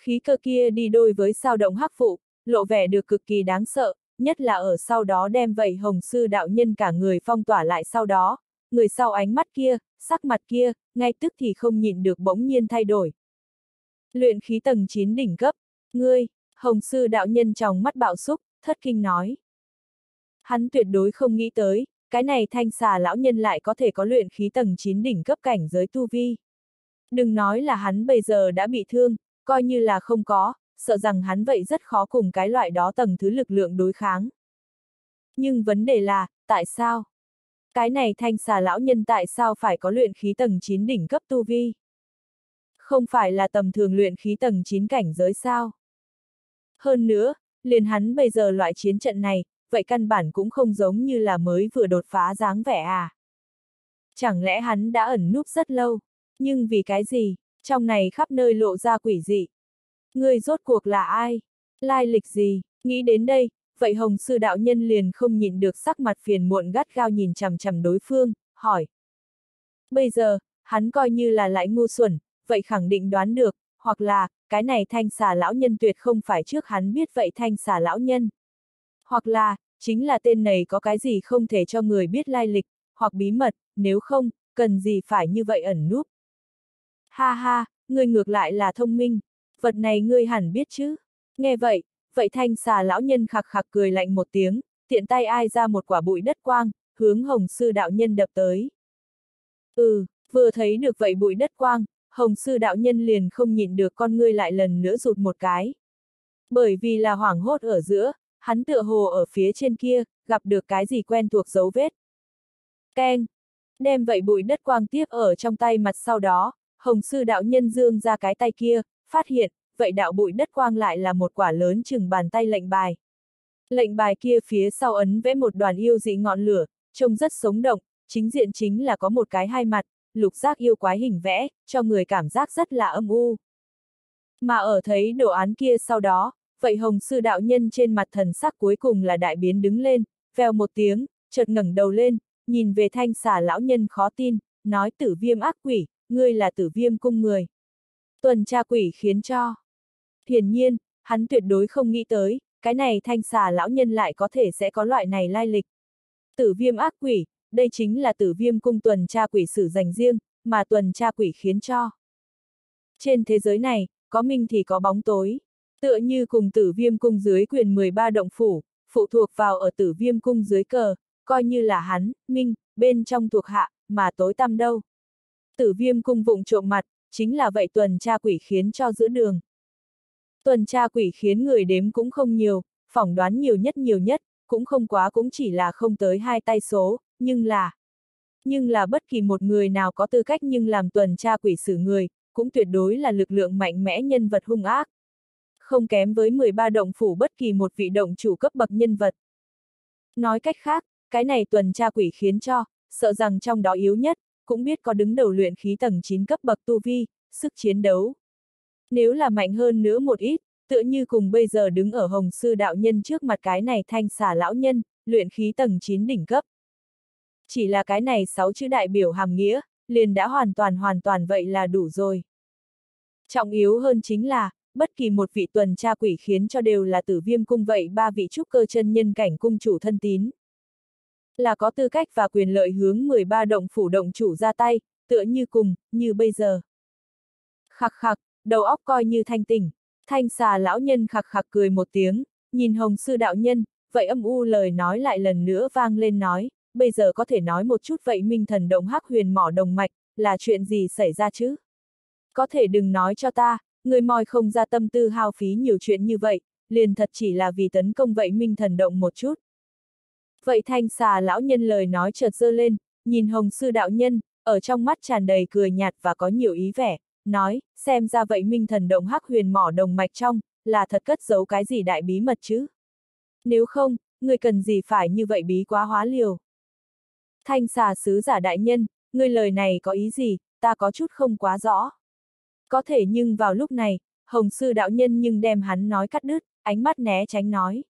Khí cơ kia đi đôi với sao động hắc vụ, lộ vẻ được cực kỳ đáng sợ, nhất là ở sau đó đem vậy Hồng Sư đạo nhân cả người phong tỏa lại sau đó, người sau ánh mắt kia, sắc mặt kia, ngay tức thì không nhịn được bỗng nhiên thay đổi. Luyện khí tầng 9 đỉnh cấp, ngươi, Hồng Sư đạo nhân trong mắt bạo xúc, thất kinh nói. Hắn tuyệt đối không nghĩ tới, cái này Thanh Xà lão nhân lại có thể có luyện khí tầng 9 đỉnh cấp cảnh giới tu vi. Đừng nói là hắn bây giờ đã bị thương, coi như là không có, sợ rằng hắn vậy rất khó cùng cái loại đó tầng thứ lực lượng đối kháng. Nhưng vấn đề là, tại sao? Cái này Thanh Xà lão nhân tại sao phải có luyện khí tầng 9 đỉnh cấp tu vi? Không phải là tầm thường luyện khí tầng 9 cảnh giới sao? Hơn nữa, liền hắn bây giờ loại chiến trận này, vậy căn bản cũng không giống như là mới vừa đột phá dáng vẻ à? Chẳng lẽ hắn đã ẩn núp rất lâu? Nhưng vì cái gì? Trong này khắp nơi lộ ra quỷ dị. Người rốt cuộc là ai? Lai lịch gì? Nghĩ đến đây, vậy Hồng Sư đạo nhân liền không nhịn được sắc mặt phiền muộn gắt gao nhìn chằm chằm đối phương, hỏi. Bây giờ, hắn coi như là lại ngu xuẩn, vậy khẳng định đoán được, hoặc là, cái này Thanh Xà lão nhân tuyệt không phải trước hắn biết vậy Thanh Xà lão nhân. Hoặc là, chính là tên này có cái gì không thể cho người biết lai lịch, hoặc bí mật, nếu không, cần gì phải như vậy ẩn núp. Ha ha, ngươi ngược lại là thông minh, vật này ngươi hẳn biết chứ. Nghe vậy, vậy Thanh Xà lão nhân khặc khặc cười lạnh một tiếng, tiện tay ai ra một quả bụi đất quang, hướng Hồng Sư đạo nhân đập tới. Vừa thấy được vậy bụi đất quang, Hồng Sư đạo nhân liền không nhịn được con ngươi lại lần nữa rụt một cái. Bởi vì là hoảng hốt ở giữa, hắn tựa hồ ở phía trên kia, gặp được cái gì quen thuộc dấu vết. Keng! Đem vậy bụi đất quang tiếp ở trong tay mặt sau đó, Hồng Sư đạo nhân dương ra cái tay kia, phát hiện, vậy đạo bụi đất quang lại là một quả lớn chừng bàn tay lệnh bài. Lệnh bài kia phía sau ấn vẽ một đoàn yêu dị ngọn lửa, trông rất sống động, chính diện chính là có một cái hai mặt, lục giác yêu quái hình vẽ, cho người cảm giác rất là âm u. Mà ở thấy đồ án kia sau đó, vậy Hồng Sư đạo nhân trên mặt thần sắc cuối cùng là đại biến đứng lên, vèo một tiếng, chợt ngẩng đầu lên, nhìn về Thanh Xà lão nhân khó tin, nói Tử Viêm ác quỷ, ngươi là Tử Viêm cung người. Tuần tra quỷ khiến cho. Hiển nhiên, hắn tuyệt đối không nghĩ tới, cái này Thanh Xà lão nhân lại có thể sẽ có loại này lai lịch. Tử Viêm ác quỷ, đây chính là Tử Viêm cung tuần tra quỷ sử dành riêng, mà tuần tra quỷ khiến cho. Trên thế giới này, có minh thì có bóng tối. Tựa như cùng Tử Viêm cung dưới quyền 13 động phủ, phụ thuộc vào ở Tử Viêm cung dưới cờ, coi như là hắn, minh, bên trong thuộc hạ, mà tối tăm đâu. Tử Viêm cung vụng trộm mặt, chính là vậy tuần tra quỷ khiến cho giữa đường. Tuần tra quỷ khiến người đếm cũng không nhiều, phỏng đoán nhiều nhất, cũng không quá cũng chỉ là không tới 2 tay số, nhưng là bất kỳ một người nào có tư cách nhưng làm tuần tra quỷ xử người, cũng tuyệt đối là lực lượng mạnh mẽ nhân vật hung ác. Không kém với 13 động phủ bất kỳ một vị động chủ cấp bậc nhân vật. Nói cách khác, cái này tuần tra quỷ khiến cho, sợ rằng trong đó yếu nhất, cũng biết có đứng đầu luyện khí tầng 9 cấp bậc tu vi, sức chiến đấu. Nếu là mạnh hơn nữa một ít, tựa như cùng bây giờ đứng ở Hồng Sư đạo nhân trước mặt cái này Thanh Xà lão nhân, luyện khí tầng 9 đỉnh cấp. Chỉ là cái này 6 chữ đại biểu hàm nghĩa, liền đã hoàn toàn vậy là đủ rồi. Trọng yếu hơn chính là, bất kỳ một vị tuần tra quỷ khiến cho đều là Tử Viêm cung vậy 3 vị trúc cơ chân nhân cảnh cung chủ thân tín. Là có tư cách và quyền lợi hướng 13 động phủ động chủ ra tay, tựa như bây giờ. Khặc khặc, đầu óc coi như thanh tỉnh. Thanh Xà lão nhân khặc khặc cười một tiếng, nhìn Hồng Sư đạo nhân, vậy âm u lời nói lại lần nữa vang lên nói, bây giờ có thể nói một chút vậy Minh Thần Động Hắc Huyền Mỏ Đồng Mạch, là chuyện gì xảy ra chứ? Có thể đừng nói cho ta, người moi không ra tâm tư hao phí nhiều chuyện như vậy, liền thật chỉ là vì tấn công vậy Minh Thần Động một chút. Vậy Thanh Xà lão nhân lời nói chợt giơ lên, nhìn Hồng Sư đạo nhân, ở trong mắt tràn đầy cười nhạt và có nhiều ý vẻ, nói, xem ra vậy Minh Thần Động Hắc Huyền Mỏ Đồng Mạch trong, là thật cất giấu cái gì đại bí mật chứ? Nếu không, người cần gì phải như vậy bí quá hóa liều? Thanh Xà sứ giả đại nhân, người lời này có ý gì, ta có chút không quá rõ. Có thể nhưng vào lúc này, Hồng Sư đạo nhân nhưng đem hắn nói cắt đứt, ánh mắt né tránh nói.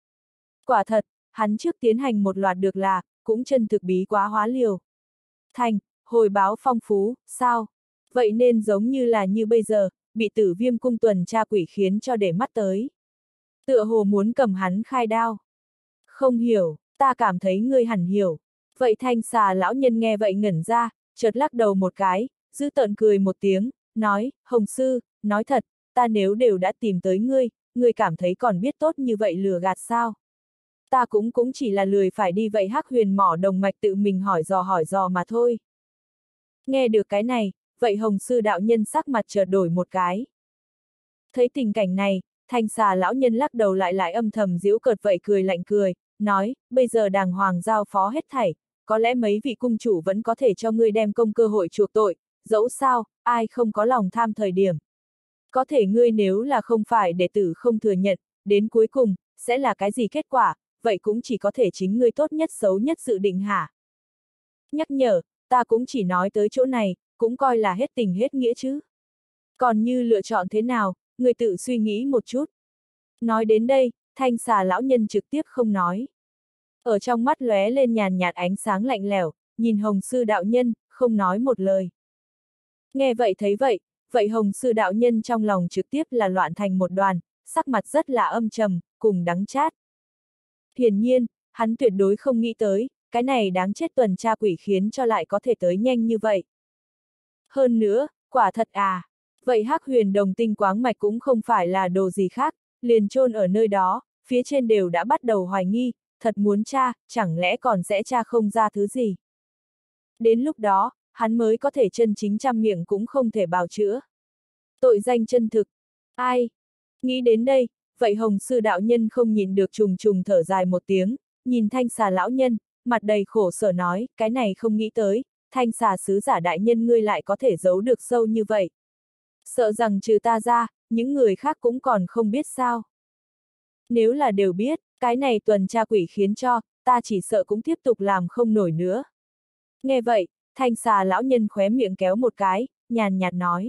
Quả thật, hắn trước tiến hành một loạt được là, cũng chân thực bí quá hóa liều. Thành, hồi báo phong phú, sao? Vậy nên giống như là như bây giờ, bị Tử Viêm cung tuần tra quỷ khiến cho để mắt tới. Tựa hồ muốn cầm hắn khai đao. Không hiểu, ta cảm thấy ngươi hẳn hiểu. Vậy Thanh Xà lão nhân nghe vậy ngẩn ra, chợt lắc đầu một cái, dữ tợn cười một tiếng, nói, Hồng sư, nói thật, ta nếu đều đã tìm tới ngươi cảm thấy còn biết tốt như vậy lừa gạt sao? Ta cũng chỉ là lười phải đi vậy Hắc Huyền mỏ đồng mạch tự mình hỏi dò mà thôi. Nghe được cái này, vậy Hồng sư đạo nhân sắc mặt chợt đổi một cái. Thấy tình cảnh này, Thanh Xà lão nhân lắc đầu lại âm thầm giễu cợt vậy cười lạnh cười, nói, bây giờ đàng hoàng giao phó hết thảy, có lẽ mấy vị cung chủ vẫn có thể cho ngươi đem công cơ hội chuộc tội, dẫu sao, ai không có lòng tham thời điểm. Có thể ngươi nếu là không phải đệ tử không thừa nhận, đến cuối cùng, sẽ là cái gì kết quả, vậy cũng chỉ có thể chính ngươi tốt nhất xấu nhất dự định hả? Nhắc nhở, ta cũng chỉ nói tới chỗ này, cũng coi là hết tình hết nghĩa chứ. Còn như lựa chọn thế nào, ngươi tự suy nghĩ một chút. Nói đến đây, Thanh Xà lão nhân trực tiếp không nói. Ở trong mắt lóe lên nhàn nhạt ánh sáng lạnh lẽo, nhìn Hồng sư đạo nhân, không nói một lời. Nghe vậy thấy vậy, vậy Hồng sư đạo nhân trong lòng trực tiếp là loạn thành một đoàn, sắc mặt rất là âm trầm, cùng đắng chát. Hiển nhiên, hắn tuyệt đối không nghĩ tới, cái này đáng chết tuần tra quỷ khiến cho lại có thể tới nhanh như vậy. Hơn nữa, quả thật à, vậy Hắc Huyền đồng tinh quáng mạch cũng không phải là đồ gì khác, liền chôn ở nơi đó, phía trên đều đã bắt đầu hoài nghi, thật muốn tra, chẳng lẽ còn sẽ tra không ra thứ gì. Đến lúc đó, hắn mới có thể chân chính trăm miệng cũng không thể bào chữa. Tội danh chân thực. Ai? Nghĩ đến đây, vậy Hồng sư đạo nhân không nhìn được trùng trùng thở dài một tiếng, nhìn Thanh Xà lão nhân, mặt đầy khổ sở nói, cái này không nghĩ tới, Thanh Xà sứ giả đại nhân ngươi lại có thể giấu được sâu như vậy. Sợ rằng trừ ta ra, những người khác cũng còn không biết sao. Nếu là đều biết, cái này tuần tra quỷ khiến cho, ta chỉ sợ cũng tiếp tục làm không nổi nữa. Nghe vậy, Thanh Xà lão nhân khóe miệng kéo một cái, nhàn nhạt nói.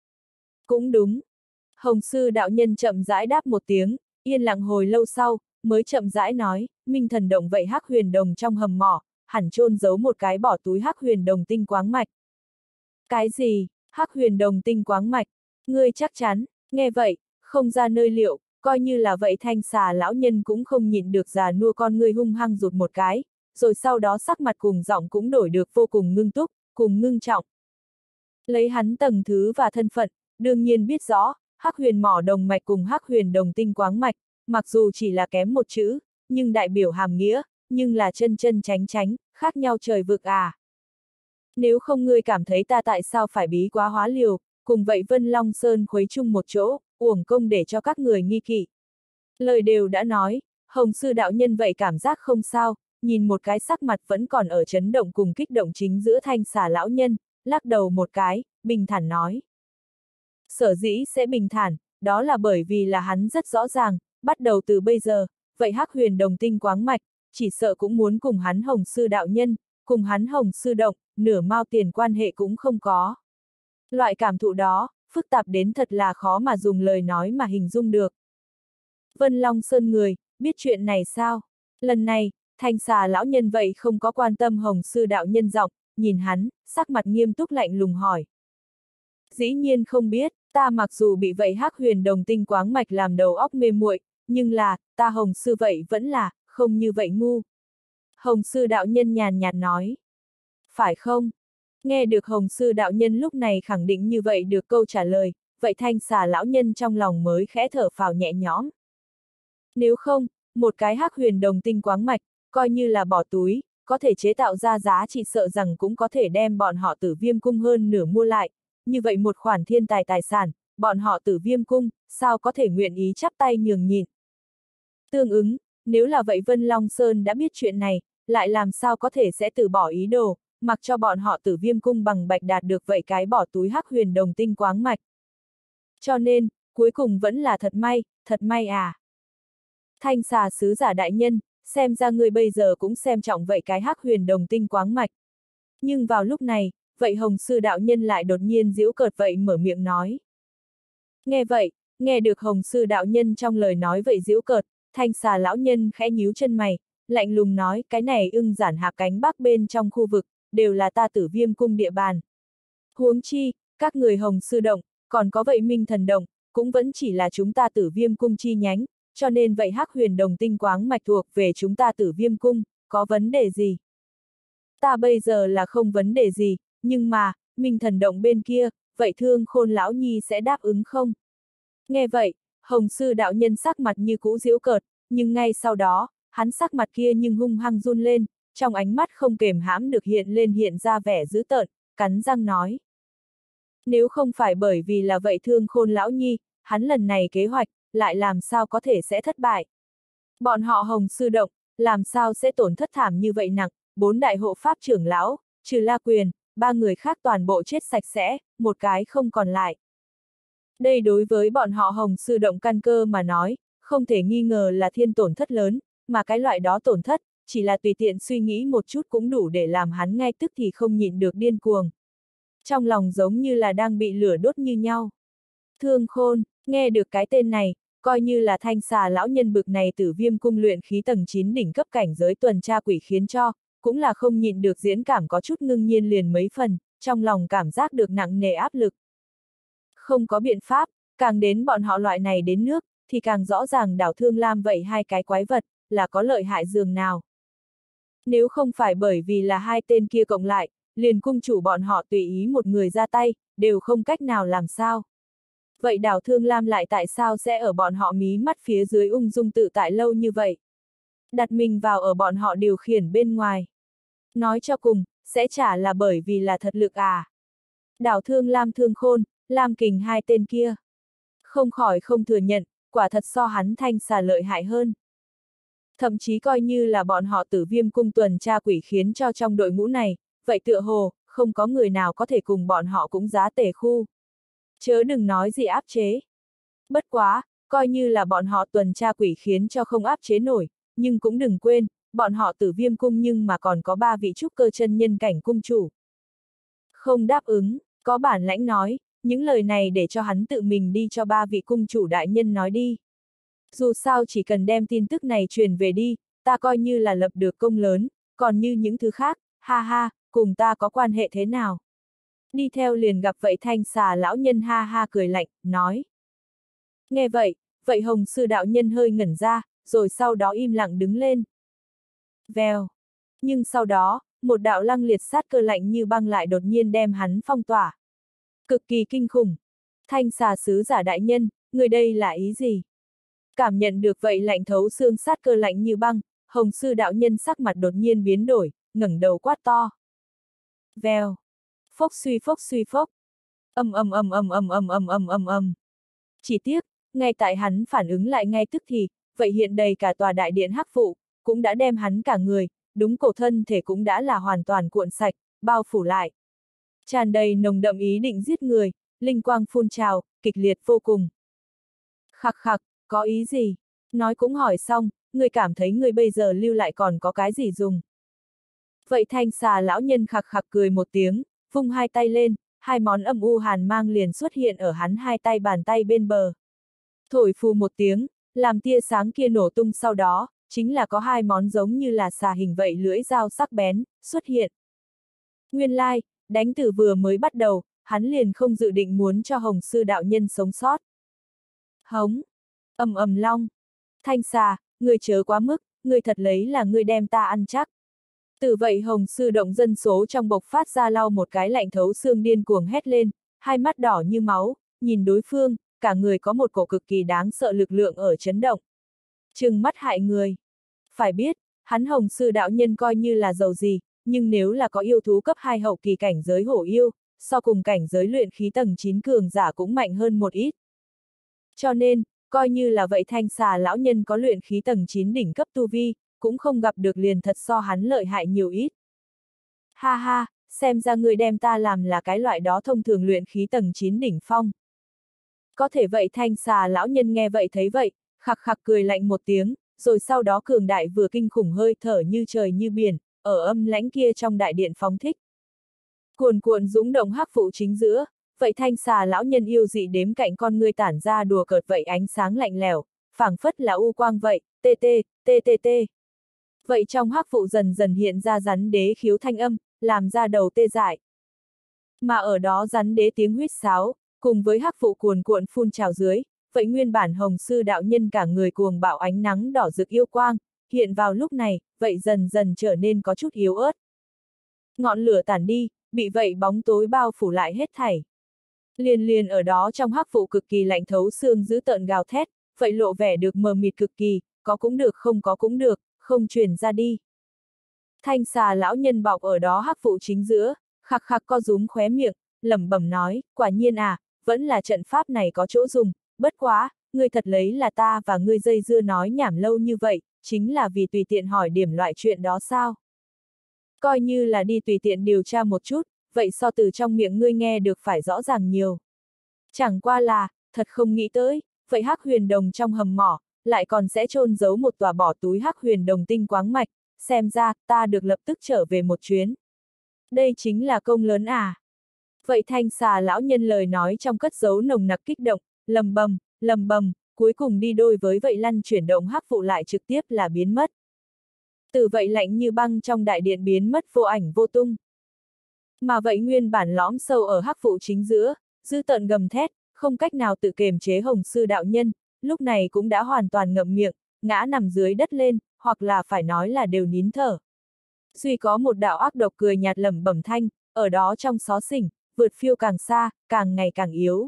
Cũng đúng. Hồng sư đạo nhân chậm rãi đáp một tiếng, yên lặng hồi lâu sau, mới chậm rãi nói, minh thần động vậy Hắc Huyền đồng trong hầm mỏ, hẳn chôn giấu một cái bỏ túi Hắc Huyền đồng tinh quáng mạch. Cái gì? Hắc Huyền đồng tinh quáng mạch? Ngươi chắc chắn? Nghe vậy, không ra nơi liệu, coi như là vậy Thanh Xà lão nhân cũng không nhịn được già nua con ngươi hung hăng rụt một cái, rồi sau đó sắc mặt cùng giọng cũng đổi được vô cùng ngưng túc, cùng ngưng trọng. Lấy hắn tầng thứ và thân phận, đương nhiên biết rõ, Hắc Huyền mỏ đồng mạch cùng Hắc Huyền đồng tinh quáng mạch, mặc dù chỉ là kém một chữ, nhưng đại biểu hàm nghĩa, nhưng là chân chân tránh tránh, khác nhau trời vực à. Nếu không ngươi cảm thấy ta tại sao phải bí quá hóa liều, cùng vậy Vân Long Sơn khuấy chung một chỗ, uổng công để cho các người nghi kỵ. Lời đều đã nói, Hồng sư đạo nhân vậy cảm giác không sao, nhìn một cái sắc mặt vẫn còn ở chấn động cùng kích động chính giữa Thanh Xà lão nhân, lắc đầu một cái, bình thản nói. Sở dĩ sẽ bình thản, đó là bởi vì là hắn rất rõ ràng, bắt đầu từ bây giờ, vậy Hắc Huyền đồng tinh quáng mạch, chỉ sợ cũng muốn cùng hắn Hồng sư đạo nhân, cùng hắn Hồng sư động, nửa mao tiền quan hệ cũng không có. Loại cảm thụ đó, phức tạp đến thật là khó mà dùng lời nói mà hình dung được. Vân Long Sơn người, biết chuyện này sao? Lần này, Thanh Xà lão nhân vậy không có quan tâm Hồng sư đạo nhân giọng, nhìn hắn, sắc mặt nghiêm túc lạnh lùng hỏi. Dĩ nhiên không biết, ta mặc dù bị vậy Hắc Huyền đồng tinh quáng mạch làm đầu óc mê muội, nhưng là, ta Hồng sư vậy vẫn là, không như vậy ngu. Hồng sư đạo nhân nhàn nhạt nói. Phải không? Nghe được Hồng sư đạo nhân lúc này khẳng định như vậy được câu trả lời, vậy Thanh Xà lão nhân trong lòng mới khẽ thở phào nhẹ nhõm. Nếu không, một cái Hắc Huyền đồng tinh quáng mạch, coi như là bỏ túi, có thể chế tạo ra giá trị sợ rằng cũng có thể đem bọn họ Tử Viêm cung hơn nửa mua lại, như vậy một khoản thiên tài tài sản, bọn họ Tử Viêm cung, sao có thể nguyện ý chắp tay nhường nhịn. Tương ứng, nếu là vậy Vân Long Sơn đã biết chuyện này, lại làm sao có thể sẽ từ bỏ ý đồ, mặc cho bọn họ Tử Viêm cung bằng bạch đạt được vậy cái bỏ túi Hắc Huyền đồng tinh quáng mạch. Cho nên, cuối cùng vẫn là thật may à. Thanh Xà sứ giả đại nhân, xem ra ngươi bây giờ cũng xem trọng vậy cái Hắc Huyền đồng tinh quáng mạch. Nhưng vào lúc này, vậy Hồng sư đạo nhân lại đột nhiên giễu cợt vậy mở miệng nói. Nghe vậy, nghe được Hồng sư đạo nhân trong lời nói vậy giễu cợt, Thanh Xà lão nhân khẽ nhíu chân mày, lạnh lùng nói, cái này ưng giản hạp cánh bắc bên trong khu vực, đều là ta Tử Viêm cung địa bàn. Huống chi, các người Hồng sư động, còn có vậy Minh Thần Động, cũng vẫn chỉ là chúng ta Tử Viêm Cung chi nhánh, cho nên vậy Hắc Huyền Đồng tinh quáng mạch thuộc về chúng ta Tử Viêm Cung, có vấn đề gì? Ta bây giờ là không vấn đề gì, nhưng mà, Minh Thần Động bên kia, vậy Thương Khôn lão nhi sẽ đáp ứng không? Nghe vậy, Hồng Sư đạo nhân sắc mặt như cũ giễu cợt, nhưng ngay sau đó, hắn sắc mặt kia nhưng hung hăng run lên, trong ánh mắt không kềm hãm được hiện ra vẻ dữ tợn, cắn răng nói. Nếu không phải bởi vì là vậy Thương Khôn lão nhi, hắn lần này kế hoạch, lại làm sao có thể sẽ thất bại. Bọn họ Hồng Sư Động, làm sao sẽ tổn thất thảm như vậy nặng, 4 đại hộ pháp trưởng lão, trừ La Quyền, 3 người khác toàn bộ chết sạch sẽ, một cái không còn lại. Đây đối với bọn họ Hồng Sư Động căn cơ mà nói, không thể nghi ngờ là thiên tổn thất lớn, mà cái loại đó tổn thất, chỉ là tùy tiện suy nghĩ một chút cũng đủ để làm hắn ngay tức thì không nhịn được điên cuồng. Trong lòng giống như là đang bị lửa đốt như nhau. Thương Khôn, nghe được cái tên này, coi như là Thanh Xà lão nhân bực này Tử Viêm Cung luyện khí tầng 9 đỉnh cấp cảnh giới tuần tra quỷ khiến cho, cũng là không nhịn được diễn cảm có chút ngưng nhiên liền mấy phần, trong lòng cảm giác được nặng nề áp lực. Không có biện pháp, càng đến bọn họ loại này đến nước, thì càng rõ ràng đảo Thương Lam vậy hai cái quái vật, là có lợi hại dường nào. Nếu không phải bởi vì là hai tên kia cộng lại, liền cung chủ bọn họ tùy ý một người ra tay, đều không cách nào làm sao. Vậy đảo Thương Lam lại tại sao sẽ ở bọn họ mí mắt phía dưới ung dung tự tại lâu như vậy? Đặt mình vào ở bọn họ điều khiển bên ngoài. Nói cho cùng, sẽ chả là bởi vì là thật lực à. Đảo Thương Lam Thương Khôn, Lam Kình hai tên kia. Không khỏi không thừa nhận, quả thật so hắn Thanh Xà lợi hại hơn. Thậm chí coi như là bọn họ Tử Viêm Cung tuần tra quỷ khiến cho trong đội ngũ này, vậy tựa hồ, không có người nào có thể cùng bọn họ cũng giá tề khu. Chớ đừng nói gì áp chế. Bất quá, coi như là bọn họ tuần tra quỷ khiến cho không áp chế nổi, nhưng cũng đừng quên, bọn họ Tử Viêm Cung nhưng mà còn có 3 vị trúc cơ chân nhân cảnh cung chủ. Không đáp ứng, có bản lãnh nói, những lời này để cho hắn tự mình đi cho 3 vị cung chủ đại nhân nói đi. Dù sao chỉ cần đem tin tức này truyền về đi, ta coi như là lập được công lớn, còn như những thứ khác, ha ha, cùng ta có quan hệ thế nào? Đi theo liền gặp vậy Thanh Xà lão nhân ha ha cười lạnh, nói. Nghe vậy, vậy Hồng Sư đạo nhân hơi ngẩn ra, rồi sau đó im lặng đứng lên. Vèo. Nhưng sau đó, một đạo lăng liệt sát cơ lạnh như băng lại đột nhiên đem hắn phong tỏa. Cực kỳ kinh khủng. Thanh Xà sứ giả đại nhân, người đây là ý gì? Cảm nhận được vậy lạnh thấu xương sát cơ lạnh như băng, Hồng Sư đạo nhân sắc mặt đột nhiên biến đổi, ngẩng đầu quát to. Vèo. Phốc suy phốc. Ầm. Chỉ tiếc, ngay tại hắn phản ứng lại ngay tức thì, vậy hiện đầy cả tòa đại điện hắc vụ, cũng đã đem hắn cả người, đúng cổ thân thể cũng đã là hoàn toàn cuộn sạch, bao phủ lại. Tràn đầy nồng đậm ý định giết người, linh quang phun trào, kịch liệt vô cùng. Khặc khặc, có ý gì? Nói cũng hỏi xong, người cảm thấy người bây giờ lưu lại còn có cái gì dùng? Vậy Thanh Xà lão nhân khặc khặc cười một tiếng, vung hai tay lên, hai món âm u hàn mang liền xuất hiện ở hắn hai tay bàn tay bên bờ. Thổi phù một tiếng, làm tia sáng kia nổ tung sau đó, chính là có hai món giống như là xà hình vậy lưỡi dao sắc bén, xuất hiện. Nguyên lai, đánh từ vừa mới bắt đầu, hắn liền không dự định muốn cho Hồng Sư đạo nhân sống sót. Hống! Ầm long! Thanh Xà, người chớ quá mức, người thật lấy là người đem ta ăn chắc. Từ vậy Hồng Sư động dân số trong bộc phát ra lau một cái lạnh thấu xương điên cuồng hét lên, hai mắt đỏ như máu, nhìn đối phương, cả người có một cổ cực kỳ đáng sợ lực lượng ở chấn động. Trừng mắt hại người. Phải biết, hắn Hồng Sư đạo nhân coi như là giàu gì, nhưng nếu là có yêu thú cấp 2 hậu kỳ cảnh giới hổ yêu, so cùng cảnh giới luyện khí tầng 9 cường giả cũng mạnh hơn một ít. Cho nên, coi như là vậy Thanh Xà lão nhân có luyện khí tầng 9 đỉnh cấp tu vi, cũng không gặp được liền thật so hắn lợi hại nhiều ít. Ha ha, xem ra người đem ta làm là cái loại đó thông thường luyện khí tầng 9 đỉnh phong. Có thể vậy Thanh Xà lão nhân nghe vậy thấy vậy, khặc khặc cười lạnh một tiếng, rồi sau đó cường đại vừa kinh khủng hơi thở như trời như biển, ở âm lãnh kia trong đại điện phóng thích. Cuồn cuộn dũng động hắc vụ chính giữa, vậy Thanh Xà lão nhân yêu dị đếm cạnh con ngươi tản ra đùa cợt vậy ánh sáng lạnh lẽo, phảng phất là u quang vậy, tê. Vậy trong hắc vụ dần dần hiện ra rắn đế khiếu thanh âm, làm ra đầu tê dại. Mà ở đó rắn đế tiếng huýt sáo, cùng với hắc vụ cuồn cuộn phun trào dưới, vậy nguyên bản Hồng Sư đạo nhân cả người cuồng bạo ánh nắng đỏ rực yêu quang, hiện vào lúc này, vậy dần dần trở nên có chút yếu ớt. Ngọn lửa tản đi, bị vậy bóng tối bao phủ lại hết thảy. Liền liền ở đó trong hắc vụ cực kỳ lạnh thấu xương dữ tợn gào thét, vậy lộ vẻ được mờ mịt cực kỳ, có cũng được không có cũng được, không truyền ra đi. Thanh xà lão nhân bọc ở đó hắc vụ chính giữa, khạc khạc co rúm khóe miệng, lẩm bẩm nói, quả nhiên à, vẫn là trận pháp này có chỗ dùng, bất quá, ngươi thật lấy là ta và ngươi dây dưa nói nhảm lâu như vậy, chính là vì tùy tiện hỏi điểm loại chuyện đó sao? Coi như là đi tùy tiện điều tra một chút, vậy so từ trong miệng ngươi nghe được phải rõ ràng nhiều. Chẳng qua là, thật không nghĩ tới, vậy hắc huyền đồng trong hầm mỏ, lại còn sẽ chôn giấu một tòa bỏ túi hắc huyền đồng tinh quáng mạch, xem ra, ta được lập tức trở về một chuyến. Đây chính là công lớn à? Vậy thanh xà lão nhân lời nói trong cất giấu nồng nặc kích động, lầm bầm, cuối cùng đi đôi với vậy lăn chuyển động hắc vụ lại trực tiếp là biến mất. Từ vậy lạnh như băng trong đại điện biến mất vô ảnh vô tung. Mà vậy nguyên bản lõm sâu ở hắc vụ chính giữa, dư tợn gầm thét, không cách nào tự kiềm chế Hồng Sư đạo nhân, lúc này cũng đã hoàn toàn ngậm miệng, ngã nằm dưới đất lên, hoặc là phải nói là đều nín thở. Duy có một đạo ác độc cười nhạt lẩm bẩm thanh, ở đó trong xó xỉnh, vượt phiêu càng xa, càng ngày càng yếu.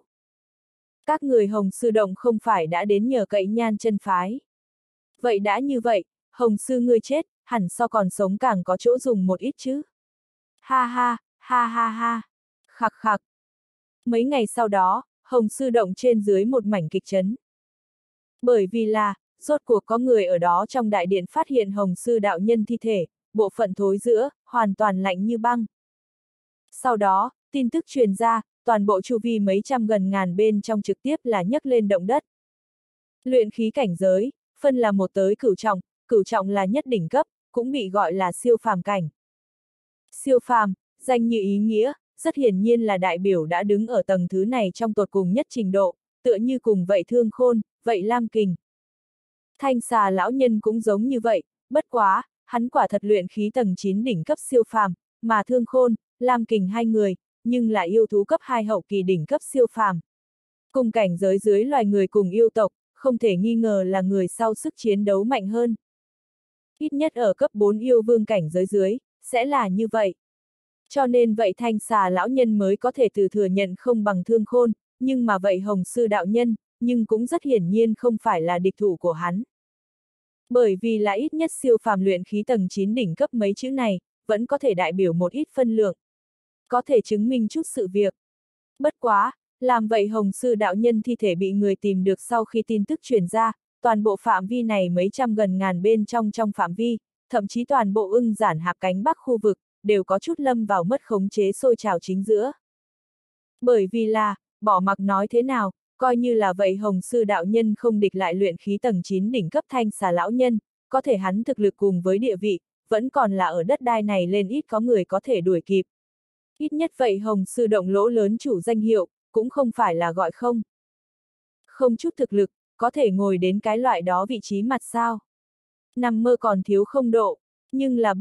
Các người Hồng Sư động không phải đã đến nhờ cậy Nhan chân phái. Vậy đã như vậy, Hồng Sư ngươi chết, hẳn so còn sống càng có chỗ dùng một ít chứ. Ha ha, ha ha ha, khạc khạc. Mấy ngày sau đó, Hồng Sư động trên dưới một mảnh kịch chấn. Bởi vì là, rốt cuộc có người ở đó trong đại điện phát hiện Hồng Sư đạo nhân thi thể, bộ phận thối giữa, hoàn toàn lạnh như băng. Sau đó, tin tức truyền ra, toàn bộ chu vi mấy trăm gần ngàn bên trong trực tiếp là nhấc lên động đất. Luyện khí cảnh giới, phân là một tới cửu trọng là nhất đỉnh cấp, cũng bị gọi là siêu phàm cảnh. Siêu phàm, danh như ý nghĩa, rất hiển nhiên là đại biểu đã đứng ở tầng thứ này trong tột cùng nhất trình độ, tựa như cùng vậy Thương Khôn, vậy Lam Kình. Thanh xà lão nhân cũng giống như vậy, bất quá, hắn quả thật luyện khí tầng 9 đỉnh cấp siêu phàm, mà Thương Khôn, Lam Kình hai người, nhưng là yêu thú cấp 2 hậu kỳ đỉnh cấp siêu phàm. Cùng cảnh giới dưới loài người cùng yêu tộc, không thể nghi ngờ là người sau sức chiến đấu mạnh hơn. Ít nhất ở cấp 4 yêu vương cảnh giới dưới, sẽ là như vậy. Cho nên vậy thanh xà lão nhân mới có thể từ thừa nhận không bằng Thương Khôn, nhưng mà vậy Hồng Sư đạo nhân, nhưng cũng rất hiển nhiên không phải là địch thủ của hắn. Bởi vì là ít nhất siêu phàm luyện khí tầng 9 đỉnh cấp mấy chữ này, vẫn có thể đại biểu một ít phân lượng. Có thể chứng minh chút sự việc. Bất quá, làm vậy Hồng Sư đạo nhân thi thể bị người tìm được sau khi tin tức truyền ra, toàn bộ phạm vi này mấy trăm gần ngàn bên trong phạm vi, thậm chí toàn bộ Ưng Giản Hạp cánh bắc khu vực, đều có chút lâm vào mất khống chế sôi trào chính giữa. Bởi vì là, bỏ mặc nói thế nào, coi như là vậy Hồng Sư đạo nhân không địch lại luyện khí tầng 9 đỉnh cấp thanh xà lão nhân, có thể hắn thực lực cùng với địa vị, vẫn còn là ở đất đai này lên ít có người có thể đuổi kịp. Ít nhất vậy Hồng Sư động lỗ lớn chủ danh hiệu, cũng không phải là gọi không. Không chút thực lực, có thể ngồi đến cái loại đó vị trí mặt sao. Nằm mơ còn thiếu không độ, nhưng là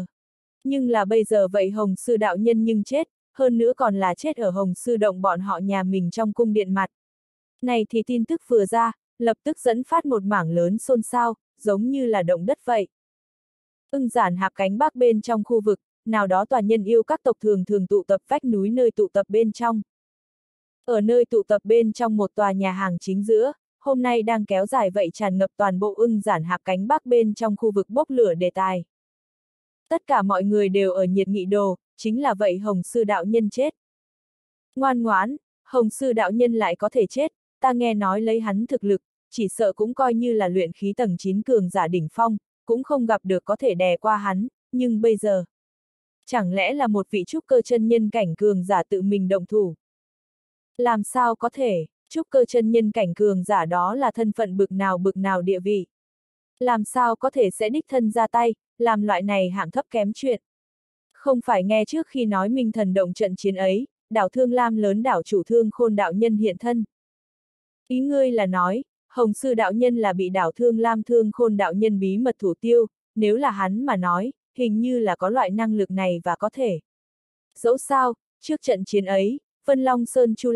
bây giờ vậy Hồng Sư đạo nhân nhưng chết, hơn nữa còn là chết ở Hồng Sư động bọn họ nhà mình trong cung điện mặt. Này thì tin tức vừa ra, lập tức dẫn phát một mảng lớn xôn xao, giống như là động đất vậy. Ưng Giản Hạp cánh bắc bên trong khu vực, nào đó tòa nhân yêu các tộc thường tụ tập vách núi nơi tụ tập bên trong. Ở nơi tụ tập bên trong một tòa nhà hàng chính giữa, hôm nay đang kéo dài vậy tràn ngập toàn bộ Ưng Giản Hạp cánh bắc bên trong khu vực bốc lửa đề tài. Tất cả mọi người đều ở nhiệt nghị đồ, chính là vậy Hồng Sư đạo nhân chết. Ngoan ngoãn, Hồng Sư đạo nhân lại có thể chết, ta nghe nói lấy hắn thực lực, chỉ sợ cũng coi như là luyện khí tầng 9 cường giả đỉnh phong, cũng không gặp được có thể đè qua hắn, nhưng bây giờ, chẳng lẽ là một vị trúc cơ chân nhân cảnh cường giả tự mình động thủ? Làm sao có thể, trúc cơ chân nhân cảnh cường giả đó là thân phận bực nào địa vị? Làm sao có thể sẽ đích thân ra tay, làm loại này hạng thấp kém chuyện? Không phải nghe trước khi nói Minh Thần động trận chiến ấy, đảo Thương Lam lớn đảo chủ Thương Khôn đạo nhân hiện thân. Ý ngươi là nói, Hồng Sư đạo nhân là bị đảo Thương Lam Thương Khôn đạo nhân bí mật thủ tiêu, nếu là hắn mà nói, hình như là có loại năng lực này và có thể. Dẫu sao, trước trận chiến ấy, Vân Long Sơn Chu Long,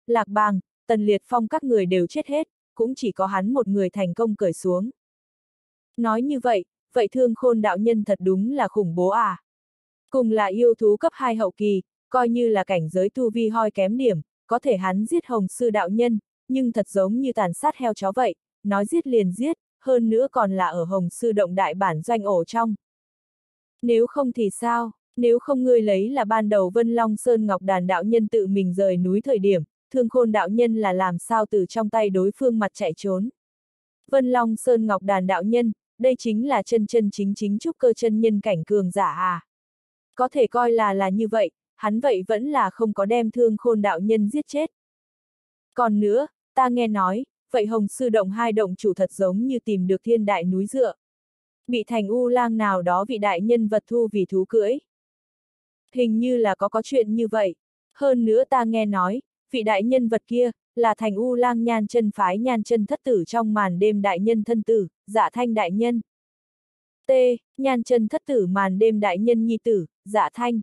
Lạc Bàng, Tần Liệt Phong các người đều chết hết, cũng chỉ có hắn một người thành công cởi xuống. Nói như vậy, vậy Thương Khôn đạo nhân thật đúng là khủng bố à. Cùng là yêu thú cấp 2 hậu kỳ, coi như là cảnh giới tu vi hoi kém điểm, có thể hắn giết Hồng Sư đạo nhân, nhưng thật giống như tàn sát heo chó vậy, nói giết liền giết, hơn nữa còn là ở Hồng Sư động đại bản doanh ổ trong. Nếu không thì sao, nếu không ngươi lấy là ban đầu Vân Long Sơn Ngọc Đàn đạo nhân tự mình rời núi thời điểm, Thương Khôn đạo nhân là làm sao từ trong tay đối phương mặt chạy trốn. Vân Long Sơn Ngọc Đàn đạo nhân, đây chính là chân chân chính chính trúc cơ chân nhân cảnh cường giả à. Có thể coi là như vậy, hắn vậy vẫn là không có đem Thương Khôn đạo nhân giết chết. Còn nữa, ta nghe nói, vậy Hồng Sư động hai động chủ thật giống như tìm được thiên đại núi dựa. Bị Thành U Lang nào đó vị đại nhân vật thu vì thú cưỡi. Hình như là có chuyện như vậy. Hơn nữa ta nghe nói, vị đại nhân vật kia, là Thành U Lang Nhan chân phái Nhan chân thất tử trong màn đêm đại nhân thân tử, Dạ Thanh đại nhân. T. Nhan chân thất tử màn đêm đại nhân nhi tử, Dạ Thanh.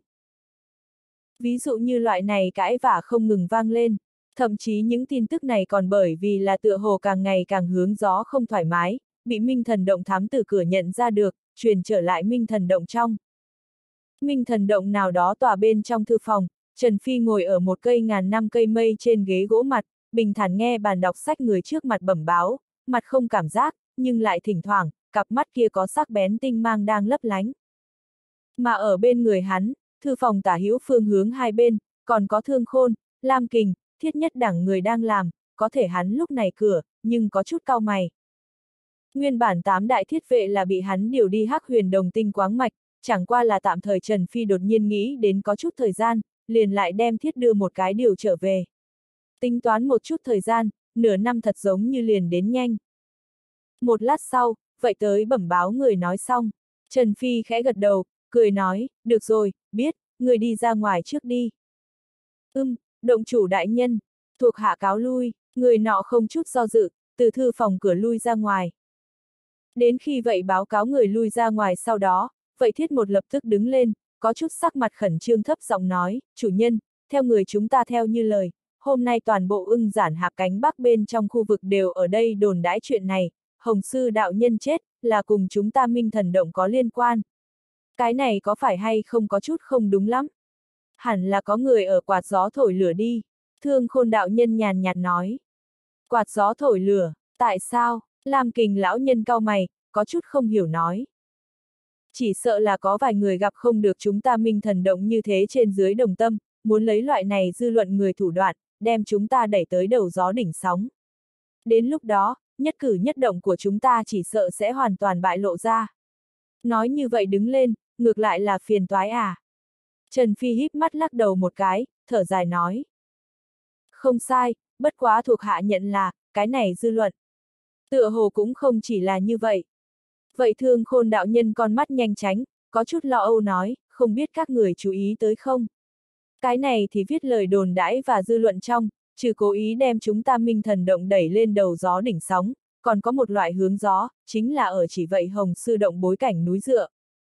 Ví dụ như loại này cãi vả không ngừng vang lên, thậm chí những tin tức này còn bởi vì là tựa hồ càng ngày càng hướng gió không thoải mái, bị Minh Thần Động thám tử cửa nhận ra được, truyền trở lại Minh Thần Động trong. Minh Thần Động nào đó tòa bên trong thư phòng, Trần Phi ngồi ở một cây ngàn năm cây mây trên ghế gỗ mặt, bình thản nghe bàn đọc sách người trước mặt bẩm báo, mặt không cảm giác, nhưng lại thỉnh thoảng, cặp mắt kia có sắc bén tinh mang đang lấp lánh. Mà ở bên người hắn, thư phòng tả hữu phương hướng hai bên, còn có Thương Khôn, Lam Kình, Thiết Nhất Đẳng người đang làm, có thể hắn lúc này cửa, nhưng có chút cau mày. Nguyên bản 8 đại thiết vệ là bị hắn điều đi Hắc Huyền Đồng Tinh Quáng Mạch, chẳng qua là tạm thời Trần Phi đột nhiên nghĩ đến có chút thời gian, liền lại đem thiết đưa một cái điều trở về. Tính toán một chút thời gian, nửa năm thật giống như liền đến nhanh. Một lát sau, vậy tới bẩm báo người nói xong, Trần Phi khẽ gật đầu, cười nói, được rồi, biết, người đi ra ngoài trước đi. Động chủ đại nhân, thuộc hạ cáo lui, người nọ không chút do dự, từ thư phòng cửa lui ra ngoài. Đến khi vậy báo cáo người lui ra ngoài sau đó, vậy Thiết một lập tức đứng lên, có chút sắc mặt khẩn trương thấp giọng nói, chủ nhân, theo người chúng ta theo như lời, hôm nay toàn bộ ưng giản hạp cánh bắc bên trong khu vực đều ở đây đồn đãi chuyện này, Hồng Sư đạo nhân chết, là cùng chúng ta Minh Thần Động có liên quan. Cái này có phải hay không có chút không đúng lắm? Hẳn là có người ở quạt gió thổi lửa đi, Thương Khôn đạo nhân nhàn nhạt nói. Quạt gió thổi lửa, tại sao? Lam Kình lão nhân cau mày, có chút không hiểu nói. Chỉ sợ là có vài người gặp không được chúng ta Minh Thần Động như thế trên dưới đồng tâm, muốn lấy loại này dư luận người thủ đoạn, đem chúng ta đẩy tới đầu gió đỉnh sóng. Đến lúc đó, nhất cử nhất động của chúng ta chỉ sợ sẽ hoàn toàn bại lộ ra. Nói như vậy đứng lên, ngược lại là phiền toái à. Trần Phi híp mắt lắc đầu một cái, thở dài nói. Không sai, bất quá thuộc hạ nhận là, cái này dư luận. Tựa hồ cũng không chỉ là như vậy. Vậy Thương Khôn đạo nhân con mắt nhanh tránh, có chút lo âu nói, không biết các người chú ý tới không? Cái này thì viết lời đồn đãi và dư luận trong, trừ cố ý đem chúng ta Minh Thần Động đẩy lên đầu gió đỉnh sóng, còn có một loại hướng gió, chính là ở chỉ vậy Hồng Sư Động bối cảnh núi dựa.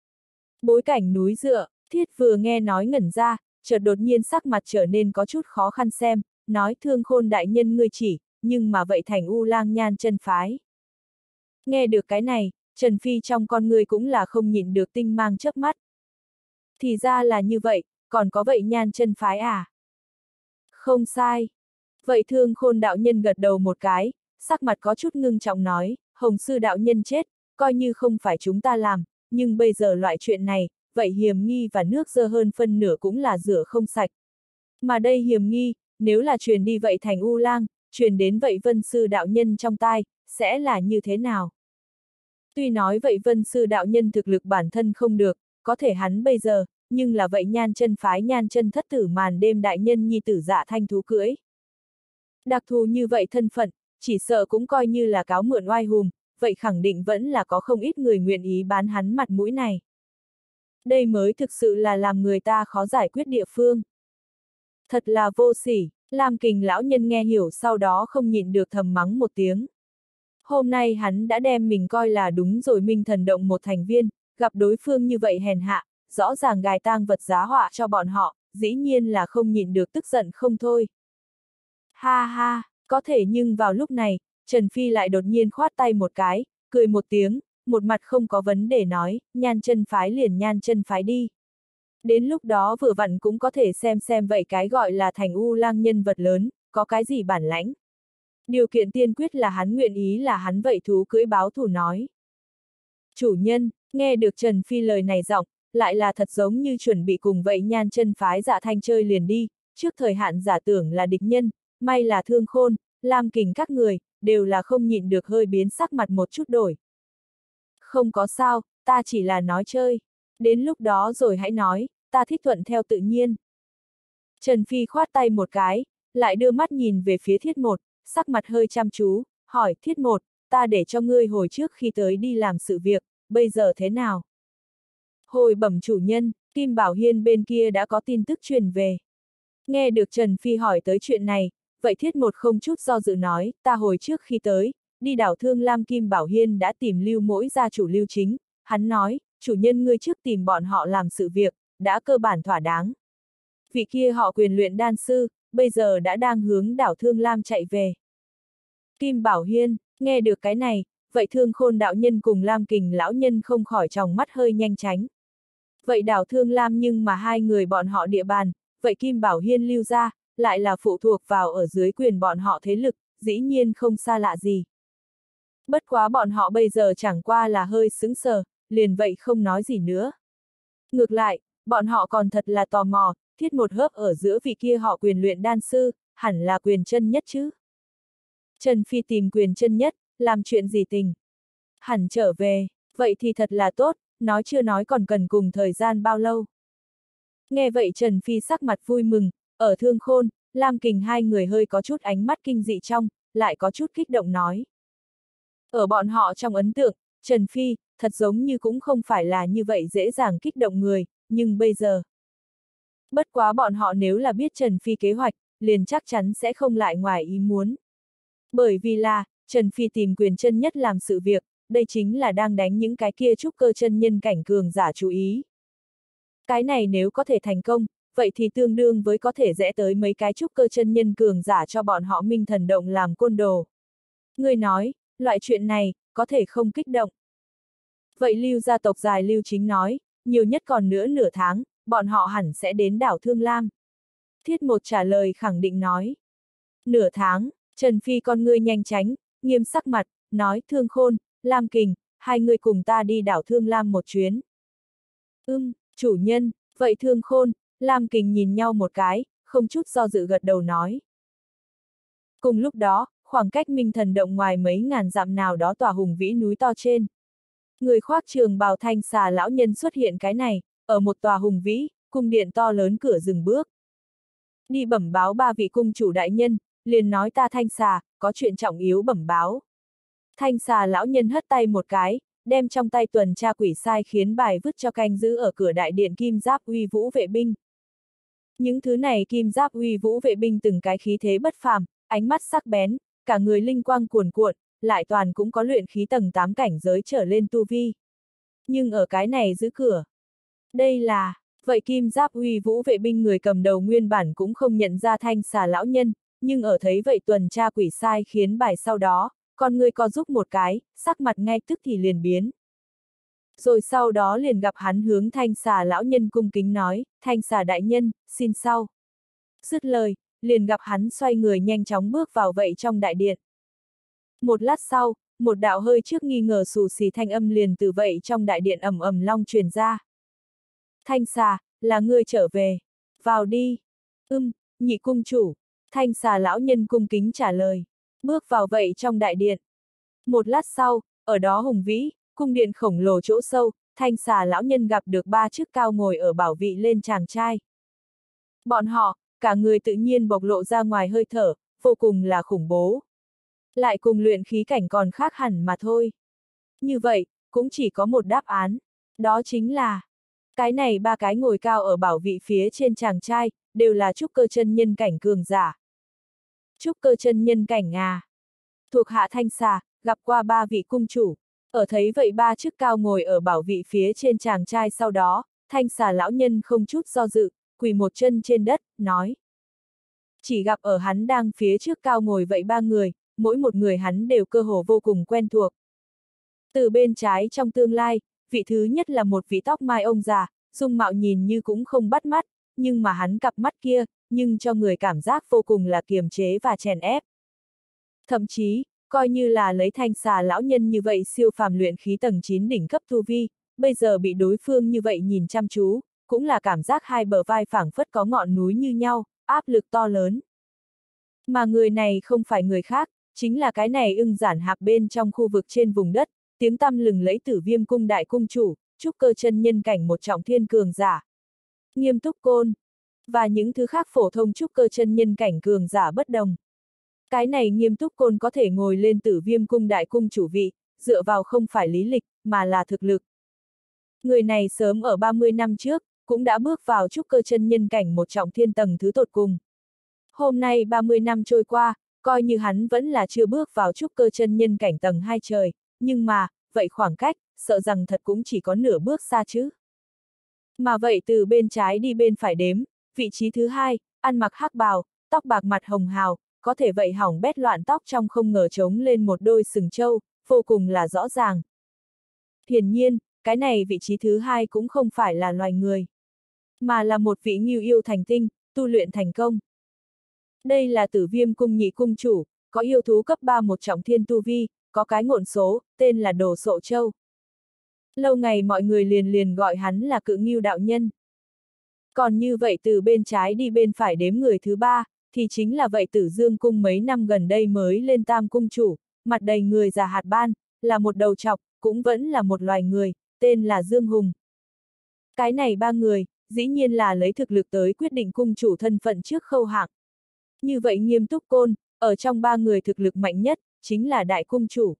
Bối cảnh núi dựa, Thiết vừa nghe nói ngẩn ra, chợt đột nhiên sắc mặt trở nên có chút khó khăn xem, nói Thương Khôn đại nhân ngươi chỉ, nhưng mà vậy Thành U Lang Nhan chân phái. Nghe được cái này, Trần Phi trong con người cũng là không nhịn được tinh mang chớp mắt. Thì ra là như vậy, còn có vậy Nhan chân phái à? Không sai. Vậy Thương Khôn đạo nhân gật đầu một cái, sắc mặt có chút ngưng trọng nói, Hồng Sư đạo nhân chết, coi như không phải chúng ta làm, nhưng bây giờ loại chuyện này, vậy hiểm nghi và nước dơ hơn phân nửa cũng là rửa không sạch. Mà đây hiểm nghi, nếu là truyền đi vậy Thành U Lang, truyền đến vậy Vân Sư đạo nhân trong tai, sẽ là như thế nào? Tuy nói vậy Vân Sư đạo nhân thực lực bản thân không được, có thể hắn bây giờ, nhưng là vậy Nhan chân phái Nhan chân thất tử màn đêm đại nhân nhi tử Dạ Thanh thú cưỡi. Đặc thù như vậy thân phận, chỉ sợ cũng coi như là cáo mượn oai hùm, vậy khẳng định vẫn là có không ít người nguyện ý bán hắn mặt mũi này. Đây mới thực sự là làm người ta khó giải quyết địa phương. Thật là vô sỉ, Lam Kình lão nhân nghe hiểu sau đó không nhịn được thầm mắng một tiếng. Hôm nay hắn đã đem mình coi là đúng rồi Minh Thần Động một thành viên, gặp đối phương như vậy hèn hạ, rõ ràng gài tang vật giá họa cho bọn họ, dĩ nhiên là không nhịn được tức giận không thôi. Ha ha, có thể nhưng vào lúc này, Trần Phi lại đột nhiên khoát tay một cái, cười một tiếng, một mặt không có vấn đề nói, Nhan chân phái liền Nhan chân phái đi. Đến lúc đó vừa vặn cũng có thể xem vậy cái gọi là Thành U Lang nhân vật lớn, có cái gì bản lãnh. Điều kiện tiên quyết là hắn nguyện ý là hắn vậy thú cưỡi báo thù nói. Chủ nhân, nghe được Trần Phi lời này giọng, lại là thật giống như chuẩn bị cùng vậy Nhan chân phái Dạ Thanh chơi liền đi, trước thời hạn giả tưởng là địch nhân, may là Thương Khôn, Lam Kình các người, đều là không nhịn được hơi biến sắc mặt một chút đổi. Không có sao, ta chỉ là nói chơi. Đến lúc đó rồi hãy nói, ta thích thuận theo tự nhiên. Trần Phi khoát tay một cái, lại đưa mắt nhìn về phía Thiết Một, sắc mặt hơi chăm chú, hỏi Thiết Một, ta để cho ngươi hồi trước khi tới đi làm sự việc, bây giờ thế nào? Hồi bẩm chủ nhân, Kim Bảo Hiên bên kia đã có tin tức truyền về. Nghe được Trần Phi hỏi tới chuyện này, vậy Thiết Một không chút do dự nói, ta hồi trước khi tới, đi đảo Thương Lam Kim Bảo Hiên đã tìm Lưu Mỗi gia chủ Lưu Chính, hắn nói, chủ nhân ngươi trước tìm bọn họ làm sự việc, đã cơ bản thỏa đáng. Vị kia họ Quyền luyện đan sư, bây giờ đã đang hướng đảo Thương Lam chạy về. Kim Bảo Hiên, nghe được cái này, vậy Thương Khôn đạo nhân cùng Lam Kình lão nhân không khỏi tròng mắt hơi nhanh tránh. Vậy đảo Thương Lam nhưng mà hai người bọn họ địa bàn, vậy Kim Bảo Hiên lưu ra, lại là phụ thuộc vào ở dưới quyền bọn họ thế lực, dĩ nhiên không xa lạ gì. Bất quá bọn họ bây giờ chẳng qua là hơi sững sờ, liền vậy không nói gì nữa. Ngược lại, bọn họ còn thật là tò mò, Thiết Một hớp ở giữa vị kia họ Quyền luyện đan sư, hẳn là Quyền chân nhất chứ. Trần Phi tìm Quyền chân nhất, làm chuyện gì tình? Hẳn trở về, vậy thì thật là tốt, nói chưa nói còn cần cùng thời gian bao lâu. Nghe vậy Trần Phi sắc mặt vui mừng, ở Thương Khôn, Lam Kình hai người hơi có chút ánh mắt kinh dị trong, lại có chút kích động nói. Ở bọn họ trong ấn tượng, Trần Phi, thật giống như cũng không phải là như vậy dễ dàng kích động người, nhưng bây giờ. Bất quá bọn họ nếu là biết Trần Phi kế hoạch, liền chắc chắn sẽ không lại ngoài ý muốn. Bởi vì là, Trần Phi tìm Quyền chân nhất làm sự việc, đây chính là đang đánh những cái kia trúc cơ chân nhân cảnh cường giả chú ý. Cái này nếu có thể thành công, vậy thì tương đương với có thể rẽ tới mấy cái trúc cơ chân nhân cường giả cho bọn họ minh thần động làm côn đồ. Người nói, loại chuyện này, có thể không kích động. Vậy Lưu gia tộc dài Lưu Chính nói, nhiều nhất còn nữa nửa tháng, bọn họ hẳn sẽ đến đảo Thương Lam. Thiết Một trả lời khẳng định nói. Nửa tháng, Trần Phi con ngươi nhanh tránh, nghiêm sắc mặt, nói Thương Khôn, Lam Kình, hai người cùng ta đi đảo Thương Lam một chuyến. Chủ nhân, vậy Thương Khôn, Lam Kình nhìn nhau một cái, không chút do dự gật đầu nói. Cùng lúc đó, khoảng cách Minh Thần Động ngoài mấy ngàn dặm nào đó tòa hùng vĩ núi to trên. Người khoác trường bào thanh xà lão nhân xuất hiện cái này, ở một tòa hùng vĩ, cung điện to lớn cửa dừng bước. Đi bẩm báo ba vị cung chủ đại nhân, liền nói ta thanh xà, có chuyện trọng yếu bẩm báo. Thanh xà lão nhân hất tay một cái, đem trong tay tuần tra quỷ sai khiến bài vứt cho canh giữ ở cửa đại điện kim giáp uy vũ vệ binh. Những thứ này kim giáp uy vũ vệ binh từng cái khí thế bất phàm, ánh mắt sắc bén, cả người linh quang cuồn cuộn, lại toàn cũng có luyện khí tầng 8 cảnh giới trở lên tu vi. Nhưng ở cái này giữ cửa. Đây là, vậy kim giáp uy vũ vệ binh người cầm đầu nguyên bản cũng không nhận ra thanh xà lão nhân, nhưng ở thấy vậy tuần tra quỷ sai khiến bài sau đó, con người co giúp một cái, sắc mặt ngay tức thì liền biến. Rồi sau đó liền gặp hắn hướng thanh xà lão nhân cung kính nói, thanh xà đại nhân, xin sau. Dứt lời, liền gặp hắn xoay người nhanh chóng bước vào vậy trong đại điện. Một lát sau, một đạo hơi trước nghi ngờ xù xì thanh âm liền từ vậy trong đại điện ầm ầm long truyền ra. Thanh xà, là ngươi trở về. Vào đi. Nhị cung chủ. Thanh xà lão nhân cung kính trả lời. Bước vào vậy trong đại điện. Một lát sau, ở đó hùng vĩ, cung điện khổng lồ chỗ sâu, thanh xà lão nhân gặp được ba chức cao ngồi ở bảo vị lên chàng trai. Bọn họ, cả người tự nhiên bộc lộ ra ngoài hơi thở, vô cùng là khủng bố. Lại cùng luyện khí cảnh còn khác hẳn mà thôi. Như vậy, cũng chỉ có một đáp án. Đó chính là, cái này ba cái ngồi cao ở bảo vị phía trên chàng trai, đều là trúc cơ chân nhân cảnh cường giả. Trúc cơ chân nhân cảnh à? Thuộc hạ thanh xà, gặp qua ba vị cung chủ. Ở thấy vậy ba chức cao ngồi ở bảo vị phía trên chàng trai sau đó, thanh xà lão nhân không chút do dự, quỳ một chân trên đất, nói. Chỉ gặp ở hắn đang phía trước cao ngồi vậy ba người, mỗi một người hắn đều cơ hồ vô cùng quen thuộc. Từ bên trái trong tương lai, vị thứ nhất là một vị tóc mai ông già, dung mạo nhìn như cũng không bắt mắt, nhưng mà hắn cặp mắt kia, nhưng cho người cảm giác vô cùng là kiềm chế và chèn ép. Thậm chí, coi như là lấy Thanh Xà lão nhân như vậy siêu phàm luyện khí tầng 9 đỉnh cấp tu vi, bây giờ bị đối phương như vậy nhìn chăm chú, cũng là cảm giác hai bờ vai phảng phất có ngọn núi như nhau, áp lực to lớn. Mà người này không phải người khác, chính là cái này ưng giản hạp bên trong khu vực trên vùng đất, tiếng tăm lừng lẫy Tử Viêm cung đại cung chủ, trúc cơ chân nhân cảnh một trọng thiên cường giả. Nghiêm Túc Côn. Và những thứ khác phổ thông trúc cơ chân nhân cảnh cường giả bất đồng. Cái này Nghiêm Túc Côn có thể ngồi lên Tử Viêm cung đại cung chủ vị, dựa vào không phải lý lịch, mà là thực lực. Người này sớm ở 30 năm trước, cũng đã bước vào trúc cơ chân nhân cảnh một trọng thiên tầng thứ tột cùng. Hôm nay 30 năm trôi qua, coi như hắn vẫn là chưa bước vào trúc cơ chân nhân cảnh tầng 2 trời, nhưng mà, vậy khoảng cách, sợ rằng thật cũng chỉ có nửa bước xa chứ. Mà vậy từ bên trái đi bên phải đếm, vị trí thứ hai, ăn mặc hắc bào, tóc bạc mặt hồng hào, có thể vậy hỏng bét loạn tóc trong không ngờ trống lên một đôi sừng trâu, vô cùng là rõ ràng. Hiển nhiên, cái này vị trí thứ hai cũng không phải là loài người, mà là một vị ngưu yêu thành tinh, tu luyện thành công. Đây là Tử Viêm cung nhị cung chủ, có yêu thú cấp 3 một trọng thiên tu vi, có cái ngộn số, tên là Đồ Sộ Châu. Lâu ngày mọi người liền gọi hắn là Cự Ngưu đạo nhân. Còn như vậy từ bên trái đi bên phải đếm người thứ ba, thì chính là vậy Tử Dương cung mấy năm gần đây mới lên tam cung chủ, mặt đầy người già hạt ban, là một đầu trọc, cũng vẫn là một loài người, tên là Dương Hùng. Cái này ba người, dĩ nhiên là lấy thực lực tới quyết định cung chủ thân phận trước khâu hạng. Như vậy Nghiêm Túc Côn, ở trong ba người thực lực mạnh nhất, chính là đại cung chủ.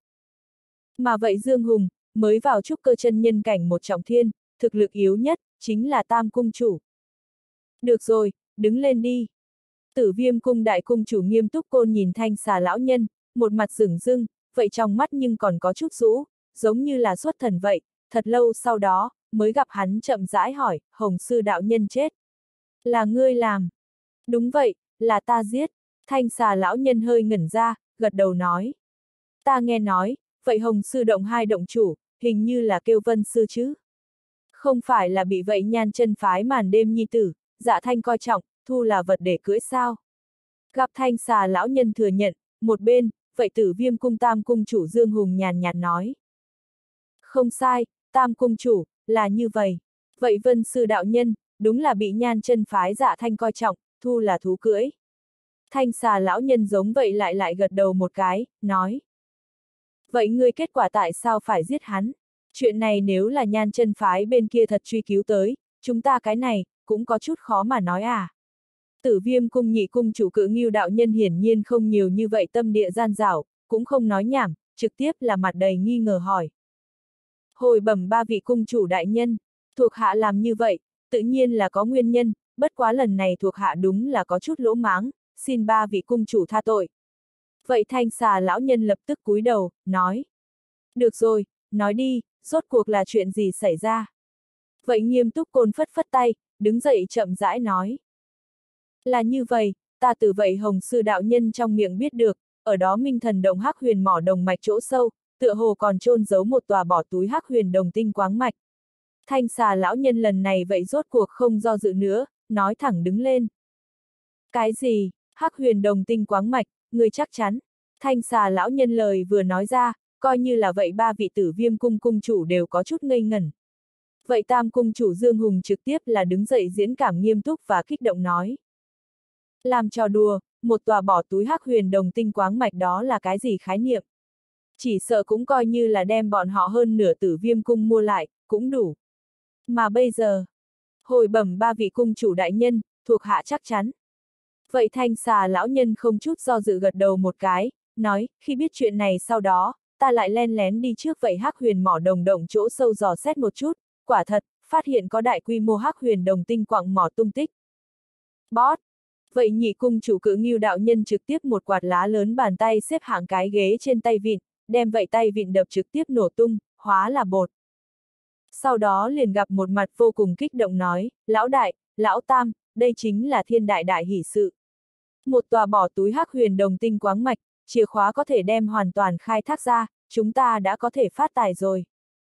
Mà vậy Dương Hùng, mới vào trúc cơ chân nhân cảnh một trọng thiên, thực lực yếu nhất, chính là tam cung chủ. Được rồi, đứng lên đi. Tử Viêm cung đại cung chủ Nghiêm Túc Côn nhìn Thanh Xà lão nhân, một mặt sửng dưng, vậy trong mắt nhưng còn có chút rũ, giống như là xuất thần vậy, thật lâu sau đó, mới gặp hắn chậm rãi hỏi, Hồng sư đạo nhân chết. Là ngươi làm. Đúng vậy, là ta giết. Thanh Xà lão nhân hơi ngẩn ra, gật đầu nói. Ta nghe nói, vậy Hồng sư động hai động chủ, hình như là kêu Vân sư chứ. Không phải là bị vậy Nhan chân phái màn đêm nhi tử, Dạ Thanh coi trọng, thu là vật để cưỡi sao. Gặp Thanh Xà lão nhân thừa nhận, một bên, vậy Tử Viêm cung tam cung chủ Dương Hùng nhàn nhạt nói. Không sai, tam cung chủ, là như vậy. Vậy Vân sư đạo nhân, đúng là bị Nhan chân phái Dạ Thanh coi trọng, thu là thú cưỡi. Thanh Xà lão nhân giống vậy lại gật đầu một cái, nói. Vậy ngươi kết quả tại sao phải giết hắn? Chuyện này nếu là Nhan chân phái bên kia thật truy cứu tới, chúng ta cái này, cũng có chút khó mà nói à. Tử Viêm cung nhị cung chủ Cự Ngưu đạo nhân hiển nhiên không nhiều như vậy tâm địa gian dảo, cũng không nói nhảm, trực tiếp là mặt đầy nghi ngờ hỏi. Hồi bẩm ba vị cung chủ đại nhân, thuộc hạ làm như vậy, tự nhiên là có nguyên nhân, bất quá lần này thuộc hạ đúng là có chút lỗ mãng, xin ba vị cung chủ tha tội. Vậy Thanh Xà lão nhân lập tức cúi đầu, nói. Được rồi, nói đi, rốt cuộc là chuyện gì xảy ra? Vậy Nghiêm Túc Côn phất phất tay, đứng dậy chậm rãi nói. Là như vậy, ta từ vậy Hồng sư đạo nhân trong miệng biết được, ở đó Minh Thần Động Hắc Huyền mỏ đồng mạch chỗ sâu, tựa hồ còn chôn giấu một tòa bỏ túi Hắc Huyền đồng tinh quáng mạch. Thanh Xà lão nhân lần này vậy rốt cuộc không do dự nữa, nói thẳng đứng lên. Cái gì? Hắc Huyền đồng tinh quáng mạch, người chắc chắn. Thanh Xà lão nhân lời vừa nói ra, coi như là vậy ba vị Tử Viêm cung cung chủ đều có chút ngây ngẩn. Vậy tam cung chủ Dương Hùng trực tiếp là đứng dậy diễn cảm nghiêm túc và kích động nói. Làm trò đùa, một tòa bỏ túi Hắc Huyền đồng tinh quáng mạch đó là cái gì khái niệm? Chỉ sợ cũng coi như là đem bọn họ hơn nửa Tử Viêm cung mua lại, cũng đủ. Mà bây giờ, hồi bẩm ba vị cung chủ đại nhân, thuộc hạ chắc chắn. Vậy Thanh Xà lão nhân không chút do dự gật đầu một cái, nói, khi biết chuyện này sau đó, ta lại len lén đi trước vậy Hắc Huyền mỏ đồng động chỗ sâu dò xét một chút, quả thật, phát hiện có đại quy mô Hắc Huyền đồng tinh quặng mỏ tung tích. Bót! Vậy nhị cung chủ Cự Ngưu đạo nhân trực tiếp một quạt lá lớn bàn tay xếp hạng cái ghế trên tay vịn, đem vậy tay vịn đập trực tiếp nổ tung, hóa là bột. Sau đó liền gặp một mặt vô cùng kích động nói, lão đại, lão tam, đây chính là thiên đại đại hỷ sự. Một tòa bỏ túi hắc huyền đồng tinh quáng mạch, chìa khóa có thể đem hoàn toàn khai thác ra, chúng ta đã có thể phát tài rồi.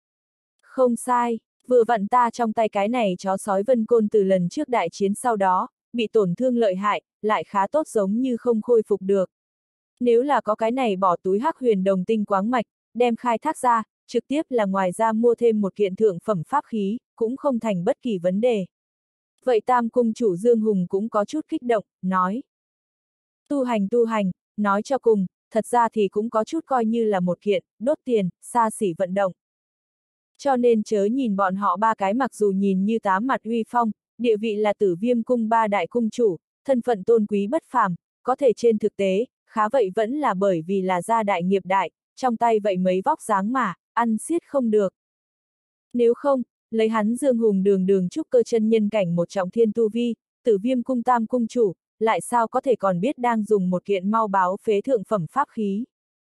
Không sai, vừa vặn ta trong tay cái này chó sói Vân Côn từ lần trước đại chiến sau đó, bị tổn thương lợi hại, lại khá tốt giống như không khôi phục được. Nếu là có cái này bỏ túi hắc huyền đồng tinh quáng mạch, đem khai thác ra, trực tiếp là ngoài ra mua thêm một kiện thượng phẩm pháp khí, cũng không thành bất kỳ vấn đề. Vậy Tam Cung chủ Dương Hùng cũng có chút kích động, nói. Tu hành, nói cho cùng, thật ra thì cũng có chút coi như là một kiện, đốt tiền, xa xỉ vận động. Cho nên chớ nhìn bọn họ ba cái mặc dù nhìn như tám mặt uy phong, địa vị là Tử Viêm cung ba đại cung chủ, thân phận tôn quý bất phàm, có thể trên thực tế, khá vậy vẫn là bởi vì là gia đại nghiệp đại, trong tay vậy mấy vóc dáng mà, ăn xiết không được. Nếu không, lấy hắn Dương Hùng đường đường trúc cơ chân nhân cảnh một trọng thiên tu vi, Tử Viêm cung tam cung chủ, lại sao có thể còn biết đang dùng một kiện mau báo phế thượng phẩm pháp khí.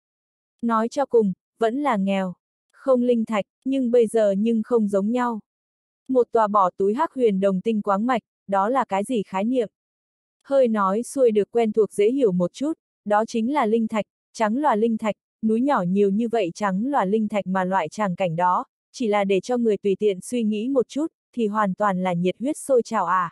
Nói cho cùng, vẫn là nghèo, không linh thạch, nhưng bây giờ nhưng không giống nhau. Một tòa bỏ túi hắc huyền đồng tinh quáng mạch, đó là cái gì khái niệm? Hơi nói xuôi được quen thuộc dễ hiểu một chút, đó chính là linh thạch, trắng lòa linh thạch, núi nhỏ nhiều như vậy trắng lòa linh thạch mà loại tràng cảnh đó, chỉ là để cho người tùy tiện suy nghĩ một chút, thì hoàn toàn là nhiệt huyết sôi trào à.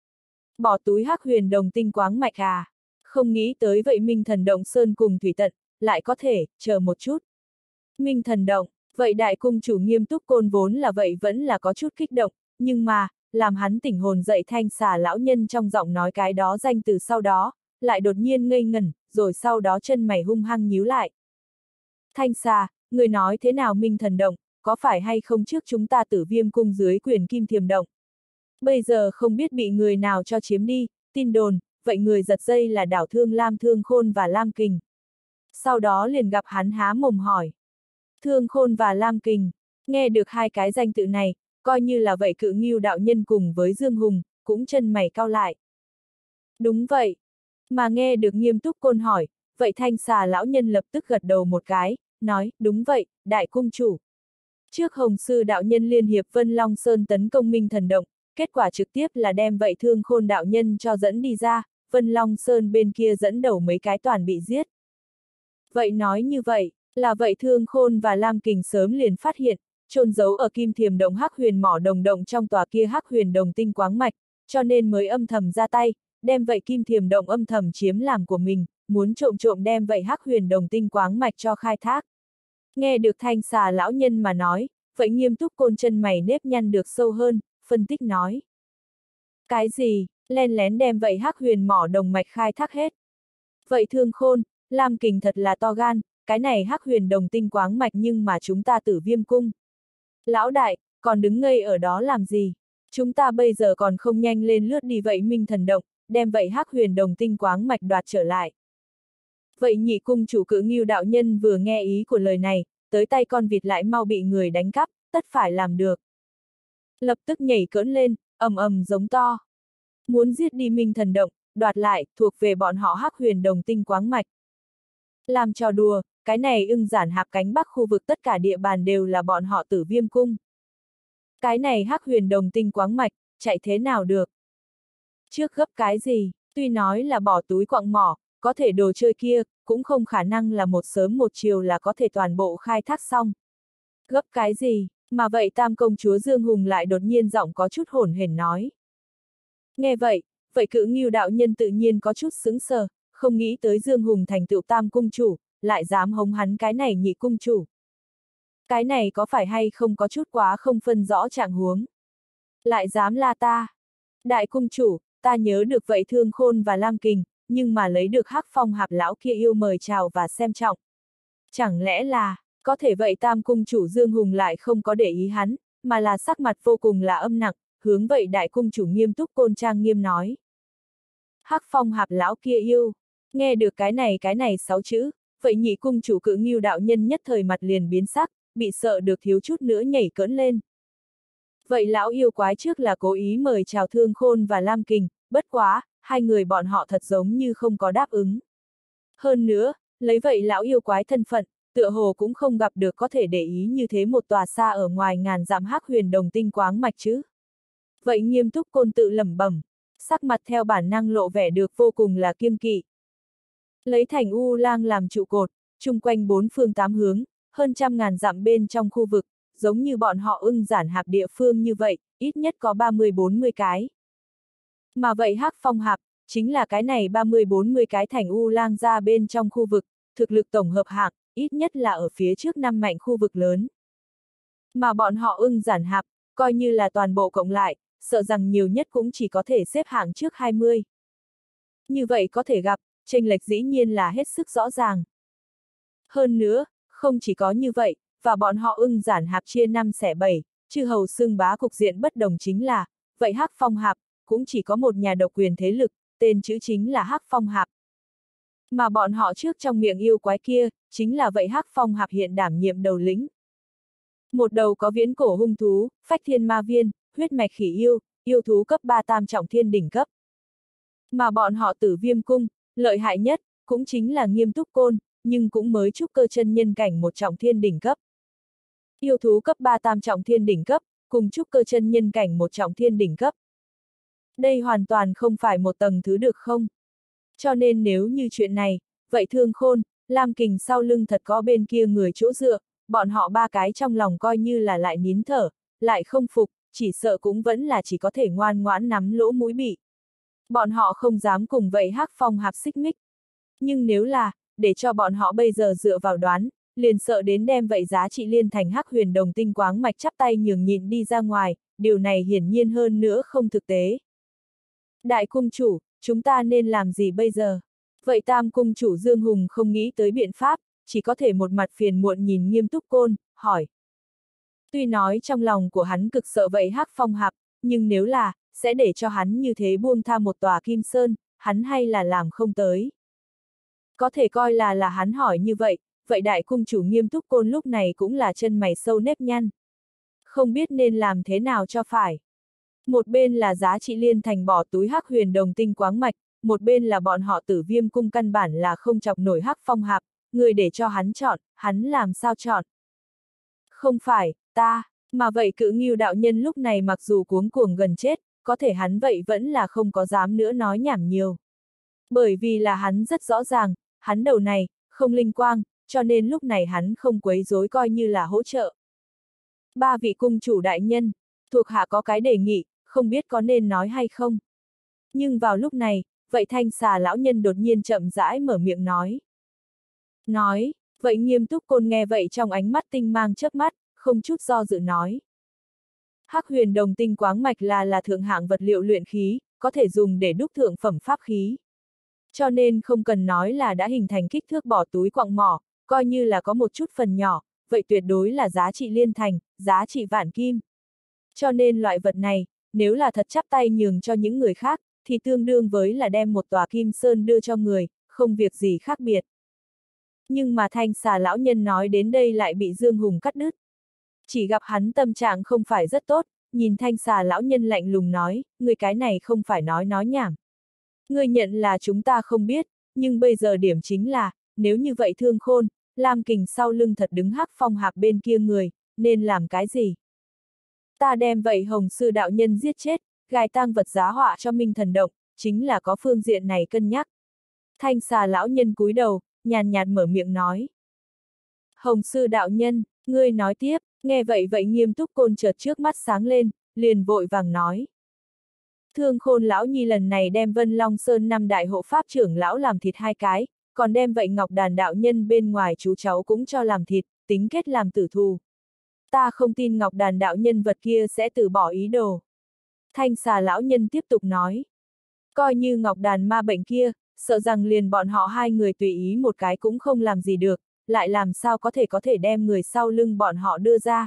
Bỏ túi hắc huyền đồng tinh quáng mạch à. Không nghĩ tới vậy Minh Thần Động Sơn cùng Thủy Tận, lại có thể, chờ một chút. Minh Thần Động, vậy đại cung chủ Nghiêm Túc Côn vốn là vậy vẫn là có chút kích động, nhưng mà, làm hắn tỉnh hồn dậy Thanh Xà lão nhân trong giọng nói cái đó danh từ sau đó, lại đột nhiên ngây ngẩn, rồi sau đó chân mày hung hăng nhíu lại. Thanh Xà, người nói thế nào Minh Thần Động, có phải hay không trước chúng ta Tử Viêm cung dưới quyền Kim Thiềm Động? Bây giờ không biết bị người nào cho chiếm đi, tin đồn, vậy người giật dây là đảo Thương Lam Thương Khôn và Lam Kình. Sau đó liền gặp hắn há mồm hỏi. Thương Khôn và Lam Kình, nghe được hai cái danh tự này, coi như là vậy Cự Ngưu đạo nhân cùng với Dương Hùng, cũng chân mày cau lại. Đúng vậy. Mà nghe được Nghiêm Túc Côn hỏi, vậy Thanh Xà lão nhân lập tức gật đầu một cái, nói, đúng vậy, đại cung chủ. Trước Hồng Sư đạo nhân liên hiệp Vân Long Sơn tấn công Minh Thần Động, kết quả trực tiếp là đem vậy Thương Khôn đạo nhân cho dẫn đi ra, Vân Long Sơn bên kia dẫn đầu mấy cái toàn bị giết. Vậy nói như vậy, là vậy Thương Khôn và Lam Kình sớm liền phát hiện, chôn giấu ở Kim Thiềm Động hắc huyền mỏ đồng động trong tòa kia hắc huyền đồng tinh quáng mạch, cho nên mới âm thầm ra tay, đem vậy Kim Thiềm Động âm thầm chiếm làm của mình, muốn trộm đem vậy hắc huyền đồng tinh quáng mạch cho khai thác. Nghe được Thanh Xà lão nhân mà nói, vậy Nghiêm Túc Côn chân mày nếp nhăn được sâu hơn, phân tích nói. Cái gì, len lén đem vậy hắc huyền mỏ đồng mạch khai thác hết. Vậy Thương Khôn, Lam Kình thật là to gan, cái này hắc huyền đồng tinh quáng mạch nhưng mà chúng ta Tử Viêm cung. Lão đại, còn đứng ngây ở đó làm gì? Chúng ta bây giờ còn không nhanh lên lướt đi vậy Minh Thần Động, đem vậy hắc huyền đồng tinh quáng mạch đoạt trở lại. Vậy nhị cung chủ Cự Ngưu đạo nhân vừa nghe ý của lời này, tới tay con vịt lại mau bị người đánh cắp, tất phải làm được. Lập tức nhảy cỡn lên, ầm ầm giống to. Muốn giết đi Minh Thần Động, đoạt lại, thuộc về bọn họ hắc huyền đồng tinh quáng mạch. Làm trò đùa, cái này ưng giản hạp cánh bắc khu vực tất cả địa bàn đều là bọn họ Tử Viêm cung. Cái này hắc huyền đồng tinh quáng mạch, chạy thế nào được? Trước gấp cái gì, tuy nói là bỏ túi quặng mỏ, có thể đồ chơi kia, cũng không khả năng là một sớm một chiều là có thể toàn bộ khai thác xong. Gấp cái gì, mà vậy Tam công chúa Dương Hùng lại đột nhiên giọng có chút hổn hển nói. Nghe vậy, vậy Cự Ngưu đạo nhân tự nhiên có chút sững sờ, không nghĩ tới Dương Hùng thành tựu Tam cung chủ, lại dám hống hắn cái này nhị cung chủ. Cái này có phải hay không có chút quá không phân rõ trạng huống. Lại dám la ta. Đại cung chủ, ta nhớ được vậy Thương Khôn và Lam Kình, nhưng mà lấy được Hắc Phong Hạp lão kia yêu mời chào và xem trọng. Chẳng lẽ là, có thể vậy Tam cung chủ Dương Hùng lại không có để ý hắn, mà là sắc mặt vô cùng là âm nặng, hướng vậy đại cung chủ Nghiêm Túc Côn trang nghiêm nói. Hắc Phong Hạp lão kia yêu, nghe được cái này 6 chữ, vậy nhị cung chủ Cự Ngưu đạo nhân nhất thời mặt liền biến sắc, bị sợ được thiếu chút nữa nhảy cỡn lên. Vậy lão yêu quái trước là cố ý mời chào Thương Khôn và Lam Kình, bất quá, hai người bọn họ thật giống như không có đáp ứng. Hơn nữa, lấy vậy lão yêu quái thân phận, tựa hồ cũng không gặp được có thể để ý như thế một tòa xa ở ngoài ngàn dặm hắc huyền đồng tinh quáng mạch chứ. Vậy Nghiêm Túc Côn tự lẩm bẩm, sắc mặt theo bản năng lộ vẻ được vô cùng là kiêng kỵ. Lấy thành U Lang làm trụ cột, chung quanh bốn phương tám hướng, hơn 100.000 dặm bên trong khu vực, giống như bọn họ ưng giản hạp địa phương như vậy, ít nhất có 30-40 cái. Mà vậy Hắc Phong hạp, chính là cái này 30-40 cái thành U Lang ra bên trong khu vực, thực lực tổng hợp hạng, ít nhất là ở phía trước 5 mạnh khu vực lớn. Mà bọn họ ưng giản hạp, coi như là toàn bộ cộng lại, sợ rằng nhiều nhất cũng chỉ có thể xếp hạng trước 20. Như vậy có thể gặp, chênh lệch dĩ nhiên là hết sức rõ ràng. Hơn nữa, không chỉ có như vậy, và bọn họ ưng giản hạp chia 5 xẻ 7, chư hầu xưng bá cục diện bất đồng chính là, vậy Hắc Phong hạp, cũng chỉ có một nhà độc quyền thế lực, tên chữ chính là Hắc Phong hạp. Mà bọn họ trước trong miệng yêu quái kia, chính là vậy Hắc Phong hạp hiện đảm nhiệm đầu lĩnh. Một đầu có viễn cổ hung thú, phách thiên ma viên, huyết mạch khỉ yêu thú cấp 3 tam trọng thiên đỉnh cấp. Mà bọn họ Tử Viêm cung, lợi hại nhất, cũng chính là Nghiêm Túc Côn, nhưng cũng mới trúc cơ chân nhân cảnh một trọng thiên đỉnh cấp. Yêu thú cấp 3 tam trọng thiên đỉnh cấp, cùng trúc cơ chân nhân cảnh một trọng thiên đỉnh cấp. Đây hoàn toàn không phải một tầng thứ được không? Cho nên nếu như chuyện này, vậy Thương Khôn, Lam Kình sau lưng thật có bên kia người chỗ dựa, bọn họ ba cái trong lòng coi như là lại nín thở, lại không phục, chỉ sợ cũng vẫn là chỉ có thể ngoan ngoãn nắm lỗ mũi bị. Bọn họ không dám cùng vậy Hắc Phong hạp xích mích. Nhưng nếu là, để cho bọn họ bây giờ dựa vào đoán, liền sợ đến đem vậy giá trị liên thành Hắc Huyền Đồng tinh quáng mạch chắp tay nhường nhịn đi ra ngoài, điều này hiển nhiên hơn nữa không thực tế. Đại cung chủ, chúng ta nên làm gì bây giờ? Vậy Tam cung chủ Dương Hùng không nghĩ tới biện pháp, chỉ có thể một mặt phiền muộn nhìn Nghiêm Túc Côn, hỏi. Tuy nói trong lòng của hắn cực sợ vậy Hắc Phong hạp, nhưng nếu là, sẽ để cho hắn như thế buông tha một tòa Kim Sơn, hắn hay là làm không tới. Có thể coi là hắn hỏi như vậy, vậy đại cung chủ Nghiêm Túc Côn lúc này cũng là chân mày sâu nếp nhăn. Không biết nên làm thế nào cho phải. Một bên là giá trị liên thành bỏ túi Hắc Huyền Đồng tinh quáng mạch, một bên là bọn họ Tử Viêm cung căn bản là không chọc nổi Hắc Phong hạp, người để cho hắn chọn, hắn làm sao chọn. Không phải, ta, mà vậy Cự Ngưu đạo nhân lúc này mặc dù cuống cuồng gần chết, có thể hắn vậy vẫn là không có dám nữa nói nhảm nhiều. Bởi vì là hắn rất rõ ràng, hắn đầu này, không linh quang, cho nên lúc này hắn không quấy rối coi như là hỗ trợ. Ba vị cung chủ đại nhân, thuộc hạ có cái đề nghị, không biết có nên nói hay không. Nhưng vào lúc này, vậy Thanh Xà lão nhân đột nhiên chậm rãi mở miệng nói. Nói, vậy Nghiêm Túc Côn nghe vậy trong ánh mắt tinh mang chớp mắt, không chút do dự nói. Hắc Huyền Đồng tinh quáng mạch là thượng hạng vật liệu luyện khí, có thể dùng để đúc thượng phẩm pháp khí. Cho nên không cần nói là đã hình thành kích thước bỏ túi quặng mỏ, coi như là có một chút phần nhỏ, vậy tuyệt đối là giá trị liên thành, giá trị vạn kim. Cho nên loại vật này, nếu là thật chắp tay nhường cho những người khác, thì tương đương với là đem một tòa Kim Sơn đưa cho người, không việc gì khác biệt. Nhưng mà Thanh Xà lão nhân nói đến đây lại bị Dương Hùng cắt đứt. Chỉ gặp hắn tâm trạng không phải rất tốt, nhìn Thanh Xà lão nhân lạnh lùng nói, người cái này không phải nói nhảm. Người nhận là chúng ta không biết, nhưng bây giờ điểm chính là, nếu như vậy Thương Khôn, Lam Kình sau lưng thật đứng Hắc Phong hạp bên kia người, nên làm cái gì? Ta đem vậy Hồng Sư đạo nhân giết chết, gài tang vật giá họa cho Minh Thần Động, chính là có phương diện này cân nhắc. Thanh Xà lão nhân cúi đầu, nhàn nhạt mở miệng nói. Hồng Sư đạo nhân, ngươi nói tiếp, nghe vậy Nghiêm Túc Côn chợt trước mắt sáng lên, liền vội vàng nói. Thương Khôn lão nhi lần này đem Vân Long Sơn 5 đại hộ pháp trưởng lão làm thịt 2 cái, còn đem vậy Ngọc Đàn đạo nhân bên ngoài chú cháu cũng cho làm thịt, tính kết làm tử thù. Ta không tin Ngọc Đàn đạo nhân vật kia sẽ từ bỏ ý đồ. Thanh Xà lão nhân tiếp tục nói. Coi như Ngọc Đàn ma bệnh kia, sợ rằng liền bọn họ 2 người tùy ý một cái cũng không làm gì được, lại làm sao có thể đem người sau lưng bọn họ đưa ra.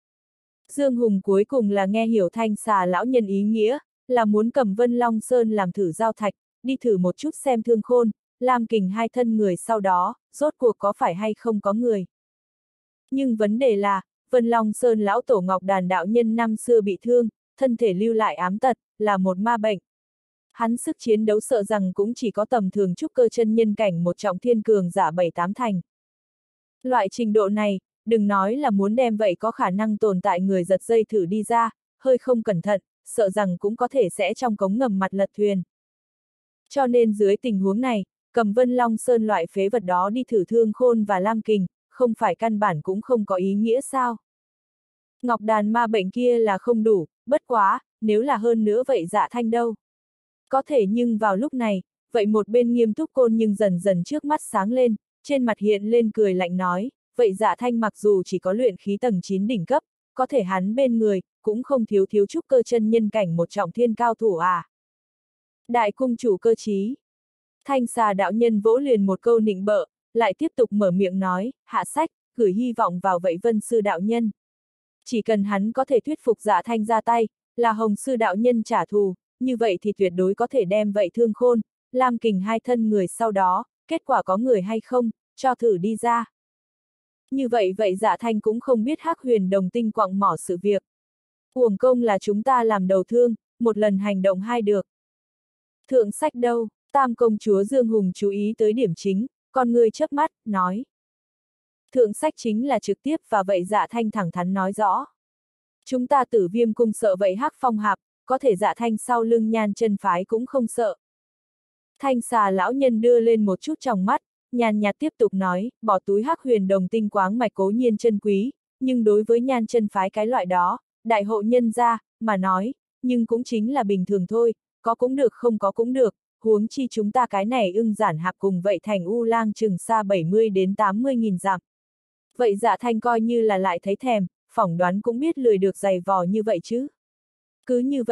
Dương Hùng cuối cùng là nghe hiểu Thanh Xà lão nhân ý nghĩa, là muốn cầm Vân Long Sơn làm thử giao thạch, đi thử một chút xem Thương Khôn, Lam Kình 2 thân người sau đó, rốt cuộc có phải hay không có người. Nhưng vấn đề là, Vân Long Sơn lão tổ Ngọc Đàn đạo nhân năm xưa bị thương, thân thể lưu lại ám tật, là một ma bệnh. Hắn sức chiến đấu sợ rằng cũng chỉ có tầm thường trúc cơ chân nhân cảnh một trọng thiên cường giả 7-8 thành. Loại trình độ này, đừng nói là muốn đem vậy có khả năng tồn tại người giật dây thử đi ra, hơi không cẩn thận, sợ rằng cũng có thể sẽ trong cống ngầm mặt lật thuyền. Cho nên dưới tình huống này, cầm Vân Long Sơn loại phế vật đó đi thử Thương Khôn và Lam Kình, không phải căn bản cũng không có ý nghĩa sao? Ngọc đàn ma bệnh kia là không đủ, bất quá, nếu là hơn nữa vậy Dạ Thanh đâu? Có thể nhưng vào lúc này, vậy một bên Nghiêm Túc Côn nhưng dần dần trước mắt sáng lên, trên mặt hiện lên cười lạnh nói, vậy Dạ Thanh mặc dù chỉ có luyện khí tầng 9 đỉnh cấp, có thể hắn bên người, cũng không thiếu trúc cơ chân nhân cảnh một trọng thiên cao thủ à. Đại cung chủ cơ trí. Thanh xà đạo nhân vỗ liền một câu nịnh bợ, lại tiếp tục mở miệng nói, hạ sách, gửi hy vọng vào vậy Vân sư đạo nhân. Chỉ cần hắn có thể thuyết phục Dạ Thanh ra tay, là Hồng sư đạo nhân trả thù, như vậy thì tuyệt đối có thể đem vậy Thương Khôn, Lam Kình hai thân người sau đó, kết quả có người hay không, cho thử đi ra. Như vậy Dạ Thanh cũng không biết Hắc Huyền Đồng Tinh quặng mỏ sự việc. Uổng công là chúng ta làm đầu thương, một lần hành động hai được. Thượng sách đâu, Tam công chúa Dương Hùng chú ý tới điểm chính, con người chớp mắt, nói. Thượng sách chính là trực tiếp và vậy Dạ Thanh thẳng thắn nói rõ. Chúng ta Tử Viêm cung sợ vậy Hắc Phong Hạp, có thể Dạ Thanh sau lưng Nhan chân phái cũng không sợ. Thanh xà lão nhân đưa lên một chút tròng mắt, nhàn nhạt tiếp tục nói, bỏ túi Hắc Huyền Đồng Tinh quáng mạch cố nhiên chân quý, nhưng đối với Nhan chân phái cái loại đó, đại hộ nhân gia, mà nói, nhưng cũng chính là bình thường thôi, có cũng được không có cũng được, huống chi chúng ta cái này ưng giản hạp cùng vậy thành U Lang chừng xa 70 đến 80 nghìn dặm. Vậy Dạ Thanh coi như là lại thấy thèm, phỏng đoán cũng biết lười được giày vò như vậy chứ. Cứ như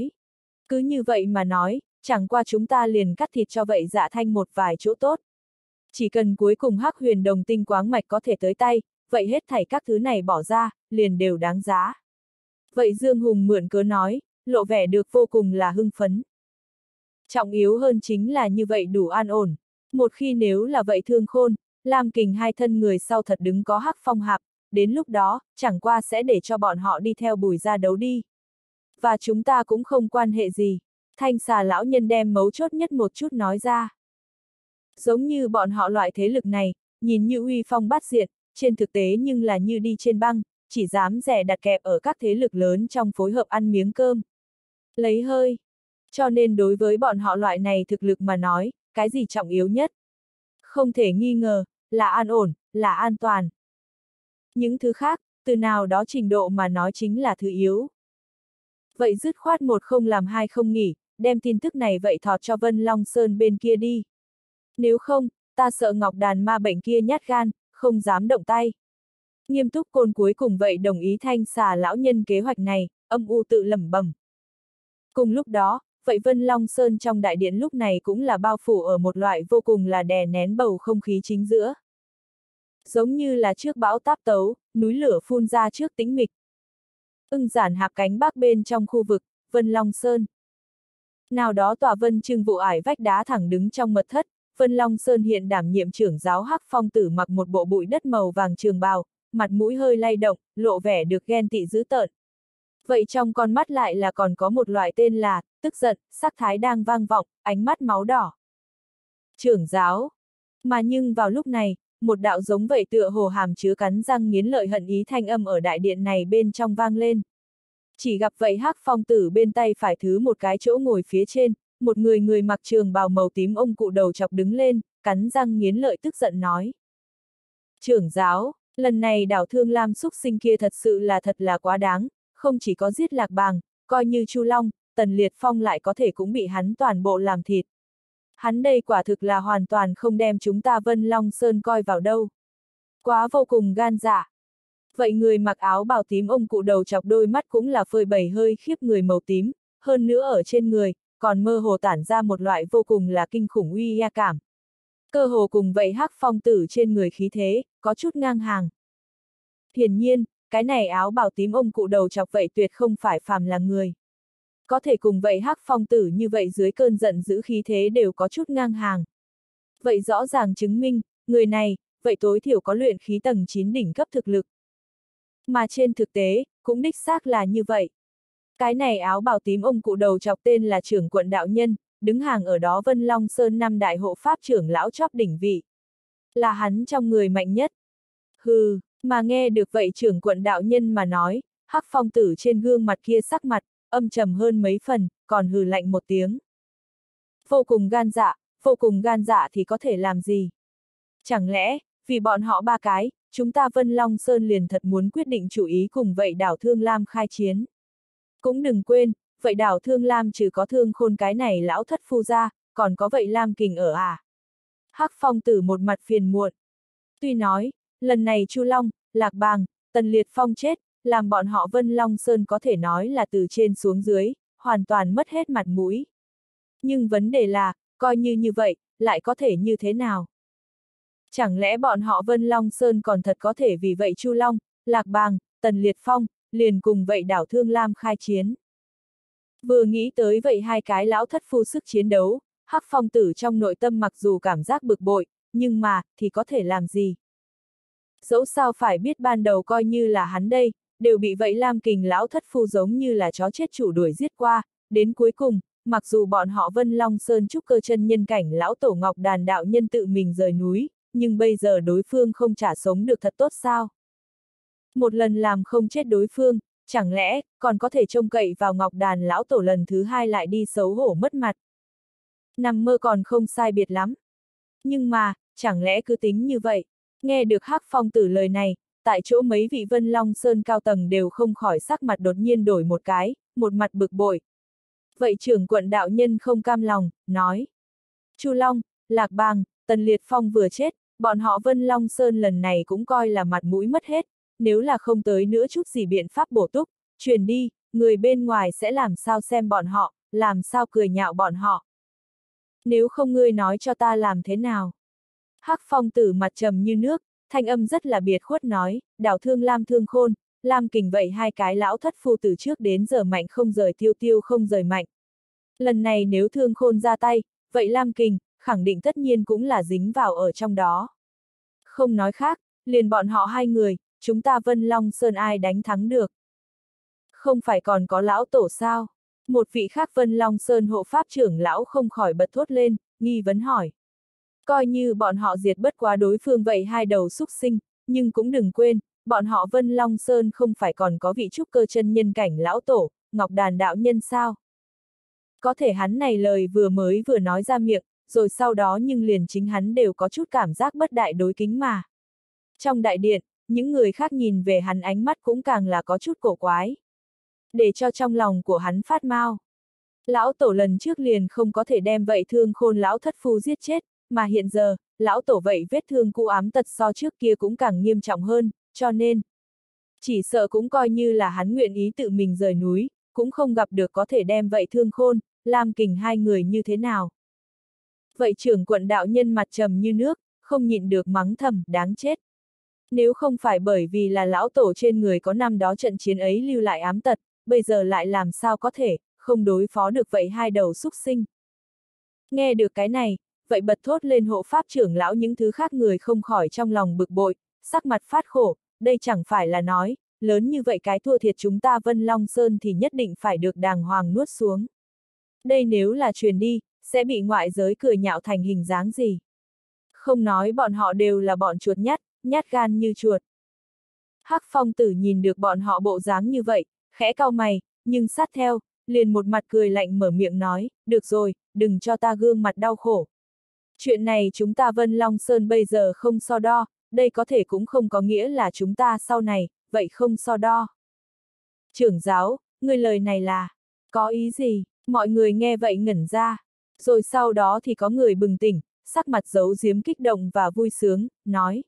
vậy mà nói, chẳng qua chúng ta liền cắt thịt cho vậy Dạ Thanh một vài chỗ tốt. Chỉ cần cuối cùng Hắc Huyền Đồng Tinh quáng mạch có thể tới tay, vậy hết thảy các thứ này bỏ ra, liền đều đáng giá. Vậy Dương Hùng mượn cớ nói, lộ vẻ được vô cùng là hưng phấn. Trọng yếu hơn chính là như vậy đủ an ổn. Một khi nếu là vậy Thương Khôn, Lam Kình hai thân người sau thật đứng có Hắc Phong Hạp, đến lúc đó, chẳng qua sẽ để cho bọn họ đi theo Bùi ra đấu đi. Và chúng ta cũng không quan hệ gì. Thanh xà lão nhân đem mấu chốt nhất một chút nói ra. Giống như bọn họ loại thế lực này, nhìn như uy phong bát diện, trên thực tế nhưng là như đi trên băng, chỉ dám rẻ đặt kẹp ở các thế lực lớn trong phối hợp ăn miếng cơm. Lấy hơi. Cho nên đối với bọn họ loại này thực lực mà nói, cái gì trọng yếu nhất? Không thể nghi ngờ, là an ổn, là an toàn. Những thứ khác, từ nào đó trình độ mà nói chính là thứ yếu. Vậy dứt khoát một không làm hai không nghỉ, đem tin tức này vậy thọt cho Vân Long Sơn bên kia đi. Nếu không, ta sợ Ngọc đàn ma bệnh kia nhát gan, không dám động tay. Nghiêm Túc Côn cuối cùng vậy đồng ý thanh xà lão nhân kế hoạch này, âm u tự lẩm bẩm. Cùng lúc đó, vậy Vân Long Sơn trong đại điện lúc này cũng là bao phủ ở một loại vô cùng là đè nén bầu không khí chính giữa. Giống như là trước bão táp tấu, núi lửa phun ra trước tĩnh mịch. Ưng giản hạp cánh bắc bên trong khu vực, Vân Long Sơn. Nào đó tòa Vân Trưng vụ ải vách đá thẳng đứng trong mật thất, Vân Long Sơn hiện đảm nhiệm trưởng giáo Hắc Phong Tử mặc một bộ bụi đất màu vàng trường bào, mặt mũi hơi lay động, lộ vẻ được ghen tị dữ tợn. Vậy trong con mắt lại là còn có một loại tên là, tức giận, sắc thái đang vang vọng, ánh mắt máu đỏ. Trưởng giáo. Mà nhưng vào lúc này, một đạo giống vậy tựa hồ hàm chứa cắn răng nghiến lợi hận ý thanh âm ở đại điện này bên trong vang lên. Chỉ gặp vậy Hắc Phong Tử bên tay phải thứ một cái chỗ ngồi phía trên, một người mặc trường bào màu tím ông cụ đầu chọc đứng lên, cắn răng nghiến lợi tức giận nói. Trưởng giáo, lần này đảo Thương Lam xúc sinh kia thật là quá đáng, không chỉ có giết Lạc Bàng, coi như Chu Long, Tần Liệt Phong lại có thể cũng bị hắn toàn bộ làm thịt. Hắn đây quả thực là hoàn toàn không đem chúng ta Vân Long Sơn coi vào đâu. Quá vô cùng gan dạ. Vậy người mặc áo bào tím ông cụ đầu chọc đôi mắt cũng là phơi bày hơi khiếp người màu tím, hơn nữa ở trên người, còn mơ hồ tản ra một loại vô cùng là kinh khủng uy nha cảm. Cơ hồ cùng vậy Hắc Phong Tử trên người khí thế, có chút ngang hàng. Hiển nhiên, cái này áo bào tím ông cụ đầu chọc vậy tuyệt không phải phàm là người. Có thể cùng vậy Hắc Phong Tử như vậy dưới cơn giận dữ khí thế đều có chút ngang hàng. Vậy rõ ràng chứng minh, người này, vậy tối thiểu có luyện khí tầng 9 đỉnh cấp thực lực. Mà trên thực tế, cũng đích xác là như vậy. Cái này áo bào tím ông cụ đầu chọc tên là trưởng quận đạo nhân, đứng hàng ở đó Vân Long Sơn năm đại hộ pháp trưởng lão chóp đỉnh vị. Là hắn trong người mạnh nhất. Hừ, mà nghe được vậy trưởng quận đạo nhân mà nói, Hắc Phong Tử trên gương mặt kia sắc mặt, âm trầm hơn mấy phần, còn hừ lạnh một tiếng. Vô cùng gan dạ thì có thể làm gì? Chẳng lẽ, vì bọn họ ba cái, chúng ta Vân Long Sơn liền thật muốn quyết định chủ ý cùng vậy đảo Thương Lam khai chiến? Cũng đừng quên, vậy đảo Thương Lam trừ có Thương Khôn cái này lão thất phu ra, còn có vậy Lam Kình ở à? Hắc Phong Tử một mặt phiền muộn. Tuy nói, lần này Chu Long, Lạc Bàng, Tần Liệt Phong chết, làm bọn họ Vân Long Sơn có thể nói là từ trên xuống dưới, hoàn toàn mất hết mặt mũi. Nhưng vấn đề là, coi như vậy, lại có thể như thế nào? Chẳng lẽ bọn họ Vân Long Sơn còn thật có thể vì vậy Chu Long, Lạc Bàng, Tần Liệt Phong, liền cùng vậy đảo Thương Lam khai chiến? Vừa nghĩ tới vậy hai cái lão thất phu sức chiến đấu, Hắc Phong Tử trong nội tâm mặc dù cảm giác bực bội, nhưng mà, thì có thể làm gì? Dẫu sao phải biết ban đầu coi như là hắn đây, đều bị vậy Lam Kình lão thất phu giống như là chó chết chủ đuổi giết qua, đến cuối cùng, mặc dù bọn họ Vân Long Sơn trúc cơ chân nhân cảnh lão tổ Ngọc Đàn đạo nhân tự mình rời núi, nhưng bây giờ đối phương không trả sống được thật tốt sao? Một lần làm không chết đối phương, chẳng lẽ, còn có thể trông cậy vào Ngọc Đàn lão tổ lần thứ hai lại đi xấu hổ mất mặt? Nằm mơ còn không sai biệt lắm. Nhưng mà, chẳng lẽ cứ tính như vậy? Nghe được Hắc Phong Tử lời này, tại chỗ mấy vị Vân Long Sơn cao tầng đều không khỏi sắc mặt đột nhiên đổi một cái, một mặt bực bội. Vậy trưởng quận đạo nhân không cam lòng, nói. Chu Long, Lạc Bàng, Tần Liệt Phong vừa chết, bọn họ Vân Long Sơn lần này cũng coi là mặt mũi mất hết, nếu là không tới nữa chút gì biện pháp bổ túc, truyền đi, người bên ngoài sẽ làm sao xem bọn họ, làm sao cười nhạo bọn họ. Nếu không ngươi nói cho ta làm thế nào? Hắc Phong Tử mặt trầm như nước, thanh âm rất là biệt khuất nói, đảo Thương Lam Thương Khôn, Lam Kình vậy hai cái lão thất phu từ trước đến giờ mạnh không rời tiêu tiêu không rời mạnh. Lần này nếu Thương Khôn ra tay, vậy Lam Kình, khẳng định tất nhiên cũng là dính vào ở trong đó. Không nói khác, liền bọn họ hai người, chúng ta Vân Long Sơn ai đánh thắng được? Không phải còn có lão tổ sao? Một vị khác Vân Long Sơn hộ pháp trưởng lão không khỏi bật thốt lên, nghi vấn hỏi. Coi như bọn họ diệt bất quá đối phương vậy hai đầu xúc sinh, nhưng cũng đừng quên, bọn họ Vân Long Sơn không phải còn có vị trúc cơ chân nhân cảnh lão tổ, Ngọc Đàn đạo nhân sao? Có thể hắn này lời vừa nói ra miệng, rồi sau đó nhưng liền chính hắn đều có chút cảm giác bất đại đối kính mà. Trong đại điện, những người khác nhìn về hắn ánh mắt cũng càng là có chút cổ quái. Để cho trong lòng của hắn phát mau. Lão tổ lần trước liền không có thể đem vậy Thương Khôn lão thất phu giết chết, mà hiện giờ, lão tổ vậy vết thương cũ ám tật so trước kia cũng càng nghiêm trọng hơn, cho nên, chỉ sợ cũng coi như là hắn nguyện ý tự mình rời núi, cũng không gặp được có thể đem vậy Thương Khôn, Lam Kình hai người như thế nào. Vậy trưởng quận đạo nhân mặt trầm như nước, không nhịn được mắng thầm, đáng chết. Nếu không phải bởi vì là lão tổ trên người có năm đó trận chiến ấy lưu lại ám tật, bây giờ lại làm sao có thể, không đối phó được vậy hai đầu xúc sinh. Nghe được cái này, vậy bật thốt lên hộ pháp trưởng lão những thứ khác người không khỏi trong lòng bực bội, sắc mặt phát khổ, đây chẳng phải là nói, lớn như vậy cái thua thiệt chúng ta Vân Long Sơn thì nhất định phải được đàng hoàng nuốt xuống. Đây nếu là truyền đi, sẽ bị ngoại giới cười nhạo thành hình dáng gì. Không nói bọn họ đều là bọn chuột nhát, nhát gan như chuột. Hắc Phong Tử nhìn được bọn họ bộ dáng như vậy, khẽ cau mày, nhưng sát theo, liền một mặt cười lạnh mở miệng nói, được rồi, đừng cho ta gương mặt đau khổ. Chuyện này chúng ta Vân Long Sơn bây giờ không so đo, đây có thể cũng không có nghĩa là chúng ta sau này, vậy không so đo. Trưởng giáo, người lời này là, có ý gì? Mọi người nghe vậy ngẩn ra. Rồi sau đó thì có người bừng tỉnh, sắc mặt giấu giếm kích động và vui sướng, nói.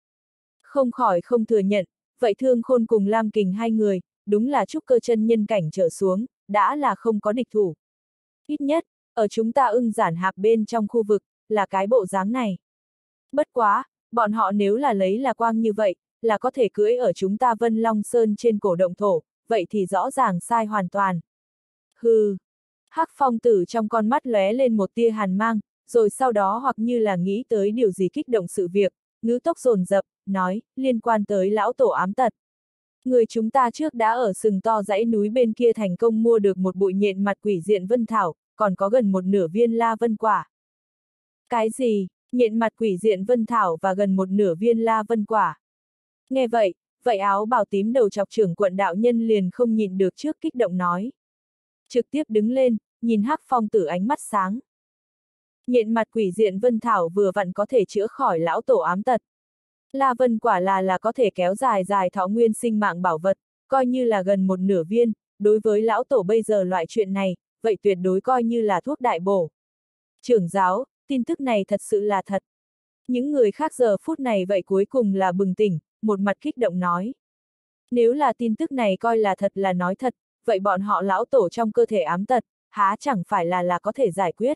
Không khỏi không thừa nhận, vậy Thương Khôn cùng Lam Kình hai người, đúng là trúc cơ chân nhân cảnh trở xuống, đã là không có địch thủ. Ít nhất, ở chúng ta Ưng Giản Hạp bên trong khu vực, là cái bộ dáng này. Bất quá, bọn họ nếu là lấy là quang như vậy, là có thể cưỡi ở chúng ta Vân Long Sơn trên cổ động thổ, vậy thì rõ ràng sai hoàn toàn. Hừ. Hắc Phong Tử trong con mắt lóe lên một tia hàn mang, rồi sau đó hoặc như là nghĩ tới điều gì kích động sự việc, ngữ tốc dồn dập, nói, liên quan tới lão tổ ám tật. Người chúng ta trước đã ở sừng to dãy núi bên kia thành công mua được một bụi nhện mặt quỷ diện vân thảo, còn có gần một nửa viên la vân quả. Cái gì? Nhện mặt quỷ diện vân thảo và gần một nửa viên la vân quả. Nghe vậy, vậy áo bào tím đầu chọc trưởng quận đạo nhân liền không nhịn được trước kích động nói. trực tiếp đứng lên, nhìn Hắc Phong Tử ánh mắt sáng. Nhện mặt quỷ diện Vân Thảo vừa vặn có thể chữa khỏi lão tổ ám tật. La Vân quả là có thể kéo dài thọ nguyên sinh mạng bảo vật, coi như là gần một nửa viên, đối với lão tổ bây giờ loại chuyện này, vậy tuyệt đối coi như là thuốc đại bổ. Trưởng giáo, tin tức này thật sự là thật. Những người khác giờ phút này vậy cuối cùng là bừng tỉnh, một mặt kích động nói. Nếu là tin tức này coi là thật là nói thật, vậy bọn họ lão tổ trong cơ thể ám tật, há chẳng phải là có thể giải quyết.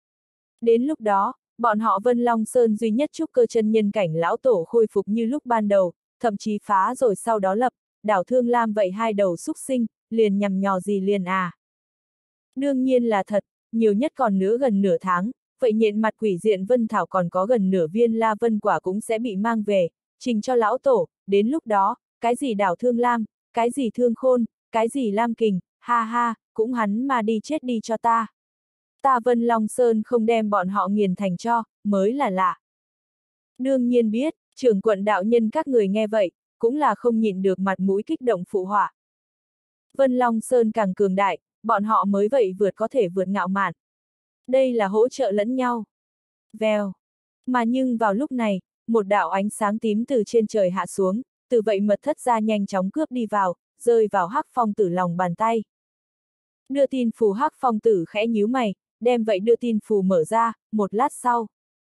Đến lúc đó, bọn họ Vân Long Sơn duy nhất trúc cơ chân nhân cảnh lão tổ khôi phục như lúc ban đầu, thậm chí phá rồi sau đó lập, đảo Thương Lam vậy hai đầu xúc sinh, liền nhằm nhò gì liền à. Đương nhiên là thật, nhiều nhất còn nữa gần nửa tháng, vậy nhện mặt quỷ diện Vân Thảo còn có gần nửa viên La Vân quả cũng sẽ bị mang về, trình cho lão tổ, đến lúc đó, cái gì đảo Thương Lam, cái gì Thương Khôn, cái gì Lam Kình, ha ha, cũng hắn mà đi chết đi cho ta. Ta Vân Long Sơn không đem bọn họ nghiền thành cho, mới là lạ. Đương nhiên biết, trưởng quận đạo nhân các người nghe vậy, cũng là không nhịn được mặt mũi kích động phụ họa. Vân Long Sơn càng cường đại, bọn họ mới vậy có thể vượt ngạo mạn. Đây là hỗ trợ lẫn nhau. Vèo. Mà nhưng vào lúc này, một đạo ánh sáng tím từ trên trời hạ xuống, từ vậy mật thất ra nhanh chóng cướp đi vào, rơi vào Hắc Phong Tử lòng bàn tay. Đưa tin phù Hắc Phong Tử khẽ nhíu mày, đem vậy đưa tin phù mở ra, một lát sau.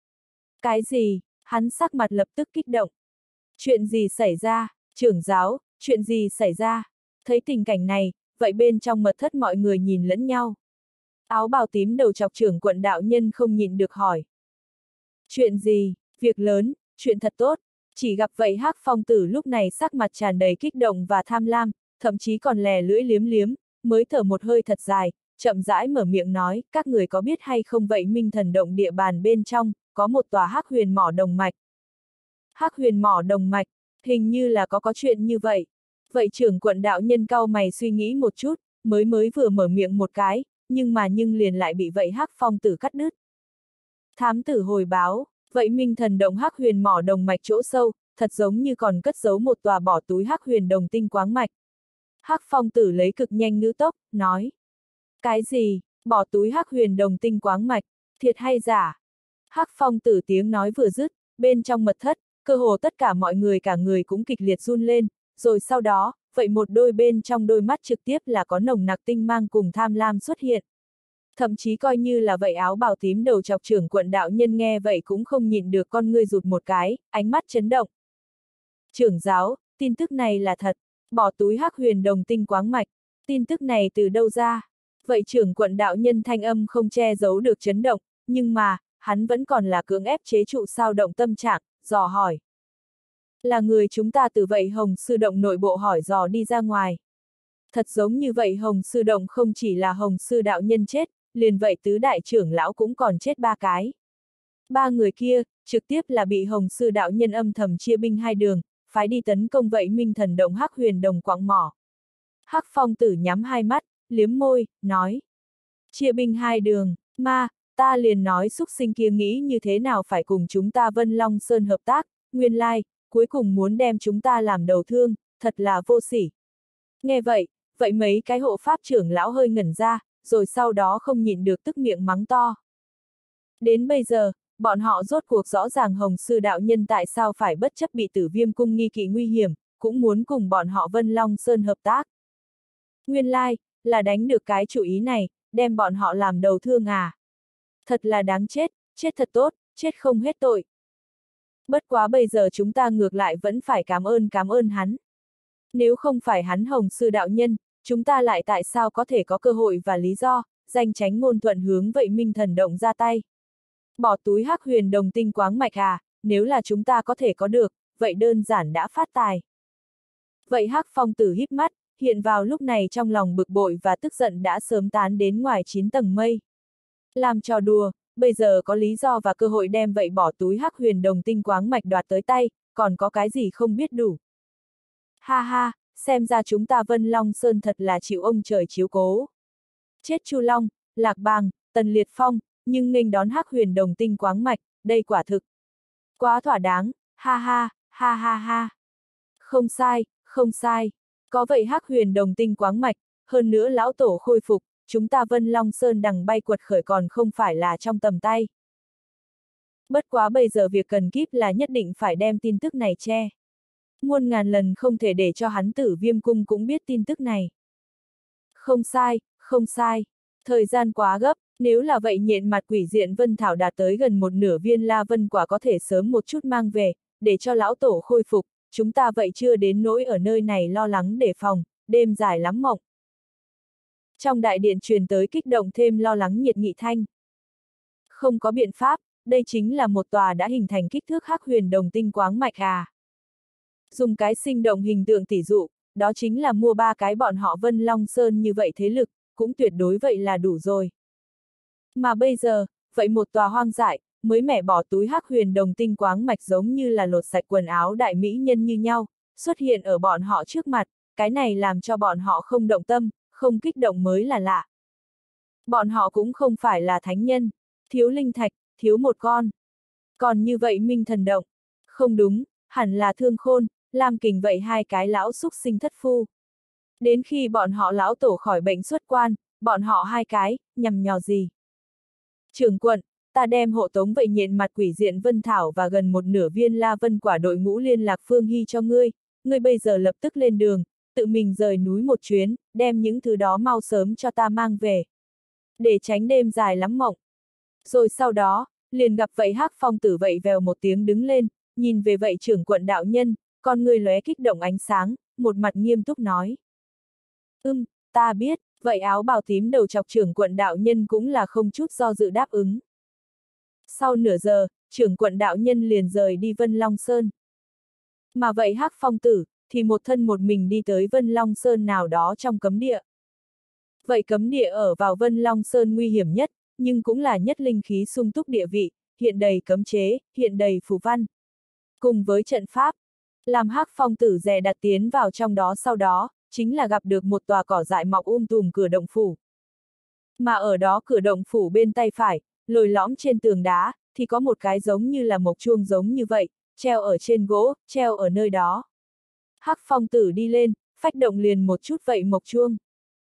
Cái gì? Hắn sắc mặt lập tức kích động. Chuyện gì xảy ra? Trưởng giáo, chuyện gì xảy ra? Thấy tình cảnh này, vậy bên trong mật thất mọi người nhìn lẫn nhau. Áo bào tím đầu chọc trưởng quận đạo nhân không nhịn được hỏi. Chuyện gì? Việc lớn, chuyện thật tốt. Chỉ gặp vậy Hắc Phong Tử lúc này sắc mặt tràn đầy kích động và tham lam, thậm chí còn lè lưỡi liếm liếm, mới thở một hơi thật dài, chậm rãi mở miệng nói, các người có biết hay không vậy Minh Thần Động địa bàn bên trong, có một tòa Hắc Huyền Mỏ Đồng Mạch. Hắc Huyền Mỏ Đồng Mạch, hình như là có chuyện như vậy. Vậy trưởng quận đạo nhân cau mày suy nghĩ một chút, mới vừa mở miệng một cái, nhưng liền lại bị vậy Hắc Phong Tử cắt đứt. Thám tử hồi báo, vậy Minh Thần Động Hắc Huyền Mỏ Đồng Mạch chỗ sâu, thật giống như còn cất giấu một tòa bỏ túi Hắc Huyền Đồng Tinh Quáng Mạch. Hắc Phong Tử lấy cực nhanh ngữ tốc, nói. Cái gì? Bỏ túi Hắc Huyền Đồng Tinh Quáng Mạch, thiệt hay giả? Hắc Phong Tử tiếng nói vừa dứt, bên trong mật thất, cơ hồ tất cả mọi người cả người cũng kịch liệt run lên, rồi sau đó, vậy một đôi bên trong đôi mắt trực tiếp là có nồng nặc tinh mang cùng tham lam xuất hiện. Thậm chí coi như là vậy áo bào tím đầu chọc trưởng quận đạo nhân nghe vậy cũng không nhịn được con ngươi rụt một cái, ánh mắt chấn động. Trưởng giáo, tin tức này là thật, bỏ túi Hắc Huyền Đồng Tinh Quáng Mạch, tin tức này từ đâu ra? Vậy trưởng quận đạo nhân thanh âm không che giấu được chấn động, nhưng mà, hắn vẫn còn là cưỡng ép chế trụ sao động tâm trạng, dò hỏi. Là người chúng ta từ vậy Hồng Sư Động nội bộ hỏi dò đi ra ngoài. Thật giống như vậy Hồng Sư Động không chỉ là Hồng Sư đạo nhân chết, liền vậy tứ đại trưởng lão cũng còn chết 3 cái. 3 người kia, trực tiếp là bị Hồng Sư đạo nhân âm thầm chia binh 2 đường, phái đi tấn công vậy Minh Thần Động Hắc Huyền Đồng Quáng Mỏ. Hắc Phong Tử nhắm hai mắt, liếm môi, nói. Chia binh 2 đường, ta liền nói xúc sinh kia nghĩ như thế nào phải cùng chúng ta Vân Long Sơn hợp tác, nguyên lai, cuối cùng muốn đem chúng ta làm đầu thương, thật là vô sỉ. Nghe vậy, mấy cái hộ pháp trưởng lão hơi ngẩn ra, rồi sau đó không nhịn được tức miệng mắng to. Đến bây giờ, bọn họ rốt cuộc rõ ràng Hồng Sư đạo nhân tại sao phải bất chấp bị Tử Viêm cung nghi kỵ nguy hiểm, cũng muốn cùng bọn họ Vân Long Sơn hợp tác. Nguyên lai, là đánh được cái chủ ý này, đem bọn họ làm đầu thương à. Thật là đáng chết, chết thật tốt, chết không hết tội. Bất quá bây giờ chúng ta ngược lại vẫn phải cảm ơn hắn. Nếu không phải hắn Hồng Sư đạo nhân, chúng ta lại tại sao có thể có cơ hội và lý do, danh tránh ngôn thuận hướng vậy Minh Thần Động ra tay. Bỏ túi Hắc Huyền Đồng Tinh Quáng Mạch à, nếu là chúng ta có thể có được, vậy đơn giản đã phát tài. Vậy Hắc Phong Tử híp mắt, hiện vào lúc này trong lòng bực bội và tức giận đã sớm tán đến ngoài 9 tầng mây. Làm trò đùa, bây giờ có lý do và cơ hội đem vậy bỏ túi Hắc Huyền Đồng Tinh Quáng Mạch đoạt tới tay, còn có cái gì không biết đủ. Ha ha, xem ra chúng ta Vân Long Sơn thật là chịu ông trời chiếu cố. Chết Chu Long, Lạc Bàng, Tần Liệt Phong, nhưng nghênh đón Hắc Huyền Đồng Tinh Quáng Mạch, đây quả thực. Quá thỏa đáng, ha ha, ha ha ha. Không sai, không sai. Có vậy Hắc Huyền Đồng Tinh Quáng Mạch, hơn nữa lão tổ khôi phục, chúng ta Vân Long Sơn đằng bay quật khởi còn không phải là trong tầm tay. Bất quá bây giờ việc cần kíp là nhất định phải đem tin tức này che. Muôn ngàn lần không thể để cho hắn Tử Viêm cung cũng biết tin tức này. Không sai, không sai. Thời gian quá gấp, nếu là vậy nhện mặt quỷ diện vân thảo đạt tới gần một nửa viên la vân quả có thể sớm một chút mang về, để cho lão tổ khôi phục, chúng ta vậy chưa đến nỗi ở nơi này lo lắng đề phòng, đêm dài lắm mộng. Trong đại điện truyền tới kích động thêm lo lắng nhiệt nghị thanh. Không có biện pháp, đây chính là một tòa đã hình thành kích thước hắc huyền đồng tinh quáng mạch à. Dùng cái sinh động hình tượng tỷ dụ, đó chính là mua 3 cái bọn họ Vân Long Sơn như vậy thế lực, cũng tuyệt đối vậy là đủ rồi. Mà bây giờ, vậy một tòa hoang dại, mới mẻ bỏ túi hắc huyền đồng tinh quáng mạch giống như là lột sạch quần áo đại mỹ nhân như nhau, xuất hiện ở bọn họ trước mặt, cái này làm cho bọn họ không động tâm, không kích động mới là lạ. Bọn họ cũng không phải là thánh nhân, thiếu linh thạch, thiếu một con. Còn như vậy minh thần động, không đúng, hẳn là Thương Khôn, Lam Kình vậy 2 cái lão xúc sinh thất phu. Đến khi bọn họ lão tổ khỏi bệnh xuất quan, bọn họ 2 cái, nhằm nhò gì? Trưởng quận, ta đem hộ tống vậy nhện mặt quỷ diện Vân Thảo và gần một nửa viên la vân quả đội ngũ liên lạc Phương Hy cho ngươi bây giờ lập tức lên đường, tự mình rời núi một chuyến, đem những thứ đó mau sớm cho ta mang về. Để tránh đêm dài lắm mộng. Rồi sau đó, liền gặp vậy Hắc Phong Tử vậy vèo một tiếng đứng lên, nhìn về vậy trưởng quận đạo nhân, con người lóe kích động ánh sáng, một mặt nghiêm túc nói. Ta biết, vậy áo bào tím đầu chọc trưởng quận đạo nhân cũng là không chút do dự đáp ứng. Sau nửa giờ, trưởng quận đạo nhân liền rời đi Vân Long Sơn. Mà vậy Hắc Phong Tử, thì một thân một mình đi tới Vân Long Sơn nào đó trong cấm địa. Vậy cấm địa ở vào Vân Long Sơn nguy hiểm nhất, nhưng cũng là nhất linh khí sung túc địa vị, hiện đầy cấm chế, hiện đầy phù văn. Cùng với trận pháp, làm Hắc Phong Tử dè đặt tiến vào trong đó sau đó, chính là gặp được một tòa cỏ dại mọc tùm cửa động phủ. Mà ở đó cửa động phủ bên tay phải, lồi lõm trên tường đá, thì có một cái giống như là mộc chuông giống như vậy, treo ở trên gỗ, treo ở nơi đó. Hắc Phong Tử đi lên, phách động liền một chút vậy mộc chuông.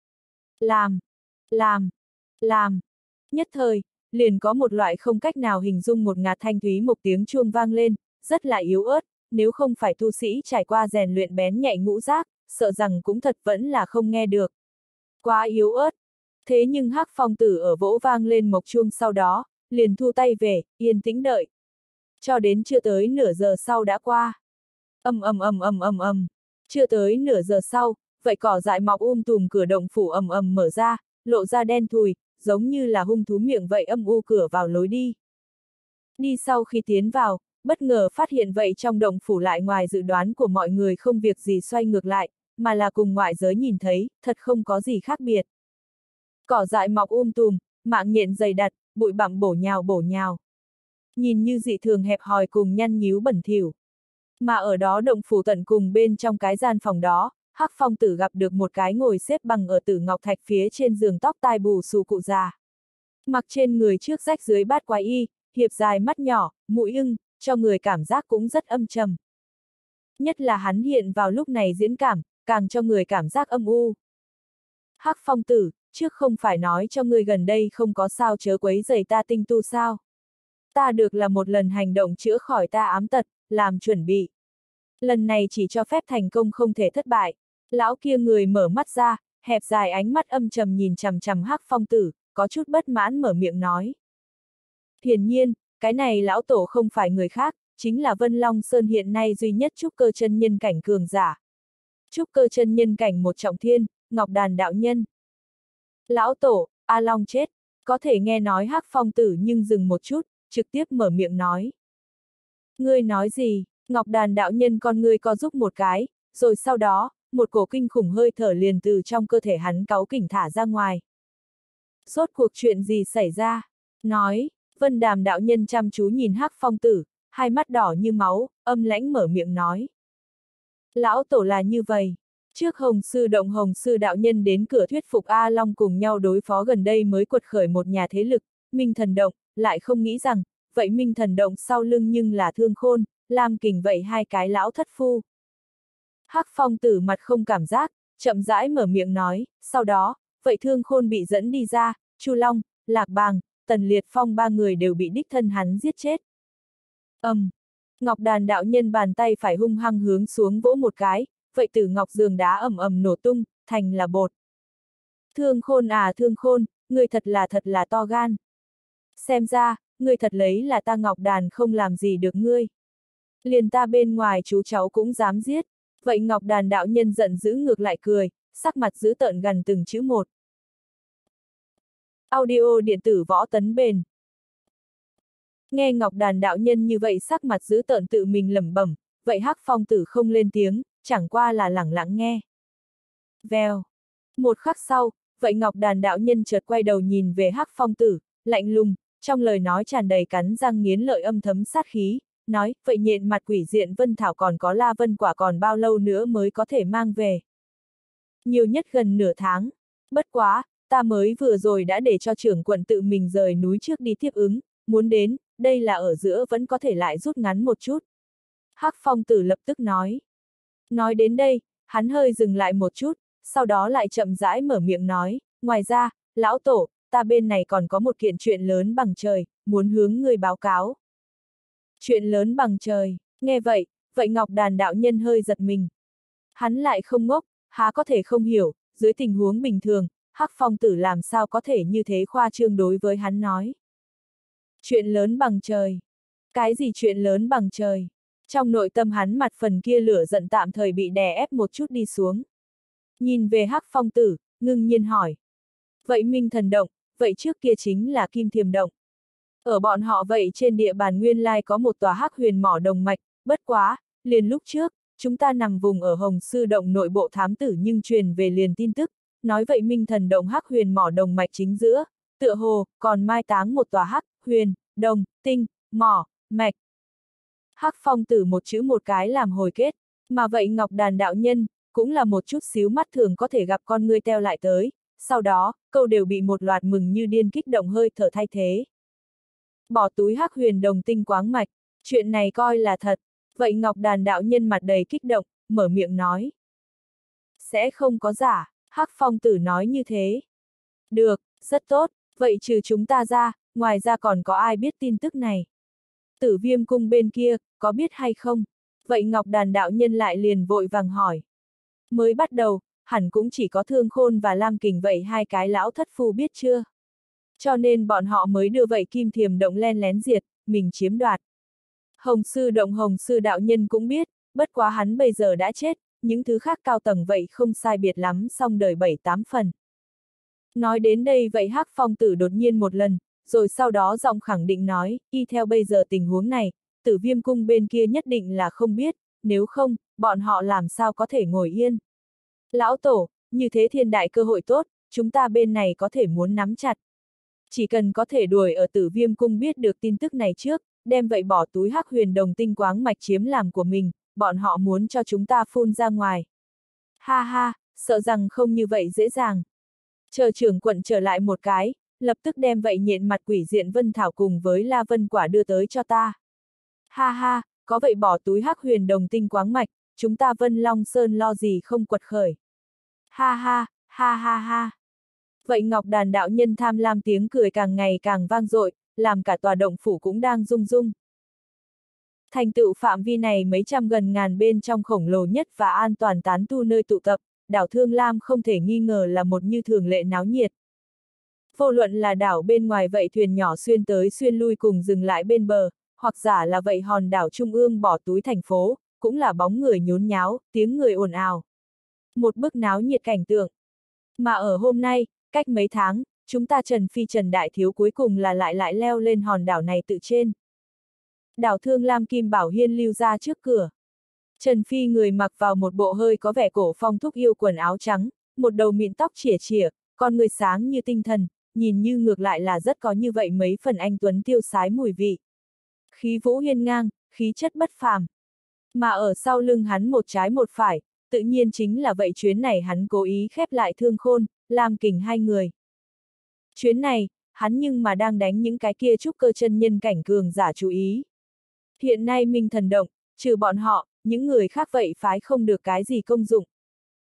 Làm. Nhất thời, liền có một loại không cách nào hình dung một ngạt thanh thúy một tiếng chuông vang lên, rất là yếu ớt, nếu không phải tu sĩ trải qua rèn luyện bén nhạy ngũ giác, sợ rằng cũng thật vẫn là không nghe được. Quá yếu ớt. Thế nhưng Hắc Phong Tử ở vỗ vang lên mộc chuông sau đó, liền thu tay về, yên tĩnh đợi. Cho đến chưa tới nửa giờ sau đã qua. Chưa tới nửa giờ sau, vậy cỏ dại mọc tùm cửa động phủ ầm ầm mở ra, lộ ra đen thùi, giống như là hung thú miệng vậy âm u cửa vào lối đi. Đi sau khi tiến vào, bất ngờ phát hiện vậy trong động phủ lại ngoài dự đoán của mọi người không việc gì xoay ngược lại, mà là cùng ngoại giới nhìn thấy, thật không có gì khác biệt. Cỏ dại mọc tùm, mạng nhện dày đặc, bụi bặm bổ nhào. Nhìn như dị thường hẹp hòi cùng nhăn nhíu bẩn thỉu. Mà ở đó động phủ tận cùng bên trong cái gian phòng đó, Hắc Phong Tử gặp được một cái ngồi xếp bằng ở tử ngọc thạch phía trên giường tóc tai bù xù cụ già. Mặc trên người trước rách dưới bát quái y, hiệp dài mắt nhỏ, mũi ưng, cho người cảm giác cũng rất âm trầm. Nhất là hắn hiện vào lúc này diễn cảm, càng cho người cảm giác âm u. Hắc Phong Tử, trước không phải nói cho ngươi gần đây không có sao chớ quấy rầy ta tinh tu sao. Ta được là một lần hành động chữa khỏi ta ám tật, làm chuẩn bị. Lần này chỉ cho phép thành công không thể thất bại. Lão kia người mở mắt ra, hẹp dài ánh mắt âm trầm nhìn chằm chằm Hắc Phong Tử, có chút bất mãn mở miệng nói. Hiển nhiên, cái này lão tổ không phải người khác, chính là Vân Long Sơn hiện nay duy nhất trúc cơ chân nhân cảnh cường giả. Trúc cơ chân nhân cảnh một trọng thiên, Ngọc Đàn đạo nhân. Lão tổ, A Long chết, có thể nghe nói Hắc Phong Tử nhưng dừng một chút, trực tiếp mở miệng nói. Ngươi nói gì? Ngọc Đàn đạo nhân con ngươi co giúp một cái, rồi sau đó, một cổ kinh khủng hơi thở liền từ trong cơ thể hắn cáu kỉnh thả ra ngoài. Rốt cuộc chuyện gì xảy ra? Nói, Vân Đàm đạo nhân chăm chú nhìn Hắc Phong Tử, hai mắt đỏ như máu, âm lãnh mở miệng nói. Lão tổ là như vậy. Trước Hồng Sư đạo nhân đến cửa thuyết phục A Long cùng nhau đối phó gần đây mới quật khởi một nhà thế lực, Minh Thần Động, lại không nghĩ rằng, vậy Minh Thần Động sau lưng nhưng là Thương Khôn, Lam Kình vậy 2 cái lão thất phu. Hắc Phong Tử mặt không cảm giác, chậm rãi mở miệng nói, sau đó, vậy Thương Khôn bị dẫn đi ra, Chu Long, Lạc Bàng, Tần Liệt Phong ba người đều bị đích thân hắn giết chết. Ngọc Đàn đạo nhân bàn tay phải hung hăng hướng xuống vỗ một cái, vậy Tử Ngọc giường đá ầm ầm nổ tung, thành là bột. Thương Khôn à Thương Khôn, ngươi thật là to gan. Xem ra, ngươi thật lấy là ta Ngọc Đàn không làm gì được ngươi. Liền ta bên ngoài chú cháu cũng dám giết. Vậy Ngọc Đàn đạo nhân giận dữ ngược lại cười, sắc mặt dữ tợn gần từng chữ một. Audio điện tử Võ Tấn Bền. Nghe Ngọc Đàn đạo nhân như vậy sắc mặt dữ tợn tự mình lẩm bẩm, vậy Hắc Phong Tử không lên tiếng, chẳng qua là lẳng lặng nghe. Vèo. Một khắc sau, vậy Ngọc Đàn đạo nhân chợt quay đầu nhìn về Hắc Phong Tử, lạnh lùng, trong lời nói tràn đầy cắn răng nghiến lợi âm thấm sát khí, nói, vậy nhện mặt quỷ diện Vân Thảo còn có La Vân Quả còn bao lâu nữa mới có thể mang về? Nhiều nhất gần nửa tháng. Bất quá, ta mới vừa rồi đã để cho trưởng quận tự mình rời núi trước đi tiếp ứng, muốn đến, đây là ở giữa vẫn có thể lại rút ngắn một chút. Hắc Phong Tử lập tức nói. Nói đến đây, hắn hơi dừng lại một chút, sau đó lại chậm rãi mở miệng nói, ngoài ra, lão tổ, ta bên này còn có một kiện chuyện lớn bằng trời, muốn hướng ngươi báo cáo. Chuyện lớn bằng trời, nghe vậy, vậy Ngọc Đàn đạo nhân hơi giật mình. Hắn lại không ngốc, há có thể không hiểu, dưới tình huống bình thường, Hắc Phong Tử làm sao có thể như thế khoa trương đối với hắn nói. Chuyện lớn bằng trời. Cái gì chuyện lớn bằng trời? Trong nội tâm hắn mặt phần kia lửa giận tạm thời bị đè ép một chút đi xuống. Nhìn về Hắc Phong Tử, ngưng nhiên hỏi. Vậy Minh Thần Động, vậy trước kia chính là Kim Thiềm Động. Ở bọn họ vậy trên địa bàn nguyên lai có một tòa Hắc Huyền mỏ đồng mạch, bất quá, liền lúc trước, chúng ta nằm vùng ở Hồng Sư Động nội bộ thám tử nhưng truyền về liền tin tức, nói vậy Minh Thần Động Hắc Huyền mỏ đồng mạch chính giữa, tựa hồ, còn mai táng một tòa Hắc, Huyền, Đồng, Tinh, mỏ, mạch. Hắc Phong Tử một chữ một cái làm hồi kết, mà vậy Ngọc Đàn đạo nhân, cũng là một chút xíu mắt thường có thể gặp con ngươi teo lại tới, sau đó, câu đều bị một loạt mừng như điên kích động hơi thở thay thế. Bỏ túi Hắc Huyền Đồng tinh quáng mạch, chuyện này coi là thật, vậy Ngọc Đàn đạo nhân mặt đầy kích động, mở miệng nói. Sẽ không có giả, Hắc Phong Tử nói như thế. Được, rất tốt, vậy trừ chúng ta ra, ngoài ra còn có ai biết tin tức này? Tử Viêm cung bên kia, có biết hay không? Vậy Ngọc Đàn đạo nhân lại liền vội vàng hỏi. Mới bắt đầu, hẳn cũng chỉ có Thương Khôn và Lam Kình vậy hai cái lão thất phu biết chưa? Cho nên bọn họ mới đưa vậy Kim Thiềm Động len lén diệt, mình chiếm đoạt. Hồng Sư đạo nhân cũng biết, bất quá hắn bây giờ đã chết, những thứ khác cao tầng vậy không sai biệt lắm xong đời 7-8 phần. Nói đến đây vậy Hắc Phong Tử đột nhiên một lần, rồi sau đó giọng khẳng định nói, y theo bây giờ tình huống này, Tử Viêm cung bên kia nhất định là không biết, nếu không, bọn họ làm sao có thể ngồi yên. Lão Tổ, như thế thiên đại cơ hội tốt, chúng ta bên này có thể muốn nắm chặt. Chỉ cần có thể đuổi ở Tử Viêm cung biết được tin tức này trước, đem vậy bỏ túi Hắc Huyền Đồng tinh quáng mạch chiếm làm của mình, bọn họ muốn cho chúng ta phun ra ngoài. Ha ha, sợ rằng không như vậy dễ dàng. Chờ trưởng quận trở lại một cái, lập tức đem vậy nhện mặt quỷ diện Vân Thảo cùng với La Vân Quả đưa tới cho ta. Ha ha, có vậy bỏ túi Hắc Huyền Đồng tinh quáng mạch, chúng ta Vân Long Sơn lo gì không quật khởi. Ha ha, ha ha ha. Vậy Ngọc Đàn đạo nhân tham lam tiếng cười càng ngày càng vang dội, làm cả tòa động phủ cũng đang rung rung. Thành tựu phạm vi này mấy trăm gần ngàn bên trong khổng lồ nhất và an toàn tán tu nơi tụ tập, đảo Thương Lam không thể nghi ngờ là một như thường lệ náo nhiệt. Vô luận là đảo bên ngoài vậy thuyền nhỏ xuyên tới xuyên lui cùng dừng lại bên bờ, hoặc giả là vậy hòn đảo trung ương bỏ túi thành phố, cũng là bóng người nhốn nháo, tiếng người ồn ào. Một bức náo nhiệt cảnh tượng. Mà ở hôm nay, cách mấy tháng, chúng ta Trần Phi Trần Đại Thiếu cuối cùng là lại leo lên hòn đảo này tự trên. Đảo Thương Lam Kim Bảo Hiên lưu ra trước cửa. Trần Phi người mặc vào một bộ hơi có vẻ cổ phong thúc yêu quần áo trắng, một đầu mịn tóc chỉa chỉa, con người sáng như tinh thần, nhìn như ngược lại là rất có như vậy mấy phần anh tuấn tiêu sái mùi vị. Khí vũ hiên ngang, khí chất bất phàm. Mà ở sau lưng hắn một trái một phải, tự nhiên chính là vậy chuyến này hắn cố ý khép lại Thương Khôn, Lam Kình hai người. Chuyến này, hắn nhưng mà đang đánh những cái kia trúc cơ chân nhân cảnh cường giả chú ý. Hiện nay Minh Thần Động, trừ bọn họ, những người khác vậy phái không được cái gì công dụng.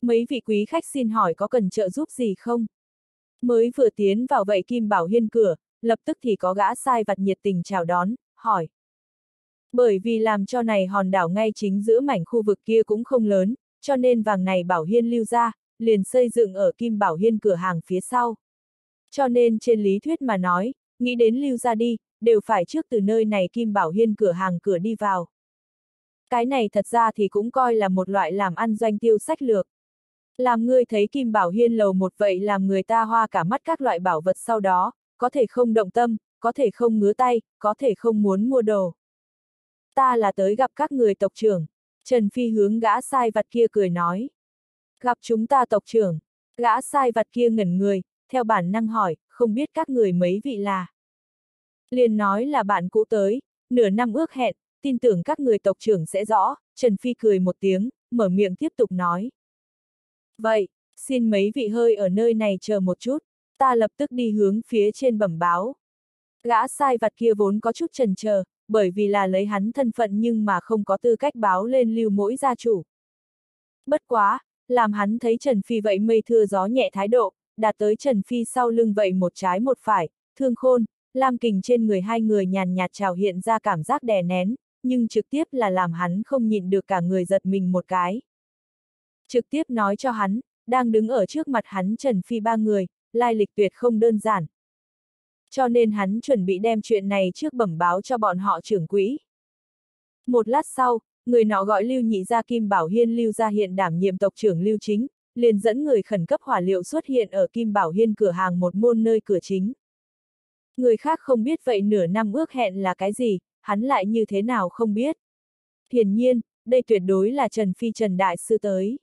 Mấy vị quý khách xin hỏi có cần trợ giúp gì không? Mới vừa tiến vào vậy Kim Bảo Hiên cửa, lập tức thì có gã sai vặt nhiệt tình chào đón, hỏi. Bởi vì làm cho này hòn đảo ngay chính giữa mảnh khu vực kia cũng không lớn, cho nên vàng này Bảo Hiên lưu ra, liền xây dựng ở Kim Bảo Hiên cửa hàng phía sau. Cho nên trên lý thuyết mà nói, nghĩ đến lưu ra đi, đều phải trước từ nơi này Kim Bảo Hiên cửa hàng cửa đi vào. Cái này thật ra thì cũng coi là một loại làm ăn doanh tiêu sách lược. Làm ngươi thấy Kim Bảo Hiên lầu một vậy làm người ta hoa cả mắt các loại bảo vật sau đó, có thể không động tâm, có thể không ngứa tay, có thể không muốn mua đồ. Ta là tới gặp các người tộc trưởng. Trần Phi hướng gã sai vặt kia cười nói. Gặp chúng ta tộc trưởng. Gã sai vặt kia ngẩn người, theo bản năng hỏi, không biết các người mấy vị là. Liền nói là bạn cũ tới, nửa năm ước hẹn, tin tưởng các người tộc trưởng sẽ rõ. Trần Phi cười một tiếng, mở miệng tiếp tục nói. Vậy, xin mấy vị hơi ở nơi này chờ một chút, ta lập tức đi hướng phía trên bẩm báo. Gã sai vặt kia vốn có chút chần chờ, bởi vì là lấy hắn thân phận nhưng mà không có tư cách báo lên lưu mỗi gia chủ. Bất quá, làm hắn thấy Trần Phi vậy mây thưa gió nhẹ thái độ, đạt tới Trần Phi sau lưng vậy một trái một phải, Thương Khôn, Lam Kình trên người hai người nhàn nhạt trào hiện ra cảm giác đè nén, nhưng trực tiếp là làm hắn không nhịn được cả người giật mình một cái. Trực tiếp nói cho hắn, đang đứng ở trước mặt hắn Trần Phi ba người, lai lịch tuyệt không đơn giản. Cho nên hắn chuẩn bị đem chuyện này trước bẩm báo cho bọn họ trưởng quỹ. Một lát sau, người nọ gọi Lưu Nhị gia Kim Bảo Hiên Lưu gia hiện đảm nhiệm tộc trưởng Lưu Chính, liền dẫn người khẩn cấp hỏa liệu xuất hiện ở Kim Bảo Hiên cửa hàng một môn nơi cửa chính. Người khác không biết vậy nửa năm ước hẹn là cái gì, hắn lại như thế nào không biết. Hiển nhiên, đây tuyệt đối là Trần Phi Trần Đại Sư tới.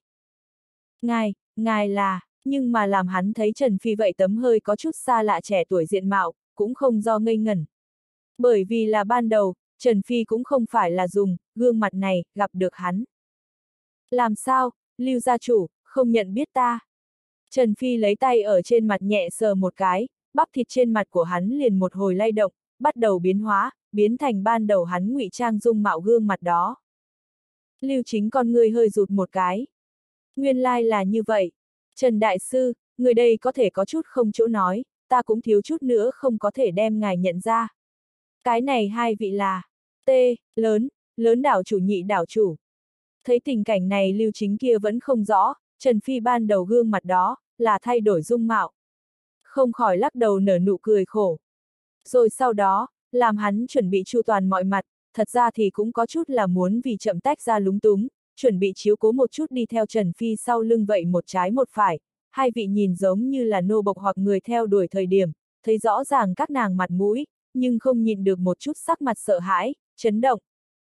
Ngài là, nhưng mà làm hắn thấy Trần Phi vậy tấm hơi có chút xa lạ trẻ tuổi diện mạo, cũng không do ngây ngẩn. Bởi vì là ban đầu, Trần Phi cũng không phải là dùng gương mặt này gặp được hắn. Làm sao, Lưu gia chủ, không nhận biết ta? Trần Phi lấy tay ở trên mặt nhẹ sờ một cái, bắp thịt trên mặt của hắn liền một hồi lay động, bắt đầu biến hóa, biến thành ban đầu hắn ngụy trang dung mạo gương mặt đó. Lưu Chính con người hơi rụt một cái. Nguyên lai là như vậy. Trần Đại Sư, người đây có thể có chút không chỗ nói, ta cũng thiếu chút nữa không có thể đem ngài nhận ra. Cái này hai vị là T, lớn đảo chủ nhị đảo chủ. Thấy tình cảnh này Lưu Chính kia vẫn không rõ, Trần Phi ban đầu gương mặt đó, là thay đổi dung mạo. Không khỏi lắc đầu nở nụ cười khổ. Rồi sau đó, làm hắn chuẩn bị chu toàn mọi mặt, thật ra thì cũng có chút là muốn vì chậm tách ra lúng túng, chuẩn bị chiếu cố một chút đi theo Trần Phi sau lưng vậy một trái một phải, hai vị nhìn giống như là nô bộc hoặc người theo đuổi thời điểm, thấy rõ ràng các nàng mặt mũi, nhưng không nhìn được một chút sắc mặt sợ hãi, chấn động.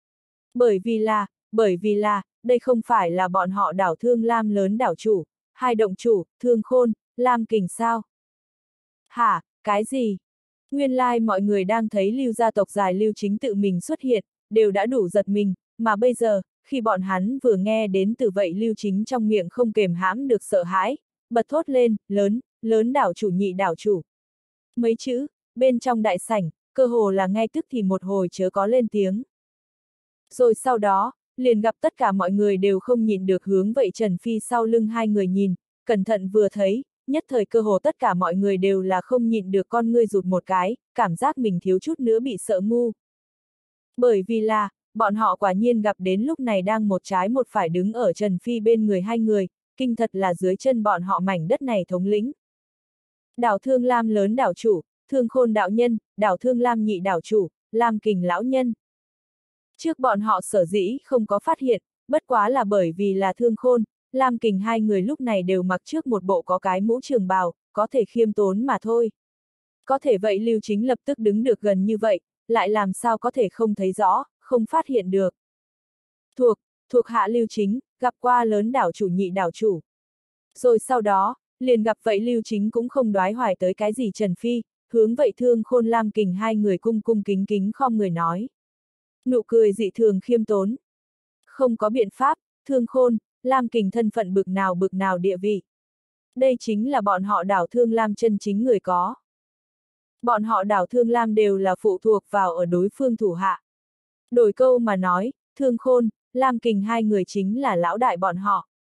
Bởi vì là, đây không phải là bọn họ đảo Thương Lam lớn đảo chủ, hai động chủ, Thương Khôn, Lam Kình sao? Hả, cái gì? Nguyên lai mọi người đang thấy Lưu gia tộc dài Lưu Chính tự mình xuất hiện, đều đã đủ giật mình, mà bây giờ, khi bọn hắn vừa nghe đến từ vậy Lưu Chính trong miệng không kềm hãm được sợ hãi, bật thốt lên, lớn đảo chủ nhị đảo chủ. Mấy chữ, bên trong đại sảnh, cơ hồ là ngay tức thì một hồi chớ có lên tiếng. Rồi sau đó, liền gặp tất cả mọi người đều không nhìn được hướng vậy Trần Phi sau lưng hai người nhìn, cẩn thận vừa thấy, nhất thời cơ hồ tất cả mọi người đều là không nhịn được con ngươi rụt một cái, cảm giác mình thiếu chút nữa bị sợ ngu. Bởi vì là, bọn họ quả nhiên gặp đến lúc này đang một trái một phải đứng ở Trần Phi bên người hai người, kinh thật là dưới chân bọn họ mảnh đất này thống lĩnh. Đảo Thương Lam lớn đảo chủ, Thương Khôn đạo nhân, đảo Thương Lam nhị đảo chủ, Lam Kình lão nhân. Trước bọn họ sở dĩ không có phát hiện, bất quá là bởi vì là Thương Khôn, Lam Kình hai người lúc này đều mặc trước một bộ có cái mũ trường bào, có thể khiêm tốn mà thôi. Có thể vậy Lưu Chính lập tức đứng được gần như vậy, lại làm sao có thể không thấy rõ, không phát hiện được. Thuộc hạ Lưu Chính, gặp qua lớn đảo chủ nhị đảo chủ. Rồi sau đó, liền gặp vậy Lưu Chính cũng không đoái hoài tới cái gì Trần Phi, hướng vậy Thương Khôn Lam Kình hai người cung cung kính kính khom người nói. Nụ cười dị thường khiêm tốn. Không có biện pháp, Thương Khôn, Lam Kình thân phận bực nào địa vị. Đây chính là bọn họ đảo Thương Lam chân chính người có. Bọn họ đảo Thương Lam đều là phụ thuộc vào ở đối phương thủ hạ. Đổi câu mà nói, Thương Khôn, Lam Kình hai người chính là lão đại bọn họ.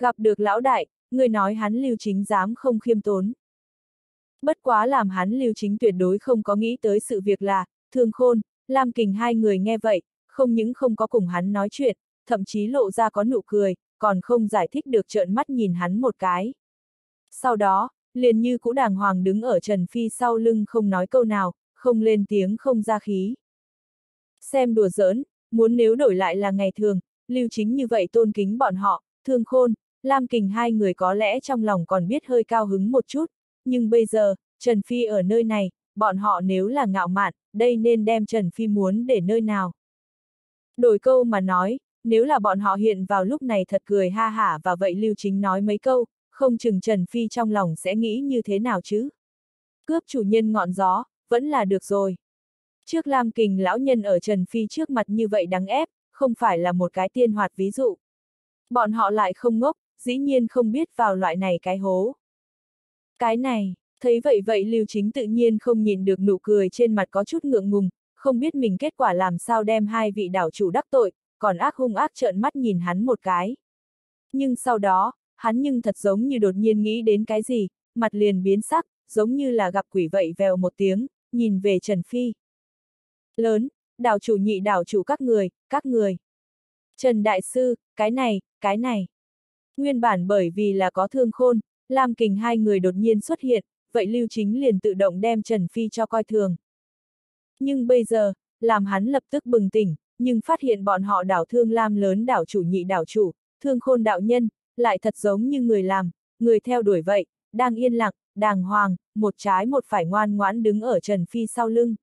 Gặp được lão đại, người nói hắn Lưu Chính dám không khiêm tốn. Bất quá làm hắn Lưu Chính tuyệt đối không có nghĩ tới sự việc là, Thương Khôn, Lam Kình hai người nghe vậy, không những không có cùng hắn nói chuyện, thậm chí lộ ra có nụ cười, còn không giải thích được trợn mắt nhìn hắn một cái. Sau đó, liền như cũ đàng hoàng đứng ở Trần Phi sau lưng không nói câu nào, không lên tiếng không ra khí. Xem đùa giỡn, muốn nếu đổi lại là ngày thường, Lưu Chính như vậy tôn kính bọn họ, Thương Khôn, Lam Kình hai người có lẽ trong lòng còn biết hơi cao hứng một chút, nhưng bây giờ, Trần Phi ở nơi này, bọn họ nếu là ngạo mạn, đây nên đem Trần Phi muốn để nơi nào. Đổi câu mà nói, nếu là bọn họ hiện vào lúc này thật cười ha hả và vậy Lưu Chính nói mấy câu, không chừng Trần Phi trong lòng sẽ nghĩ như thế nào chứ. Cướp chủ nhân ngọn gió, vẫn là được rồi. Trước Lam Kình lão nhân ở Trần Phi trước mặt như vậy đáng ép, không phải là một cái tiên hoạt ví dụ. Bọn họ lại không ngốc, dĩ nhiên không biết vào loại này cái hố. Cái này, thấy vậy Lưu Chính tự nhiên không nhìn được nụ cười trên mặt có chút ngượng ngùng, không biết mình kết quả làm sao đem hai vị đảo chủ đắc tội, còn hung ác trợn mắt nhìn hắn một cái. Nhưng sau đó, hắn nhưng thật giống như đột nhiên nghĩ đến cái gì, mặt liền biến sắc, giống như là gặp quỷ vậy vèo một tiếng, nhìn về Trần Phi. Lớn, đảo chủ nhị đảo chủ các người. Trần Đại Sư, cái này. Nguyên bản bởi vì là có Thương Khôn, Lam Kình hai người đột nhiên xuất hiện, vậy Lưu Chính liền tự động đem Trần Phi cho coi thường. Nhưng bây giờ, làm hắn lập tức bừng tỉnh, nhưng phát hiện bọn họ đảo Thương Lam lớn đảo chủ nhị đảo chủ, Thương Khôn đạo nhân, lại thật giống như người làm, người theo đuổi vậy, đang yên lặng, đàng hoàng, một trái một phải ngoan ngoãn đứng ở Trần Phi sau lưng.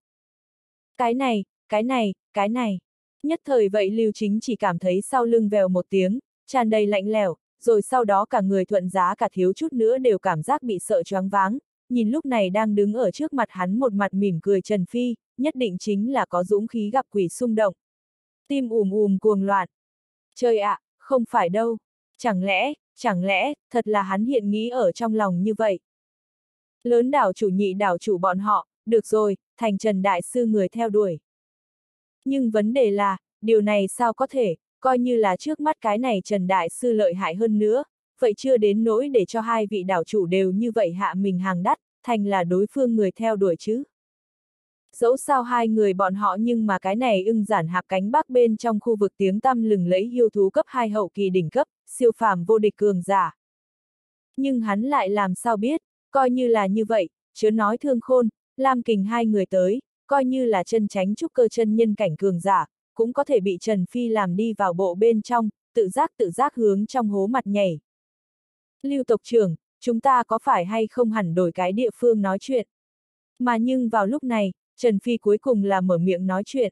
Cái này. Nhất thời vậy Lưu Chính chỉ cảm thấy sau lưng vèo một tiếng, tràn đầy lạnh lẽo, rồi sau đó cả người thuận giá cả thiếu chút nữa đều cảm giác bị sợ choáng váng, nhìn lúc này đang đứng ở trước mặt hắn một mặt mỉm cười Trần Phi, nhất định chính là có dũng khí gặp quỷ xung động. Tim cuồng loạn. Trời ạ, không phải đâu. Chẳng lẽ, thật là hắn hiện nghĩ ở trong lòng như vậy. Lớn đảo chủ nhị đảo chủ bọn họ, được rồi, thành Trần Đại Sư người theo đuổi. Nhưng vấn đề là, điều này sao có thể, coi như là trước mắt cái này Trần Đại Sư lợi hại hơn nữa, vậy chưa đến nỗi để cho hai vị đảo chủ đều như vậy hạ mình hàng đắt, thành là đối phương người theo đuổi chứ. Dẫu sao hai người bọn họ nhưng mà cái này ưng giản hạp cánh bắc bên trong khu vực tiếng tăm lừng lẫy yêu thú cấp 2 hậu kỳ đỉnh cấp, siêu phàm vô địch cường giả. Nhưng hắn lại làm sao biết, coi như là như vậy, chớ nói Thương Khôn, Lam Kình hai người tới, coi như là chân chánh trúc cơ chân nhân cảnh cường giả, cũng có thể bị Trần Phi làm đi vào bộ bên trong, tự giác hướng trong hố mặt nhảy. Lưu tộc trưởng, chúng ta có phải hay không hẳn đổi cái địa phương nói chuyện? Mà nhưng vào lúc này, Trần Phi cuối cùng là mở miệng nói chuyện.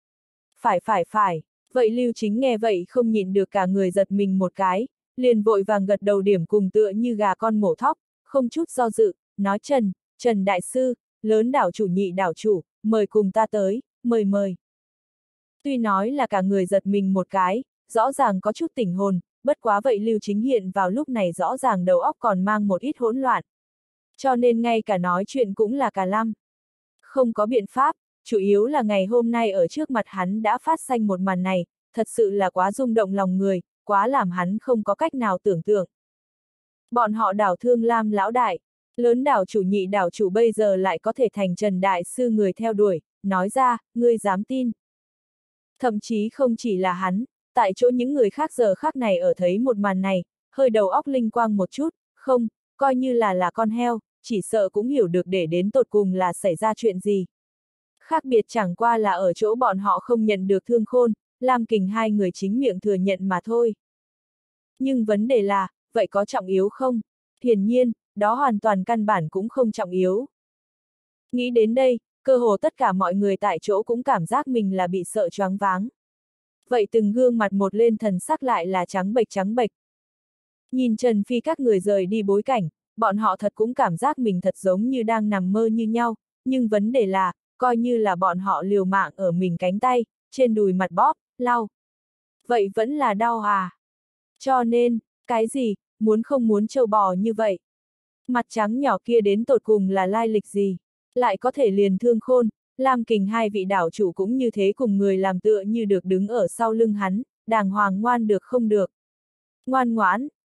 Phải. Vậy Lưu Chính nghe vậy không nhịn được cả người giật mình một cái, liền vội vàng gật đầu điểm cùng tựa như gà con mổ thóc, không chút do dự, nói Trần Đại Sư, lớn đảo chủ nhị đảo chủ, mời cùng ta tới, mời. Tuy nói là cả người giật mình một cái, rõ ràng có chút tỉnh hồn, bất quá vậy Lưu Chính hiện vào lúc này rõ ràng đầu óc còn mang một ít hỗn loạn. Cho nên ngay cả nói chuyện cũng là cả lăm. Không có biện pháp, chủ yếu là ngày hôm nay ở trước mặt hắn đã phát sinh một màn này, thật sự là quá rung động lòng người, quá làm hắn không có cách nào tưởng tượng. Bọn họ đảo Thương Lam lão đại, lớn đảo chủ nhị đảo chủ bây giờ lại có thể thành Trần Đại Sư người theo đuổi, nói ra, ngươi dám tin. Thậm chí không chỉ là hắn, tại chỗ những người khác giờ khác này ở thấy một màn này, hơi đầu óc linh quang một chút, không, coi như là con heo, chỉ sợ cũng hiểu được để đến tột cùng là xảy ra chuyện gì. Khác biệt chẳng qua là ở chỗ bọn họ không nhận được Thương Khôn, Lam Kình hai người chính miệng thừa nhận mà thôi. Nhưng vấn đề là, vậy có trọng yếu không? Hiển nhiên, đó hoàn toàn căn bản cũng không trọng yếu. Nghĩ đến đây, cơ hồ tất cả mọi người tại chỗ cũng cảm giác mình là bị sợ choáng váng. Vậy từng gương mặt một lên thần sắc lại là trắng bệch. Nhìn Trần Phi các người rời đi bối cảnh, bọn họ thật cũng cảm giác mình thật giống như đang nằm mơ như nhau, nhưng vấn đề là, coi như là bọn họ liều mạng ở mình cánh tay, trên đùi mặt bóp, lau. Vậy vẫn là đau à? Cho nên, cái gì, muốn không muốn trâu bò như vậy? Mặt trắng nhỏ kia đến tột cùng là lai lịch gì? Lại có thể liền Thương Khôn, Lam Kình hai vị đảo chủ cũng như thế cùng người làm tựa như được đứng ở sau lưng hắn, đàng hoàng ngoan được không được. Ngoan ngoãn,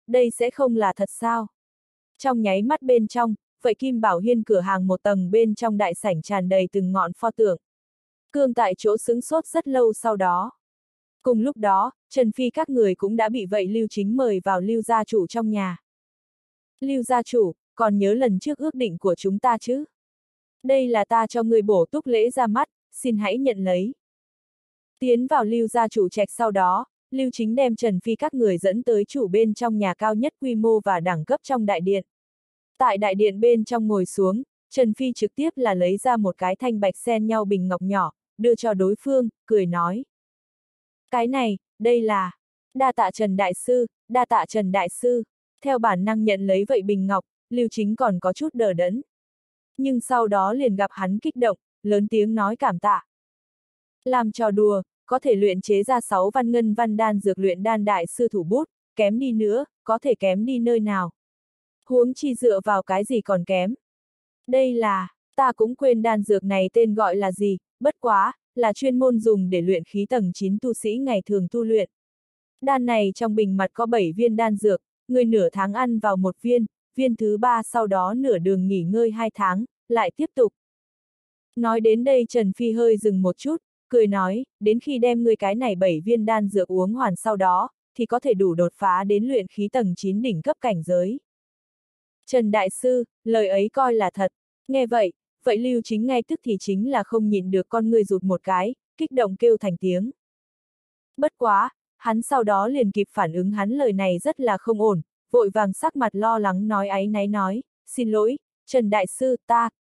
đây sẽ không là thật sao? Trong nháy mắt bên trong, vậy Kim Bảo Hiên cửa hàng một tầng bên trong đại sảnh tràn đầy từng ngọn pho tượng. Cương tại chỗ sững sốt rất lâu sau đó. Cùng lúc đó, Trần Phi các người cũng đã bị vậy Lưu Chính mời vào Lưu gia chủ trong nhà. Lưu gia chủ, còn nhớ lần trước ước định của chúng ta chứ? Đây là ta cho người bổ túc lễ ra mắt, xin hãy nhận lấy. Tiến vào Lưu gia chủ trạch sau đó, Lưu Chính đem Trần Phi các người dẫn tới chủ bên trong nhà cao nhất quy mô và đẳng cấp trong đại điện. Tại đại điện bên trong ngồi xuống, Trần Phi trực tiếp là lấy ra một cái thanh bạch xen nhau bình ngọc nhỏ, đưa cho đối phương, cười nói. Cái này, đây là, đa tạ Trần Đại Sư, đa tạ Trần Đại Sư. Theo bản năng nhận lấy vậy bình ngọc, Lưu Chính còn có chút đờ đẫn. Nhưng sau đó liền gặp hắn kích động, lớn tiếng nói cảm tạ. Làm trò đùa, có thể luyện chế ra 6 văn ngân văn đan dược luyện đan đại sư thủ bút, kém đi nữa, có thể kém đi nơi nào. Huống chi dựa vào cái gì còn kém. Đây là, ta cũng quên đan dược này tên gọi là gì, bất quá, là chuyên môn dùng để luyện khí tầng 9 tu sĩ ngày thường tu luyện. Đan này trong bình mặt có 7 viên đan dược, người nửa tháng ăn vào một viên, viên thứ 3 sau đó nửa đường nghỉ ngơi 2 tháng, lại tiếp tục. Nói đến đây Trần Phi hơi dừng một chút, cười nói, đến khi đem ngươi cái này 7 viên đan dược uống hoàn sau đó, thì có thể đủ đột phá đến luyện khí tầng 9 đỉnh cấp cảnh giới. Trần Đại Sư, lời ấy coi là thật, nghe vậy, vậy Lưu Chính ngay tức thì chính là không nhịn được con ngươi rụt một cái, kích động kêu thành tiếng. Bất quá, hắn sau đó liền kịp phản ứng hắn lời này rất là không ổn, vội vàng sắc mặt lo lắng nói áy náy nói, xin lỗi, Trần Đại Sư,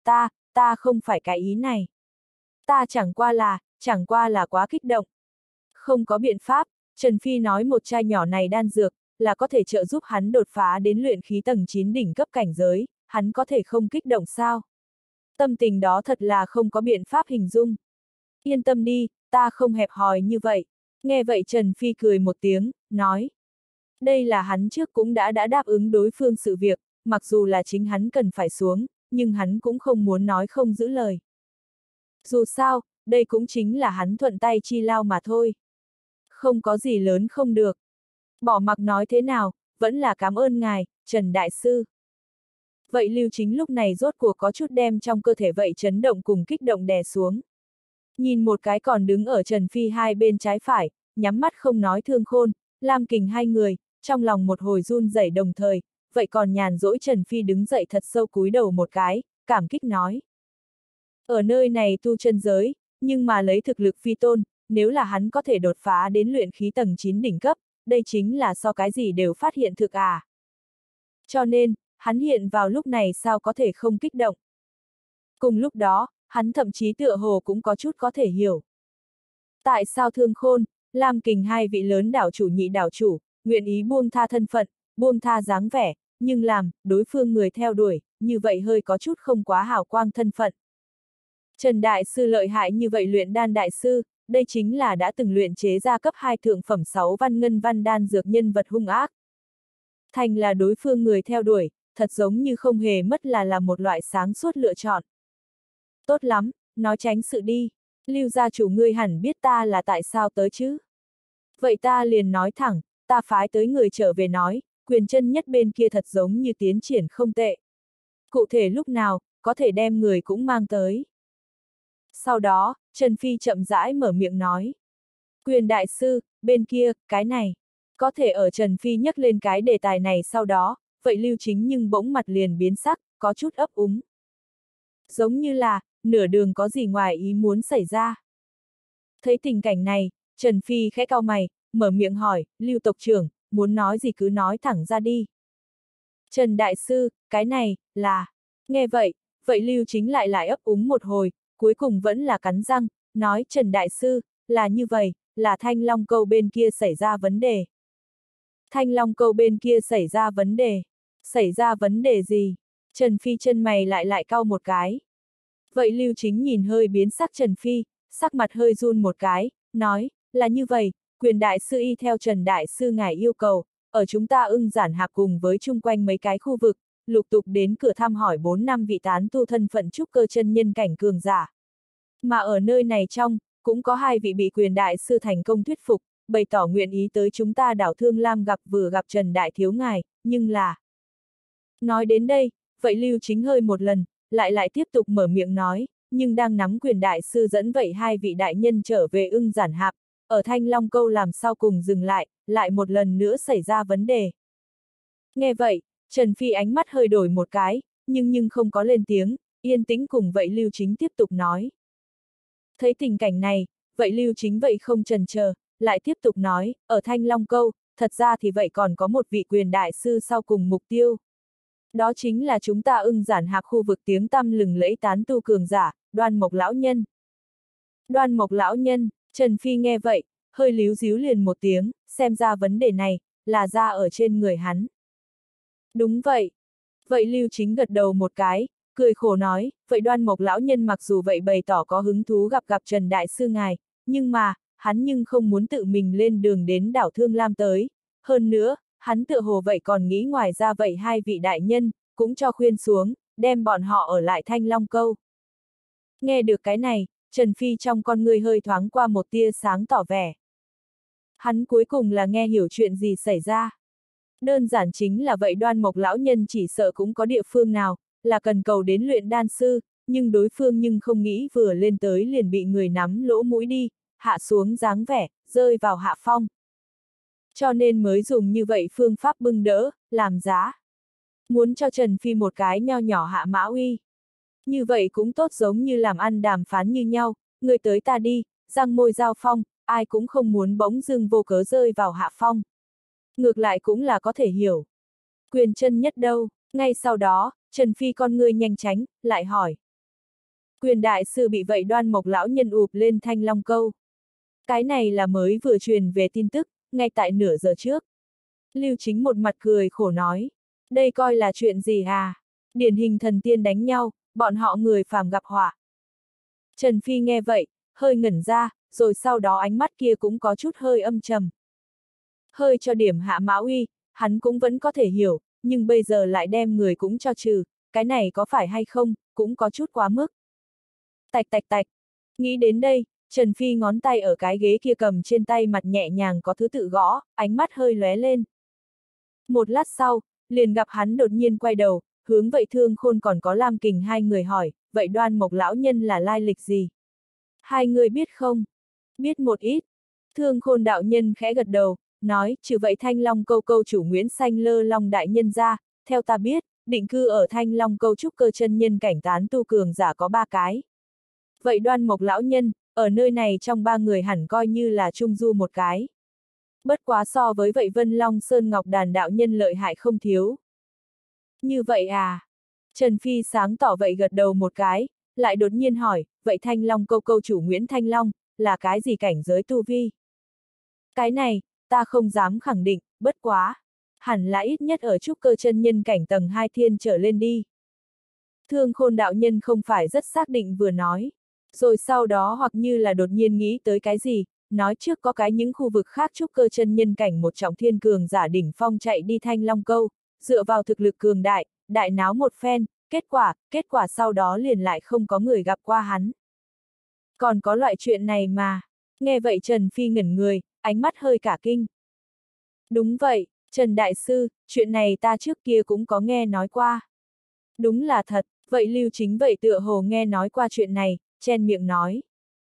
ta không phải cái ý này. Ta chẳng qua là quá kích động. Không có biện pháp, Trần Phi nói một chai nhỏ này đan dược, là có thể trợ giúp hắn đột phá đến luyện khí tầng 9 đỉnh cấp cảnh giới, hắn có thể không kích động sao? Tâm tình đó thật là không có biện pháp hình dung. Yên tâm đi, ta không hẹp hòi như vậy. Nghe vậy Trần Phi cười một tiếng, nói. Đây là hắn trước cũng đã đáp ứng đối phương sự việc, mặc dù là chính hắn cần phải xuống, nhưng hắn cũng không muốn nói không giữ lời. Dù sao, đây cũng chính là hắn thuận tay chi lao mà thôi. Không có gì lớn không được. Bỏ mặc nói thế nào, vẫn là cảm ơn ngài, Trần Đại Sư. Vậy Lưu Chính lúc này rốt cuộc có chút đem trong cơ thể vậy chấn động cùng kích động đè xuống. Nhìn một cái còn đứng ở Trần Phi hai bên trái phải, nhắm mắt không nói Thương Khôn, Lam Kình hai người, trong lòng một hồi run rẩy đồng thời, vậy còn nhàn rỗi Trần Phi đứng dậy thật sâu cúi đầu một cái, cảm kích nói. Ở nơi này tu chân giới, nhưng mà lấy thực lực phi tôn, nếu là hắn có thể đột phá đến luyện khí tầng 9 đỉnh cấp, đây chính là so cái gì đều phát hiện thực à. Cho nên, hắn hiện vào lúc này sao có thể không kích động. Cùng lúc đó, hắn thậm chí tựa hồ cũng có chút có thể hiểu. Tại sao Thương Khôn, Lam Kình hai vị lớn đảo chủ nhị đảo chủ, nguyện ý buông tha thân phận, buông tha dáng vẻ, nhưng làm, đối phương người theo đuổi, như vậy hơi có chút không quá hào quang thân phận. Trần Đại Sư lợi hại như vậy luyện đan đại sư, đây chính là đã từng luyện chế ra cấp 2 thượng phẩm 6 văn ngân văn đan dược nhân vật hung ác. Thành là đối phương người theo đuổi, thật giống như không hề mất là một loại sáng suốt lựa chọn. Tốt lắm, nói tránh sự đi, Lưu gia chủ ngươi hẳn biết ta là tại sao tới chứ. Vậy ta liền nói thẳng, ta phái tới người trở về nói, Quyền chân nhất bên kia thật giống như tiến triển không tệ. Cụ thể lúc nào, có thể đem người cũng mang tới. Sau đó, Trần Phi chậm rãi mở miệng nói. Quyền đại sư, bên kia, cái này. Có thể ở Trần Phi nhắc lên cái đề tài này sau đó, vậy Lưu Chính nhưng bỗng mặt liền biến sắc, có chút ấp úng. Giống như là, nửa đường có gì ngoài ý muốn xảy ra. Thấy tình cảnh này, Trần Phi khẽ cau mày, mở miệng hỏi, Lưu tộc trưởng, muốn nói gì cứ nói thẳng ra đi. Trần Đại Sư, cái này, là... Nghe vậy, vậy Lưu Chính lại ấp úng một hồi, cuối cùng vẫn là cắn răng, nói Trần Đại Sư, là như vậy, là Thanh Long Câu bên kia xảy ra vấn đề. Thanh Long Câu bên kia xảy ra vấn đề. Xảy ra vấn đề gì? Trần Phi chân mày lại cau một cái. Vậy Lưu Chính nhìn hơi biến sắc Trần Phi, sắc mặt hơi run một cái, nói, là như vậy, Quyền đại sư y theo Trần Đại Sư ngài yêu cầu, ở chúng ta Ưng Giản Hạp cùng với chung quanh mấy cái khu vực, lục tục đến cửa thăm hỏi 4 năm vị tán tu thân phận trúc cơ chân nhân cảnh cường giả. Mà ở nơi này trong, cũng có 2 vị bị Quyền đại sư thành công thuyết phục, bày tỏ nguyện ý tới chúng ta đảo Thương Lam gặp Trần Đại Thiếu ngài, nhưng là... Nói đến đây, vậy Lưu Chính hơi một lần, lại tiếp tục mở miệng nói, nhưng đang nắm quyền đại sư dẫn vậy hai vị đại nhân trở về Ưng Giản Hạp, ở Thanh Long Câu làm sao cùng dừng lại một lần nữa xảy ra vấn đề. Nghe vậy, Trần Phi ánh mắt hơi đổi một cái, nhưng không có lên tiếng, yên tĩnh cùng vậy Lưu Chính tiếp tục nói. Thấy tình cảnh này, vậy Lưu Chính vậy không chần chờ, lại tiếp tục nói, ở Thanh Long Câu, thật ra thì vậy còn có một vị quyền đại sư sau cùng mục tiêu. Đó chính là chúng ta Ưng Giản Hạp khu vực tiếng tăm lừng lẫy tán tu cường giả, Đoan Mộc lão nhân. Đoan Mộc lão nhân, Trần Phi nghe vậy, hơi líu díu liền một tiếng, xem ra vấn đề này, là ra ở trên người hắn. Đúng vậy. Vậy Lưu Chính gật đầu một cái, cười khổ nói, vậy Đoan Mộc lão nhân mặc dù vậy bày tỏ có hứng thú gặp Trần Đại Sư ngài, nhưng mà, hắn nhưng không muốn tự mình lên đường đến đảo Thương Lam tới. Hơn nữa, hắn tựa hồ vậy còn nghĩ ngoài ra vậy hai vị đại nhân, cũng cho khuyên xuống, đem bọn họ ở lại Thanh Long Câu. Nghe được cái này, Trần Phi trong con người hơi thoáng qua một tia sáng tỏ vẻ. Hắn cuối cùng là nghe hiểu chuyện gì xảy ra. Đơn giản chính là vậy Đoan Mộc lão nhân chỉ sợ cũng có địa phương nào, là cần cầu đến luyện đan sư, nhưng đối phương nhưng không nghĩ vừa lên tới liền bị người nắm lỗ mũi đi, hạ xuống dáng vẻ, rơi vào hạ phong. Cho nên mới dùng như vậy phương pháp bưng đỡ, làm giá. Muốn cho Trần Phi một cái nho nhỏ hạ mã uy. Như vậy cũng tốt giống như làm ăn đàm phán như nhau, người tới ta đi, răng môi giao phong, ai cũng không muốn bỗng dưng vô cớ rơi vào hạ phong. Ngược lại cũng là có thể hiểu. Quyền chân nhất đâu, ngay sau đó, Trần Phi con ngươi nhanh tránh, lại hỏi. Quyền đại sư bị vậy Đoan Mộc lão nhân ụp lên Thanh Long Câu. Cái này là mới vừa truyền về tin tức, ngay tại nửa giờ trước. Lưu Chính một mặt cười khổ nói. Đây coi là chuyện gì à? Điển hình thần tiên đánh nhau, bọn họ người phàm gặp họa. Trần Phi nghe vậy, hơi ngẩn ra, rồi sau đó ánh mắt kia cũng có chút hơi âm trầm. Hơi cho điểm hạ mã uy, hắn cũng vẫn có thể hiểu, nhưng bây giờ lại đem người cũng cho trừ, cái này có phải hay không, cũng có chút quá mức. Tạch tạch tạch, nghĩ đến đây, Trần Phi ngón tay ở cái ghế kia cầm trên tay mặt nhẹ nhàng có thứ tự gõ, ánh mắt hơi lóe lên. Một lát sau, liền gặp hắn đột nhiên quay đầu, hướng vậy Thương Khôn còn có Lam Kình hai người hỏi, vậy Đoan Mộc lão nhân là lai lịch gì? Hai người biết không? Biết một ít. Thương Khôn đạo nhân khẽ gật đầu, nói, trừ vậy Thanh Long Câu câu chủ Nguyễn Xanh Lơ Long đại nhân ra, theo ta biết, định cư ở Thanh Long Câu trúc cơ chân nhân cảnh tán tu cường giả có 3 cái. Vậy Đoan Mộc lão nhân, ở nơi này trong 3 người hẳn coi như là trung du một cái. Bất quá so với vậy Vân Long Sơn Ngọc Đàn đạo nhân lợi hại không thiếu. Như vậy à? Trần Phi sáng tỏ vậy gật đầu một cái, lại đột nhiên hỏi, vậy Thanh Long Câu câu chủ Nguyễn Thanh Long, là cái gì cảnh giới tu vi? Cái này, ta không dám khẳng định, bất quá. Hẳn là ít nhất ở trúc cơ chân nhân cảnh tầng 2 thiên trở lên đi. Thương Khôn đạo nhân không phải rất xác định vừa nói. Rồi sau đó hoặc như là đột nhiên nghĩ tới cái gì, nói trước có cái những khu vực khác trúc cơ chân nhân cảnh một trọng thiên cường giả đỉnh phong chạy đi Thanh Long Câu, dựa vào thực lực cường đại náo một phen, kết quả sau đó liền lại không có người gặp qua hắn. Còn có loại chuyện này mà, nghe vậy Trần Phi ngẩn người, ánh mắt hơi cả kinh. Đúng vậy, Trần Đại Sư, chuyện này ta trước kia cũng có nghe nói qua. Đúng là thật, vậy Lưu Chính vậy tựa hồ nghe nói qua chuyện này, chen miệng nói.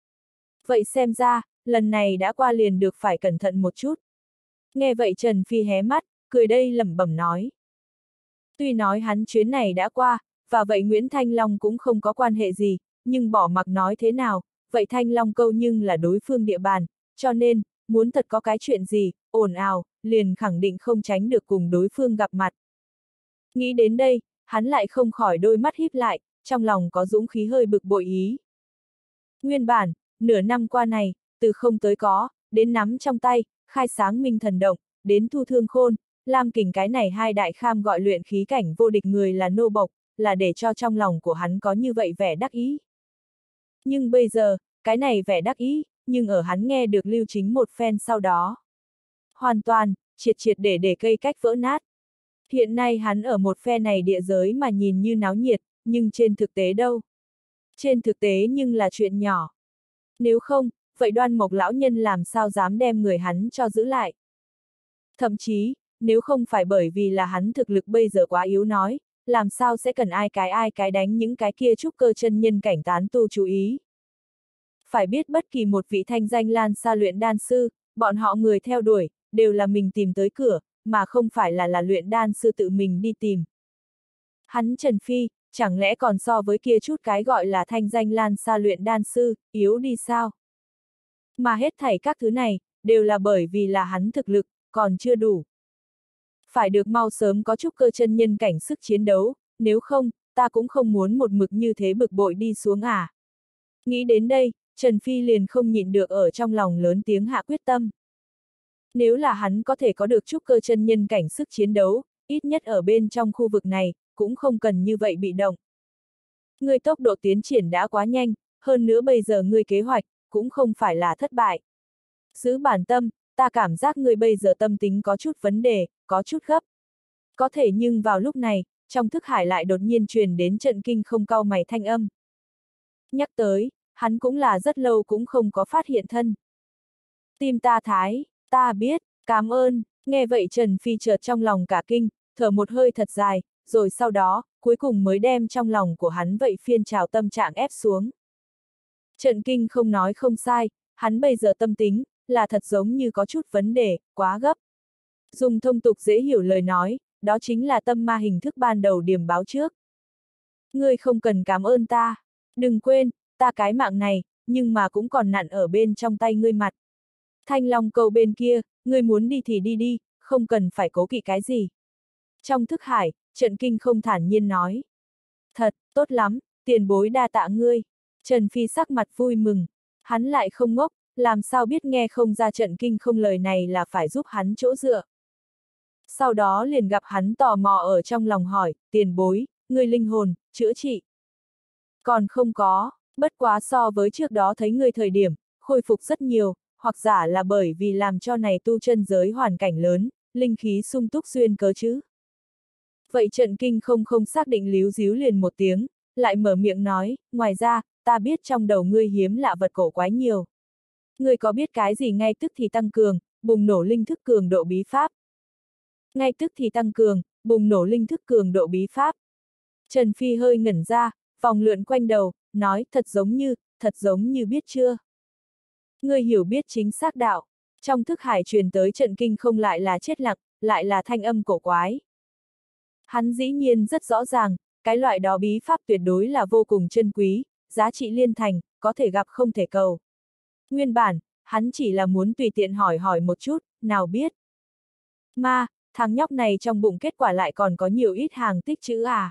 Vậy xem ra, lần này đã qua liền được phải cẩn thận một chút. Nghe vậy Trần Phi hé mắt, cười đây lẩm bẩm nói. Tuy nói hắn chuyến này đã qua, và vậy Nguyễn Thanh Long cũng không có quan hệ gì, nhưng bỏ mặc nói thế nào, vậy Thanh Long Câu nhưng là đối phương địa bàn, cho nên, muốn thật có cái chuyện gì, ồn ào, liền khẳng định không tránh được cùng đối phương gặp mặt. Nghĩ đến đây, hắn lại không khỏi đôi mắt híp lại, trong lòng có dũng khí hơi bực bội ý. Nguyên bản, nửa năm qua này, từ không tới có, đến nắm trong tay, khai sáng minh thần động, đến thu Thương Khôn, Lam Kình cái này hai đại kham gọi luyện khí cảnh vô địch người là nô bộc, là để cho trong lòng của hắn có như vậy vẻ đắc ý. Nhưng bây giờ, cái này vẻ đắc ý, nhưng ở hắn nghe được Lưu Chính một phen sau đó. Hoàn toàn, triệt để cây cách vỡ nát. Hiện nay hắn ở một phe này địa giới mà nhìn như náo nhiệt, nhưng trên thực tế đâu? Trên thực tế nhưng là chuyện nhỏ. Nếu không, vậy Đoan Mộc lão nhân làm sao dám đem người hắn cho giữ lại? Thậm chí, nếu không phải bởi vì là hắn thực lực bây giờ quá yếu nói, làm sao sẽ cần ai cái đánh những cái kia trúc cơ chân nhân cảnh tán tu chú ý. Phải biết bất kỳ một vị thanh danh lan xa luyện đan sư, bọn họ người theo đuổi, đều là mình tìm tới cửa, mà không phải là luyện đan sư tự mình đi tìm. Hắn Trần Phi, chẳng lẽ còn so với kia chút cái gọi là thanh danh lan xa luyện đan sư, yếu đi sao? Mà hết thảy các thứ này, đều là bởi vì là hắn thực lực, còn chưa đủ. Phải được mau sớm có chút cơ chân nhân cảnh sức chiến đấu, nếu không, ta cũng không muốn một mực như thế bực bội đi xuống à. Nghĩ đến đây, Trần Phi liền không nhịn được ở trong lòng lớn tiếng hạ quyết tâm. Nếu là hắn có thể có được chút cơ chân nhân cảnh sức chiến đấu, ít nhất ở bên trong khu vực này, cũng không cần như vậy bị động. Ngươi tốc độ tiến triển đã quá nhanh, hơn nữa bây giờ ngươi kế hoạch, cũng không phải là thất bại. Giữ bản tâm, ta cảm giác ngươi bây giờ tâm tính có chút vấn đề, có chút gấp. Có thể nhưng vào lúc này, trong thức hải lại đột nhiên truyền đến trận kinh không cau mày thanh âm. Nhắc tới, hắn cũng là rất lâu cũng không có phát hiện thân. Tim ta thái, ta biết, cảm ơn, nghe vậy Trần Phi chợt trong lòng cả kinh, thở một hơi thật dài, rồi sau đó, cuối cùng mới đem trong lòng của hắn vậy phiên trào tâm trạng ép xuống. Trận kinh không nói không sai, hắn bây giờ tâm tính, là thật giống như có chút vấn đề, quá gấp. Dùng thông tục dễ hiểu lời nói, đó chính là tâm ma hình thức ban đầu điểm báo trước. Ngươi không cần cảm ơn ta, đừng quên, ta cái mạng này, nhưng mà cũng còn nặn ở bên trong tay ngươi mặt. Thanh Long cầu bên kia, ngươi muốn đi thì đi đi, không cần phải cố kỵ cái gì. Trong thức hải, Trận Kinh không thản nhiên nói. Thật, tốt lắm, tiền bối đa tạ ngươi. Trần Phi sắc mặt vui mừng, hắn lại không ngốc, làm sao biết nghe không ra Trận Kinh không lời này là phải giúp hắn chỗ dựa. Sau đó liền gặp hắn tò mò ở trong lòng hỏi, tiền bối, ngươi linh hồn, chữa trị. Còn không có, bất quá so với trước đó thấy ngươi thời điểm, khôi phục rất nhiều, hoặc giả là bởi vì làm cho này tu chân giới hoàn cảnh lớn, linh khí sung túc duyên cớ chứ. Vậy Trận Kinh không xác định líu díu liền một tiếng, lại mở miệng nói, ngoài ra, ta biết trong đầu ngươi hiếm lạ vật cổ quái nhiều. Ngươi có biết cái gì ngay tức thì tăng cường, bùng nổ linh thức cường độ bí pháp. Ngay tức thì tăng cường, bùng nổ linh thức cường độ bí pháp. Trần Phi hơi ngẩn ra, vòng lượn quanh đầu, nói thật giống như biết chưa. Ngươi hiểu biết chính xác đạo, trong thức hải truyền tới Trận Kinh không lại là chết lặng, lại là thanh âm cổ quái. Hắn dĩ nhiên rất rõ ràng, cái loại đó bí pháp tuyệt đối là vô cùng chân quý, giá trị liên thành, có thể gặp không thể cầu. Nguyên bản, hắn chỉ là muốn tùy tiện hỏi một chút, nào biết. Mà, thằng nhóc này trong bụng kết quả lại còn có nhiều ít hàng tích chữ à.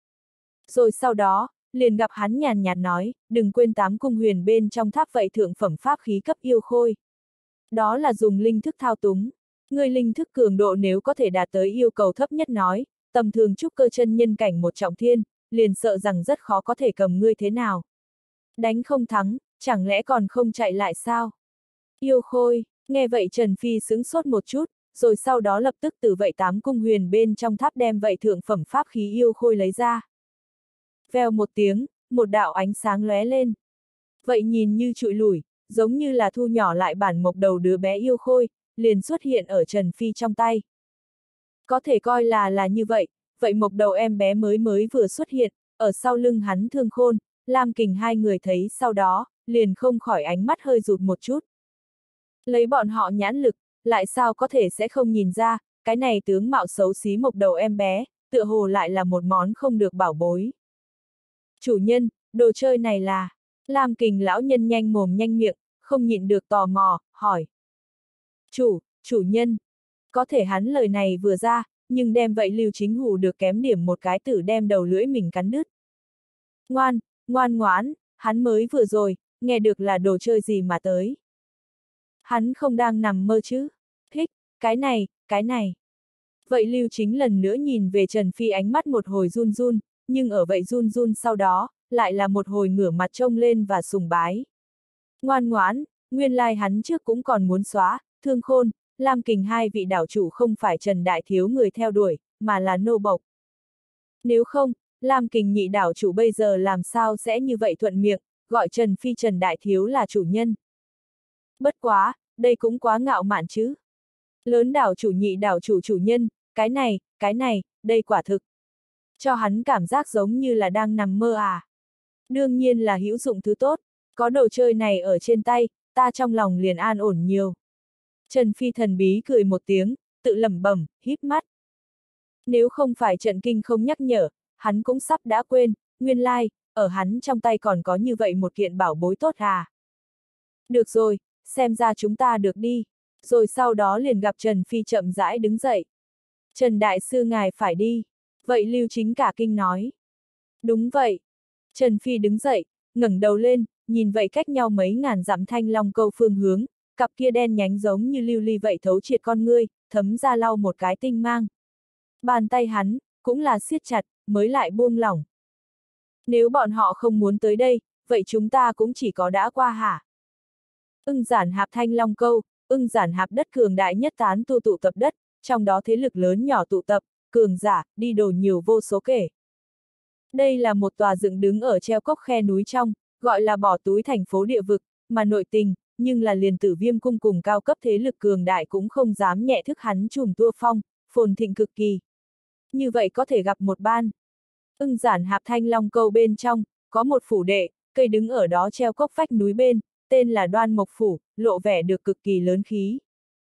Rồi sau đó, liền gặp hắn nhàn nhạt nói, đừng quên 8 cung huyền bên trong tháp vậy thượng phẩm pháp khí cấp yêu khôi. Đó là dùng linh thức thao túng. Người linh thức cường độ nếu có thể đạt tới yêu cầu thấp nhất nói, tầm thường trúc cơ chân nhân cảnh một trọng thiên, liền sợ rằng rất khó có thể cầm ngươi thế nào. Đánh không thắng, chẳng lẽ còn không chạy lại sao? Yêu khôi, nghe vậy Trần Phi sững sốt một chút, rồi sau đó lập tức từ vậy 8 cung huyền bên trong tháp đem vậy thượng phẩm pháp khí yêu khôi lấy ra. Vèo một tiếng, một đạo ánh sáng lóe lên. Vậy nhìn như trụi lủi, giống như là thu nhỏ lại bản mộc đầu đứa bé yêu khôi, liền xuất hiện ở Trần Phi trong tay. Có thể coi là như vậy, vậy mộc đầu em bé mới vừa xuất hiện, ở sau lưng hắn Thương Khôn, Lam Kình hai người thấy sau đó, liền không khỏi ánh mắt hơi rụt một chút. Lấy bọn họ nhãn lực, lại sao có thể sẽ không nhìn ra, cái này tướng mạo xấu xí mộc đầu em bé, tựa hồ lại là một món không được bảo bối. Chủ nhân, đồ chơi này là... Lam Kình lão nhân nhanh mồm nhanh miệng, không nhịn được tò mò, hỏi. Chủ nhân. Có thể hắn lời này vừa ra, nhưng đem vậy Lưu Chính Hù được kém điểm một cái tử đem đầu lưỡi mình cắn đứt. Ngoan ngoãn, hắn mới vừa rồi, nghe được là đồ chơi gì mà tới. Hắn không đang nằm mơ chứ. Hích, cái này. Vậy Lưu Chính lần nữa nhìn về Trần Phi ánh mắt một hồi run run, nhưng ở vậy run run sau đó, lại là một hồi ngửa mặt trông lên và sùng bái. Ngoan ngoãn, nguyên lai hắn trước cũng còn muốn xóa, Thương Khôn, Lam Kình hai vị đảo chủ không phải Trần Đại Thiếu người theo đuổi, mà là nô bộc. Nếu không, Lam Kình nhị đảo chủ bây giờ làm sao sẽ như vậy thuận miệng, gọi Trần Phi Trần Đại Thiếu là chủ nhân. Bất quá, đây cũng quá ngạo mạn chứ. Lớn đảo chủ nhị đảo chủ chủ nhân, cái này, đây quả thực. Cho hắn cảm giác giống như là đang nằm mơ à. Đương nhiên là hữu dụng thứ tốt, có đồ chơi này ở trên tay, ta trong lòng liền an ổn nhiều. Trần Phi thần bí cười một tiếng, tự lẩm bẩm, híp mắt. Nếu không phải Trận Kinh không nhắc nhở, hắn cũng sắp đã quên, nguyên lai, ở hắn trong tay còn có như vậy một kiện bảo bối tốt à. Được rồi, xem ra chúng ta được đi. Rồi sau đó liền gặp Trần Phi chậm rãi đứng dậy. Trần Đại Sư ngài phải đi. Vậy Lưu Chính cả kinh nói. Đúng vậy. Trần Phi đứng dậy, ngẩng đầu lên, nhìn vậy cách nhau mấy ngàn dặm Thanh Long Câu phương hướng, cặp kia đen nhánh giống như lưu ly vậy thấu triệt con ngươi, thấm ra lau một cái tinh mang. Bàn tay hắn, cũng là siết chặt, mới lại buông lỏng. Nếu bọn họ không muốn tới đây, vậy chúng ta cũng chỉ có đã qua hả? Ưng Giản Hạp Thanh Long Câu, Ưng Giản Hạp đất cường đại nhất tán tu tụ tập đất, trong đó thế lực lớn nhỏ tụ tập, cường giả, đi đồ nhiều vô số kể. Đây là một tòa dựng đứng ở treo cốc khe núi trong, gọi là bỏ túi thành phố địa vực, mà nội tình, nhưng là liền Tử Viêm cung cùng cao cấp thế lực cường đại cũng không dám nhẹ thức hắn trùm tua phong, phồn thịnh cực kỳ. Như vậy có thể gặp một ban. Ưng Giản Hạp Thanh Long Câu bên trong, có một phủ đệ, cây đứng ở đó treo cốc vách núi bên, tên là Đoan Mộc Phủ, lộ vẻ được cực kỳ lớn khí.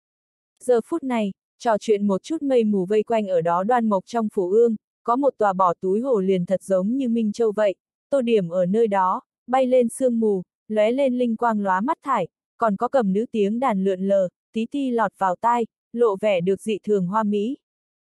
Giờ phút này, trò chuyện một chút mây mù vây quanh ở đó Đoan Mộc trong phủ ương, có một tòa bỏ túi hồ liền thật giống như Minh Châu vậy, tô điểm ở nơi đó, bay lên sương mù, lóe lên linh quang lóa mắt thải, còn có cầm nữ tiếng đàn lượn lờ, tí ti lọt vào tai, lộ vẻ được dị thường hoa mỹ.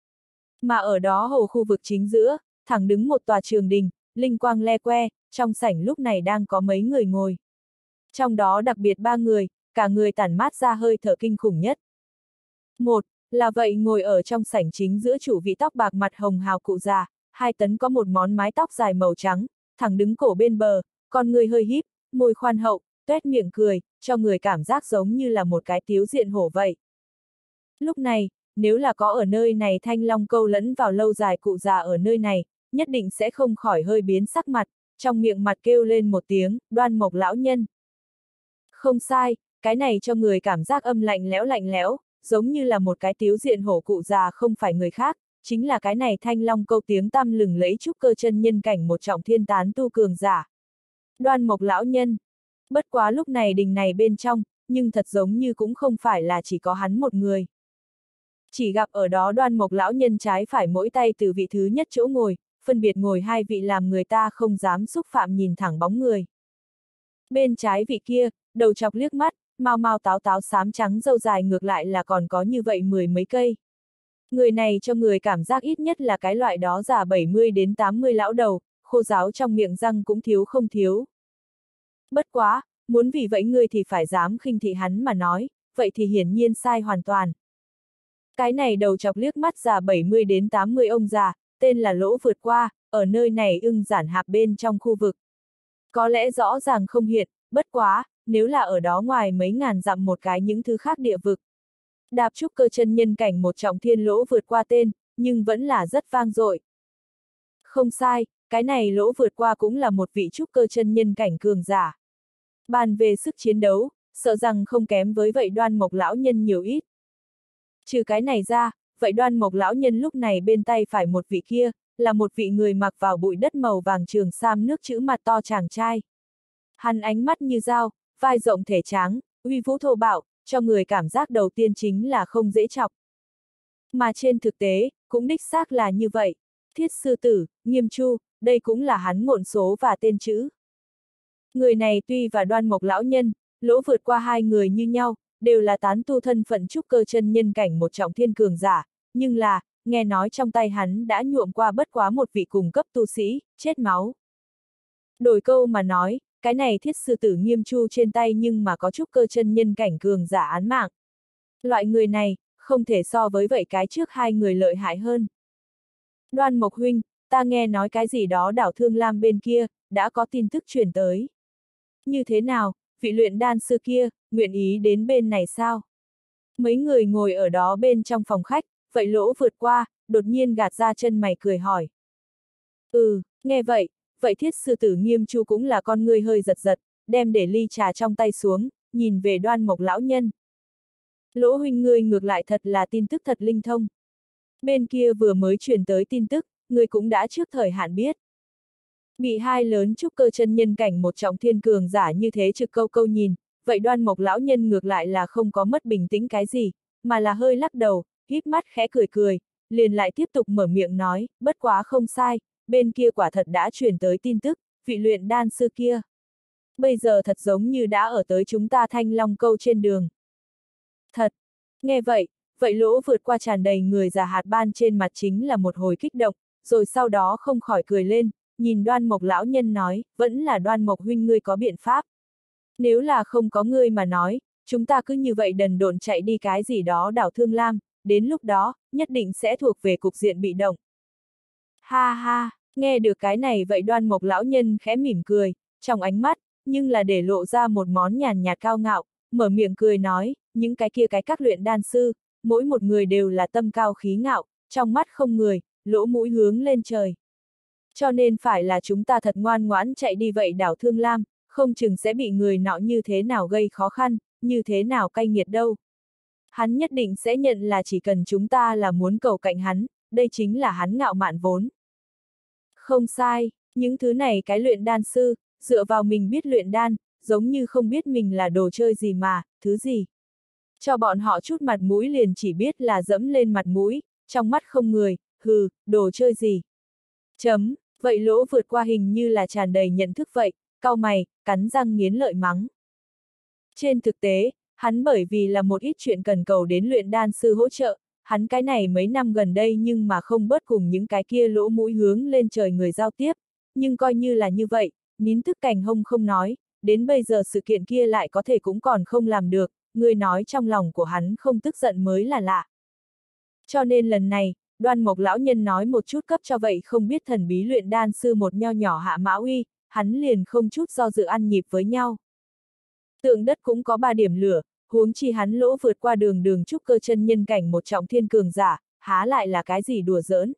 Mà ở đó hồ khu vực chính giữa, thẳng đứng một tòa trường đình, linh quang le que, trong sảnh lúc này đang có mấy người ngồi. Trong đó đặc biệt 3 người, cả người tản mát ra hơi thở kinh khủng nhất. Một, là vậy ngồi ở trong sảnh chính giữa chủ vị tóc bạc mặt hồng hào cụ già, 2 tấn có một món mái tóc dài màu trắng, thẳng đứng cổ bên bờ, con người hơi híp, môi khoan hậu, tuét miệng cười, cho người cảm giác giống như là một cái tiếu diện hổ vậy. Lúc này, nếu là có ở nơi này Thanh Long Câu lẫn vào lâu dài cụ già ở nơi này, nhất định sẽ không khỏi hơi biến sắc mặt, trong miệng mặt kêu lên một tiếng, Đoan Mộc lão nhân. Không sai, cái này cho người cảm giác âm lạnh lẽo, giống như là một cái tiếu diện hổ cụ già không phải người khác, chính là cái này Thanh Long Câu tiếng tăm lừng lẫy trúc cơ chân nhân cảnh một trọng thiên tán tu cường giả. Đoan Mộc lão nhân. Bất quá lúc này đình này bên trong, nhưng thật giống như cũng không phải là chỉ có hắn một người. Chỉ gặp ở đó Đoan Mộc lão nhân trái phải mỗi tay từ vị thứ nhất chỗ ngồi, phân biệt ngồi 2 vị làm người ta không dám xúc phạm nhìn thẳng bóng người. Bên trái vị kia, đầu chọc liếc mắt, mau mau táo táo xám trắng râu dài ngược lại là còn có như vậy 10 mấy cây. Người này cho người cảm giác ít nhất là cái loại đó già 70 đến 80 lão đầu, khô ráo trong miệng răng cũng thiếu không thiếu. Bất quá, muốn vì vậy ngươi thì phải dám khinh thị hắn mà nói, vậy thì hiển nhiên sai hoàn toàn. Cái này đầu chọc liếc mắt già 70 đến 80 ông già, tên là Lỗ Vượt Qua, ở nơi này Ưng Giản Hạp bên trong khu vực. Có lẽ rõ ràng không hiện, bất quá, nếu là ở đó ngoài mấy ngàn dặm một cái những thứ khác địa vực. Đạp trúc cơ chân nhân cảnh một trọng thiên Lỗ Vượt Qua tên, nhưng vẫn là rất vang dội. Không sai, cái này Lỗ Vượt Qua cũng là một vị trúc cơ chân nhân cảnh cường giả. Bàn về sức chiến đấu, sợ rằng không kém với vậy Đoan Mộc lão nhân nhiều ít. Trừ cái này ra, vậy Đoan Mộc lão nhân lúc này bên tay phải một vị kia, là một vị người mặc vào bụi đất màu vàng trường sam nước chữ mặt to chàng trai. Hắn ánh mắt như dao, vai rộng thể tráng, uy vũ thô bạo, cho người cảm giác đầu tiên chính là không dễ chọc. Mà trên thực tế, cũng đích xác là như vậy. Thiết sư tử, Nghiêm Chu, đây cũng là hắn ngộn số và tên chữ. Người này tuy và Đoan Mộc lão nhân, Lỗ Vượt Qua hai người như nhau, đều là tán tu thân phận trúc cơ chân nhân cảnh một trọng thiên cường giả, nhưng là, nghe nói trong tay hắn đã nhuộm qua bất quá một vị cùng cấp tu sĩ, chết máu. Đổi câu mà nói, cái này thiết sư tử Nghiêm Chu trên tay nhưng mà có trúc cơ chân nhân cảnh cường giả án mạng. Loại người này, không thể so với vậy cái trước hai người lợi hại hơn. Đoan Mộc huynh, ta nghe nói cái gì đó đảo Thương Lam bên kia, đã có tin tức truyền tới. Như thế nào, vị luyện đan sư kia, nguyện ý đến bên này sao? Mấy người ngồi ở đó bên trong phòng khách, vậy Lỗ Vượt Qua, đột nhiên gạt ra chân mày cười hỏi. Nghe vậy, vậy thiết sư tử Nghiêm Chu cũng là con ngươi hơi giật giật, đem để ly trà trong tay xuống, nhìn về Đoan Mộc lão nhân. Lỗ huynh ngươi ngược lại thật là tin tức thật linh thông. Bên kia vừa mới truyền tới tin tức, ngươi cũng đã trước thời hạn biết. Bị hai lớn trúc cơ chân nhân cảnh một trọng thiên cường giả như thế trực câu câu nhìn, vậy Đoan Mộc lão nhân ngược lại là không có mất bình tĩnh cái gì, mà là hơi lắc đầu, híp mắt khẽ cười cười, liền lại tiếp tục mở miệng nói, bất quá không sai, bên kia quả thật đã truyền tới tin tức, vị luyện đan sư kia. Bây giờ thật giống như đã ở tới chúng ta Thanh Long Câu trên đường. Thật, nghe vậy, vậy Lỗ vượt qua tràn đầy người già hạt ban trên mặt chính là một hồi kích động, rồi sau đó không khỏi cười lên, nhìn Đoan Mộc lão nhân nói, vẫn là Đoan Mộc huynh ngươi có biện pháp. Nếu là không có ngươi mà nói, chúng ta cứ như vậy đần độn chạy đi cái gì đó đảo Thương Lam, đến lúc đó, nhất định sẽ thuộc về cục diện bị động. Ha ha, nghe được cái này vậy Đoan Mộc lão nhân khẽ mỉm cười, trong ánh mắt, nhưng là để lộ ra một món nhàn nhạt cao ngạo, mở miệng cười nói, những cái kia cái các luyện đan sư, mỗi một người đều là tâm cao khí ngạo, trong mắt không người, lỗ mũi hướng lên trời. Cho nên phải là chúng ta thật ngoan ngoãn chạy đi vậy đảo Thương Lam, không chừng sẽ bị người nọ như thế nào gây khó khăn, như thế nào cay nghiệt đâu. Hắn nhất định sẽ nhận là chỉ cần chúng ta là muốn cầu cạnh hắn, đây chính là hắn ngạo mạn vốn. Không sai, những thứ này cái luyện đan sư, dựa vào mình biết luyện đan, giống như không biết mình là đồ chơi gì mà, thứ gì. Cho bọn họ chút mặt mũi liền chỉ biết là dẫm lên mặt mũi, trong mắt không người, hừ, đồ chơi gì. Chấm, vậy Lỗ vượt qua hình như là tràn đầy nhận thức vậy, cau mày, cắn răng nghiến lợi mắng. Trên thực tế, hắn bởi vì là một ít chuyện cần cầu đến luyện đan sư hỗ trợ, hắn cái này mấy năm gần đây nhưng mà không bớt cùng những cái kia lỗ mũi hướng lên trời người giao tiếp, nhưng coi như là như vậy, nín thức cành hông không nói, đến bây giờ sự kiện kia lại có thể cũng còn không làm được, người nói trong lòng của hắn không tức giận mới là lạ. Cho nên lần này, Đoan Mộc lão nhân nói một chút cấp cho vậy không biết thần bí luyện đan sư một nho nhỏ hạ mã uy, hắn liền không chút do dự ăn nhịp với nhau. Tượng đất cũng có 3 điểm lửa, huống chi hắn Lỗ vượt qua đường trúc cơ chân nhân cảnh một trọng thiên cường giả, há lại là cái gì đùa giỡn.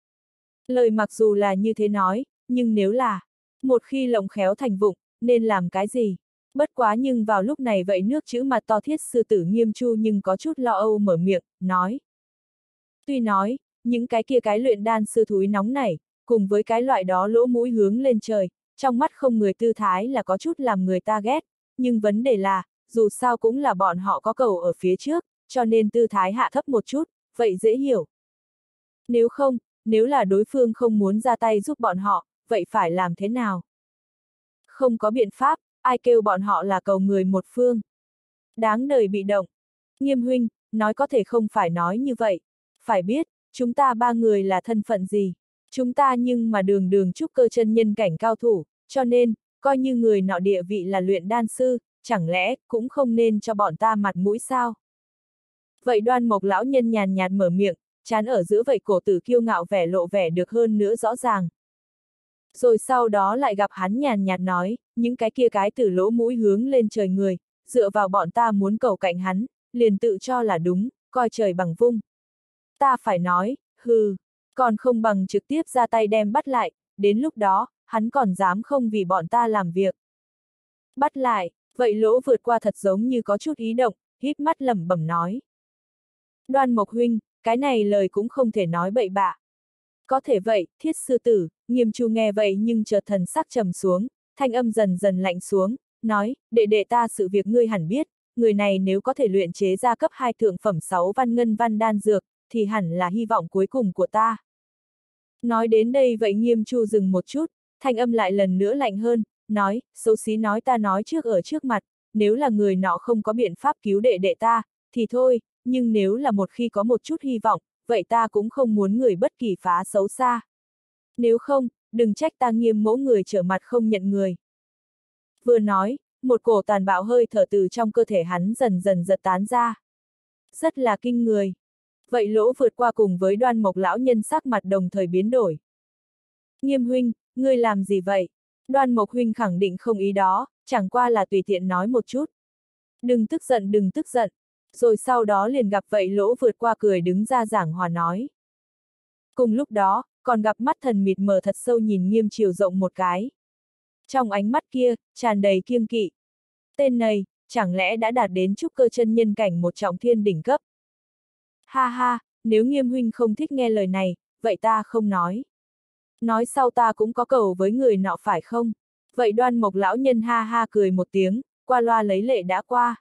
Lời mặc dù là như thế nói, nhưng nếu là, một khi lộng khéo thành vụng, nên làm cái gì? Bất quá nhưng vào lúc này vậy nước chữ mặt to thiết sư tử Nghiêm Chu nhưng có chút lo âu mở miệng, nói. Tuy nói, những cái kia cái luyện đan sư thúi nóng này, cùng với cái loại đó lỗ mũi hướng lên trời, trong mắt không người tư thái là có chút làm người ta ghét, nhưng vấn đề là, dù sao cũng là bọn họ có cầu ở phía trước, cho nên tư thái hạ thấp một chút, vậy dễ hiểu. Nếu không, nếu là đối phương không muốn ra tay giúp bọn họ, vậy phải làm thế nào? Không có biện pháp, ai kêu bọn họ là cầu người một phương. Đáng đời bị động. Nghiêm huynh, nói có thể không phải nói như vậy. Phải biết, chúng ta 3 người là thân phận gì? Chúng ta nhưng mà đường trúc cơ chân nhân cảnh cao thủ, cho nên, coi như người nọ địa vị là luyện đan sư, chẳng lẽ cũng không nên cho bọn ta mặt mũi sao? Vậy Đoan Mộc lão nhân nhàn nhạt mở miệng, trán ở giữa vậy cổ tử kiêu ngạo vẻ lộ vẻ được hơn nữa rõ ràng. Rồi sau đó lại gặp hắn nhàn nhạt nói, những cái kia cái từ lỗ mũi hướng lên trời người, dựa vào bọn ta muốn cầu cạnh hắn, liền tự cho là đúng, coi trời bằng vung. Ta phải nói, hừ, còn không bằng trực tiếp ra tay đem bắt lại, đến lúc đó, hắn còn dám không vì bọn ta làm việc. Bắt lại, vậy Lỗ vượt qua thật giống như có chút ý động, híp mắt lẩm bẩm nói. Đoan Mộc huynh, cái này lời cũng không thể nói bậy bạ. Có thể vậy, thiết sư tử, Nghiêm Chu nghe vậy nhưng chợt thần sắc trầm xuống, thanh âm dần dần lạnh xuống, nói, đệ ta sự việc ngươi hẳn biết, người này nếu có thể luyện chế ra cấp 2 thượng phẩm 6 văn ngân văn đan dược, thì hẳn là hy vọng cuối cùng của ta. Nói đến đây vậy Nghiêm Chu dừng một chút, thanh âm lại lần nữa lạnh hơn, nói, xấu xí nói ta nói trước ở trước mặt, nếu là người nọ không có biện pháp cứu đệ ta, thì thôi, nhưng nếu là một khi có một chút hy vọng, vậy ta cũng không muốn người bất kỳ phá xấu xa. Nếu không, đừng trách ta Nghiêm mỗ người trở mặt không nhận người. Vừa nói, một cổ tàn bạo hơi thở từ trong cơ thể hắn dần dần giật tán ra. Rất là kinh người. Vậy Lỗ vượt qua cùng với Đoan Mộc lão nhân sắc mặt đồng thời biến đổi. Nghiêm huynh, ngươi làm gì vậy? Đoan Mộc huynh khẳng định không ý đó, chẳng qua là tùy tiện nói một chút. Đừng tức giận đừng tức giận. Rồi sau đó liền gặp vậy Lỗ vượt qua cười đứng ra giảng hòa nói. Cùng lúc đó, còn gặp mắt thần mịt mờ thật sâu nhìn Nghiêm chiều rộng một cái. Trong ánh mắt kia, tràn đầy kiêng kỵ. Tên này, chẳng lẽ đã đạt đến trúc cơ chân nhân cảnh một trọng thiên đỉnh cấp. Ha ha, nếu Nghiêm huynh không thích nghe lời này, vậy ta không nói. Nói sau ta cũng có cầu với người nọ phải không? Vậy Đoan Mộc lão nhân ha ha cười một tiếng, qua loa lấy lệ đã qua.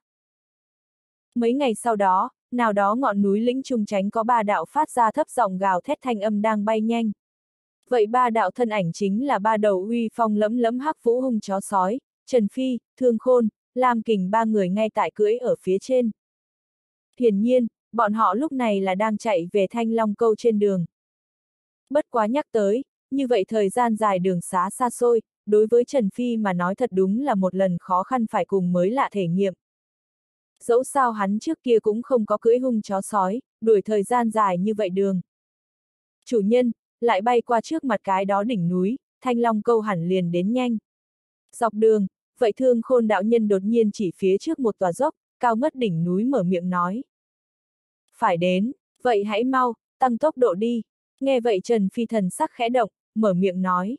Mấy ngày sau đó, nào đó ngọn núi lĩnh trung tránh có ba đạo phát ra thấp giọng gào thét thanh âm đang bay nhanh. Vậy ba đạo thân ảnh chính là ba đầu uy phong lẫm lẫm hắc vũ hung chó sói, Trần Phi, Thương Khôn, Lam Kình ba người ngay tại cưỡi ở phía trên. Hiển nhiên, bọn họ lúc này là đang chạy về Thanh Long Câu trên đường. Bất quá nhắc tới, như vậy thời gian dài đường xá xa xôi, đối với Trần Phi mà nói thật đúng là một lần khó khăn phải cùng mới lạ thể nghiệm. Dẫu sao hắn trước kia cũng không có cưỡi hung chó sói, đuổi thời gian dài như vậy đường. Chủ nhân, lại bay qua trước mặt cái đó đỉnh núi, Thanh Long Câu hẳn liền đến nhanh. Dọc đường, vậy Thương Khôn đạo nhân đột nhiên chỉ phía trước một tòa dốc, cao ngất đỉnh núi mở miệng nói. Phải đến, vậy hãy mau, tăng tốc độ đi. Nghe vậy Trần Phi thần sắc khẽ động, mở miệng nói.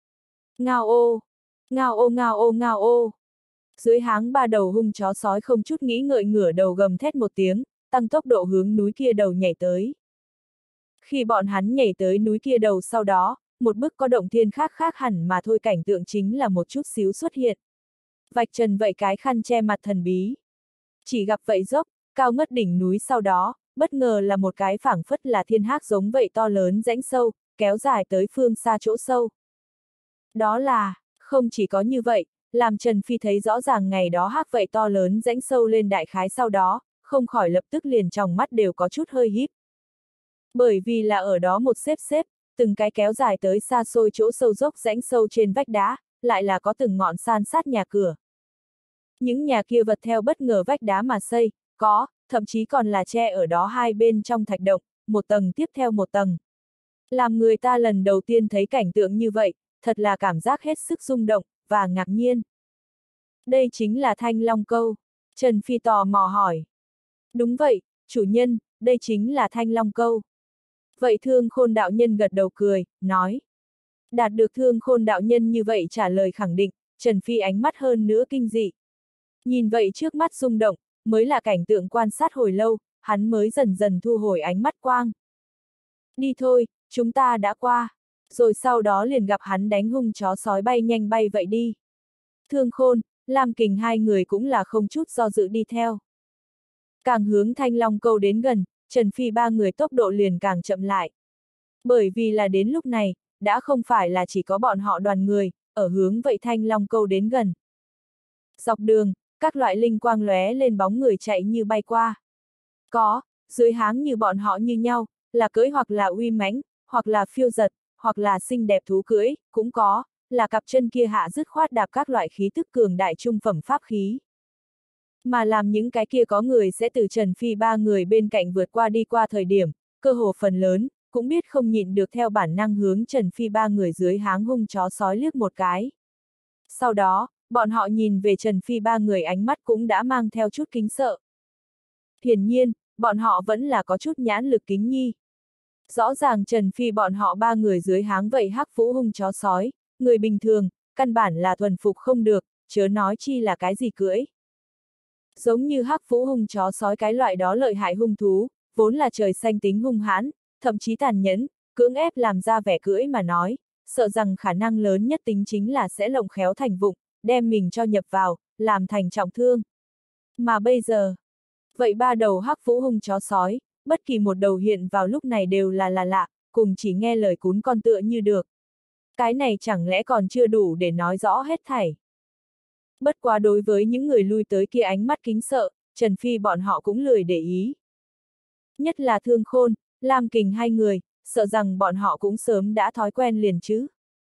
Ngao ô, ngao ô ngao ô ngao ô. Dưới háng ba đầu hung chó sói không chút nghĩ ngợi ngửa đầu gầm thét một tiếng, tăng tốc độ hướng núi kia đầu nhảy tới. Khi bọn hắn nhảy tới núi kia đầu sau đó, một bức có động thiên khác khác hẳn mà thôi cảnh tượng chính là một chút xíu xuất hiện. Vạch trần vậy cái khăn che mặt thần bí. Chỉ gặp vậy dốc, cao ngất đỉnh núi sau đó, bất ngờ là một cái phảng phất là thiên hác giống vậy to lớn rãnh sâu, kéo dài tới phương xa chỗ sâu. Đó là, không chỉ có như vậy, làm Trần Phi thấy rõ ràng ngày đó hác vậy to lớn rãnh sâu lên đại khái sau đó, không khỏi lập tức liền tròng mắt đều có chút hơi híp. Bởi vì là ở đó một xếp, từng cái kéo dài tới xa xôi chỗ sâu dốc rãnh sâu trên vách đá, lại là có từng ngọn san sát nhà cửa. Những nhà kia vật theo bất ngờ vách đá mà xây, có, thậm chí còn là che ở đó hai bên trong thạch động, một tầng tiếp theo một tầng. Làm người ta lần đầu tiên thấy cảnh tượng như vậy, thật là cảm giác hết sức rung động, và ngạc nhiên. Đây chính là Thanh Long Câu. Trần Phi tò mò hỏi. Đúng vậy, chủ nhân, đây chính là Thanh Long Câu. Vậy Thương Khôn đạo nhân gật đầu cười, nói. Đạt được Thương Khôn đạo nhân như vậy trả lời khẳng định, Trần Phi ánh mắt hơn nữa kinh dị. Nhìn vậy trước mắt rung động, mới là cảnh tượng quan sát hồi lâu, hắn mới dần dần thu hồi ánh mắt quang. Đi thôi, chúng ta đã qua. Rồi sau đó liền gặp hắn đánh hung chó sói bay nhanh bay vậy đi. Thương Khôn, Lam Kình hai người cũng là không chút do dự đi theo. Càng hướng Thanh Long Câu đến gần, Trần Phi ba người tốc độ liền càng chậm lại. Bởi vì là đến lúc này, đã không phải là chỉ có bọn họ đoàn người, ở hướng vậy Thanh Long Câu đến gần. Dọc đường, các loại linh quang lóe lên bóng người chạy như bay qua. Có, dưới háng như bọn họ như nhau, là cưỡi hoặc là uy mãnh, hoặc là phiêu giật, hoặc là xinh đẹp thú cưỡi, cũng có, là cặp chân kia hạ dứt khoát đạp các loại khí tức cường đại trung phẩm pháp khí. Mà làm những cái kia có người sẽ từ Trần Phi ba người bên cạnh vượt qua đi qua thời điểm, cơ hồ phần lớn, cũng biết không nhịn được theo bản năng hướng Trần Phi ba người dưới háng hung chó sói liếc một cái. Sau đó, bọn họ nhìn về Trần Phi ba người ánh mắt cũng đã mang theo chút kính sợ. Hiển nhiên, bọn họ vẫn là có chút nhãn lực kính nhi. Rõ ràng Trần Phi bọn họ ba người dưới háng vậy hắc vũ hung chó sói, người bình thường, căn bản là thuần phục không được, chớ nói chi là cái gì cưỡi. Giống như hắc vũ hung chó sói cái loại đó lợi hại hung thú, vốn là trời xanh tính hung hãn, thậm chí tàn nhẫn, cưỡng ép làm ra vẻ cưỡi mà nói, sợ rằng khả năng lớn nhất tính chính là sẽ lộng khéo thành vụng, đem mình cho nhập vào, làm thành trọng thương. Mà bây giờ, vậy ba đầu hắc vũ hung chó sói, bất kỳ một đầu hiện vào lúc này đều là lạ, cùng chỉ nghe lời cún con tựa như được. Cái này chẳng lẽ còn chưa đủ để nói rõ hết thảy. Bất quá đối với những người lui tới kia ánh mắt kính sợ, Trần Phi bọn họ cũng lười để ý. Nhất là Thương Khôn, Lam Kình hai người, sợ rằng bọn họ cũng sớm đã thói quen liền chứ.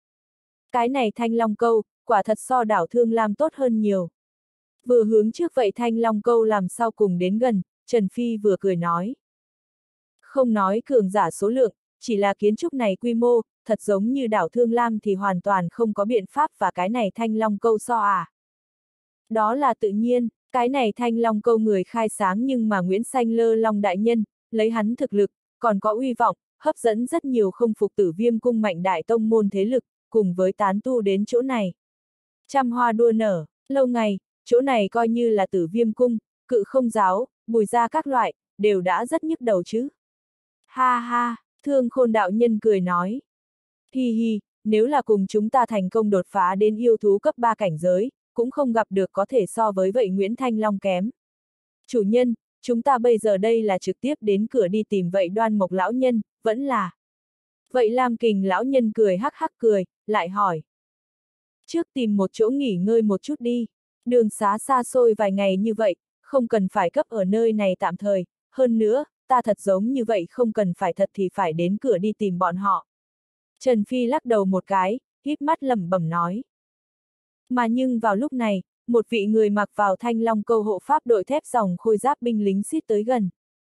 Cái này Thanh Long Câu, quả thật so đảo Thương Lam tốt hơn nhiều. Vừa hướng trước vậy Thanh Long Câu làm sao cùng đến gần, Trần Phi vừa cười nói. Không nói cường giả số lượng, chỉ là kiến trúc này quy mô, thật giống như đảo Thương Lam thì hoàn toàn không có biện pháp và cái này Thanh Long Câu so à. Đó là tự nhiên, cái này Thanh Long Câu người khai sáng nhưng mà Nguyễn Xanh Lơ Long đại nhân, lấy hắn thực lực, còn có uy vọng, hấp dẫn rất nhiều không phục Tử Viêm cung mạnh đại tông môn thế lực, cùng với tán tu đến chỗ này. Trăm hoa đua nở, lâu ngày, chỗ này coi như là Tử Viêm cung, Cự Không giáo, Bùi gia các loại, đều đã rất nhức đầu chứ. Ha ha, Thương Khôn đạo nhân cười nói. Hi hi, nếu là cùng chúng ta thành công đột phá đến yêu thú cấp 3 cảnh giới, cũng không gặp được có thể so với vậy Nguyễn Thanh Long kém. Chủ nhân, chúng ta bây giờ đây là trực tiếp đến cửa đi tìm vậy Đoan Mộc lão nhân, vẫn là. Vậy Lam Kình lão nhân cười hắc hắc cười, lại hỏi. Trước tìm một chỗ nghỉ ngơi một chút đi, đường xá xa xôi vài ngày như vậy, không cần phải cấp ở nơi này tạm thời, hơn nữa, ta thật giống như vậy không cần phải thật thì phải đến cửa đi tìm bọn họ. Trần Phi lắc đầu một cái, híp mắt lẩm bẩm nói. Mà nhưng vào lúc này, một vị người mặc vào Thanh Long câu hộ pháp đội thép dòng khôi giáp binh lính xít tới gần.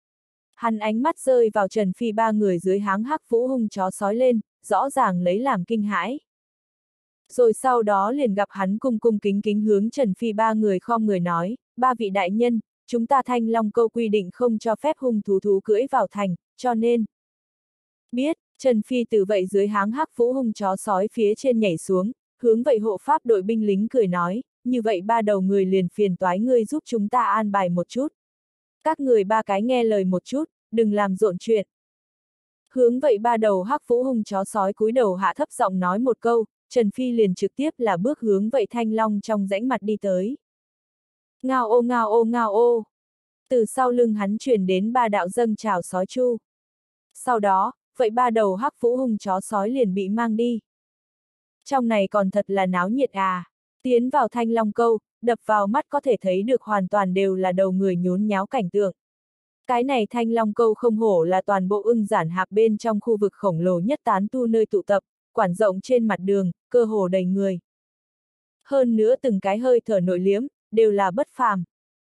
Hắn ánh mắt rơi vào Trần Phi ba người dưới háng hắc vũ hung chó sói lên, rõ ràng lấy làm kinh hãi. Rồi sau đó liền gặp hắn cung cung kính kính hướng Trần Phi ba người khom người nói, ba vị đại nhân, chúng ta Thanh Long câu quy định không cho phép hung thú cưỡi vào thành, cho nên. Biết, Trần Phi từ vậy dưới háng hắc vũ hung chó sói phía trên nhảy xuống, hướng vậy hộ pháp đội binh lính cười nói, như vậy ba đầu người liền phiền toái ngươi giúp chúng ta an bài một chút. Các người ba cái nghe lời một chút, đừng làm rộn chuyện. Hướng vậy ba đầu hắc vũ hung chó sói cúi đầu hạ thấp giọng nói một câu, Trần Phi liền trực tiếp là bước hướng vậy Thanh Long trong rãnh mặt đi tới. Ngao ô ngao ô ngao ô. Từ sau lưng hắn truyền đến ba đạo dâng trào sói chu. Sau đó, vậy ba đầu hắc vũ hung chó sói liền bị mang đi. Trong này còn thật là náo nhiệt à. Tiến vào Thanh Long câu, đập vào mắt có thể thấy được hoàn toàn đều là đầu người nhốn nháo cảnh tượng. Cái này Thanh Long câu không hổ là toàn bộ ưng giản hạp bên trong khu vực khổng lồ nhất tán tu nơi tụ tập, quản rộng trên mặt đường, cơ hồ đầy người. Hơn nữa từng cái hơi thở nội liếm, đều là bất phàm.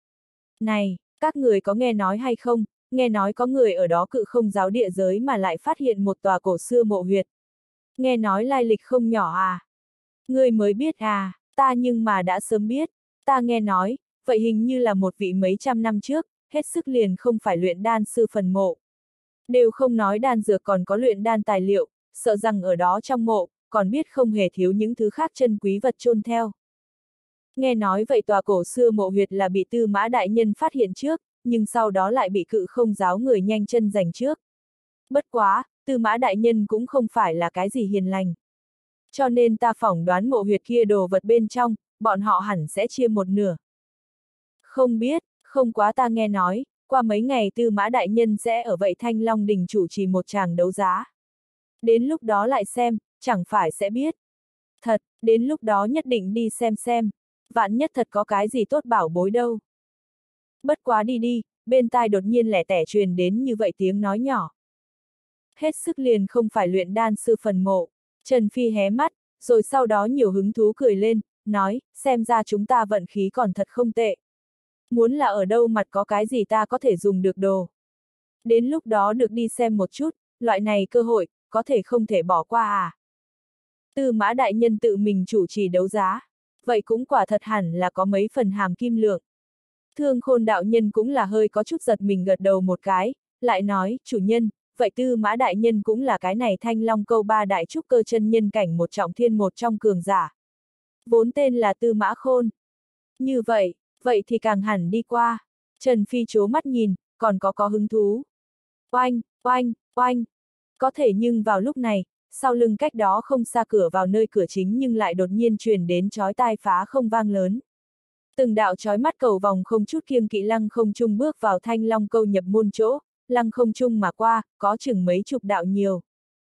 Này, các người có nghe nói hay không, nghe nói có người ở đó Cự Không giáo địa giới mà lại phát hiện một tòa cổ xưa mộ huyệt. Nghe nói lai lịch không nhỏ à? Người mới biết à, ta nhưng mà đã sớm biết, ta nghe nói, vậy hình như là một vị mấy trăm năm trước, hết sức liền không phải luyện đan sư phần mộ. Đều không nói đan dược còn có luyện đan tài liệu, sợ rằng ở đó trong mộ, còn biết không hề thiếu những thứ khác chân quý vật chôn theo. Nghe nói vậy tòa cổ xưa mộ huyệt là bị Tư Mã đại nhân phát hiện trước, nhưng sau đó lại bị Cự Không giáo người nhanh chân giành trước. Bất quá, Tư Mã đại nhân cũng không phải là cái gì hiền lành. Cho nên ta phỏng đoán mộ huyệt kia đồ vật bên trong, bọn họ hẳn sẽ chia một nửa. Không biết, không quá ta nghe nói, qua mấy ngày Tư Mã đại nhân sẽ ở vậy Thanh Long đình chủ trì một tràng đấu giá. Đến lúc đó lại xem, chẳng phải sẽ biết. Thật, đến lúc đó nhất định đi xem. Vạn nhất thật có cái gì tốt bảo bối đâu. Bất quá đi đi, bên tai đột nhiên lẻ tẻ truyền đến như vậy tiếng nói nhỏ. Hết sức liền không phải luyện đan sư phần mộ. Trần Phi hé mắt, rồi sau đó nhiều hứng thú cười lên, nói, xem ra chúng ta vận khí còn thật không tệ. Muốn là ở đâu mặt có cái gì ta có thể dùng được đồ. Đến lúc đó được đi xem một chút, loại này cơ hội, có thể không thể bỏ qua à. Tư Mã đại nhân tự mình chủ trì đấu giá, vậy cũng quả thật hẳn là có mấy phần hàm kim lượng. Thương Khôn đạo nhân cũng là hơi có chút giật mình gật đầu một cái, lại nói, chủ nhân, vậy Tư Mã đại nhân cũng là cái này Thanh Long câu ba đại trúc cơ chân nhân cảnh một trọng thiên một trong cường giả. Vốn tên là Tư Mã Khôn. Như vậy, vậy thì càng hẳn đi qua. Trần Phi chố mắt nhìn, còn có hứng thú. Oanh. Có thể nhưng vào lúc này, sau lưng cách đó không xa cửa vào nơi cửa chính nhưng lại đột nhiên truyền đến chói tai phá không vang lớn. Từng đạo chói mắt cầu vòng không chút kiêng kỵ lăng không trung bước vào Thanh Long câu nhập môn chỗ, lăng không trung mà qua, có chừng mấy chục đạo nhiều.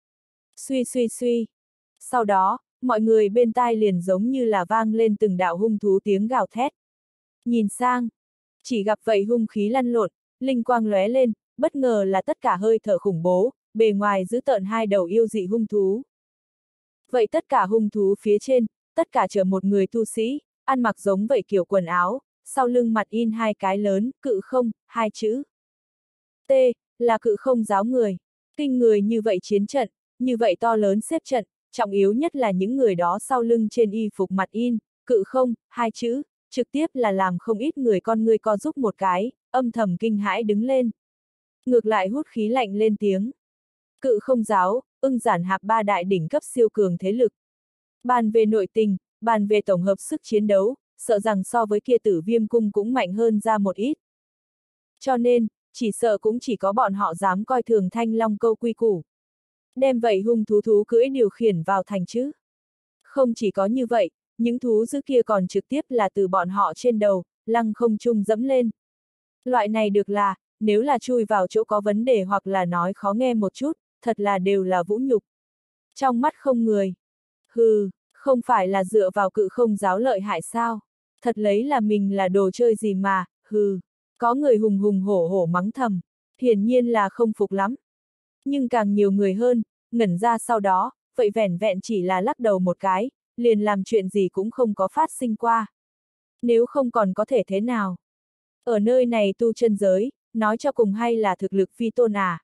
Suy. Sau đó, mọi người bên tai liền giống như là vang lên từng đạo hung thú tiếng gào thét. Nhìn sang, chỉ gặp vậy hung khí lăn lộn, linh quang lóe lên, bất ngờ là tất cả hơi thở khủng bố, bề ngoài giữ tợn hai đầu yêu dị hung thú. Vậy tất cả hung thú phía trên, tất cả chở một người tu sĩ, ăn mặc giống vậy kiểu quần áo, sau lưng mặt in hai cái lớn, Cự Không, hai chữ. T, là Cự Không giáo người. Kinh người như vậy chiến trận, như vậy to lớn xếp trận, trọng yếu nhất là những người đó sau lưng trên y phục mặt in, Cự Không, hai chữ, trực tiếp là làm không ít người con người co giúp một cái, âm thầm kinh hãi đứng lên. Ngược lại hút khí lạnh lên tiếng. Cự Không giáo, ưng giản hạp ba đại đỉnh cấp siêu cường thế lực. Bàn về nội tình, bàn về tổng hợp sức chiến đấu, sợ rằng so với kia Tử Viêm cung cũng mạnh hơn ra một ít. Cho nên, chỉ sợ cũng chỉ có bọn họ dám coi thường Thanh Long câu quy củ. Đem vậy hung thú cưỡi điều khiển vào thành chứ. Không chỉ có như vậy, những thú dữ kia còn trực tiếp là từ bọn họ trên đầu, lăng không trung dẫm lên. Loại này được là, nếu là chui vào chỗ có vấn đề hoặc là nói khó nghe một chút, thật là đều là vũ nhục. Trong mắt không người. Hừ, không phải là dựa vào cự không giáo lợi hại sao? Thật lấy là mình là đồ chơi gì mà, hừ. Có người hùng hùng hổ hổ mắng thầm, hiển nhiên là không phục lắm. Nhưng càng nhiều người hơn, ngẩn ra sau đó, vậy vẻn vẹn chỉ là lắc đầu một cái, liền làm chuyện gì cũng không có phát sinh qua. Nếu không còn có thể thế nào? Ở nơi này tu chân giới, nói cho cùng hay là thực lực phi tôn à?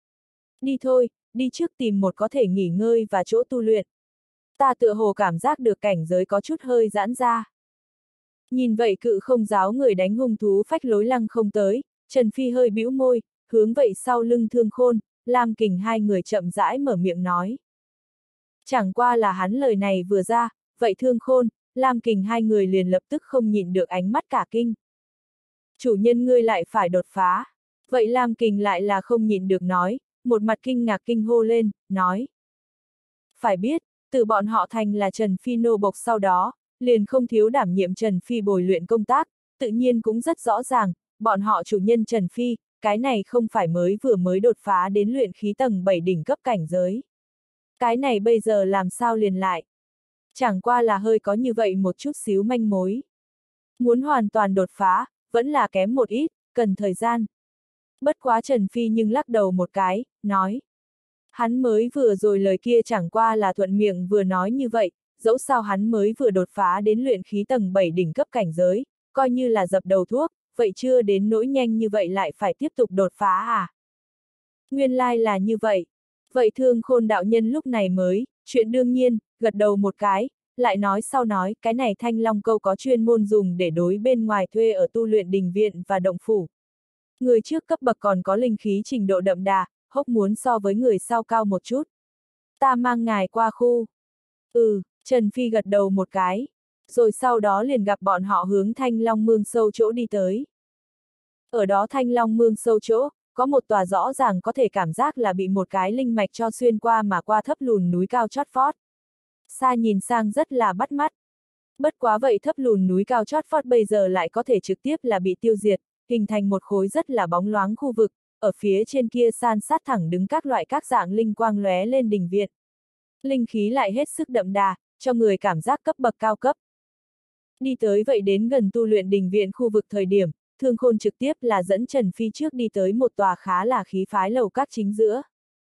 Đi thôi, đi trước tìm một có thể nghỉ ngơi và chỗ tu luyện. Ta tựa hồ cảm giác được cảnh giới có chút hơi giãn ra. Nhìn vậy cự không giáo người đánh hung thú phách lối lăng không tới, Trần Phi hơi bĩu môi, hướng vậy sau lưng Thương Khôn, Lam Kình hai người chậm rãi mở miệng nói. Chẳng qua là hắn lời này vừa ra, vậy Thương Khôn, Lam Kình hai người liền lập tức không nhịn được ánh mắt cả kinh. Chủ nhân ngươi lại phải đột phá. Vậy Lam Kình lại là không nhịn được nói, một mặt kinh ngạc kinh hô lên, nói. Phải biết, từ bọn họ thành là Trần Phi nô bộc sau đó, liền không thiếu đảm nhiệm Trần Phi bồi luyện công tác, tự nhiên cũng rất rõ ràng, bọn họ chủ nhân Trần Phi, cái này không phải vừa mới đột phá đến luyện khí tầng 7 đỉnh cấp cảnh giới. Cái này bây giờ làm sao liền lại? Chẳng qua là hơi có như vậy một chút xíu manh mối. Muốn hoàn toàn đột phá, vẫn là kém một ít, cần thời gian. Bất quá Trần Phi nhưng lắc đầu một cái, nói. Hắn mới vừa rồi lời kia chẳng qua là thuận miệng vừa nói như vậy, dẫu sao hắn mới vừa đột phá đến luyện khí tầng 7 đỉnh cấp cảnh giới, coi như là dập đầu thuốc, vậy chưa đến nỗi nhanh như vậy lại phải tiếp tục đột phá à? Nguyên lai là như vậy. Vậy Thương Khôn đạo nhân lúc này mới, chuyện đương nhiên, gật đầu một cái, lại nói sau nói, cái này Thanh Long câu có chuyên môn dùng để đối bên ngoài thuê ở tu luyện đình viện và động phủ. Người trước cấp bậc còn có linh khí trình độ đậm đà, hốc muốn so với người sau cao một chút. Ta mang ngài qua khu. Trần Phi gật đầu một cái. Rồi sau đó liền gặp bọn họ hướng Thanh Long Mương sâu chỗ đi tới. Ở đó Thanh Long Mương sâu chỗ, có một tòa rõ ràng có thể cảm giác là bị một cái linh mạch cho xuyên qua mà qua thấp lùn núi cao chót vót. Xa nhìn sang rất là bắt mắt. Bất quá vậy thấp lùn núi cao chót vót bây giờ lại có thể trực tiếp là bị tiêu diệt, hình thành một khối rất là bóng loáng khu vực, ở phía trên kia san sát thẳng đứng các loại các dạng linh quang lóe lên đình viện. Linh khí lại hết sức đậm đà, cho người cảm giác cấp bậc cao cấp. Đi tới vậy đến gần tu luyện đình viện khu vực thời điểm, Thương Khôn trực tiếp là dẫn Trần Phi trước đi tới một tòa khá là khí phái lầu các chính giữa.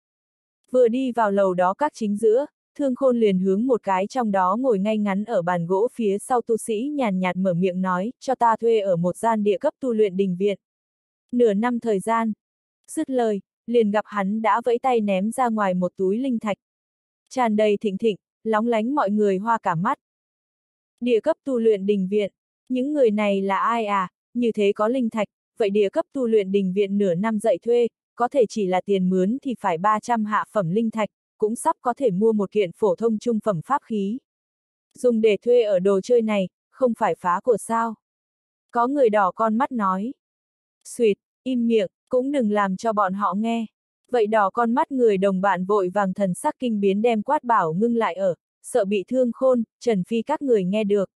Vừa đi vào lầu đó các chính giữa, Thương Khôn liền hướng một cái trong đó ngồi ngay ngắn ở bàn gỗ phía sau tu sĩ nhàn nhạt mở miệng nói, cho ta thuê ở một gian địa cấp tu luyện đình viện. Nửa năm thời gian. Dứt lời, liền gặp hắn đã vẫy tay ném ra ngoài một túi linh thạch. Tràn đầy thịnh thịnh, lóng lánh mọi người hoa cả mắt. Địa cấp tu luyện đình viện, những người này là ai à, như thế có linh thạch, vậy địa cấp tu luyện đình viện nửa năm dạy thuê, có thể chỉ là tiền mướn thì phải 300 hạ phẩm linh thạch, cũng sắp có thể mua một kiện phổ thông trung phẩm pháp khí. Dùng để thuê ở đồ chơi này, không phải phá của sao. Có người đỏ con mắt nói. Xuyệt, im miệng, cũng đừng làm cho bọn họ nghe. Vậy đỏ con mắt người đồng bạn vội vàng thần sắc kinh biến đem quát bảo ngưng lại ở, sợ bị Thương Khôn, Trần Phi các người nghe được.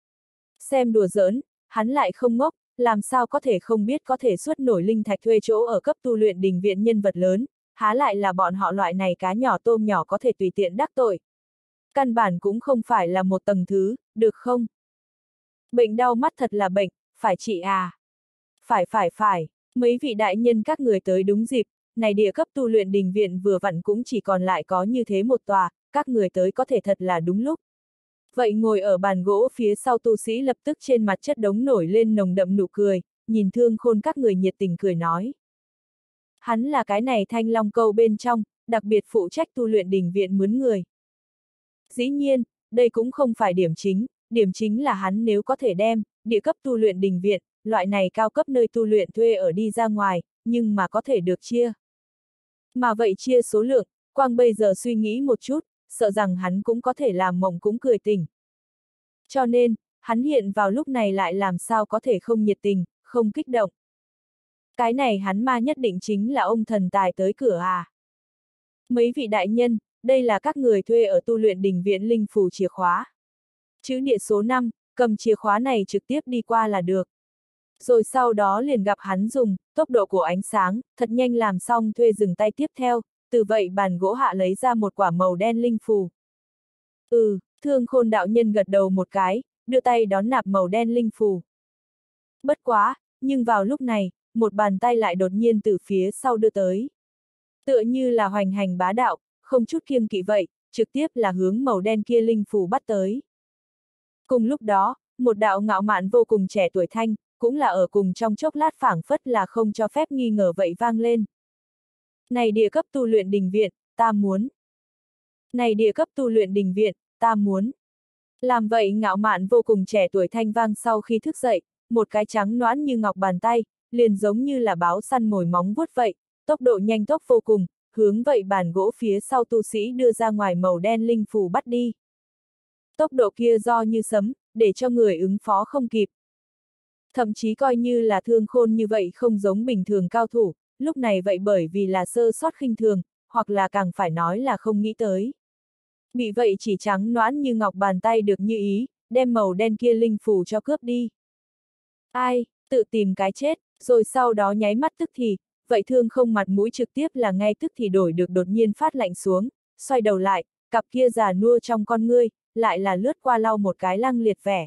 Xem đùa giỡn, hắn lại không ngốc, làm sao có thể không biết có thể xuất nổi linh thạch thuê chỗ ở cấp tu luyện đình viện nhân vật lớn, há lại là bọn họ loại này cá nhỏ tôm nhỏ có thể tùy tiện đắc tội. Căn bản cũng không phải là một tầng thứ, được không? Bệnh đau mắt thật là bệnh, phải trị à? Phải, mấy vị đại nhân các người tới đúng dịp, này địa cấp tu luyện đình viện vừa vặn cũng chỉ còn lại có như thế một tòa, các người tới có thể thật là đúng lúc. Vậy ngồi ở bàn gỗ phía sau tu sĩ lập tức trên mặt chất đống nổi lên nồng đậm nụ cười, nhìn Thương Khôn các người nhiệt tình cười nói. Hắn là cái này Thanh Long câu bên trong, đặc biệt phụ trách tu luyện đình viện mướn người. Dĩ nhiên, đây cũng không phải điểm chính là hắn nếu có thể đem, địa cấp tu luyện đình viện, loại này cao cấp nơi tu luyện thuê ở đi ra ngoài, nhưng mà có thể được chia. Mà vậy chia số lượng, quang bây giờ suy nghĩ một chút, sợ rằng hắn cũng có thể làm mộng cũng cười tỉnh. Cho nên, hắn hiện vào lúc này lại làm sao có thể không nhiệt tình, không kích động. Cái này hắn ma nhất định chính là ông thần tài tới cửa à. Mấy vị đại nhân, đây là các người thuê ở tu luyện đình viện linh phù chìa khóa. Chữ địa số 5, cầm chìa khóa này trực tiếp đi qua là được. Rồi sau đó liền gặp hắn dùng tốc độ của ánh sáng, thật nhanh làm xong thuê dừng tay tiếp theo, từ vậy bàn gỗ hạ lấy ra một quả màu đen linh phù. Thương Khôn đạo nhân gật đầu một cái, đưa tay đón nạp màu đen linh phù. Bất quá, nhưng vào lúc này, một bàn tay lại đột nhiên từ phía sau đưa tới. Tựa như là hoành hành bá đạo, không chút kiêng kỵ vậy, trực tiếp là hướng màu đen kia linh phù bắt tới. Cùng lúc đó, một đạo ngạo mạn vô cùng trẻ tuổi thanh, cũng là ở cùng trong chốc lát phảng phất là không cho phép nghi ngờ vậy vang lên. Này địa cấp tu luyện đình viện, ta muốn. Này địa cấp tu luyện đình viện, ta muốn. Làm vậy ngạo mạn vô cùng trẻ tuổi thanh vang sau khi thức dậy, một cái trắng nõn như ngọc bàn tay, liền giống như là báo săn mồi móng vuốt vậy, tốc độ nhanh tốc vô cùng, hướng vậy bàn gỗ phía sau tu sĩ đưa ra ngoài màu đen linh phù bắt đi. Tốc độ kia do như sấm, để cho người ứng phó không kịp. Thậm chí coi như là Thương Khôn như vậy không giống bình thường cao thủ, lúc này vậy bởi vì là sơ sót khinh thường, hoặc là càng phải nói là không nghĩ tới. Bị vậy chỉ trắng nõn như ngọc bàn tay được như ý, đem màu đen kia linh phù cho cướp đi. Ai, tự tìm cái chết, rồi sau đó nháy mắt tức thì, vậy Thương Không mặt mũi trực tiếp là ngay tức thì đổi được đột nhiên phát lạnh xuống, xoay đầu lại, cặp kia già nua trong con ngươi, lại là lướt qua lau một cái lăng liệt vẻ.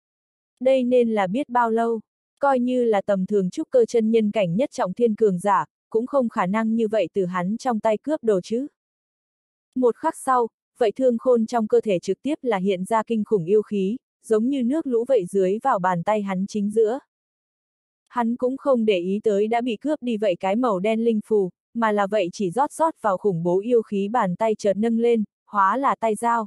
Đây nên là biết bao lâu, coi như là tầm thường trúc cơ chân nhân cảnh nhất trọng thiên cường giả, cũng không khả năng như vậy từ hắn trong tay cướp đồ chứ. Một khắc sau, vậy Thương Khôn trong cơ thể trực tiếp là hiện ra kinh khủng yêu khí, giống như nước lũ vậy dưới vào bàn tay hắn chính giữa. Hắn cũng không để ý tới đã bị cướp đi vậy cái màu đen linh phù, mà là vậy chỉ rót vào khủng bố yêu khí bàn tay chợt nâng lên, hóa là tay dao.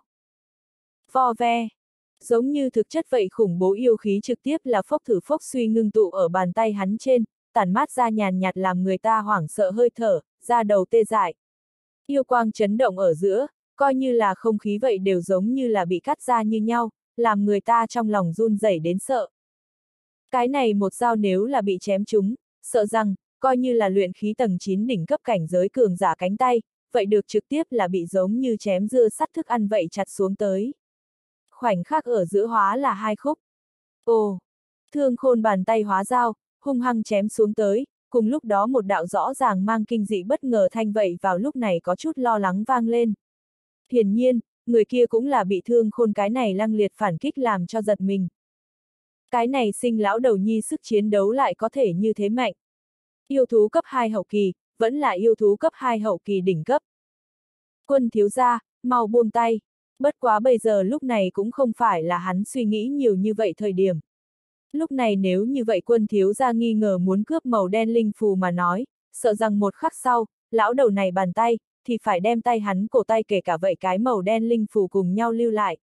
Vo ve. Giống như thực chất vậy khủng bố yêu khí trực tiếp là phốc thử phốc suy ngưng tụ ở bàn tay hắn trên, tản mát ra nhàn nhạt làm người ta hoảng sợ hơi thở, da đầu tê dại. Yêu quang chấn động ở giữa, coi như là không khí vậy đều giống như là bị cắt ra như nhau, làm người ta trong lòng run rẩy đến sợ. Cái này một dao nếu là bị chém trúng, sợ rằng, coi như là luyện khí tầng 9 đỉnh cấp cảnh giới cường giả cánh tay, vậy được trực tiếp là bị giống như chém dưa sắt thức ăn vậy chặt xuống tới. Khoảnh khắc ở giữa hóa là hai khúc. Ồ! Thương Khôn bàn tay hóa dao, hung hăng chém xuống tới, cùng lúc đó một đạo rõ ràng mang kinh dị bất ngờ thanh vậy vào lúc này có chút lo lắng vang lên. Hiển nhiên, người kia cũng là bị Thương Khôn cái này lăng liệt phản kích làm cho giật mình. Cái này sinh lão đầu nhi sức chiến đấu lại có thể như thế mạnh. Yêu thú cấp 2 hậu kỳ, vẫn là yêu thú cấp 2 hậu kỳ đỉnh cấp. Quân thiếu gia, mau buông tay. Bất quá bây giờ lúc này cũng không phải là hắn suy nghĩ nhiều như vậy thời điểm. Lúc này nếu như vậy Quân thiếu gia nghi ngờ muốn cướp màu đen linh phù mà nói, sợ rằng một khắc sau, lão đầu này bàn tay, thì phải đem tay hắn cổ tay kể cả vậy cái màu đen linh phù cùng nhau lưu lại.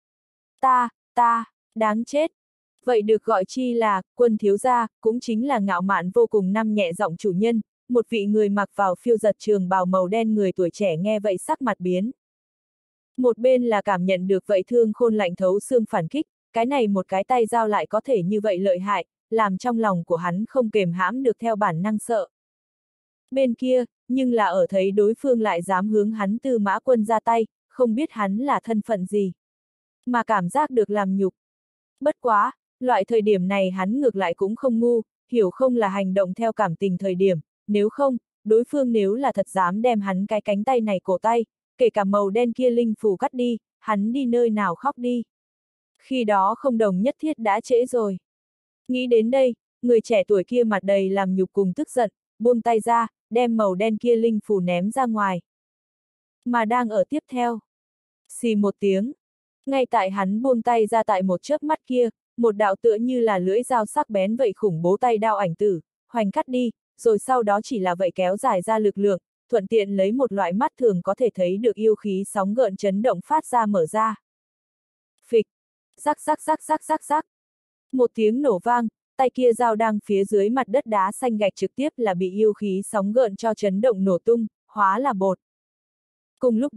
Ta, đáng chết. Vậy được gọi chi là, Quân thiếu gia, cũng chính là ngạo mạn vô cùng năm nhẹ giọng chủ nhân, một vị người mặc vào phiêu giật trường bào màu đen người tuổi trẻ nghe vậy sắc mặt biến. Một bên là cảm nhận được vậy Thương Khôn lạnh thấu xương phản kích, cái này một cái tay dao lại có thể như vậy lợi hại, làm trong lòng của hắn không kềm hãm được theo bản năng sợ. Bên kia, nhưng là ở thấy đối phương lại dám hướng hắn Tư Mã Quân ra tay, không biết hắn là thân phận gì, mà cảm giác được làm nhục. Bất quá, loại thời điểm này hắn ngược lại cũng không ngu, hiểu không là hành động theo cảm tình thời điểm, nếu không, đối phương nếu là thật dám đem hắn cái cánh tay này cổ tay, kể cả màu đen kia linh phù cắt đi, hắn đi nơi nào khóc đi. Khi đó không đồng nhất thiết đã trễ rồi. Nghĩ đến đây, người trẻ tuổi kia mặt đầy làm nhục cùng tức giận, buông tay ra, đem màu đen kia linh phù ném ra ngoài. Mà đang ở tiếp theo. Xì một tiếng. Ngay tại hắn buông tay ra tại một chớp mắt kia, một đạo tựa như là lưỡi dao sắc bén vậy khủng bố tay đao ảnh tử, hoành cắt đi, rồi sau đó chỉ là vậy kéo dài ra lực lượng, thuận tiện lấy một loại mắt thường có thể thấy được yêu khí sóng gợn chấn động phát ra mở ra. Phịch, rắc rắc rắc rắc rắc rắc. Một tiếng nổ vang, tay kia dao đang phía dưới mặt đất đá xanh gạch trực tiếp là bị yêu khí sóng gợn cho chấn động nổ tung, hóa là bột. Cùng lúc đó,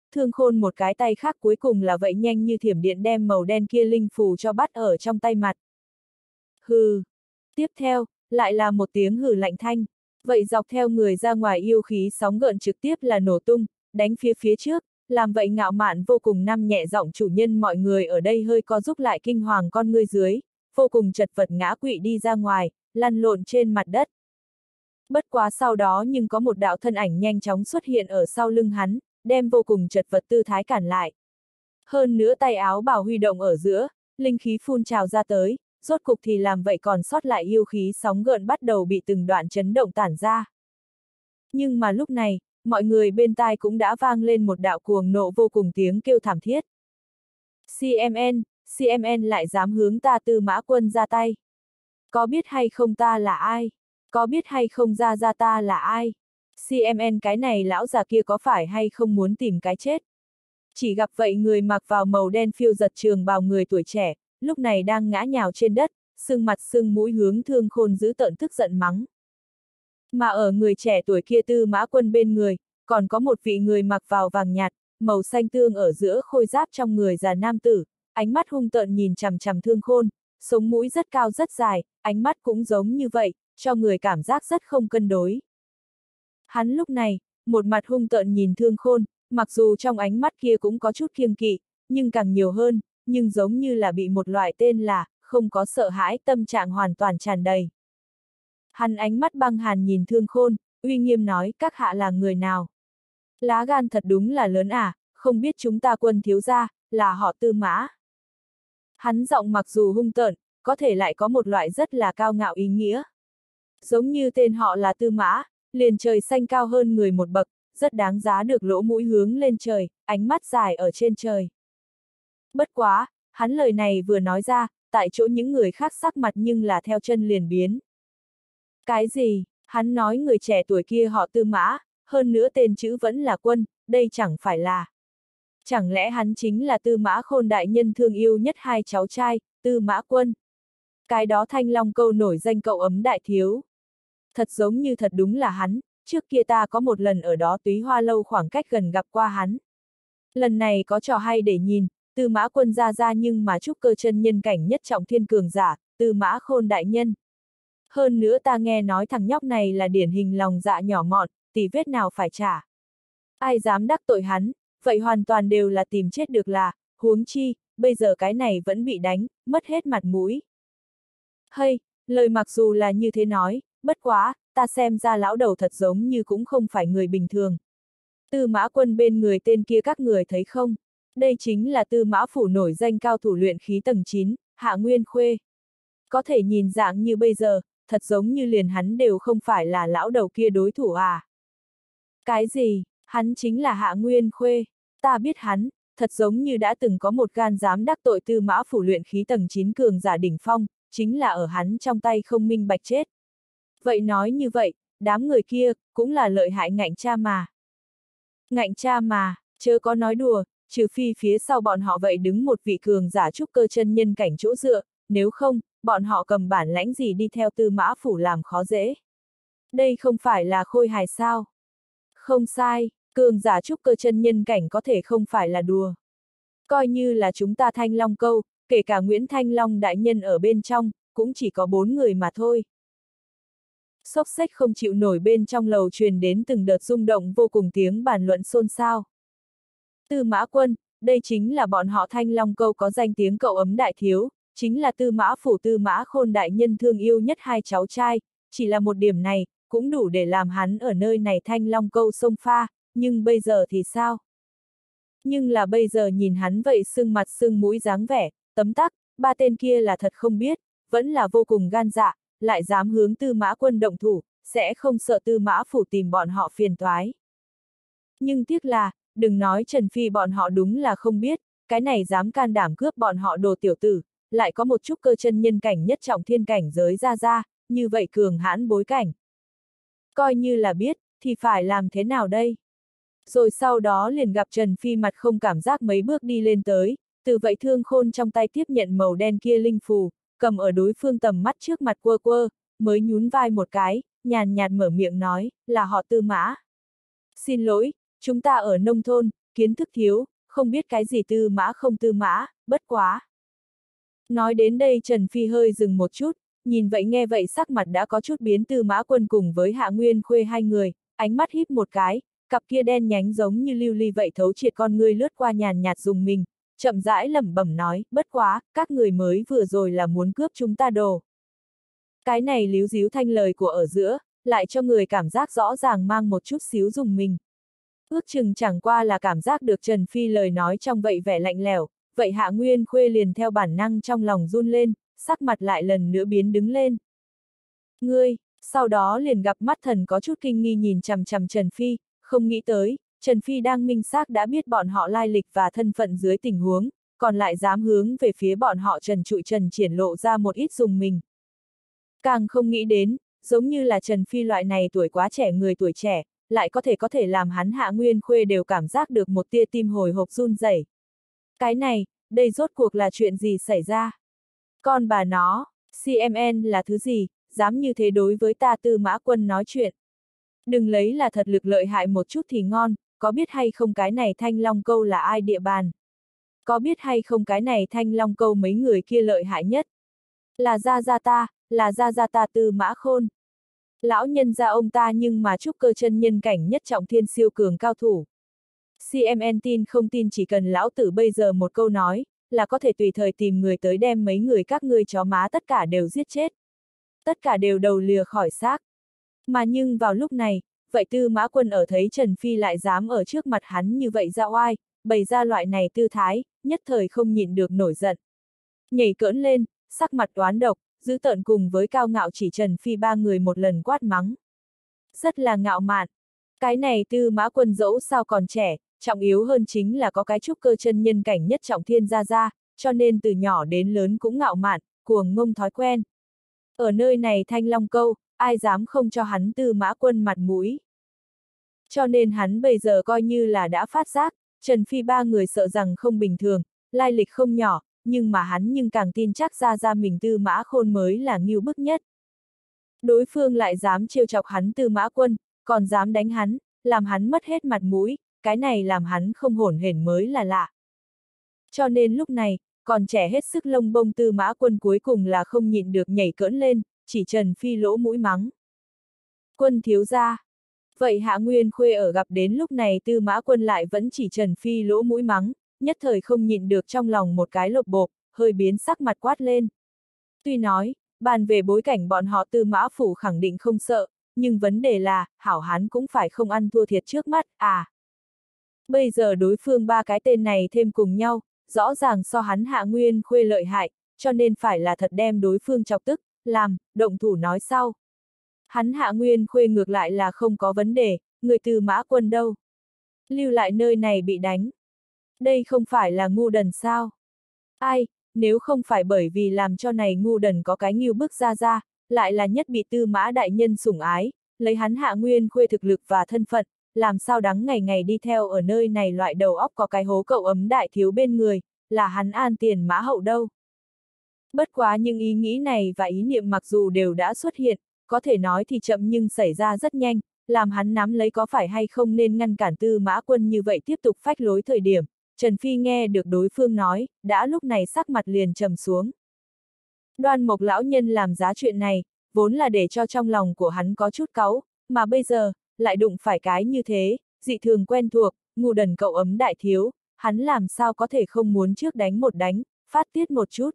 Thương Khôn một cái tay khác cuối cùng là vậy nhanh như thiểm điện đem màu đen kia linh phù cho bắt ở trong tay mặt. Hừ. Tiếp theo, lại là một tiếng hừ lạnh thanh. Vậy dọc theo người ra ngoài yêu khí sóng gợn trực tiếp là nổ tung, đánh phía trước, làm vậy ngạo mạn vô cùng năm nhẹ giọng chủ nhân mọi người ở đây hơi co rúm lại kinh hoàng con ngươi dưới, vô cùng chật vật ngã quỵ đi ra ngoài, lăn lộn trên mặt đất. Bất quá sau đó nhưng có một đạo thân ảnh nhanh chóng xuất hiện ở sau lưng hắn, đem vô cùng chật vật tư thái cản lại. Hơn nữa tay áo bào huy động ở giữa, linh khí phun trào ra tới, rốt cục thì làm vậy còn sót lại yêu khí sóng gợn bắt đầu bị từng đoạn chấn động tản ra. Nhưng mà lúc này, mọi người bên tai cũng đã vang lên một đạo cuồng nộ vô cùng tiếng kêu thảm thiết. CMN lại dám hướng ta Tư Mã Quân ra tay. Có biết hay không ta là ai? Có biết hay không ra ta là ai? CMN cái này lão già kia có phải hay không muốn tìm cái chết? Chỉ gặp vậy người mặc vào màu đen phiêu giật trường bào người tuổi trẻ, lúc này đang ngã nhào trên đất, sưng mặt sưng mũi hướng Thương Khôn dữ tợn tức giận mắng. Mà ở người trẻ tuổi kia Tư Mã Quân bên người, còn có một vị người mặc vào vàng nhạt, màu xanh tương ở giữa khôi giáp trong người già nam tử, ánh mắt hung tợn nhìn chằm chằm Thương Khôn, sống mũi rất cao rất dài, ánh mắt cũng giống như vậy, cho người cảm giác rất không cân đối. Hắn lúc này, một mặt hung tợn nhìn Thương Khôn, mặc dù trong ánh mắt kia cũng có chút kiêng kỵ, nhưng càng nhiều hơn, nhưng giống như là bị một loại tên là, không có sợ hãi tâm trạng hoàn toàn tràn đầy. Hắn ánh mắt băng hàn nhìn Thương Khôn, uy nghiêm nói các hạ là người nào. Lá gan thật đúng là lớn à, không biết chúng ta Quân thiếu gia, là họ Tư Mã. Hắn giọng mặc dù hung tợn, có thể lại có một loại rất là cao ngạo ý nghĩa. Giống như tên họ là Tư Mã, liền trời xanh cao hơn người một bậc, rất đáng giá được lỗ mũi hướng lên trời, ánh mắt dài ở trên trời. Bất quá, hắn lời này vừa nói ra, tại chỗ những người khác sắc mặt nhưng là theo chân liền biến. Cái gì? Hắn nói người trẻ tuổi kia họ Tư Mã, hơn nữa tên chữ vẫn là Quân, đây chẳng phải là. Chẳng lẽ hắn chính là Tư Mã Khôn đại nhân thương yêu nhất hai cháu trai, Tư Mã Quân. Cái đó Thanh Long Câu nổi danh cậu ấm đại thiếu. Thật giống như thật đúng là hắn, trước kia ta có một lần ở đó Túy Hoa Lâu khoảng cách gần gặp qua hắn. Lần này có trò hay để nhìn, Tư Mã Quân ra nhưng mà trúc cơ chân nhân cảnh nhất trọng thiên cường giả, Tư Mã Khôn đại nhân. Hơn nữa ta nghe nói thằng nhóc này là điển hình lòng dạ nhỏ mọn, tỉ vết nào phải trả. Ai dám đắc tội hắn, vậy hoàn toàn đều là tìm chết được là, huống chi, bây giờ cái này vẫn bị đánh, mất hết mặt mũi. Hay, lời mặc dù là như thế nói, bất quá, ta xem ra lão đầu thật giống như cũng không phải người bình thường. Tư Mã Quân bên người tên kia các người thấy không? Đây chính là Tư Mã phủ nổi danh cao thủ luyện khí tầng 9, Hạ Nguyên Khuê. Có thể nhìn dạng như bây giờ, thật giống như liền hắn đều không phải là lão đầu kia đối thủ à. Cái gì? Hắn chính là Hạ Nguyên Khuê. Ta biết hắn, thật giống như đã từng có một gan dám đắc tội Tư Mã phủ luyện khí tầng 9 cường giả đỉnh phong, chính là ở hắn trong tay không minh bạch chết. Vậy nói như vậy, đám người kia, cũng là lợi hại ngạnh cha mà. Ngạnh cha mà, chớ có nói đùa, trừ phi phía sau bọn họ vậy đứng một vị cường giả trúc cơ chân nhân cảnh chỗ dựa, nếu không, bọn họ cầm bản lãnh gì đi theo Tư Mã phủ làm khó dễ. Đây không phải là khôi hài sao? Không sai, cường giả trúc cơ chân nhân cảnh có thể không phải là đùa. Coi như là chúng ta Thanh Long Câu, kể cả Nguyễn Thanh Long đại nhân ở bên trong, cũng chỉ có 4 người mà thôi. Xốc xếch không chịu nổi bên trong lầu truyền đến từng đợt rung động vô cùng tiếng bàn luận xôn xao. Tư Mã Quân, đây chính là bọn họ Thanh Long Câu có danh tiếng cậu ấm đại thiếu, chính là Tư Mã phủ Tư Mã Khôn đại nhân thương yêu nhất hai cháu trai, chỉ là một điểm này, cũng đủ để làm hắn ở nơi này Thanh Long Câu xông pha, nhưng bây giờ thì sao? Nhưng là bây giờ nhìn hắn vậy sưng mặt sưng mũi dáng vẻ, tấm tắc, ba tên kia là thật không biết, vẫn là vô cùng gan dạ, lại dám hướng Tư Mã Quân động thủ, sẽ không sợ Tư Mã phủ tìm bọn họ phiền toái. Nhưng tiếc là, đừng nói Trần Phi bọn họ đúng là không biết, cái này dám can đảm cướp bọn họ đồ tiểu tử, lại có một chút cơ chân nhân cảnh nhất trọng thiên cảnh giới ra, như vậy cường hãn bối cảnh. Coi như là biết, thì phải làm thế nào đây? Rồi sau đó liền gặp Trần Phi mặt không cảm giác mấy bước đi lên tới, từ vậy Thương Khôn trong tay tiếp nhận màu đen kia linh phù, cầm ở đối phương tầm mắt trước mặt quơ, mới nhún vai một cái, nhàn nhạt mở miệng nói, là họ Tư Mã. Xin lỗi, chúng ta ở nông thôn, kiến thức thiếu, không biết cái gì tư mã không tư mã, bất quá. Nói đến đây Trần Phi hơi dừng một chút, nhìn vậy nghe vậy sắc mặt đã có chút biến. Tư Mã Quân cùng với Hạ Nguyên Khuê hai người, ánh mắt híp một cái, cặp kia đen nhánh giống như lưu ly vậy thấu triệt con ngươi lướt qua nhàn nhạt dùng mình, chậm rãi lẩm bẩm nói, bất quá, các người mới vừa rồi là muốn cướp chúng ta đồ. Cái này líu díu thanh lời của ở giữa, lại cho người cảm giác rõ ràng mang một chút xíu dùng mình. Ước chừng chẳng qua là cảm giác được Trần Phi lời nói trong vậy vẻ lạnh lẽo, vậy Hạ Nguyên Khuê liền theo bản năng trong lòng run lên, sắc mặt lại lần nữa biến đứng lên. Ngươi, sau đó liền gặp mắt thần có chút kinh nghi nhìn chằm chằm Trần Phi, không nghĩ tới, Trần Phi đang minh xác đã biết bọn họ lai lịch và thân phận dưới tình huống, còn lại dám hướng về phía bọn họ trần trụi trần triển lộ ra một ít dùng mình. Càng không nghĩ đến, giống như là Trần Phi loại này tuổi quá trẻ người tuổi trẻ, lại có thể làm hắn Hạ Nguyên Khuê đều cảm giác được một tia tim hồi hộp run rẩy. Cái này, đây rốt cuộc là chuyện gì xảy ra? Con bà nó, CMN là thứ gì, dám như thế đối với ta Tư Mã Quân nói chuyện. Đừng lấy là thật lực lợi hại một chút thì ngon, có biết hay không cái này Thanh Long Câu là ai địa bàn? Có biết hay không cái này Thanh Long Câu mấy người kia lợi hại nhất? Là gia gia ta Tư Mã Khôn. Lão nhân gia ông ta nhưng mà trúc cơ chân nhân cảnh nhất trọng thiên siêu cường cao thủ. CMN tin không tin chỉ cần lão tử bây giờ một câu nói, là có thể tùy thời tìm người tới đem mấy người các ngươi chó má tất cả đều giết chết. Tất cả đều đầu lìa khỏi xác. Mà nhưng vào lúc này, vậy Tư Mã Quân ở thấy Trần Phi lại dám ở trước mặt hắn như vậy ra oai, bày ra loại này tư thái, nhất thời không nhịn được nổi giận. Nhảy cỡn lên, sắc mặt oán độc, dữ tợn cùng với cao ngạo chỉ Trần Phi ba người một lần quát mắng. Rất là ngạo mạn. Cái này Tư Mã Quân dẫu sao còn trẻ, trọng yếu hơn chính là có cái trúc cơ chân nhân cảnh nhất trọng thiên ra, cho nên từ nhỏ đến lớn cũng ngạo mạn, cuồng ngông thói quen. Ở nơi này Thanh Long Câu, ai dám không cho hắn Tư Mã Quân mặt mũi. Cho nên hắn bây giờ coi như là đã phát giác, Trần Phi ba người sợ rằng không bình thường, lai lịch không nhỏ, nhưng mà hắn nhưng càng tin chắc ra mình Tư Mã Khôn mới là ngưu bức nhất. Đối phương lại dám trêu chọc hắn Tư Mã Quân, còn dám đánh hắn, làm hắn mất hết mặt mũi, cái này làm hắn không hổn hển mới là lạ. Cho nên lúc này, còn trẻ hết sức lông bông Tư Mã Quân cuối cùng là không nhịn được nhảy cỡn lên, chỉ Trần Phi lỗ mũi mắng. Quân thiếu gia. Vậy Hạ Nguyên Khuê ở gặp đến lúc này Tư Mã Quân lại vẫn chỉ Trần Phi lỗ mũi mắng, nhất thời không nhịn được trong lòng một cái lột bộp, hơi biến sắc mặt quát lên. Tuy nói, bàn về bối cảnh bọn họ Tư Mã Phủ khẳng định không sợ, nhưng vấn đề là, hảo hán cũng phải không ăn thua thiệt trước mắt, à. Bây giờ đối phương ba cái tên này thêm cùng nhau, rõ ràng so hắn Hạ Nguyên Khuê lợi hại, cho nên phải là thật đem đối phương chọc tức, làm, động thủ nói sau. Hắn Hạ Nguyên Khuê ngược lại là không có vấn đề, người Tư Mã Quân đâu. Lưu lại nơi này bị đánh. Đây không phải là ngu đần sao? Ai, nếu không phải bởi vì làm cho này ngu đần có cái ngưu bức ra, lại là nhất bị Tư Mã đại nhân sủng ái, lấy hắn Hạ Nguyên Khuê thực lực và thân phận, làm sao đáng ngày ngày đi theo ở nơi này loại đầu óc có cái hố cậu ấm đại thiếu bên người, là hắn An Tiền Mã Hậu đâu. Bất quá những ý nghĩ này và ý niệm mặc dù đều đã xuất hiện, có thể nói thì chậm nhưng xảy ra rất nhanh, làm hắn nắm lấy có phải hay không nên ngăn cản Tư Mã Quân như vậy tiếp tục phách lối thời điểm. Trần Phi nghe được đối phương nói, đã lúc này sắc mặt liền trầm xuống. Đoan Mộc lão nhân làm giá chuyện này, vốn là để cho trong lòng của hắn có chút cáu, mà bây giờ, lại đụng phải cái như thế, dị thường quen thuộc, ngu đần cậu ấm đại thiếu, hắn làm sao có thể không muốn trước đánh một đánh, phát tiết một chút.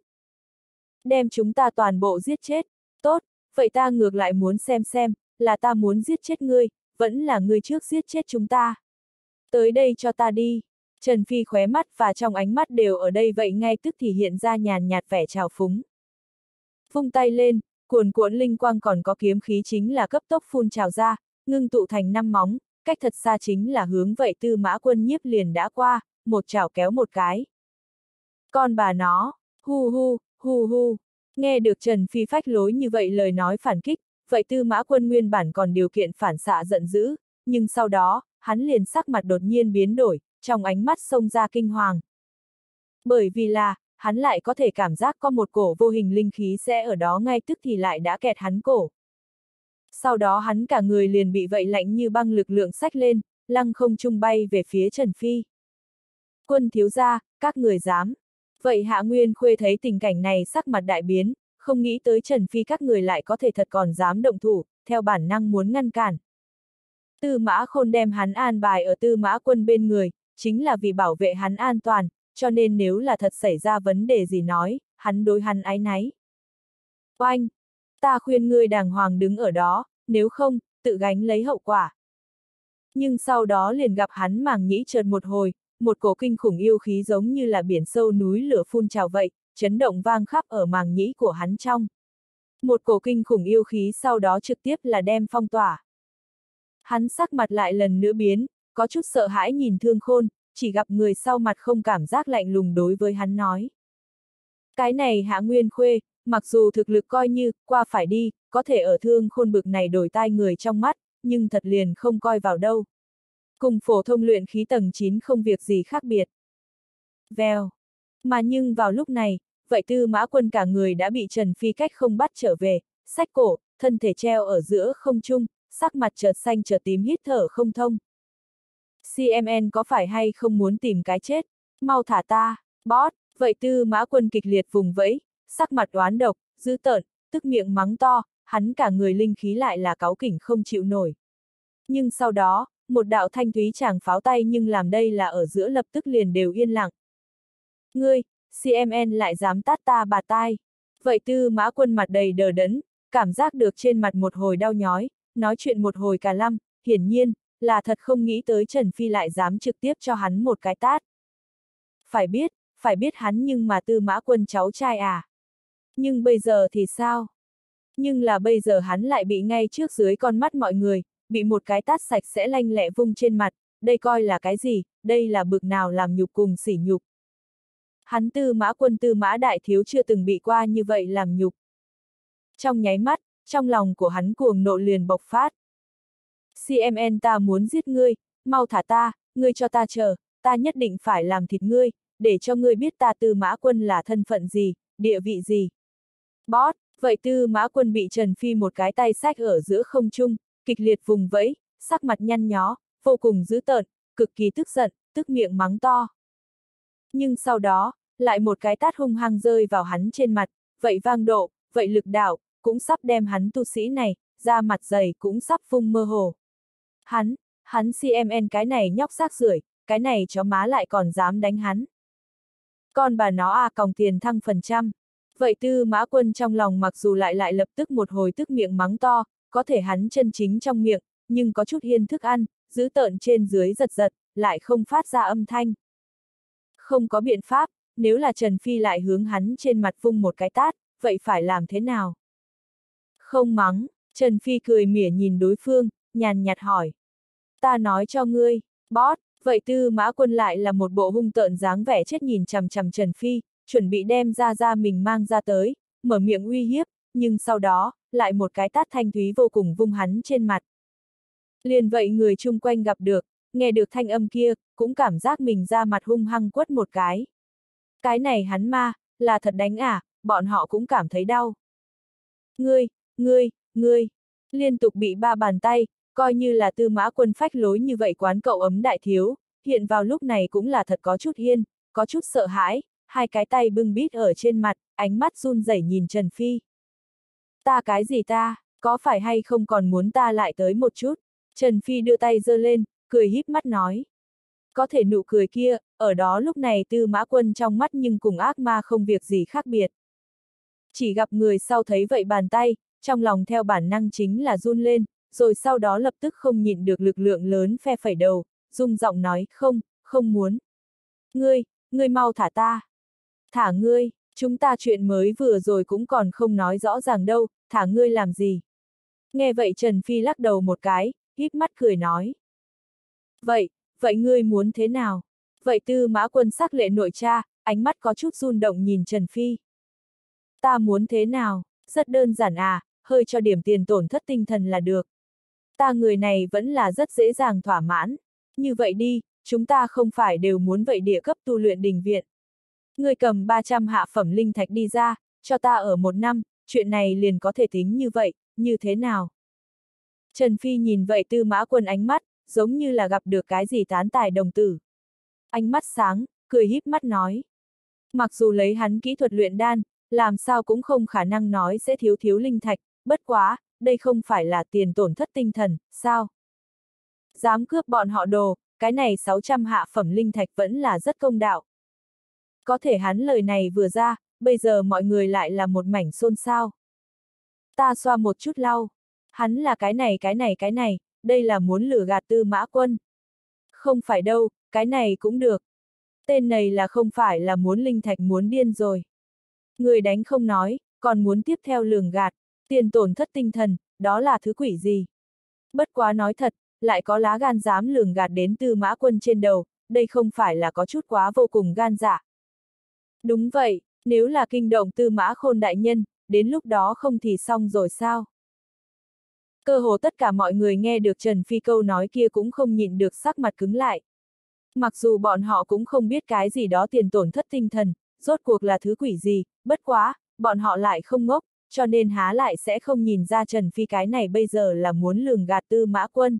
Đem chúng ta toàn bộ giết chết, tốt, vậy ta ngược lại muốn xem, là ta muốn giết chết ngươi, vẫn là ngươi trước giết chết chúng ta. Tới đây cho ta đi. Trần Phi khóe mắt và trong ánh mắt đều ở đây vậy ngay tức thì hiện ra nhàn nhạt vẻ trào phúng. Vung tay lên, cuồn cuộn linh quang còn có kiếm khí chính là cấp tốc phun trào ra, ngưng tụ thành 5 móng, cách thật xa chính là hướng vậy Tư Mã Quân nhiếp liền đã qua, một chảo kéo một cái. Con bà nó, hu, nghe được Trần Phi phách lối như vậy lời nói phản kích, vậy Tư Mã Quân nguyên bản còn điều kiện phản xạ giận dữ, nhưng sau đó, hắn liền sắc mặt đột nhiên biến đổi, trong ánh mắt xông ra kinh hoàng. Bởi vì là, hắn lại có thể cảm giác có một cổ vô hình linh khí sẽ ở đó ngay tức thì lại đã kẹt hắn cổ. Sau đó hắn cả người liền bị vậy lạnh như băng lực lượng xách lên, lăng không trung bay về phía Trần Phi. Quân thiếu gia, các người dám. Vậy Hạ Nguyên Khuê thấy tình cảnh này sắc mặt đại biến, không nghĩ tới Trần Phi các người lại có thể thật còn dám động thủ, theo bản năng muốn ngăn cản. Tư Mã Khôn đem hắn an bài ở Tư Mã Quân bên người, chính là vì bảo vệ hắn an toàn, cho nên nếu là thật xảy ra vấn đề gì nói, hắn đối hắn áy náy. Oanh! Ta khuyên ngươi đàng hoàng đứng ở đó, nếu không, tự gánh lấy hậu quả. Nhưng sau đó liền gặp hắn màng nhĩ chợt một hồi, một cổ kinh khủng yêu khí giống như là biển sâu núi lửa phun trào vậy, chấn động vang khắp ở màng nhĩ của hắn trong. Một cổ kinh khủng yêu khí sau đó trực tiếp là đem phong tỏa. Hắn sắc mặt lại lần nữa biến, có chút sợ hãi nhìn Thương Khôn, chỉ gặp người sau mặt không cảm giác lạnh lùng đối với hắn nói. Cái này Hạ Nguyên Khuê, mặc dù thực lực coi như, qua phải đi, có thể ở Thương Khôn bực này đổi tai người trong mắt, nhưng thật liền không coi vào đâu. Cùng phổ thông luyện khí tầng 9 không việc gì khác biệt. Vèo. Mà nhưng vào lúc này, vậy Tư Mã Quân cả người đã bị Trần Phi cách không bắt trở về, xách cổ, thân thể treo ở giữa không trung, sắc mặt chợt xanh chợt tím hít thở không thông. CMN có phải hay không muốn tìm cái chết? Mau thả ta, boss! Vậy Tư Mã Quân kịch liệt vùng vẫy, sắc mặt oán độc, dữ tợn, tức miệng mắng to, hắn cả người linh khí lại là cáu kỉnh không chịu nổi. Nhưng sau đó, một đạo thanh thúy chàng pháo tay nhưng làm đây là ở giữa lập tức liền đều yên lặng. Ngươi, CMN lại dám tát ta bà tai. Vậy Tư Mã Quân mặt đầy đờ đẫn, cảm giác được trên mặt một hồi đau nhói, nói chuyện một hồi cả lăm, hiển nhiên, là thật không nghĩ tới Trần Phi lại dám trực tiếp cho hắn một cái tát. Phải biết hắn nhưng mà Tư Mã Quân cháu trai à. Nhưng bây giờ thì sao? Nhưng là bây giờ hắn lại bị ngay trước dưới con mắt mọi người, bị một cái tát sạch sẽ lanh lẹ vung trên mặt, đây coi là cái gì, đây là bực nào làm nhục cùng sỉ nhục. Hắn Tư Mã Quân Tư Mã Đại Thiếu chưa từng bị qua như vậy làm nhục. Trong nháy mắt, trong lòng của hắn cuồng nộ liền bộc phát. CMN ta muốn giết ngươi, mau thả ta, ngươi cho ta chờ, ta nhất định phải làm thịt ngươi, để cho ngươi biết ta Tư Mã Quân là thân phận gì, địa vị gì. Boss, vậy Tư Mã Quân bị Trần Phi một cái tay xách ở giữa không trung, kịch liệt vùng vẫy, sắc mặt nhăn nhó, vô cùng dữ tợn, cực kỳ tức giận, tức miệng mắng to. Nhưng sau đó, lại một cái tát hung hăng rơi vào hắn trên mặt, vậy vang độ, vậy lực đạo, cũng sắp đem hắn tu sĩ này, da mặt dày cũng sắp phung mơ hồ. Hắn CMN cái này nhóc rác rưởi, cái này chó má lại còn dám đánh hắn. Con bà nó à còng tiền thăng phần trăm. Vậy Tư Mã Quân trong lòng mặc dù lại lập tức một hồi tức miệng mắng to, có thể hắn chân chính trong miệng, nhưng có chút hiên thức ăn, giữ tợn trên dưới giật giật, lại không phát ra âm thanh. Không có biện pháp, nếu là Trần Phi lại hướng hắn trên mặt vung một cái tát, vậy phải làm thế nào? Không mắng, Trần Phi cười mỉa nhìn đối phương, nhàn nhạt hỏi. Ta nói cho ngươi, boss, vậy Tư Mã Quân lại là một bộ hung tợn dáng vẻ chết nhìn chằm chằm Trần Phi, chuẩn bị đem ra mình mang ra tới, mở miệng uy hiếp, nhưng sau đó, lại một cái tát thanh thúy vô cùng vung hắn trên mặt. Liền vậy người chung quanh gặp được, nghe được thanh âm kia, cũng cảm giác mình ra mặt hung hăng quất một cái. Cái này hắn ma, là thật đánh à, bọn họ cũng cảm thấy đau. Ngươi, liên tục bị ba bàn tay, coi như là Tư Mã Quân phách lối như vậy quán cậu ấm đại thiếu, hiện vào lúc này cũng là thật có chút hiên, có chút sợ hãi, hai cái tay bưng bít ở trên mặt, ánh mắt run rẩy nhìn Trần Phi. Ta cái gì ta, có phải hay không còn muốn ta lại tới một chút? Trần Phi đưa tay giơ lên, cười híp mắt nói. Có thể nụ cười kia, ở đó lúc này Tư Mã Quân trong mắt nhưng cùng ác ma không việc gì khác biệt. Chỉ gặp người sau thấy vậy bàn tay, trong lòng theo bản năng chính là run lên, rồi sau đó lập tức không nhịn được lực lượng lớn phe phẩy đầu, rung giọng nói, không muốn. Ngươi mau thả ta. Thả ngươi, chúng ta chuyện mới vừa rồi cũng còn không nói rõ ràng đâu, thả ngươi làm gì. Nghe vậy Trần Phi lắc đầu một cái, híp mắt cười nói. Vậy ngươi muốn thế nào? Vậy Tư Mã Quân sắc lệ nội tra, ánh mắt có chút run động nhìn Trần Phi. Ta muốn thế nào? Rất đơn giản à, hơi cho điểm tiền tổn thất tinh thần là được. Ta người này vẫn là rất dễ dàng thỏa mãn. Như vậy đi, chúng ta không phải đều muốn vậy địa cấp tu luyện đình viện. Ngươi cầm 300 hạ phẩm linh thạch đi ra, cho ta ở 1 năm, chuyện này liền có thể tính như vậy, như thế nào? Trần Phi nhìn vậy Tư Mã Quân ánh mắt, giống như là gặp được cái gì tán tài đồng tử. Ánh mắt sáng, cười híp mắt nói. Mặc dù lấy hắn kỹ thuật luyện đan, làm sao cũng không khả năng nói sẽ thiếu linh thạch, bất quá, đây không phải là tiền tổn thất tinh thần, sao? Dám cướp bọn họ đồ, cái này 600 hạ phẩm linh thạch vẫn là rất công đạo. Có thể hắn lời này vừa ra, bây giờ mọi người lại là một mảnh xôn xao. Ta xoa một chút lau. Hắn là cái này, đây là muốn lừa gạt Tư Mã Quân. Không phải đâu, cái này cũng được. Tên này là không phải là muốn linh thạch muốn điên rồi. Người đánh không nói, còn muốn tiếp theo lường gạt, tiền tổn thất tinh thần, đó là thứ quỷ gì? Bất quá nói thật, lại có lá gan dám lường gạt đến Tư Mã Quân trên đầu, đây không phải là có chút quá vô cùng gan dạ. Đúng vậy, nếu là kinh động Tư Mã Khôn đại nhân, đến lúc đó không thì xong rồi sao? Cơ hồ tất cả mọi người nghe được Trần Phi câu nói kia cũng không nhịn được sắc mặt cứng lại. Mặc dù bọn họ cũng không biết cái gì đó tiền tổn thất tinh thần, rốt cuộc là thứ quỷ gì, bất quá, bọn họ lại không ngốc, cho nên há lại sẽ không nhìn ra Trần Phi cái này bây giờ là muốn lường gạt Tư Mã Quân.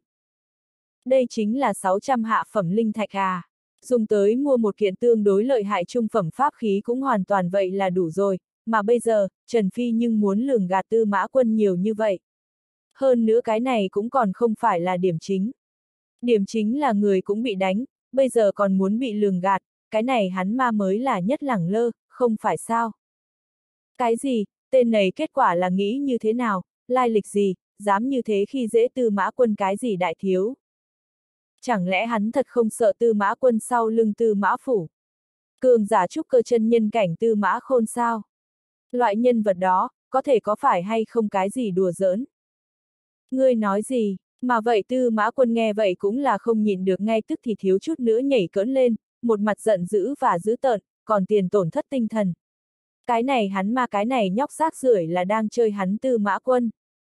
Đây chính là 600 hạ phẩm linh thạch à. Dùng tới mua một kiện tương đối lợi hại trung phẩm pháp khí cũng hoàn toàn vậy là đủ rồi, mà bây giờ, Trần Phi nhưng muốn lường gạt Tư Mã Quân nhiều như vậy. Hơn nữa cái này cũng còn không phải là điểm chính. Điểm chính là người cũng bị đánh, bây giờ còn muốn bị lường gạt, cái này hắn ma mới là nhất lẳng lơ, không phải sao? Cái gì, tên này kết quả là nghĩ như thế nào, lai lịch gì, dám như thế khi dễ Tư Mã Quân cái gì đại thiếu? Chẳng lẽ hắn thật không sợ Tư Mã Quân sau lưng Tư Mã Phủ? Cường giả trúc cơ chân nhân cảnh Tư Mã Khôn sao? Loại nhân vật đó, có thể có phải hay không cái gì đùa giỡn? Ngươi nói gì, mà vậy Tư Mã Quân nghe vậy cũng là không nhịn được ngay tức thì thiếu chút nữa nhảy cỡn lên, một mặt giận dữ và dữ tợn, còn tiền tổn thất tinh thần. Cái này hắn ma cái này nhóc rác rưởi là đang chơi hắn Tư Mã Quân.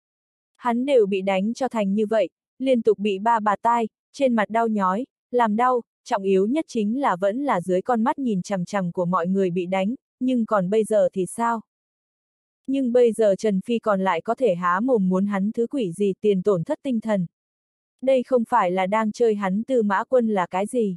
Hắn đều bị đánh cho thành như vậy, liên tục bị ba bà tai, trên mặt đau nhói, làm đau, trọng yếu nhất chính là vẫn là dưới con mắt nhìn chằm chằm của mọi người bị đánh, nhưng còn bây giờ thì sao? Nhưng bây giờ Trần Phi còn lại có thể há mồm muốn hắn thứ quỷ gì tiền tổn thất tinh thần. Đây không phải là đang chơi hắn Tư Mã Quân là cái gì?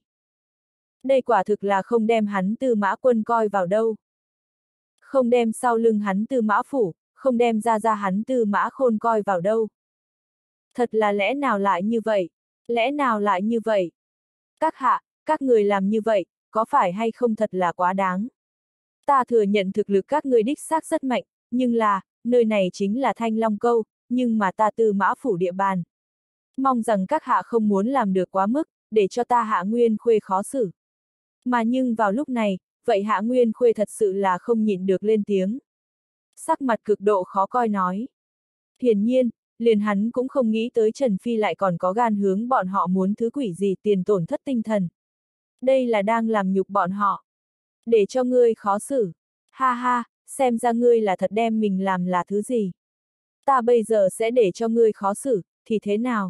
Đây quả thực là không đem hắn Tư Mã Quân coi vào đâu. Không đem sau lưng hắn Tư Mã Phủ, không đem ra hắn Tư Mã Khôn coi vào đâu. Thật là lẽ nào lại như vậy? Lẽ nào lại như vậy? Các hạ, các người làm như vậy, có phải hay không thật là quá đáng? Ta thừa nhận thực lực các người đích xác rất mạnh, nhưng là, nơi này chính là Thanh Long Câu, nhưng mà ta Tư Mã Phủ địa bàn. Mong rằng các hạ không muốn làm được quá mức, để cho ta Hạ Nguyên Khuê khó xử. Mà nhưng vào lúc này, vậy Hạ Nguyên Khuê thật sự là không nhịn được lên tiếng. Sắc mặt cực độ khó coi nói. Hiển nhiên, liền hắn cũng không nghĩ tới Trần Phi lại còn có gan hướng bọn họ muốn thứ quỷ gì tiền tổn thất tinh thần. Đây là đang làm nhục bọn họ. Để cho ngươi khó xử. Ha ha, xem ra ngươi là thật đem mình làm là thứ gì. Ta bây giờ sẽ để cho ngươi khó xử, thì thế nào?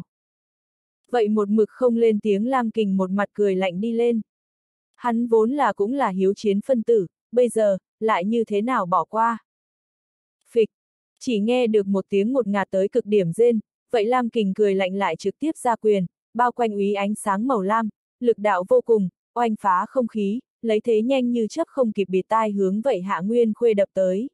Vậy một mực không lên tiếng Lam Kình một mặt cười lạnh đi lên. Hắn vốn là cũng là hiếu chiến phân tử, bây giờ, lại như thế nào bỏ qua? Phịch, chỉ nghe được một tiếng ngột ngạt tới cực điểm rên, vậy Lam Kình cười lạnh lại trực tiếp ra quyền, bao quanh úy ánh sáng màu lam, lực đạo vô cùng, oanh phá không khí, lấy thế nhanh như chớp không kịp bịt tai hướng vậy Hạ Nguyên Khuê đập tới.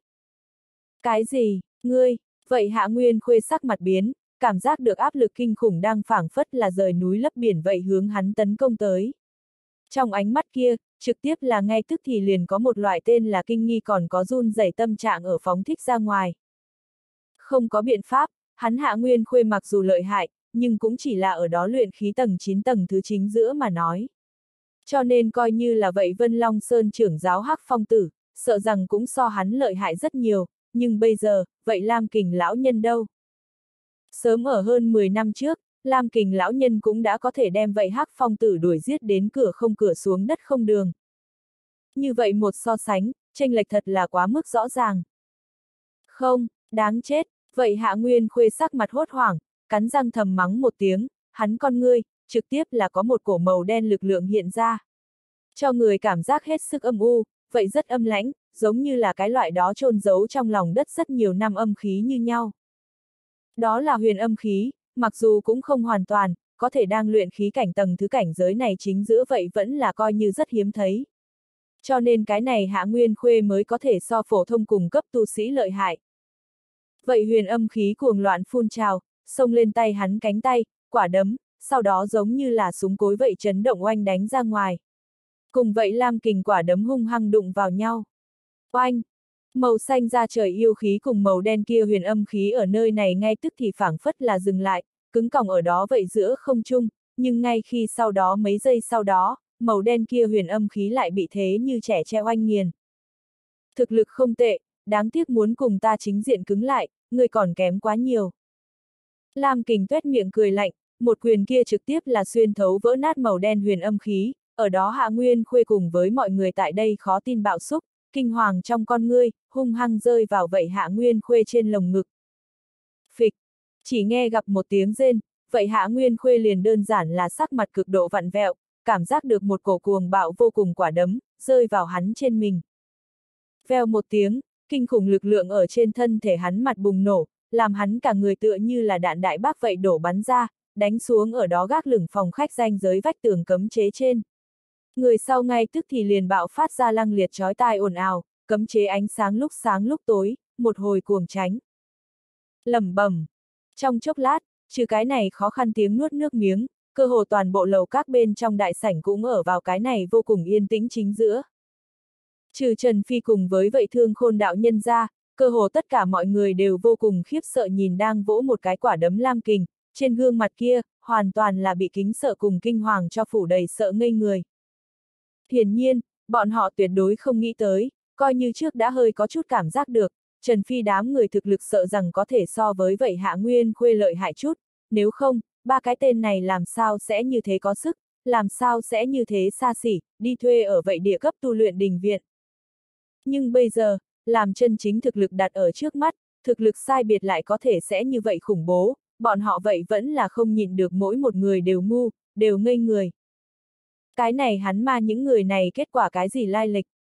Cái gì, ngươi, vậy Hạ Nguyên Khuê sắc mặt biến, cảm giác được áp lực kinh khủng đang phảng phất là rời núi lấp biển vậy hướng hắn tấn công tới. Trong ánh mắt kia, trực tiếp là ngay tức thì liền có một loại tên là kinh nghi còn có run rẩy tâm trạng ở phóng thích ra ngoài. Không có biện pháp, hắn Hạ Nguyên Khuê mặc dù lợi hại, nhưng cũng chỉ là ở đó luyện khí tầng 9 tầng thứ chính giữa mà nói. Cho nên coi như là vậy Vân Long Sơn trưởng giáo Hắc Phong Tử, sợ rằng cũng so hắn lợi hại rất nhiều, nhưng bây giờ, vậy Lam Kình lão nhân đâu? Sớm ở hơn 10 năm trước, Lam Kình lão nhân cũng đã có thể đem vậy Hắc Phong Tử đuổi giết đến cửa không cửa xuống đất không đường. Như vậy một so sánh, chênh lệch thật là quá mức rõ ràng. Không, đáng chết, vậy Hạ Nguyên Khuê sắc mặt hốt hoảng, cắn răng thầm mắng một tiếng, hắn con ngươi, trực tiếp là có một cổ màu đen lực lượng hiện ra. Cho người cảm giác hết sức âm u, vậy rất âm lãnh, giống như là cái loại đó chôn giấu trong lòng đất rất nhiều năm âm khí như nhau. Đó là huyền âm khí, mặc dù cũng không hoàn toàn, có thể đang luyện khí cảnh tầng thứ cảnh giới này chính giữa vậy vẫn là coi như rất hiếm thấy, Cho nên cái này Hạ Nguyên Khuê mới có thể so phổ thông cùng cấp tu sĩ lợi hại. Vậy huyền âm khí cuồng loạn phun trào, xông lên tay hắn cánh tay, quả đấm, sau đó giống như là súng cối vậy chấn động oanh đánh ra ngoài. Cùng vậy lam kình quả đấm hung hăng đụng vào nhau. Oanh! Màu xanh da trời yêu khí cùng màu đen kia huyền âm khí ở nơi này ngay tức thì phảng phất là dừng lại, cứng còng ở đó vậy giữa không trung, nhưng ngay khi sau đó mấy giây sau đó, màu đen kia huyền âm khí lại bị thế như trẻ tre oanh nghiền. Thực lực không tệ, đáng tiếc muốn cùng ta chính diện cứng lại, người còn kém quá nhiều. Lam Kình tuét miệng cười lạnh, một quyền kia trực tiếp là xuyên thấu vỡ nát màu đen huyền âm khí, ở đó Hạ Nguyên Khuê cùng với mọi người tại đây khó tin bạo xúc, kinh hoàng trong con ngươi, hung hăng rơi vào vậy Hạ Nguyên Khuê trên lồng ngực. Phịch, chỉ nghe gặp một tiếng rên, vậy Hạ Nguyên Khuê liền đơn giản là sắc mặt cực độ vặn vẹo, cảm giác được một cổ cuồng bạo vô cùng quả đấm, rơi vào hắn trên mình. Vèo một tiếng, kinh khủng lực lượng ở trên thân thể hắn mặt bùng nổ, làm hắn cả người tựa như là đạn đại bác vậy đổ bắn ra, đánh xuống ở đó gác lửng phòng khách ranh giới vách tường cấm chế trên. Người sau ngay tức thì liền bạo phát ra lăng liệt chói tai ồn ào, cấm chế ánh sáng lúc tối, một hồi cuồng tránh. Lẩm bẩm. Trong chốc lát, trừ cái này khó khăn tiếng nuốt nước miếng, cơ hồ toàn bộ lầu các bên trong đại sảnh cũng ở vào cái này vô cùng yên tĩnh chính giữa. Trừ Trần Phi cùng với vậy Thương Khôn đạo nhân ra, cơ hồ tất cả mọi người đều vô cùng khiếp sợ nhìn đang vỗ một cái quả đấm lam kình, trên gương mặt kia, hoàn toàn là bị kính sợ cùng kinh hoàng cho phủ đầy sợ ngây người. Hiển nhiên, bọn họ tuyệt đối không nghĩ tới, coi như trước đã hơi có chút cảm giác được, Trần Phi đám người thực lực sợ rằng có thể so với vậy Hạ Nguyên Khuê lợi hại chút, nếu không, ba cái tên này làm sao sẽ như thế có sức, làm sao sẽ như thế xa xỉ, đi thuê ở vậy địa cấp tu luyện đình viện. Nhưng bây giờ, làm chân chính thực lực đặt ở trước mắt, thực lực sai biệt lại có thể sẽ như vậy khủng bố, bọn họ vậy vẫn là không nhịn được mỗi một người đều ngu, đều ngây người. Cái này hắn ma những người này kết quả cái gì lai lịch?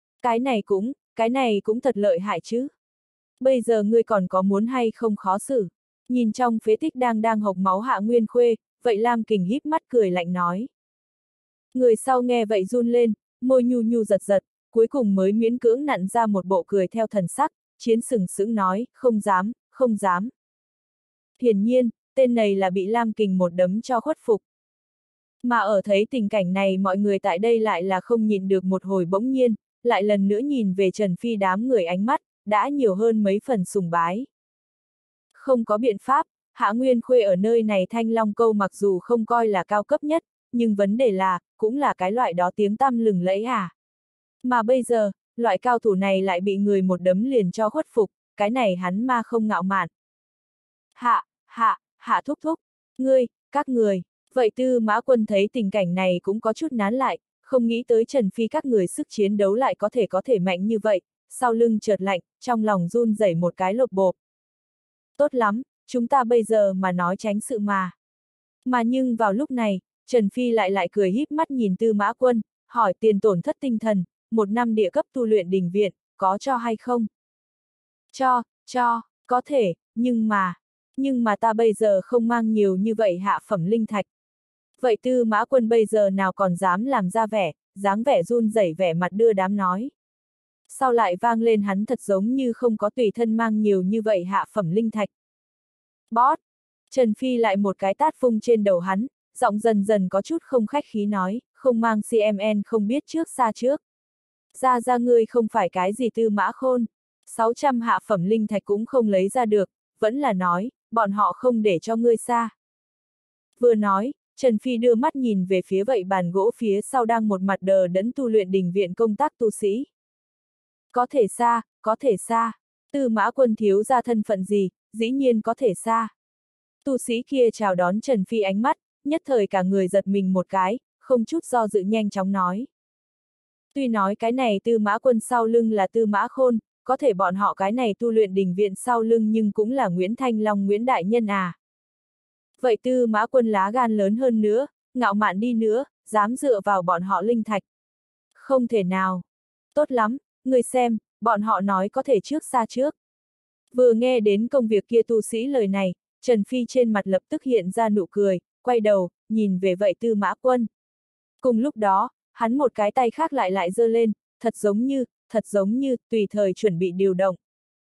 Cái này cũng thật lợi hại chứ. Bây giờ ngươi còn có muốn hay không khó xử? Nhìn trong phế tích đang hộc máu Hạ Nguyên Khuê, vậy Lam Kình híp mắt cười lạnh nói. Người sau nghe vậy run lên, môi nhu nhu giật giật, cuối cùng mới miễn cưỡng nặn ra một bộ cười theo thần sắc, chiến sừng sững nói, không dám, không dám. Hiển nhiên, tên này là bị Lam Kình một đấm cho khuất phục. Mà ở thấy tình cảnh này mọi người tại đây lại là không nhìn được một hồi bỗng nhiên, lại lần nữa nhìn về Trần Phi đám người ánh mắt, đã nhiều hơn mấy phần sùng bái. Không có biện pháp, Hạ Nguyên Khuê ở nơi này Thanh Long Câu mặc dù không coi là cao cấp nhất, nhưng vấn đề là, cũng là cái loại đó tiếng tăm lừng lẫy à. Mà bây giờ, loại cao thủ này lại bị người một đấm liền cho khuất phục, cái này hắn ma không ngạo mạn. Hạ thúc thúc, các người, vậy Tư Mã Quân thấy tình cảnh này cũng có chút nán lại, không nghĩ tới Trần Phi các người sức chiến đấu lại có thể mạnh như vậy, sau lưng chợt lạnh, trong lòng run rẩy một cái lột bộp. Tốt lắm, chúng ta bây giờ mà nói tránh sự mà. Mà nhưng vào lúc này, Trần Phi lại cười híp mắt nhìn Tư Mã Quân, hỏi tiền tổn thất tinh thần, 1 năm địa cấp tu luyện đình viện, có cho hay không? Cho, có thể, nhưng mà ta bây giờ không mang nhiều như vậy hạ phẩm linh thạch. Vậy Tư Mã Quân bây giờ nào còn dám làm ra vẻ, dáng vẻ run rẩy vẻ mặt đưa đám nói. Sau lại vang lên hắn thật giống như không có tùy thân mang nhiều như vậy hạ phẩm linh thạch. Bót! Trần Phi lại một cái tát phung trên đầu hắn, giọng dần dần có chút không khách khí nói, không mang CMN không biết trước xa trước. Ra ngươi không phải cái gì Tư Mã Khôn, 600 hạ phẩm linh thạch cũng không lấy ra được, vẫn là nói, bọn họ không để cho ngươi xa. Vừa nói, Trần Phi đưa mắt nhìn về phía vậy bàn gỗ phía sau đang một mặt đờ đẫn tu luyện đình viện công tác tu sĩ. Có thể xa, Tư Mã Quân thiếu ra thân phận gì, dĩ nhiên có thể xa. Tu sĩ kia chào đón Trần Phi ánh mắt, nhất thời cả người giật mình một cái, không chút do dự nhanh chóng nói. Tuy nói cái này Tư Mã Quân sau lưng là Tư Mã Khôn, có thể bọn họ cái này tu luyện đình viện sau lưng nhưng cũng là Nguyễn Thanh Long Nguyễn Đại Nhân à. Vậy Tư Mã Quân lá gan lớn hơn nữa, ngạo mạn đi nữa, dám dựa vào bọn họ linh thạch. Không thể nào. Tốt lắm, người xem, bọn họ nói có thể trước xa trước. Vừa nghe đến công việc kia tu sĩ lời này, Trần Phi trên mặt lập tức hiện ra nụ cười, quay đầu, nhìn về vậy Tư Mã Quân. Cùng lúc đó, hắn một cái tay khác lại giơ lên, thật giống như, tùy thời chuẩn bị điều động.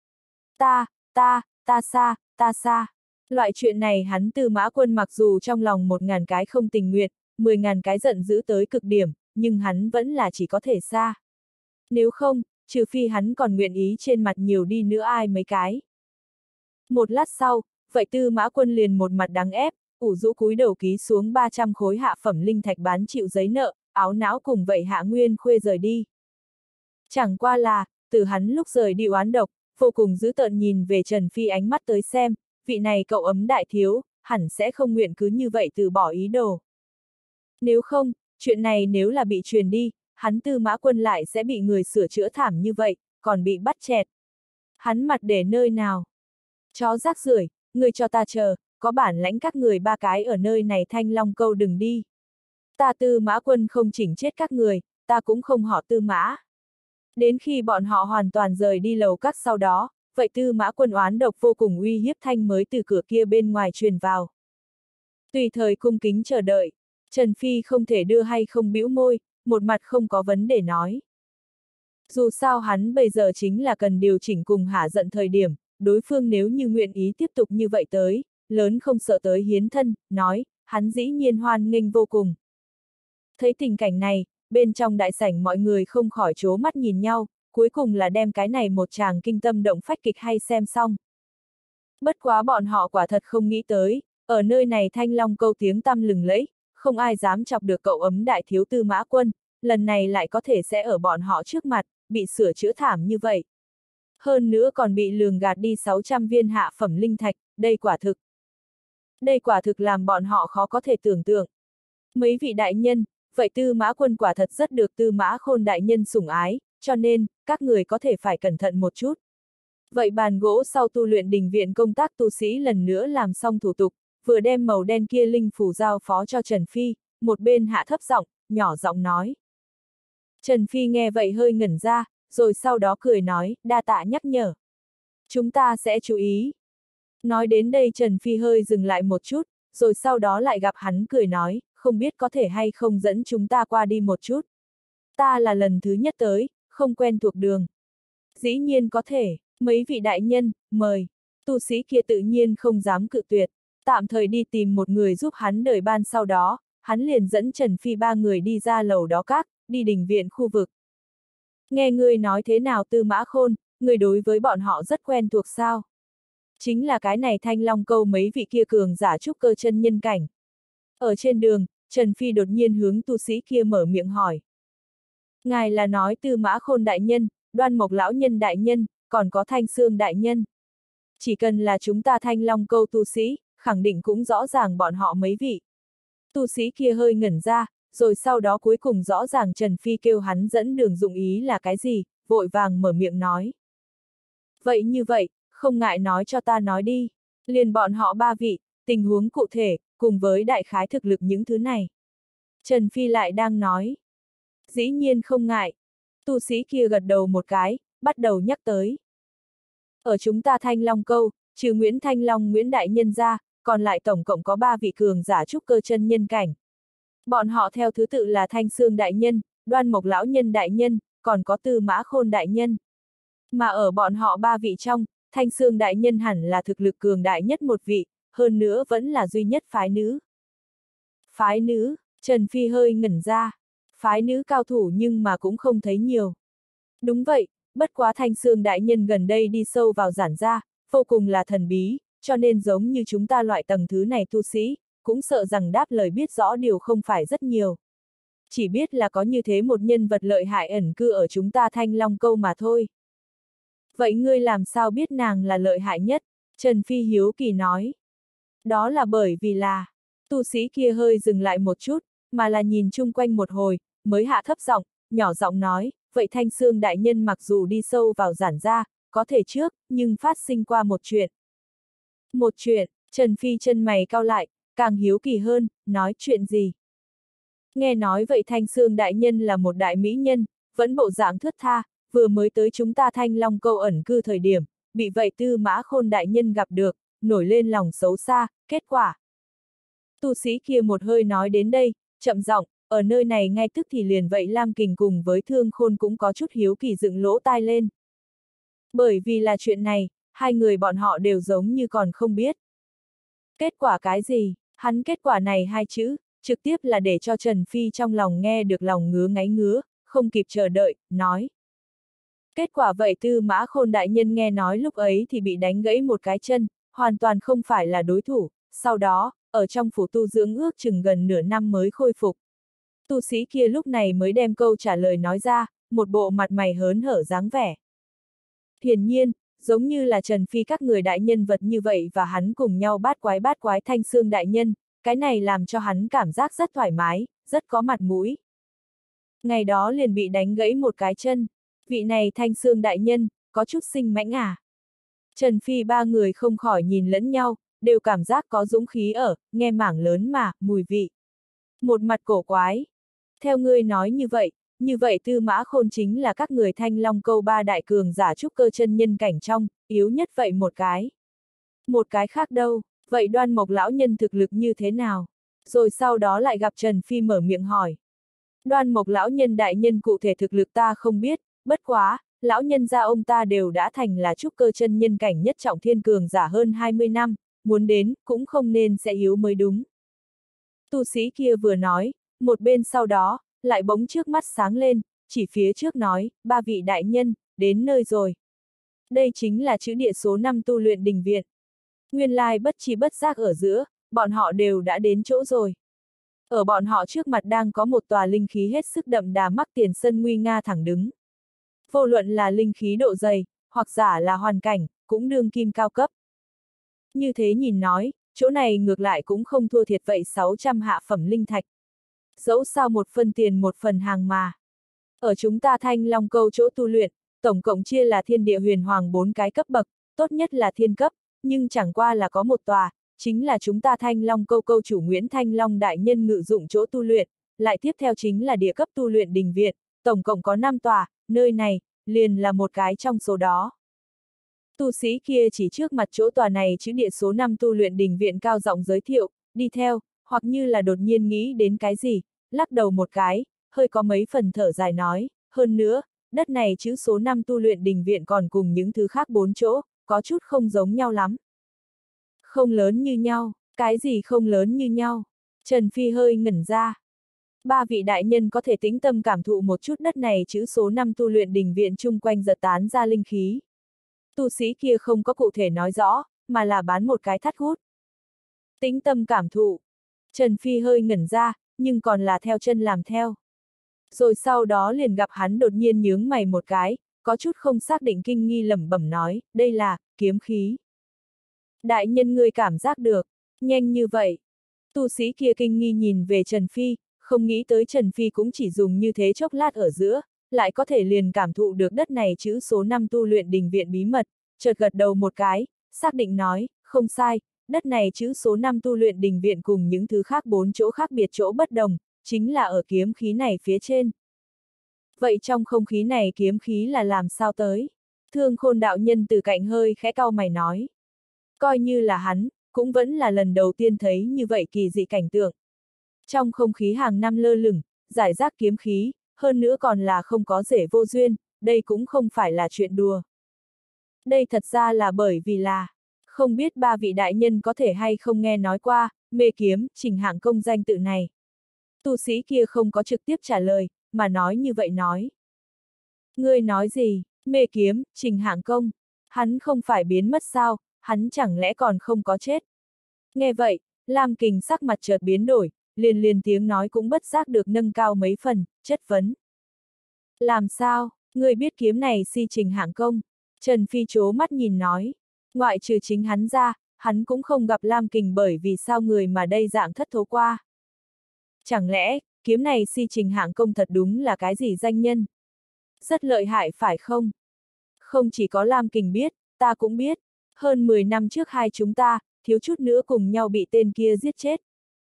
Ta xa. Loại chuyện này hắn Tư Mã Quân mặc dù trong lòng 1000 cái không tình nguyện, 10.000 cái giận dữ tới cực điểm, nhưng hắn vẫn là chỉ có thể xa. Nếu không, trừ phi hắn còn nguyện ý trên mặt nhiều đi nữa ai mấy cái. Một lát sau, vậy Tư Mã Quân liền một mặt đáng ép, ủ rũ cúi đầu ký xuống 300 khối hạ phẩm linh thạch bán chịu giấy nợ, áo não cùng vậy Hạ Nguyên Khuê rời đi. Chẳng qua là, từ hắn lúc rời đi oán độc, vô cùng dữ tợn nhìn về Trần Phi ánh mắt tới xem, vị này cậu ấm đại thiếu, hẳn sẽ không nguyện cứ như vậy từ bỏ ý đồ. Nếu không, chuyện này nếu là bị truyền đi, hắn Tư Mã Quân lại sẽ bị người sửa chữa thảm như vậy, còn bị bắt chẹt. Hắn mặt để nơi nào? Chó rác rưởi, người cho ta chờ, có bản lãnh các người ba cái ở nơi này Thanh Long Câu đừng đi. Ta Tư Mã Quân không chỉnh chết các người, ta cũng không họ Tư Mã. Đến khi bọn họ hoàn toàn rời đi lầu các sau đó, vậy Tư Mã Quân oán độc vô cùng uy hiếp thanh mới từ cửa kia bên ngoài truyền vào. Tùy thời cung kính chờ đợi, Trần Phi không thể đưa hay không bĩu môi, một mặt không có vấn đề nói. Dù sao hắn bây giờ chính là cần điều chỉnh cùng hả giận thời điểm, đối phương nếu như nguyện ý tiếp tục như vậy tới, lớn không sợ tới hiến thân, nói, hắn dĩ nhiên hoan nghênh vô cùng. Thấy tình cảnh này, bên trong đại sảnh mọi người không khỏi trố mắt nhìn nhau, cuối cùng là đem cái này một tràng kinh tâm động phách kịch hay xem xong. Bất quá bọn họ quả thật không nghĩ tới, ở nơi này Thanh Long Câu tiếng tăm lừng lẫy, không ai dám chọc được cậu ấm đại thiếu Tư Mã Quân, lần này lại có thể sẽ ở bọn họ trước mặt, bị sửa chữa thảm như vậy. Hơn nữa còn bị lường gạt đi 600 viên hạ phẩm linh thạch, đây quả thực làm bọn họ khó có thể tưởng tượng. Mấy vị đại nhân, vậy Tư Mã Quân quả thật rất được Tư Mã Khôn đại nhân sủng ái, cho nên, các người có thể phải cẩn thận một chút. Vậy bàn gỗ sau tu luyện đình viện công tác tu sĩ lần nữa làm xong thủ tục, vừa đem màu đen kia linh phủ giao phó cho Trần Phi, một bên hạ thấp giọng, nhỏ giọng nói. Trần Phi nghe vậy hơi ngẩn ra, rồi sau đó cười nói, đa tạ nhắc nhở. Chúng ta sẽ chú ý. Nói đến đây Trần Phi hơi dừng lại một chút, rồi sau đó lại gặp hắn cười nói, không biết có thể hay không dẫn chúng ta qua đi một chút. Ta là lần thứ nhất tới, không quen thuộc đường. Dĩ nhiên có thể, mấy vị đại nhân, mời. Tu sĩ kia tự nhiên không dám cự tuyệt, tạm thời đi tìm một người giúp hắn đợi ban sau đó, hắn liền dẫn Trần Phi ba người đi ra lầu đó các, đi đình viện khu vực. Nghe ngươi nói thế nào Tư Mã Khôn, ngươi đối với bọn họ rất quen thuộc sao? Chính là cái này Thanh Long Câu mấy vị kia cường giả trúc cơ chân nhân cảnh. Ở trên đường, Trần Phi đột nhiên hướng tu sĩ kia mở miệng hỏi. Ngài là nói Tư Mã Khôn đại nhân, Đoan Mộc lão nhân đại nhân, còn có Thanh Xương đại nhân. Chỉ cần là chúng ta Thanh Long Câu tu sĩ, khẳng định cũng rõ ràng bọn họ mấy vị. Tu sĩ kia hơi ngẩn ra, rồi sau đó cuối cùng rõ ràng Trần Phi kêu hắn dẫn đường dụng ý là cái gì, vội vàng mở miệng nói. Vậy như vậy, không ngại nói cho ta nói đi, liền bọn họ ba vị, tình huống cụ thể, cùng với đại khái thực lực những thứ này. Trần Phi lại đang nói. Dĩ nhiên không ngại. Tu sĩ kia gật đầu một cái, bắt đầu nhắc tới. Ở chúng ta Thanh Long Câu, trừ Nguyễn Thanh Long Nguyễn Đại Nhân ra, còn lại tổng cộng có 3 vị cường giả trúc cơ chân nhân cảnh. Bọn họ theo thứ tự là Thanh Xương Đại Nhân, Đoan Mộc Lão Nhân Đại Nhân, còn có Tư Mã Khôn Đại Nhân. Mà ở bọn họ 3 vị trong, Thanh Xương Đại Nhân hẳn là thực lực cường đại nhất một vị, hơn nữa vẫn là duy nhất phái nữ. Phái nữ, Trần Phi hơi ngẩn ra. Phái nữ cao thủ nhưng mà cũng không thấy nhiều. Đúng vậy, bất quá Thanh Xương Đại Nhân gần đây đi sâu vào giản gia, vô cùng là thần bí, cho nên giống như chúng ta loại tầng thứ này tu sĩ, cũng sợ rằng đáp lời biết rõ điều không phải rất nhiều. Chỉ biết là có như thế một nhân vật lợi hại ẩn cư ở chúng ta Thanh Long Câu mà thôi. Vậy ngươi làm sao biết nàng là lợi hại nhất? Trần Phi hiếu kỳ nói. Đó là bởi vì là, tu sĩ kia hơi dừng lại một chút, mà là nhìn chung quanh một hồi, mới hạ thấp giọng, nhỏ giọng nói, vậy Thanh Xương Đại Nhân mặc dù đi sâu vào giản gia, có thể trước, nhưng phát sinh qua một chuyện. Một chuyện, Trần Phi chân mày cau lại, càng hiếu kỳ hơn, nói chuyện gì? Nghe nói vậy Thanh Xương Đại Nhân là một đại mỹ nhân, vẫn bộ dạng thướt tha, vừa mới tới chúng ta Thanh Long Câu ẩn cư thời điểm, bị vậy Tư Mã Khôn Đại Nhân gặp được, nổi lên lòng xấu xa, kết quả. Tu sĩ kia một hơi nói đến đây, chậm giọng, ở nơi này ngay tức thì liền vậy Lam Kình cùng với Thương Khôn cũng có chút hiếu kỳ dựng lỗ tai lên. Bởi vì là chuyện này, hai người bọn họ đều giống như còn không biết. Kết quả cái gì? Hắn kết quả này hai chữ, trực tiếp là để cho Trần Phi trong lòng nghe được lòng ngứa ngáy ngứa, không kịp chờ đợi, nói. Kết quả vậy Tư Mã Khôn đại nhân nghe nói lúc ấy thì bị đánh gãy một cái chân, hoàn toàn không phải là đối thủ, sau đó, ở trong phủ tu dưỡng ước chừng gần nửa năm mới khôi phục. Tu sĩ kia lúc này mới đem câu trả lời nói ra, một bộ mặt mày hớn hở dáng vẻ. Hiển nhiên, giống như là Trần Phi các người đại nhân vật như vậy và hắn cùng nhau bát quái Thanh Xương đại nhân, cái này làm cho hắn cảm giác rất thoải mái, rất có mặt mũi. Ngày đó liền bị đánh gãy một cái chân, vị này Thanh Xương đại nhân, có chút sinh mãnh à. Trần Phi ba người không khỏi nhìn lẫn nhau, đều cảm giác có dũng khí ở, nghe mảng lớn mà, mùi vị. Một mặt cổ quái. Theo ngươi nói như vậy Tư Mã Khôn chính là các người Thanh Long Câu ba đại cường giả trúc cơ chân nhân cảnh trong, yếu nhất vậy một cái. Một cái khác đâu, vậy Đoan Mộc lão nhân thực lực như thế nào? Rồi sau đó lại gặp Trần Phi mở miệng hỏi. Đoan Mộc lão nhân đại nhân cụ thể thực lực ta không biết, bất quá, lão nhân gia ông ta đều đã thành là trúc cơ chân nhân cảnh nhất trọng thiên cường giả hơn 20 năm, muốn đến, cũng không nên sẽ yếu mới đúng. Tu sĩ kia vừa nói, một bên sau đó, lại bỗng trước mắt sáng lên, chỉ phía trước nói, ba vị đại nhân, đến nơi rồi. Đây chính là chữ địa số 5 tu luyện đình viện. Nguyên lai bất chi bất giác ở giữa, bọn họ đều đã đến chỗ rồi. Ở bọn họ trước mặt đang có một tòa linh khí hết sức đậm đà mắc tiền sân nguy nga thẳng đứng. Vô luận là linh khí độ dày, hoặc giả là hoàn cảnh, cũng đương kim cao cấp. Như thế nhìn nói, chỗ này ngược lại cũng không thua thiệt vậy 600 hạ phẩm linh thạch. Dẫu sao một phần tiền một phần hàng mà. Ở chúng ta Thanh Long Câu chỗ tu luyện, tổng cộng chia là thiên địa huyền hoàng 4 cái cấp bậc, tốt nhất là thiên cấp, nhưng chẳng qua là có một tòa, chính là chúng ta Thanh Long Câu câu chủ Nguyễn Thanh Long đại nhân ngự dụng chỗ tu luyện, lại tiếp theo chính là địa cấp tu luyện đình viện, tổng cộng có 5 tòa, nơi này, liền là một cái trong số đó. Tu sĩ kia chỉ trước mặt chỗ tòa này chữ địa số 5 tu luyện đình viện cao giọng giới thiệu, đi theo, hoặc như là đột nhiên nghĩ đến cái gì, lắc đầu một cái, hơi có mấy phần thở dài nói, hơn nữa, đất này chữ số 5 tu luyện đình viện còn cùng những thứ khác 4 chỗ, có chút không giống nhau lắm. Không lớn như nhau, cái gì không lớn như nhau? Trần Phi hơi ngẩn ra. Ba vị đại nhân có thể tĩnh tâm cảm thụ một chút đất này chữ số 5 tu luyện đình viện chung quanh giật tán ra linh khí. Tu sĩ kia không có cụ thể nói rõ, mà là bán một cái thắt hút. Tĩnh tâm cảm thụ. Trần Phi hơi ngẩn ra, nhưng còn là theo chân làm theo. Rồi sau đó liền gặp hắn đột nhiên nhướng mày một cái, có chút không xác định kinh nghi lẩm bẩm nói, đây là, kiếm khí. Đại nhân ngươi cảm giác được, nhanh như vậy. Tu sĩ kia kinh nghi nhìn về Trần Phi, không nghĩ tới Trần Phi cũng chỉ dùng như thế chốc lát ở giữa, lại có thể liền cảm thụ được đất này chữ số 5 tu luyện đình viện bí mật, chợt gật đầu một cái, xác định nói, không sai, đất này chữ số 5 tu luyện đình viện cùng những thứ khác 4 chỗ khác biệt chỗ bất đồng, chính là ở kiếm khí này phía trên. Vậy trong không khí này kiếm khí là làm sao tới? Thương Khôn đạo nhân từ cạnh hơi khẽ cau mày nói. Coi như là hắn, cũng vẫn là lần đầu tiên thấy như vậy kỳ dị cảnh tượng. Trong không khí hàng năm lơ lửng, giải rác kiếm khí, hơn nữa còn là không có rễ vô duyên, đây cũng không phải là chuyện đùa. Đây thật ra là bởi vì là, không biết ba vị đại nhân có thể hay không nghe nói qua, mê kiếm, Trình Hạng Công danh tự này. Tu sĩ kia không có trực tiếp trả lời, mà nói như vậy nói. Ngươi nói gì, mê kiếm, Trình Hạng Công, hắn không phải biến mất sao, hắn chẳng lẽ còn không có chết. Nghe vậy, Lam Kình sắc mặt chợt biến đổi, liền tiếng nói cũng bất giác được nâng cao mấy phần, chất vấn. Làm sao, ngươi biết kiếm này si Trình Hạng Công? Trần Phi chố mắt nhìn nói, ngoại trừ chính hắn ra, hắn cũng không gặp Lam Kình bởi vì sao người mà đây dạng thất thố qua. Chẳng lẽ, kiếm này si Trình Hạng Công thật đúng là cái gì danh nhân? Rất lợi hại phải không? Không chỉ có Lam Kình biết, ta cũng biết, hơn 10 năm trước hai chúng ta, thiếu chút nữa cùng nhau bị tên kia giết chết.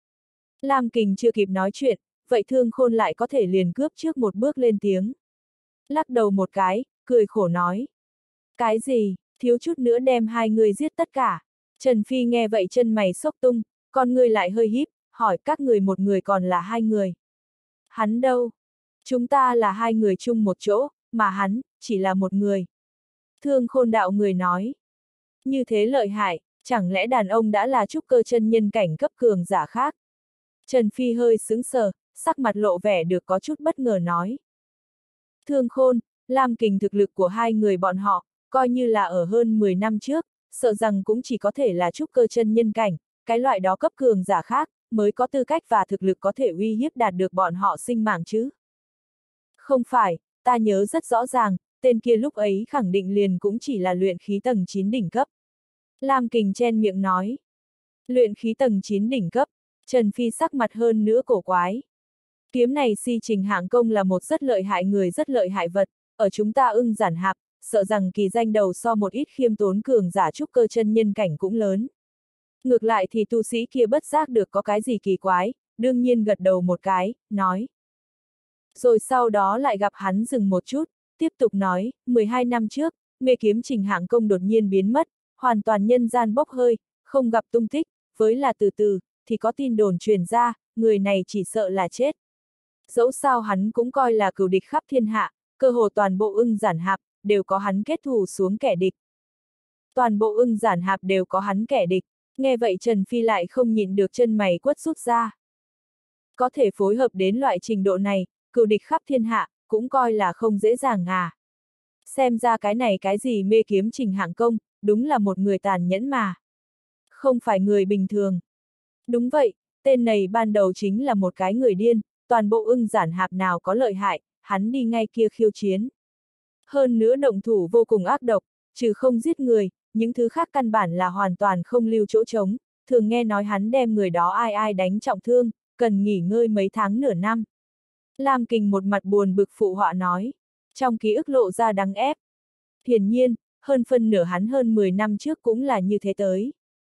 Lam Kình chưa kịp nói chuyện, vậy Thương Khôn lại có thể liền cướp trước một bước lên tiếng. Lắc đầu một cái, cười khổ nói. Cái gì, thiếu chút nữa đem hai người giết tất cả. Trần Phi nghe vậy chân mày xốc tung, con người lại hơi híp, hỏi các người một người còn là hai người. Hắn đâu? Chúng ta là hai người chung một chỗ, mà hắn, chỉ là một người. Thương Khôn đạo người nói. Như thế lợi hại, chẳng lẽ đàn ông đã là trúc cơ chân nhân cảnh cấp cường giả khác? Trần Phi hơi sững sờ, sắc mặt lộ vẻ được có chút bất ngờ nói. Thương Khôn, Lam Kình thực lực của hai người bọn họ, coi như là ở hơn 10 năm trước, sợ rằng cũng chỉ có thể là trúc cơ chân nhân cảnh, cái loại đó cấp cường giả khác, mới có tư cách và thực lực có thể uy hiếp đạt được bọn họ sinh mạng chứ. Không phải, ta nhớ rất rõ ràng, tên kia lúc ấy khẳng định liền cũng chỉ là luyện khí tầng 9 đỉnh cấp. Lam Kình chen miệng nói. Luyện khí tầng 9 đỉnh cấp, Trần Phi sắc mặt hơn nữa cổ quái. Kiếm này si trình hạng công là một rất lợi hại người rất lợi hại vật, ở chúng ta ưng giản hạp, sợ rằng kỳ danh đầu so một ít khiêm tốn cường giả trúc cơ chân nhân cảnh cũng lớn. Ngược lại thì tu sĩ kia bất giác được có cái gì kỳ quái, đương nhiên gật đầu một cái, nói. Rồi sau đó lại gặp hắn dừng một chút, tiếp tục nói, 12 năm trước, mê kiếm trình hạng công đột nhiên biến mất, hoàn toàn nhân gian bốc hơi, không gặp tung tích, với là từ từ, thì có tin đồn truyền ra, người này chỉ sợ là chết. Dẫu sao hắn cũng coi là cừu địch khắp thiên hạ, cơ hồ toàn bộ ưng giản hạp, đều có hắn kết thù xuống kẻ địch. Toàn bộ ưng giản hạp đều có hắn kẻ địch, nghe vậy Trần Phi lại không nhịn được chân mày quất rút ra. Có thể phối hợp đến loại trình độ này, cừu địch khắp thiên hạ, cũng coi là không dễ dàng à. Xem ra cái này cái gì mê kiếm trình hạng công, đúng là một người tàn nhẫn mà. Không phải người bình thường. Đúng vậy, tên này ban đầu chính là một cái người điên, toàn bộ ưng giản hạp nào có lợi hại, hắn đi ngay kia khiêu chiến. Hơn nữa động thủ vô cùng ác độc, trừ không giết người, những thứ khác căn bản là hoàn toàn không lưu chỗ trống, thường nghe nói hắn đem người đó ai ai đánh trọng thương, cần nghỉ ngơi mấy tháng nửa năm. Lam Kình một mặt buồn bực phụ họa nói, trong ký ức lộ ra đắng ép. Hiển nhiên, hơn phân nửa hắn hơn 10 năm trước cũng là như thế tới.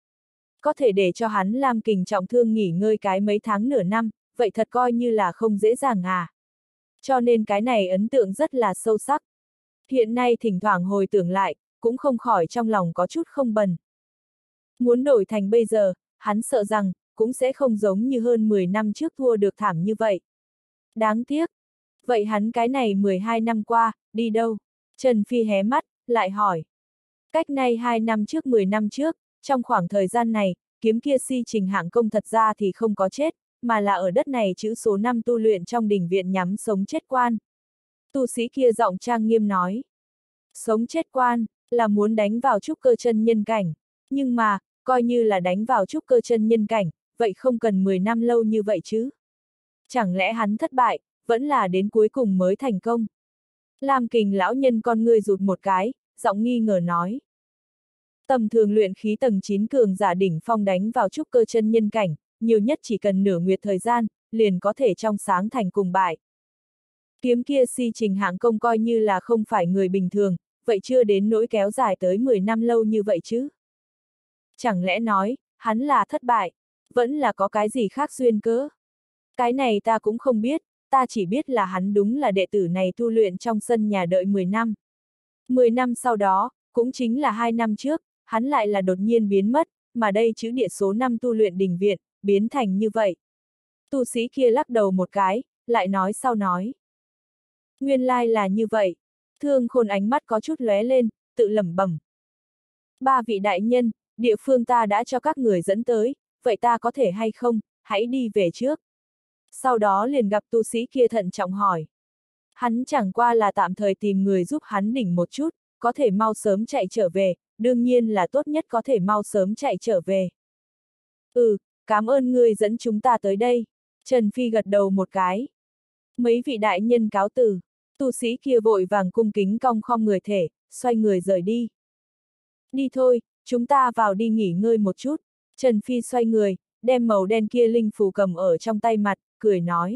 Có thể để cho hắn Lam Kình trọng thương nghỉ ngơi cái mấy tháng nửa năm, vậy thật coi như là không dễ dàng à. Cho nên cái này ấn tượng rất là sâu sắc. Hiện nay thỉnh thoảng hồi tưởng lại, cũng không khỏi trong lòng có chút không bần. Muốn đổi thành bây giờ, hắn sợ rằng, cũng sẽ không giống như hơn 10 năm trước thua được thảm như vậy. Đáng tiếc. Vậy hắn cái này 12 năm qua, đi đâu? Trần Phi hé mắt, lại hỏi. Cách nay 2 năm trước 10 năm trước, trong khoảng thời gian này, kiếm kia si trình hạng công thật ra thì không có chết, mà là ở đất này chữ số 5 tu luyện trong đình viện nhắm sống chết quan. Tu sĩ kia giọng trang nghiêm nói. Sống chết quan, là muốn đánh vào trúc cơ chân nhân cảnh. Nhưng mà, coi như là đánh vào trúc cơ chân nhân cảnh, vậy không cần 10 năm lâu như vậy chứ. Chẳng lẽ hắn thất bại, vẫn là đến cuối cùng mới thành công. Lam Kình lão nhân con ngươi rụt một cái, giọng nghi ngờ nói. Tầm thường luyện khí tầng 9 cường giả đỉnh phong đánh vào trúc cơ chân nhân cảnh, nhiều nhất chỉ cần nửa nguyệt thời gian, liền có thể trong sáng thành cùng bại. Kiếm kia si trình hạng công coi như là không phải người bình thường, vậy chưa đến nỗi kéo dài tới 10 năm lâu như vậy chứ. Chẳng lẽ nói, hắn là thất bại, vẫn là có cái gì khác duyên cớ. Cái này ta cũng không biết, ta chỉ biết là hắn đúng là đệ tử này tu luyện trong sân nhà đợi 10 năm. 10 năm sau đó, cũng chính là 2 năm trước, hắn lại là đột nhiên biến mất, mà đây chữ địa số 5 tu luyện đình viện, biến thành như vậy. Tu sĩ kia lắc đầu một cái, lại nói sau nói. Nguyên lai là như vậy. Thương Khôn ánh mắt có chút lóe lên, tự lẩm bẩm. Ba vị đại nhân, địa phương ta đã cho các người dẫn tới, vậy ta có thể hay không, hãy đi về trước. Sau đó liền gặp tu sĩ kia thận trọng hỏi. Hắn chẳng qua là tạm thời tìm người giúp hắn đỉnh một chút, có thể mau sớm chạy trở về, đương nhiên là tốt nhất có thể mau sớm chạy trở về. Cảm ơn ngươi dẫn chúng ta tới đây. Trần Phi gật đầu một cái. Mấy vị đại nhân cáo từ, tu sĩ kia vội vàng cung kính cong khom người thể, xoay người rời đi. Đi thôi, chúng ta vào đi nghỉ ngơi một chút. Trần Phi xoay người, đem màu đen kia linh phù cầm ở trong tay mặt, cười nói.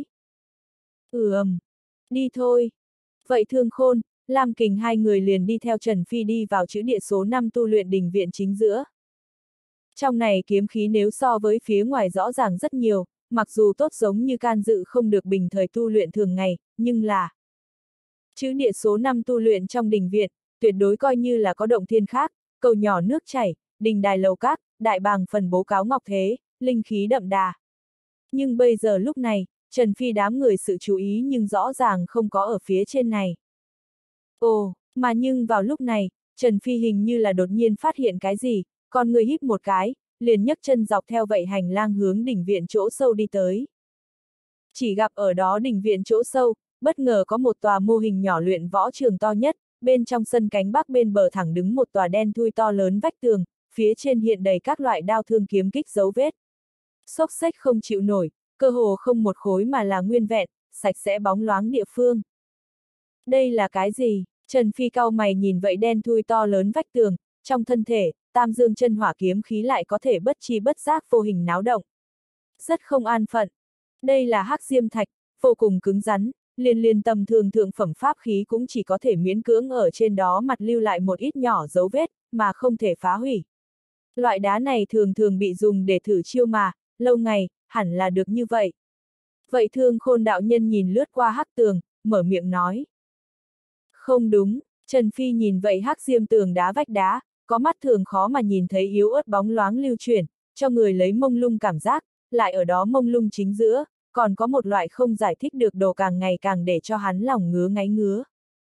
Đi thôi. Vậy Thương Khôn, Lam Kình hai người liền đi theo Trần Phi đi vào chữ địa số 5 tu luyện đình viện chính giữa. Trong này kiếm khí nếu so với phía ngoài rõ ràng rất nhiều, mặc dù tốt giống như can dự không được bình thời tu luyện thường ngày, nhưng là chữ địa số 5 tu luyện trong đình viện, tuyệt đối coi như là có động thiên khác, cầu nhỏ nước chảy, đình đài lầu các, đại bàng phần bố cáo ngọc thế, linh khí đậm đà. Nhưng bây giờ lúc này, Trần Phi đám người sự chú ý nhưng rõ ràng không có ở phía trên này. Ồ, mà nhưng vào lúc này, Trần Phi hình như là đột nhiên phát hiện cái gì, con người híp một cái, liền nhấc chân dọc theo vậy hành lang hướng đỉnh viện chỗ sâu đi tới. Chỉ gặp ở đó đỉnh viện chỗ sâu, bất ngờ có một tòa mô hình nhỏ luyện võ trường to nhất, bên trong sân cánh bắc bên bờ thẳng đứng một tòa đen thui to lớn vách tường, phía trên hiện đầy các loại đao thương kiếm kích dấu vết. Xốc xếch không chịu nổi, cơ hồ không một khối mà là nguyên vẹn, sạch sẽ bóng loáng địa phương. Đây là cái gì? Trần Phi cau mày nhìn vậy đen thui to lớn vách tường, trong thân thể, tam dương chân hỏa kiếm khí lại có thể bất chi bất giác vô hình náo động. Rất không an phận. Đây là hắc diêm thạch, vô cùng cứng rắn, liền tầm thường thượng phẩm pháp khí cũng chỉ có thể miễn cưỡng ở trên đó mặt lưu lại một ít nhỏ dấu vết, mà không thể phá hủy. Loại đá này thường bị dùng để thử chiêu mà, lâu ngày, hẳn là được như vậy. Vậy Thương Khôn đạo nhân nhìn lướt qua hắc tường, mở miệng nói. Không đúng, Trần Phi nhìn vậy hắc diêm tường đá vách đá, có mắt thường khó mà nhìn thấy yếu ớt bóng loáng lưu chuyển, cho người lấy mông lung cảm giác, lại ở đó mông lung chính giữa, còn có một loại không giải thích được đồ càng ngày càng để cho hắn lòng ngứa ngáy ngứa.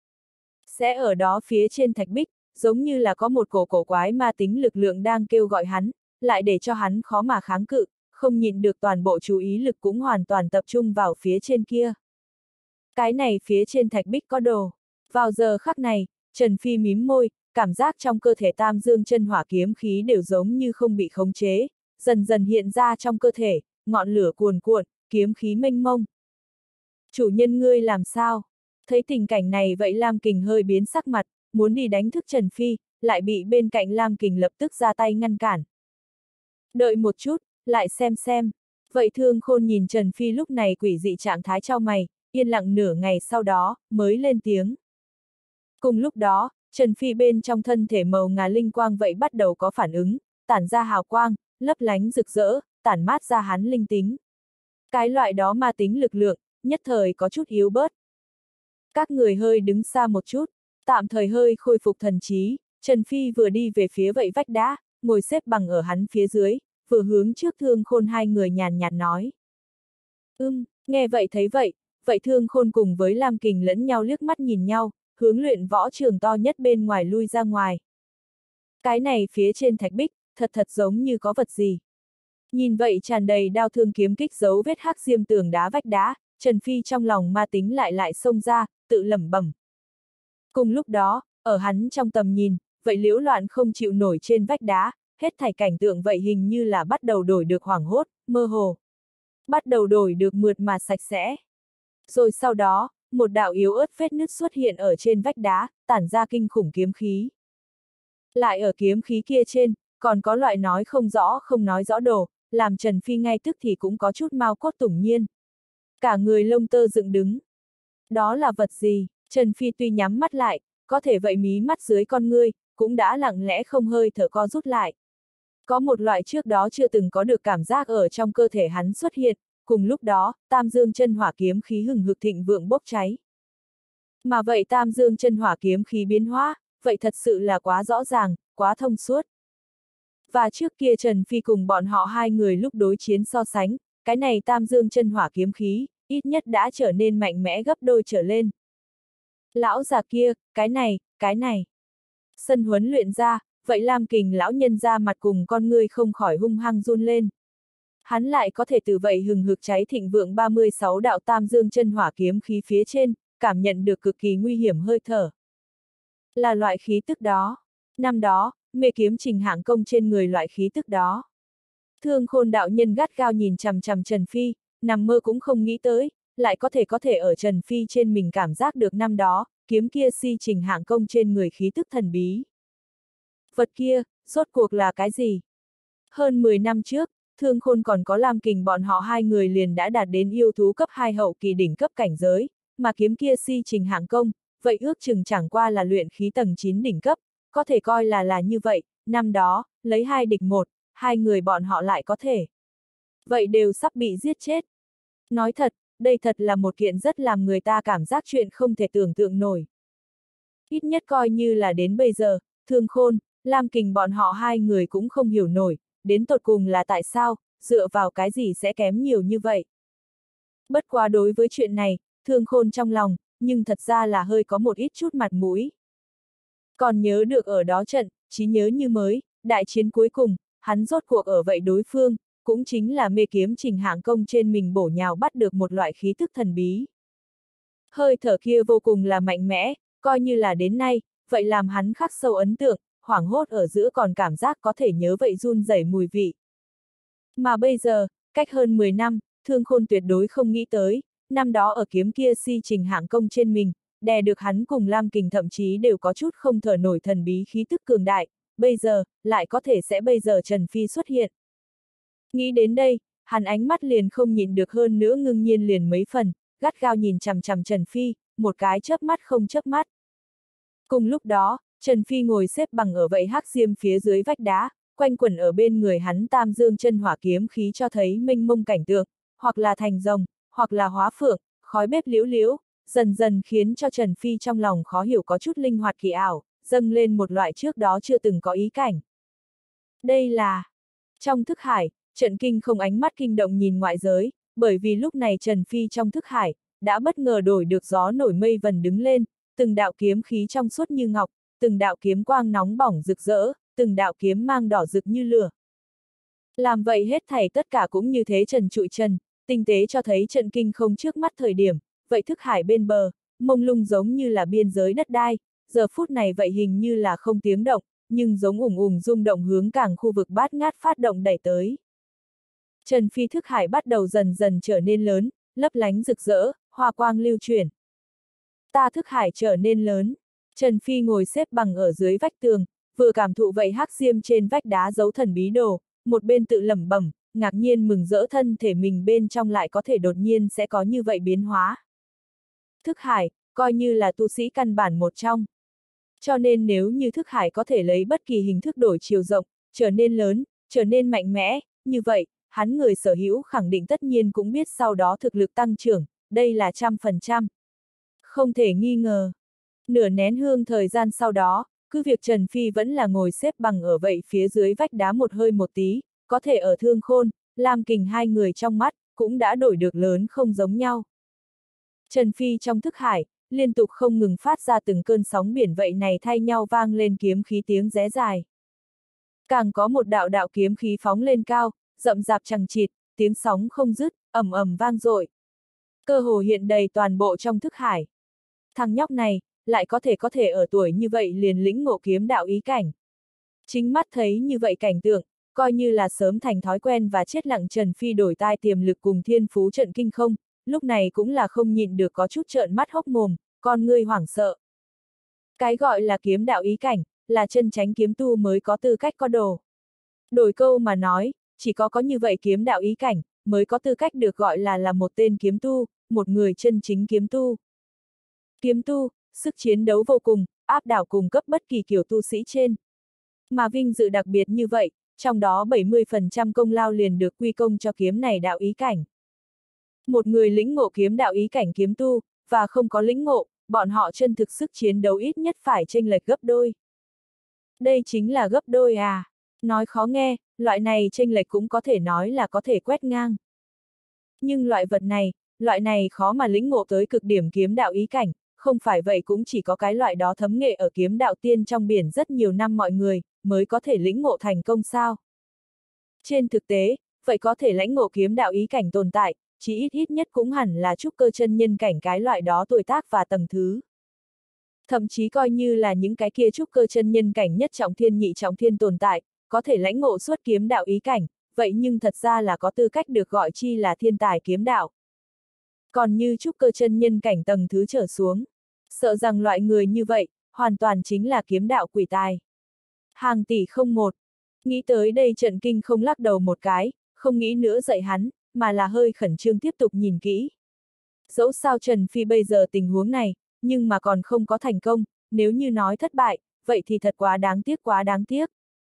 Sẽ ở đó phía trên thạch bích, giống như là có một cổ quái ma tính lực lượng đang kêu gọi hắn, lại để cho hắn khó mà kháng cự, không nhịn được toàn bộ chú ý lực cũng hoàn toàn tập trung vào phía trên kia. Cái này phía trên thạch bích có đồ. Vào giờ khắc này, Trần Phi mím môi, cảm giác trong cơ thể tam dương chân hỏa kiếm khí đều giống như không bị khống chế, dần dần hiện ra trong cơ thể, ngọn lửa cuồn cuộn, kiếm khí mênh mông. Chủ nhân ngươi làm sao? Thấy tình cảnh này vậy Lam Kình hơi biến sắc mặt, muốn đi đánh thức Trần Phi, lại bị bên cạnh Lam Kình lập tức ra tay ngăn cản. Đợi một chút, lại xem. Vậy Thương Khôn nhìn Trần Phi lúc này quỷ dị trạng thái trao mày, yên lặng nửa ngày sau đó, mới lên tiếng. Cùng lúc đó, Trần Phi bên trong thân thể màu ngà linh quang vậy bắt đầu có phản ứng, tản ra hào quang, lấp lánh rực rỡ, tản mát ra hắn linh tính. Cái loại đó ma tính lực lượng, nhất thời có chút yếu bớt. Các người hơi đứng xa một chút, tạm thời hơi khôi phục thần trí, Trần Phi vừa đi về phía vậy vách đá, ngồi xếp bằng ở hắn phía dưới, vừa hướng trước Thương Khôn hai người nhàn nhạt nói. Nghe vậy thấy vậy, vậy Thương Khôn cùng với Lam Kình lẫn nhau liếc mắt nhìn nhau, hướng luyện võ trường to nhất bên ngoài lui ra ngoài. Cái này phía trên thạch bích, thật giống như có vật gì. Nhìn vậy tràn đầy đao thương kiếm kích dấu vết hắc diêm tường đá vách đá, Trần Phi trong lòng ma tính lại xông ra, tự lẩm bẩm. Cùng lúc đó, ở hắn trong tầm nhìn, vậy liễu loạn không chịu nổi trên vách đá, hết thảy cảnh tượng vậy hình như là bắt đầu đổi được hoảng hốt, mơ hồ. Bắt đầu đổi được mượt mà sạch sẽ. Rồi sau đó, một đạo yếu ớt vết nứt xuất hiện ở trên vách đá, tản ra kinh khủng kiếm khí. Lại ở kiếm khí kia trên, còn có loại nói không rõ không nói rõ đồ, làm Trần Phi ngay tức thì cũng có chút mau cốt tủng nhiên. Cả người lông tơ dựng đứng. Đó là vật gì? Trần Phi tuy nhắm mắt lại, có thể vậy mí mắt dưới con ngươi, cũng đã lặng lẽ không hơi thở co rút lại. Có một loại trước đó chưa từng có được cảm giác ở trong cơ thể hắn xuất hiện, cùng lúc đó, tam dương chân hỏa kiếm khí hừng hực thịnh vượng bốc cháy. Mà vậy tam dương chân hỏa kiếm khí biến hóa, vậy thật sự là quá rõ ràng, quá thông suốt. Và trước kia Trần Phi cùng bọn họ hai người lúc đối chiến so sánh, cái này tam dương chân hỏa kiếm khí, ít nhất đã trở nên mạnh mẽ gấp đôi trở lên. Lão già kia, cái này. Sân huấn luyện ra, vậy Lam Kình lão nhân ra mặt cùng con ngươi không khỏi hung hăng run lên. Hắn lại có thể từ vậy hừng hực cháy thịnh vượng 36 đạo tam dương chân hỏa kiếm khí phía trên, cảm nhận được cực kỳ nguy hiểm hơi thở. Là loại khí tức đó. Năm đó, mê kiếm Trình Hạng Công trên người loại khí tức đó. Thương Khôn đạo nhân gắt gao nhìn chằm chằm Trần Phi, nằm mơ cũng không nghĩ tới, lại có thể ở Trần Phi trên mình cảm giác được năm đó, kiếm kia si Trình Hạng Công trên người khí tức thần bí. Vật kia, rốt cuộc là cái gì? Hơn 10 năm trước, Thương Khôn còn có Lam Kình bọn họ hai người liền đã đạt đến yêu thú cấp 2 hậu kỳ đỉnh cấp cảnh giới, mà kiếm kia si Trình Hạng Công, vậy ước chừng chẳng qua là luyện khí tầng 9 đỉnh cấp, có thể coi là như vậy, năm đó, lấy 2 địch 1, hai người bọn họ lại có thể. Vậy đều sắp bị giết chết. Nói thật, đây thật là một kiện rất làm người ta cảm giác chuyện không thể tưởng tượng nổi. Ít nhất coi như là đến bây giờ, Thương Khôn, Lam Kình bọn họ hai người cũng không hiểu nổi, đến tột cùng là tại sao, dựa vào cái gì sẽ kém nhiều như vậy. Bất quá đối với chuyện này, Thương Khôn trong lòng, nhưng thật ra là hơi có một ít chút mặt mũi. Còn nhớ được ở đó trận, trí nhớ như mới, đại chiến cuối cùng, hắn rốt cuộc ở vậy đối phương, cũng chính là mê kiếm Trình Hạng Công trên mình bổ nhào bắt được một loại khí tức thần bí. Hơi thở kia vô cùng là mạnh mẽ, coi như là đến nay, vậy làm hắn khắc sâu ấn tượng, hoảng hốt ở giữa còn cảm giác có thể nhớ vậy run rẩy mùi vị. Mà bây giờ, cách hơn 10 năm, Thương Khôn tuyệt đối không nghĩ tới, năm đó ở kiếm kia si Trình Hạng Công trên mình, đè được hắn cùng Lam Kình thậm chí đều có chút không thở nổi thần bí khí tức cường đại, bây giờ, lại có thể sẽ bây giờ Trần Phi xuất hiện. Nghĩ đến đây, hắn ánh mắt liền không nhìn được hơn nữa ngưng nhiên liền mấy phần, gắt gao nhìn chằm chằm Trần Phi, một cái chớp mắt không chớp mắt. Cùng lúc đó, Trần Phi ngồi xếp bằng ở vậy hắc diêm phía dưới vách đá, quanh quẩn ở bên người hắn tam dương chân hỏa kiếm khí cho thấy mênh mông cảnh tượng, hoặc là thành rồng, hoặc là hóa phượng, khói bếp liễu liễu, dần dần khiến cho Trần Phi trong lòng khó hiểu có chút linh hoạt kỳ ảo, dâng lên một loại trước đó chưa từng có ý cảnh. Đây là... Trong thức hải, Trận Kinh không ánh mắt kinh động nhìn ngoại giới, bởi vì lúc này Trần Phi trong thức hải, đã bất ngờ đổi được gió nổi mây vần đứng lên, từng đạo kiếm khí trong suốt như ngọc, từng đạo kiếm quang nóng bỏng rực rỡ, từng đạo kiếm mang đỏ rực như lửa. Làm vậy hết thảy tất cả cũng như thế trần trụi trần, tinh tế cho thấy Trận Kinh không trước mắt thời điểm, vậy thức hải bên bờ, mông lung giống như là biên giới đất đai, giờ phút này vậy hình như là không tiếng động, nhưng giống ủng ủng rung động hướng càng khu vực bát ngát phát động đẩy tới. Trần Phi thức hải bắt đầu dần dần trở nên lớn, lấp lánh rực rỡ, hoa quang lưu chuyển. Ta thức hải trở nên lớn. Trần Phi ngồi xếp bằng ở dưới vách tường, vừa cảm thụ vậy hắc diêm trên vách đá dấu thần bí đồ, một bên tự lẩm bẩm, ngạc nhiên mừng rỡ thân thể mình bên trong lại có thể đột nhiên sẽ có như vậy biến hóa. Thức hải, coi như là tu sĩ căn bản một trong. Cho nên nếu như thức hải có thể lấy bất kỳ hình thức đổi chiều rộng, trở nên lớn, trở nên mạnh mẽ, như vậy, hắn người sở hữu khẳng định tất nhiên cũng biết sau đó thực lực tăng trưởng, đây là 100%. Không thể nghi ngờ. Nửa nén hương thời gian sau đó, cứ việc Trần Phi vẫn là ngồi xếp bằng ở vậy phía dưới vách đá một hơi một tí, có thể ở Thương Khôn, Lam Kình hai người trong mắt, cũng đã đổi được lớn không giống nhau. Trần Phi trong thức hải, liên tục không ngừng phát ra từng cơn sóng biển vậy này thay nhau vang lên kiếm khí tiếng ré dài. Càng có một đạo đạo kiếm khí phóng lên cao, rậm rạp chằng chịt, tiếng sóng không dứt, ầm ầm vang dội. Cơ hồ hiện đầy toàn bộ trong thức hải. Thằng nhóc này, lại có thể ở tuổi như vậy liền lĩnh ngộ kiếm đạo ý cảnh. Chính mắt thấy như vậy cảnh tượng, coi như là sớm thành thói quen và chết lặng Trần Phi đổi tai tiềm lực cùng thiên phú Trận Kinh không, lúc này cũng là không nhịn được có chút trợn mắt hốc mồm, con ngươi hoảng sợ. Cái gọi là kiếm đạo ý cảnh, là chân chánh kiếm tu mới có tư cách có đồ. Đổi câu mà nói, chỉ có như vậy kiếm đạo ý cảnh, mới có tư cách được gọi là một tên kiếm tu, một người chân chính kiếm tu. Kiếm tu, sức chiến đấu vô cùng, áp đảo cùng cấp bất kỳ kiểu tu sĩ trên. Mà vinh dự đặc biệt như vậy, trong đó 70% công lao liền được quy công cho kiếm này đạo ý cảnh. Một người lĩnh ngộ kiếm đạo ý cảnh kiếm tu, và không có lĩnh ngộ, bọn họ chân thực sức chiến đấu ít nhất phải chênh lệch gấp đôi. Đây chính là gấp đôi à? Nói khó nghe, loại này chênh lệch cũng có thể nói là có thể quét ngang. Nhưng loại này khó mà lĩnh ngộ tới cực điểm kiếm đạo ý cảnh, không phải vậy cũng chỉ có cái loại đó thấm nghệ ở kiếm đạo tiên trong biển rất nhiều năm mọi người, mới có thể lĩnh ngộ thành công sao. Trên thực tế, vậy có thể lãnh ngộ kiếm đạo ý cảnh tồn tại, chỉ ít nhất cũng hẳn là trúc cơ chân nhân cảnh cái loại đó tuổi tác và tầng thứ. Thậm chí coi như là những cái kia trúc cơ chân nhân cảnh nhất trọng thiên nhị trọng thiên tồn tại, có thể lãnh ngộ suốt kiếm đạo ý cảnh, vậy nhưng thật ra là có tư cách được gọi chi là thiên tài kiếm đạo. Còn như trúc cơ chân nhân cảnh tầng thứ trở xuống, sợ rằng loại người như vậy, hoàn toàn chính là kiếm đạo quỷ tài. Hàng tỷ không một. Nghĩ tới đây Trận Kinh không lắc đầu một cái, không nghĩ nữa dạy hắn, mà là hơi khẩn trương tiếp tục nhìn kỹ. Dẫu sao Trần Phi bây giờ tình huống này, nhưng mà còn không có thành công, nếu như nói thất bại, vậy thì thật quá đáng tiếc.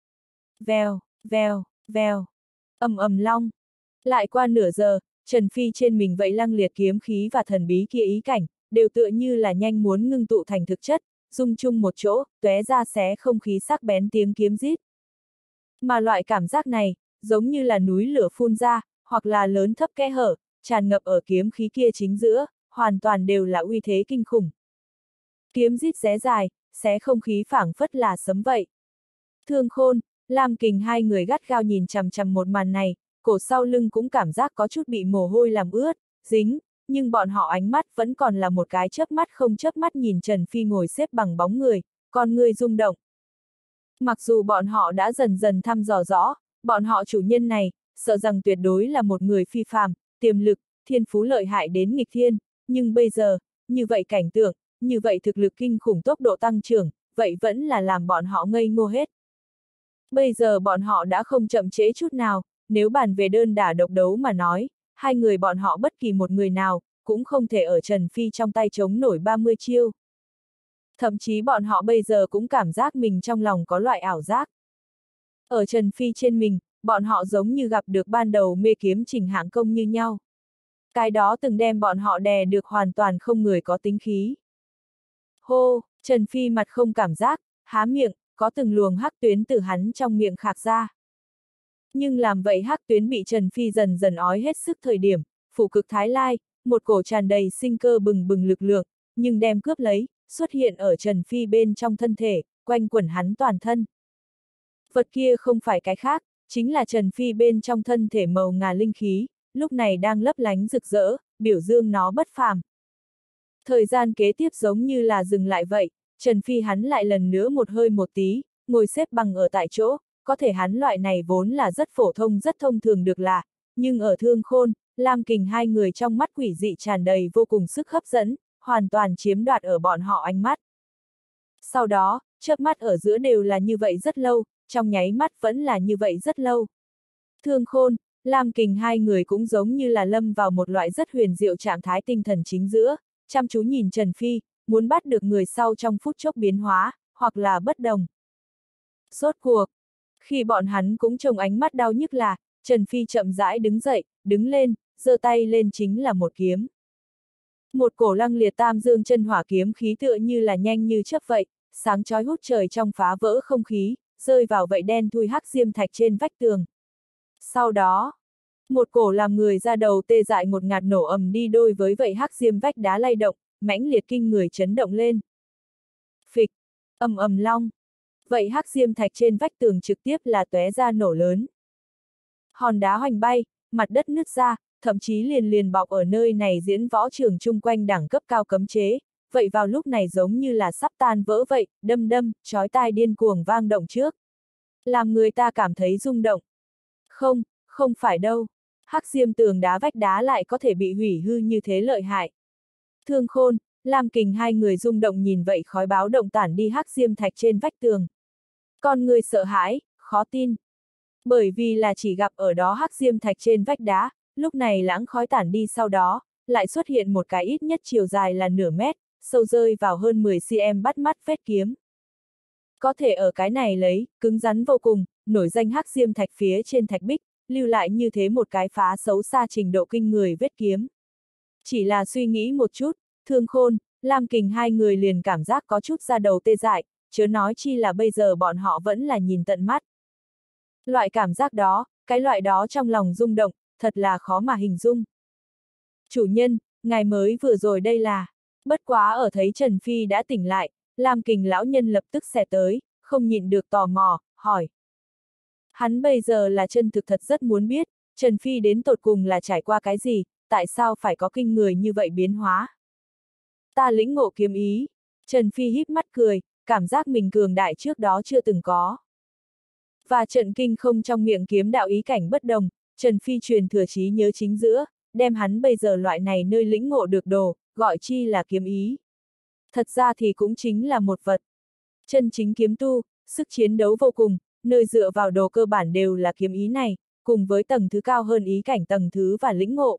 Vèo, vèo, vèo, ầm ầm long. Lại qua nửa giờ, Trần Phi trên mình vậy lăng liệt kiếm khí và thần bí kia ý cảnh, đều tựa như là nhanh muốn ngưng tụ thành thực chất, dung chung một chỗ, tóe ra xé không khí sắc bén tiếng kiếm rít. Mà loại cảm giác này, giống như là núi lửa phun ra, hoặc là lớn thấp kẽ hở, tràn ngập ở kiếm khí kia chính giữa, hoàn toàn đều là uy thế kinh khủng. Kiếm rít ré dài, xé không khí phảng phất là sấm vậy. Thương Khôn, Lam Kình hai người gắt gao nhìn chằm chằm một màn này, cổ sau lưng cũng cảm giác có chút bị mồ hôi làm ướt, dính, nhưng bọn họ ánh mắt vẫn còn là một cái chớp mắt không chớp mắt nhìn Trần Phi ngồi xếp bằng bóng người, con người rung động. Mặc dù bọn họ đã dần dần thăm dò rõ, bọn họ chủ nhân này, sợ rằng tuyệt đối là một người phi phàm, tiềm lực, thiên phú lợi hại đến nghịch thiên, nhưng bây giờ, như vậy cảnh tượng, như vậy thực lực kinh khủng tốc độ tăng trưởng, vậy vẫn là làm bọn họ ngây ngô hết. Bây giờ bọn họ đã không chậm trễ chút nào, nếu bàn về đơn đả độc đấu mà nói, hai người bọn họ bất kỳ một người nào, cũng không thể ở Trần Phi trong tay chống nổi 30 chiêu. Thậm chí bọn họ bây giờ cũng cảm giác mình trong lòng có loại ảo giác. Ở Trần Phi trên mình, bọn họ giống như gặp được ban đầu mê kiếm Trình Hạng Công như nhau. Cái đó từng đem bọn họ đè được hoàn toàn không người có tính khí. Hô, Trần Phi mặt không cảm giác, há miệng, có từng luồng hắc tuyến từ hắn trong miệng khạc ra. Nhưng làm vậy hắc tuyến bị Trần Phi dần dần ói hết sức thời điểm, phủ cực Thái Lai, một cổ tràn đầy sinh cơ bừng bừng lực lượng, nhưng đem cướp lấy, xuất hiện ở Trần Phi bên trong thân thể, quanh quẩn hắn toàn thân. Vật kia không phải cái khác, chính là Trần Phi bên trong thân thể màu ngà linh khí, lúc này đang lấp lánh rực rỡ, biểu dương nó bất phàm. Thời gian kế tiếp giống như là dừng lại vậy, Trần Phi hắn lại lần nữa một hơi một tí, ngồi xếp bằng ở tại chỗ, có thể hắn loại này vốn là rất phổ thông rất thông thường được là, nhưng ở Thương Khôn, Lam Kình hai người trong mắt quỷ dị tràn đầy vô cùng sức hấp dẫn, hoàn toàn chiếm đoạt ở bọn họ ánh mắt. Sau đó, chớp mắt ở giữa đều là như vậy rất lâu, trong nháy mắt vẫn là như vậy rất lâu. Thương Khôn, Lam Kình hai người cũng giống như là lâm vào một loại rất huyền diệu trạng thái tinh thần chính giữa, chăm chú nhìn Trần Phi, muốn bắt được người sau trong phút chốc biến hóa, hoặc là bất đồng. Rốt cuộc, khi bọn hắn cũng trông ánh mắt đau nhức là, Trần Phi chậm rãi đứng dậy, đứng lên, giơ tay lên chính là một kiếm. Một cổ lăng liệt tam dương chân hỏa kiếm khí tựa như là nhanh như chớp vậy, sáng chói hút trời trong phá vỡ không khí, rơi vào vậy đen thui hắc diêm thạch trên vách tường. Sau đó, một cổ làm người ra đầu tê dại một ngạt nổ ầm đi đôi với vậy hắc diêm vách đá lay động, mãnh liệt kinh người chấn động lên. Phịch, ầm ầm long. Vậy hắc diêm thạch trên vách tường trực tiếp là tóe ra nổ lớn. Hòn đá hoành bay, mặt đất nứt ra, thậm chí liền bọc ở nơi này diễn võ trường chung quanh đẳng cấp cao cấm chế, vậy vào lúc này giống như là sắp tan vỡ vậy, đâm đâm, chói tai điên cuồng vang động trước. Làm người ta cảm thấy rung động. Không, không phải đâu. Hắc diêm tường đá vách đá lại có thể bị hủy hư như thế lợi hại. Thương Khôn, Lam Kình hai người rung động nhìn vậy khói báo động tản đi hắc diêm thạch trên vách tường. Con người sợ hãi, khó tin. Bởi vì là chỉ gặp ở đó hắc diêm thạch trên vách đá, lúc này lãng khói tản đi sau đó, lại xuất hiện một cái ít nhất chiều dài là nửa mét, sâu rơi vào hơn 10 cm bắt mắt vết kiếm. Có thể ở cái này lấy, cứng rắn vô cùng, nổi danh hắc diêm thạch phía trên thạch bích, lưu lại như thế một cái phá xấu xa trình độ kinh người vết kiếm. Chỉ là suy nghĩ một chút, Thương Khôn, Lam Kình hai người liền cảm giác có chút da đầu tê dại, chớ nói chi là bây giờ bọn họ vẫn là nhìn tận mắt. Loại cảm giác đó, cái loại đó trong lòng rung động, thật là khó mà hình dung. Chủ nhân, ngài mới vừa rồi đây là, bất quá ở thấy Trần Phi đã tỉnh lại, Lam Kình lão nhân lập tức xẻ tới, không nhịn được tò mò, hỏi. Hắn bây giờ là chân thực thật rất muốn biết, Trần Phi đến tột cùng là trải qua cái gì, tại sao phải có kinh người như vậy biến hóa. Ta lĩnh ngộ kiếm ý, Trần Phi híp mắt cười, cảm giác mình cường đại trước đó chưa từng có. Và trận kinh không trong miệng kiếm đạo ý cảnh bất đồng, Trần Phi truyền thừa trí nhớ chính giữa, đem hắn bây giờ loại này nơi lĩnh ngộ được đồ, gọi chi là kiếm ý. Thật ra thì cũng chính là một vật. Chân chính kiếm tu, sức chiến đấu vô cùng, nơi dựa vào đồ cơ bản đều là kiếm ý này, cùng với tầng thứ cao hơn ý cảnh tầng thứ và lĩnh ngộ.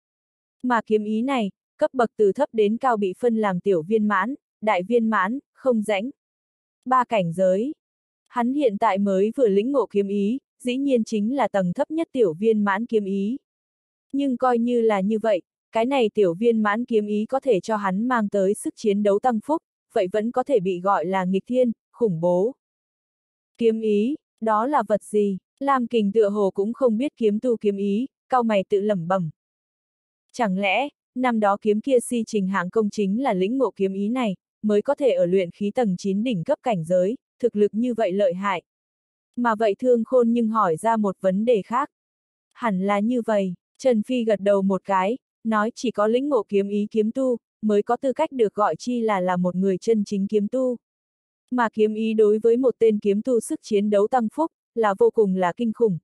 Mà kiếm ý này, cấp bậc từ thấp đến cao bị phân làm tiểu viên mãn, đại viên mãn, không rãnh. 3 cảnh giới. Hắn hiện tại mới vừa lĩnh ngộ kiếm ý, dĩ nhiên chính là tầng thấp nhất tiểu viên mãn kiếm ý. Nhưng coi như là như vậy, cái này tiểu viên mãn kiếm ý có thể cho hắn mang tới sức chiến đấu tăng phúc, vậy vẫn có thể bị gọi là nghịch thiên, khủng bố. Kiếm ý, đó là vật gì? Lam Kình tựa hồ cũng không biết kiếm tu kiếm ý, cau mày tự lẩm bẩm. Chẳng lẽ, năm đó kiếm kia si trình hạng công chính là lĩnh ngộ kiếm ý này, mới có thể ở luyện khí tầng 9 đỉnh cấp cảnh giới, thực lực như vậy lợi hại. Mà vậy Thương Khôn nhưng hỏi ra một vấn đề khác. Hẳn là như vậy, Trần Phi gật đầu một cái, nói chỉ có lĩnh ngộ kiếm ý kiếm tu, mới có tư cách được gọi chi là một người chân chính kiếm tu. Mà kiếm ý đối với một tên kiếm tu sức chiến đấu tăng phúc, là vô cùng là kinh khủng.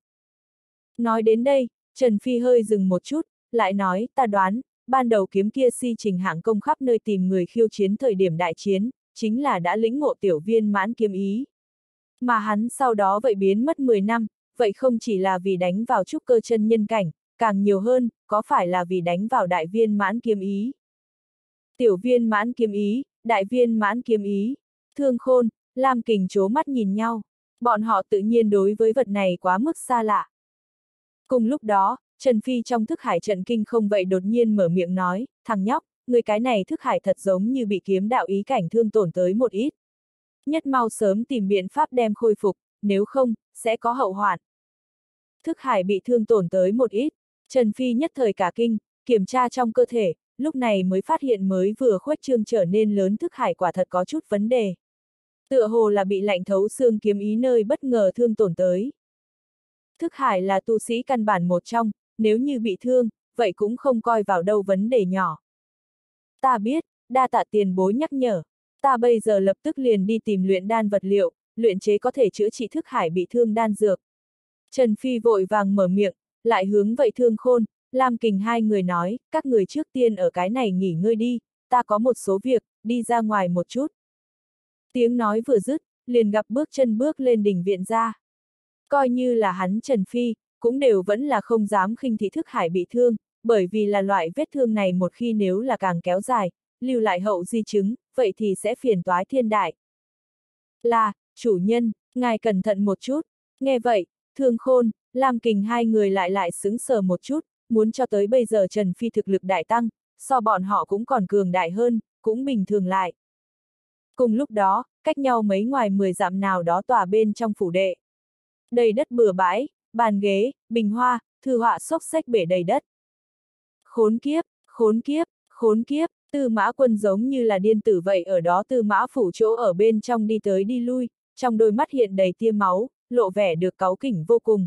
Nói đến đây, Trần Phi hơi dừng một chút, lại nói, ta đoán, ban đầu kiếm kia si trình hạng công khắp nơi tìm người khiêu chiến thời điểm đại chiến, chính là đã lĩnh ngộ tiểu viên mãn kiếm ý. Mà hắn sau đó vậy biến mất 10 năm, vậy không chỉ là vì đánh vào trúc cơ chân nhân cảnh, càng nhiều hơn, có phải là vì đánh vào đại viên mãn kiếm ý. Tiểu viên mãn kiếm ý, đại viên mãn kiếm ý, Thương Khôn, Lam Kình chố mắt nhìn nhau, bọn họ tự nhiên đối với vật này quá mức xa lạ. Cùng lúc đó, Trần Phi trong thức hải trận kinh không vậy đột nhiên mở miệng nói, thằng nhóc, người cái này thức hải thật giống như bị kiếm đạo ý cảnh thương tổn tới một ít. Nhất mau sớm tìm biện pháp đem khôi phục, nếu không, sẽ có hậu hoạn. Thức hải bị thương tổn tới một ít, Trần Phi nhất thời cả kinh, kiểm tra trong cơ thể, lúc này mới phát hiện mới vừa khuếch trương trở nên lớn thức hải quả thật có chút vấn đề. Tựa hồ là bị lạnh thấu xương kiếm ý nơi bất ngờ thương tổn tới. Thức hải là tu sĩ căn bản một trong, nếu như bị thương, vậy cũng không coi vào đâu vấn đề nhỏ. Ta biết, đa tạ tiền bối nhắc nhở, ta bây giờ lập tức liền đi tìm luyện đan vật liệu, luyện chế có thể chữa trị thức hải bị thương đan dược. Trần Phi vội vàng mở miệng, lại hướng vậy Thương Khôn, Lam Kình hai người nói, các người trước tiên ở cái này nghỉ ngơi đi, ta có một số việc, đi ra ngoài một chút. Tiếng nói vừa dứt, liền gặp bước chân bước lên đỉnh viện ra. Coi như là hắn Trần Phi, cũng đều vẫn là không dám khinh thị thức hải bị thương, bởi vì là loại vết thương này một khi nếu là càng kéo dài, lưu lại hậu di chứng, vậy thì sẽ phiền toái thiên đại. Là, chủ nhân, ngài cẩn thận một chút. Nghe vậy, Thương Khôn, Lam Kình hai người lại sững sờ một chút, muốn cho tới bây giờ Trần Phi thực lực đại tăng, so bọn họ cũng còn cường đại hơn, cũng bình thường lại. Cùng lúc đó, cách nhau mấy ngoài 10 dặm nào đó tòa bên trong phủ đệ. Đầy đất bừa bãi, bàn ghế, bình hoa, thư họa xốc xếch bể đầy đất. Khốn kiếp, khốn kiếp, khốn kiếp, Tư Mã Quân giống như là điên tử vậy ở đó Tư Mã phủ chỗ ở bên trong đi tới đi lui, trong đôi mắt hiện đầy tia máu, lộ vẻ được cáu kỉnh vô cùng.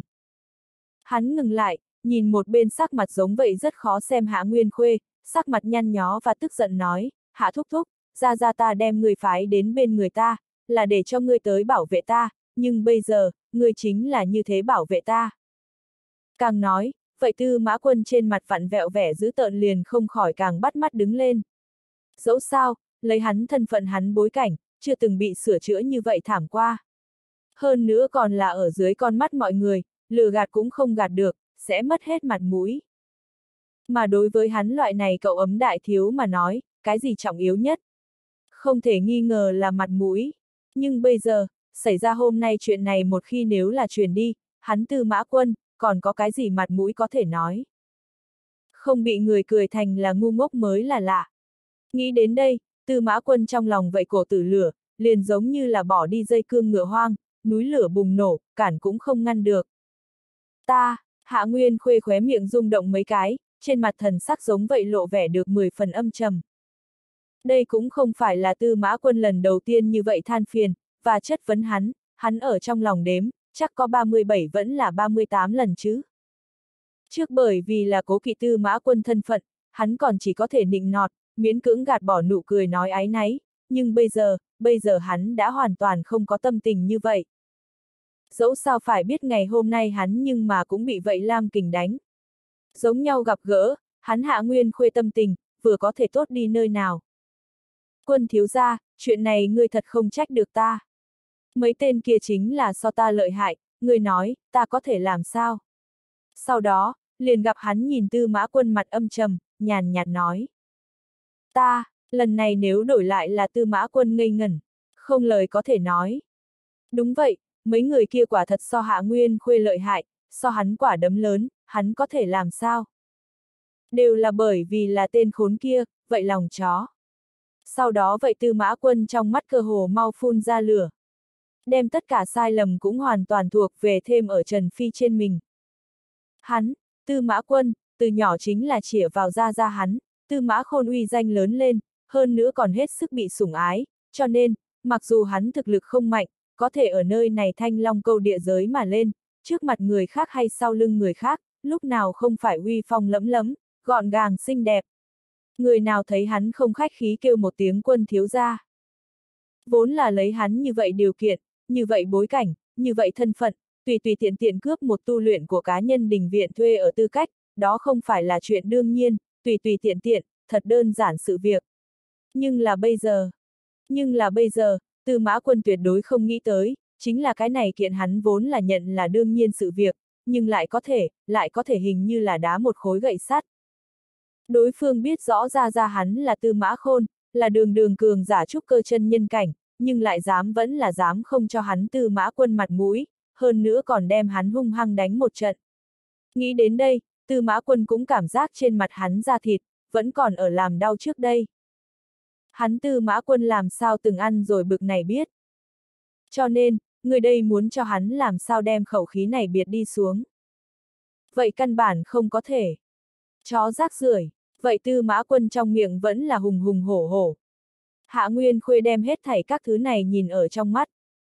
Hắn ngừng lại, nhìn một bên sắc mặt giống vậy rất khó xem Hạ Nguyên Khuê, sắc mặt nhăn nhó và tức giận nói, Hạ thúc thúc, ra ta đem người phái đến bên người ta, là để cho ngươi tới bảo vệ ta, nhưng bây giờ, ngươi chính là như thế bảo vệ ta. Càng nói, vậy Tư Mã Quân trên mặt vặn vẹo vẻ dữ tợn liền không khỏi càng bắt mắt đứng lên. Dẫu sao, lấy hắn thân phận hắn bối cảnh, chưa từng bị sửa chữa như vậy thảm qua. Hơn nữa còn là ở dưới con mắt mọi người, lừa gạt cũng không gạt được, sẽ mất hết mặt mũi. Mà đối với hắn loại này cậu ấm đại thiếu mà nói, cái gì trọng yếu nhất? Không thể nghi ngờ là mặt mũi. Nhưng bây giờ, xảy ra hôm nay chuyện này một khi nếu là truyền đi, hắn Tư Mã Quân, còn có cái gì mặt mũi có thể nói. Không bị người cười thành là ngu ngốc mới là lạ. Nghĩ đến đây, Tư Mã Quân trong lòng vậy cổ tử lửa, liền giống như là bỏ đi dây cương ngựa hoang, núi lửa bùng nổ, cản cũng không ngăn được. Ta, Hạ Nguyên Khuê khóe miệng rung động mấy cái, trên mặt thần sắc giống vậy lộ vẻ được 10 phần âm trầm. Đây cũng không phải là Tư Mã Quân lần đầu tiên như vậy than phiền, và chất vấn hắn ở trong lòng đếm, chắc có 37 vẫn là 38 lần chứ. Trước bởi vì là cố kỵ Tư Mã Quân thân phận, hắn còn chỉ có thể nịnh nọt, miễn cưỡng gạt bỏ nụ cười nói áy náy, nhưng bây giờ hắn đã hoàn toàn không có tâm tình như vậy. Dẫu sao phải biết ngày hôm nay hắn nhưng mà cũng bị vậy Lam Kình đánh. Giống nhau gặp gỡ, hắn Hạ Nguyên Khuê tâm tình, vừa có thể tốt đi nơi nào. Quân thiếu gia, chuyện này ngươi thật không trách được ta. Mấy tên kia chính là so ta lợi hại, ngươi nói, ta có thể làm sao? Sau đó, liền gặp hắn nhìn Tư Mã Quân mặt âm trầm, nhàn nhạt nói. Ta, lần này nếu đổi lại là Tư Mã Quân ngây ngẩn, không lời có thể nói. Đúng vậy, mấy người kia quả thật so Hạ Nguyên Khuê lợi hại, so hắn quả đấm lớn, hắn có thể làm sao? Đều là bởi vì là tên khốn kia, vậy lòng chó. Sau đó vậy Tư Mã Quân trong mắt cơ hồ mau phun ra lửa. Đem tất cả sai lầm cũng hoàn toàn thuộc về thêm ở Trần Phi trên mình. Hắn, Tư Mã Quân, từ nhỏ chính là chĩa vào Gia Gia hắn, Tư Mã Khôn uy danh lớn lên, hơn nữa còn hết sức bị sủng ái, cho nên, mặc dù hắn thực lực không mạnh, có thể ở nơi này Thanh Long Câu địa giới mà lên, trước mặt người khác hay sau lưng người khác, lúc nào không phải uy phong lẫm lẫm, gọn gàng xinh đẹp. Người nào thấy hắn không khách khí kêu một tiếng quân thiếu gia. Vốn là lấy hắn như vậy điều kiện, như vậy bối cảnh, như vậy thân phận, tùy tùy tiện tiện cướp một tu luyện của cá nhân đình viện thuê ở tư cách, đó không phải là chuyện đương nhiên, tùy tùy tiện tiện, thật đơn giản sự việc. Nhưng là bây giờ, Tư Mã Quân tuyệt đối không nghĩ tới, chính là cái này kiện hắn vốn là nhận là đương nhiên sự việc, nhưng lại có thể hình như là đá một khối gậy sắt. Đối phương biết rõ ra hắn là Tư Mã Khôn, là đường cường giả trúc cơ chân nhân cảnh, nhưng lại vẫn là dám không cho hắn Tư Mã Quân mặt mũi, hơn nữa còn đem hắn hung hăng đánh một trận. Nghĩ đến đây, Tư Mã Quân cũng cảm giác trên mặt hắn da thịt, vẫn còn ở làm đau trước đây. Hắn Tư Mã Quân làm sao từng ăn rồi bực này biết. Cho nên, người đây muốn cho hắn làm sao đem khẩu khí này biệt đi xuống. Vậy căn bản không có thể. Chó rác rưởi, vậy Tư Mã Quân trong miệng vẫn là hùng hùng hổ hổ. Hạ Nguyên Khuê đem hết thảy các thứ này nhìn ở trong mắt.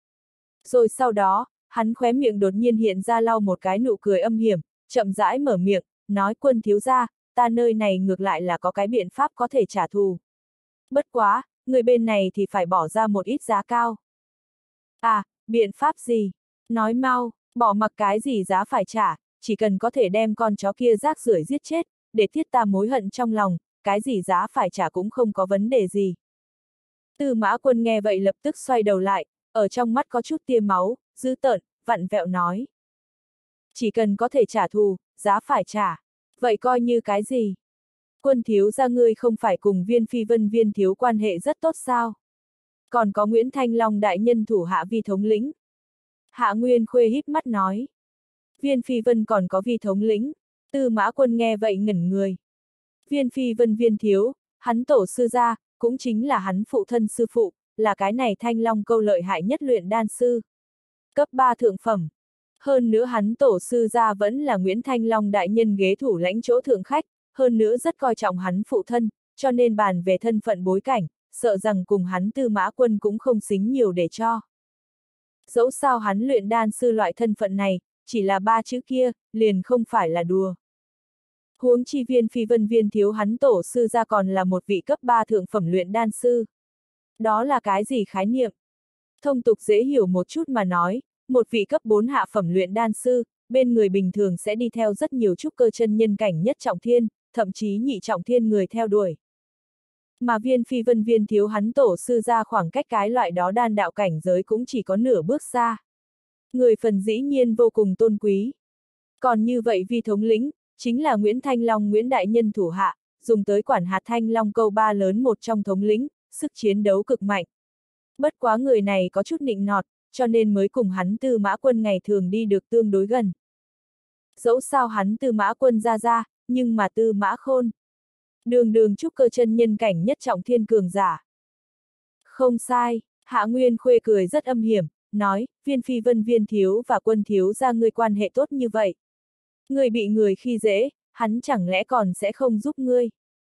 Rồi sau đó, hắn khóe miệng đột nhiên hiện ra lau một cái nụ cười âm hiểm, chậm rãi mở miệng, nói Quân thiếu gia, ta nơi này ngược lại là có cái biện pháp có thể trả thù. Bất quá, người bên này thì phải bỏ ra một ít giá cao. À, biện pháp gì? Nói mau, bỏ mặc cái gì giá phải trả, chỉ cần có thể đem con chó kia rác rưởi giết chết, để thiết ta mối hận trong lòng, cái gì giá phải trả cũng không có vấn đề gì. Tư Mã Quân nghe vậy lập tức xoay đầu lại, ở trong mắt có chút tia máu, dữ tợn, vặn vẹo nói. Chỉ cần có thể trả thù, giá phải trả. Vậy coi như cái gì? Quân thiếu gia ngươi không phải cùng Viên Phi Vân Viên thiếu quan hệ rất tốt sao? Còn có Nguyễn Thanh Long đại nhân thủ hạ Vi thống lĩnh. Hạ Nguyên Khuê híp mắt nói. Viên Phi Vân còn có Vi thống lĩnh. Tư Mã Quân nghe vậy ngẩn người. Viên Phi Vân Viên thiếu, hắn tổ sư gia, cũng chính là hắn phụ thân sư phụ, là cái này Thanh Long Câu lợi hại nhất luyện đan sư. Cấp 3 thượng phẩm. Hơn nữa hắn tổ sư gia vẫn là Nguyễn Thanh Long đại nhân ghế thủ lãnh chỗ thượng khách, hơn nữa rất coi trọng hắn phụ thân, cho nên bàn về thân phận bối cảnh, sợ rằng cùng hắn Tư Mã Quân cũng không xính nhiều để cho. Dẫu sao hắn luyện đan sư loại thân phận này, chỉ là 3 chữ kia, liền không phải là đùa. Huống chi Viên Phi Vân Viên thiếu hắn tổ sư gia còn là một vị cấp 3 thượng phẩm luyện đan sư. Đó là cái gì khái niệm? Thông tục dễ hiểu một chút mà nói, một vị cấp 4 hạ phẩm luyện đan sư, bên người bình thường sẽ đi theo rất nhiều trúc cơ chân nhân cảnh nhất trọng thiên, thậm chí nhị trọng thiên người theo đuổi. Mà Viên Phi Vân Viên thiếu hắn tổ sư ra khoảng cách cái loại đó đan đạo cảnh giới cũng chỉ có nửa bước xa. Người phần dĩ nhiên vô cùng tôn quý. Còn như vậy Vi thống lĩnh, chính là Nguyễn Thanh Long Nguyễn Đại Nhân thủ hạ, dùng tới quản hạt Thanh Long Câu 3 lớn một trong thống lĩnh, sức chiến đấu cực mạnh. Bất quá người này có chút nịnh nọt, cho nên mới cùng hắn Tư Mã Quân ngày thường đi được tương đối gần. Dẫu sao hắn Tư Mã Quân ra, nhưng mà Tư Mã Khôn. Đường trúc cơ chân nhân cảnh nhất trọng thiên cường giả. Không sai, Hạ Nguyên Khuê cười rất âm hiểm, nói, Viên Phi Vân Viên thiếu và Quân thiếu gia ngươi quan hệ tốt như vậy. Ngươi bị người khi dễ, hắn chẳng lẽ còn sẽ không giúp ngươi.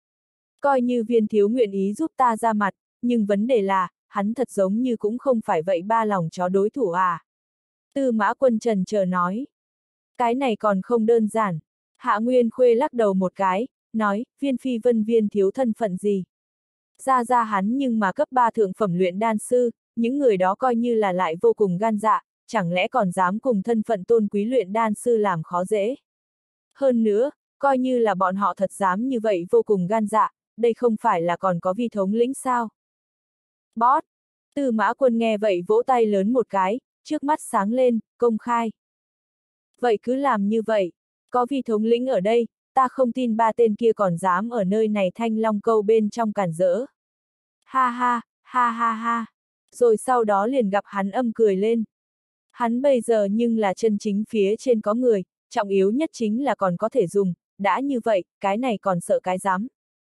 Coi như Viên thiếu nguyện ý giúp ta ra mặt, nhưng vấn đề là, hắn thật giống như cũng không phải vậy ba lòng chó đối thủ à. Tư Mã Quân trần chờ nói. Cái này còn không đơn giản. Hạ Nguyên Khuê lắc đầu một cái, nói, Viên Phi Vân Viên thiếu thân phận gì. Ra hắn nhưng mà cấp 3 thượng phẩm luyện đan sư, những người đó coi như là lại vô cùng gan dạ, chẳng lẽ còn dám cùng thân phận tôn quý luyện đan sư làm khó dễ. Hơn nữa, coi như là bọn họ thật dám như vậy vô cùng gan dạ, đây không phải là còn có Vi thống lĩnh sao. Bót! Tư Mã Quân nghe vậy vỗ tay lớn một cái, trước mắt sáng lên, công khai. Vậy cứ làm như vậy, có Vi thống lĩnh ở đây, ta không tin 3 tên kia còn dám ở nơi này Thanh Long Câu bên trong cản rỡ. Ha ha, ha ha ha. Rồi sau đó liền gặp hắn âm cười lên. Hắn bây giờ nhưng là chân chính phía trên có người, trọng yếu nhất chính là còn có thể dùng, đã như vậy, cái này còn sợ cái dám.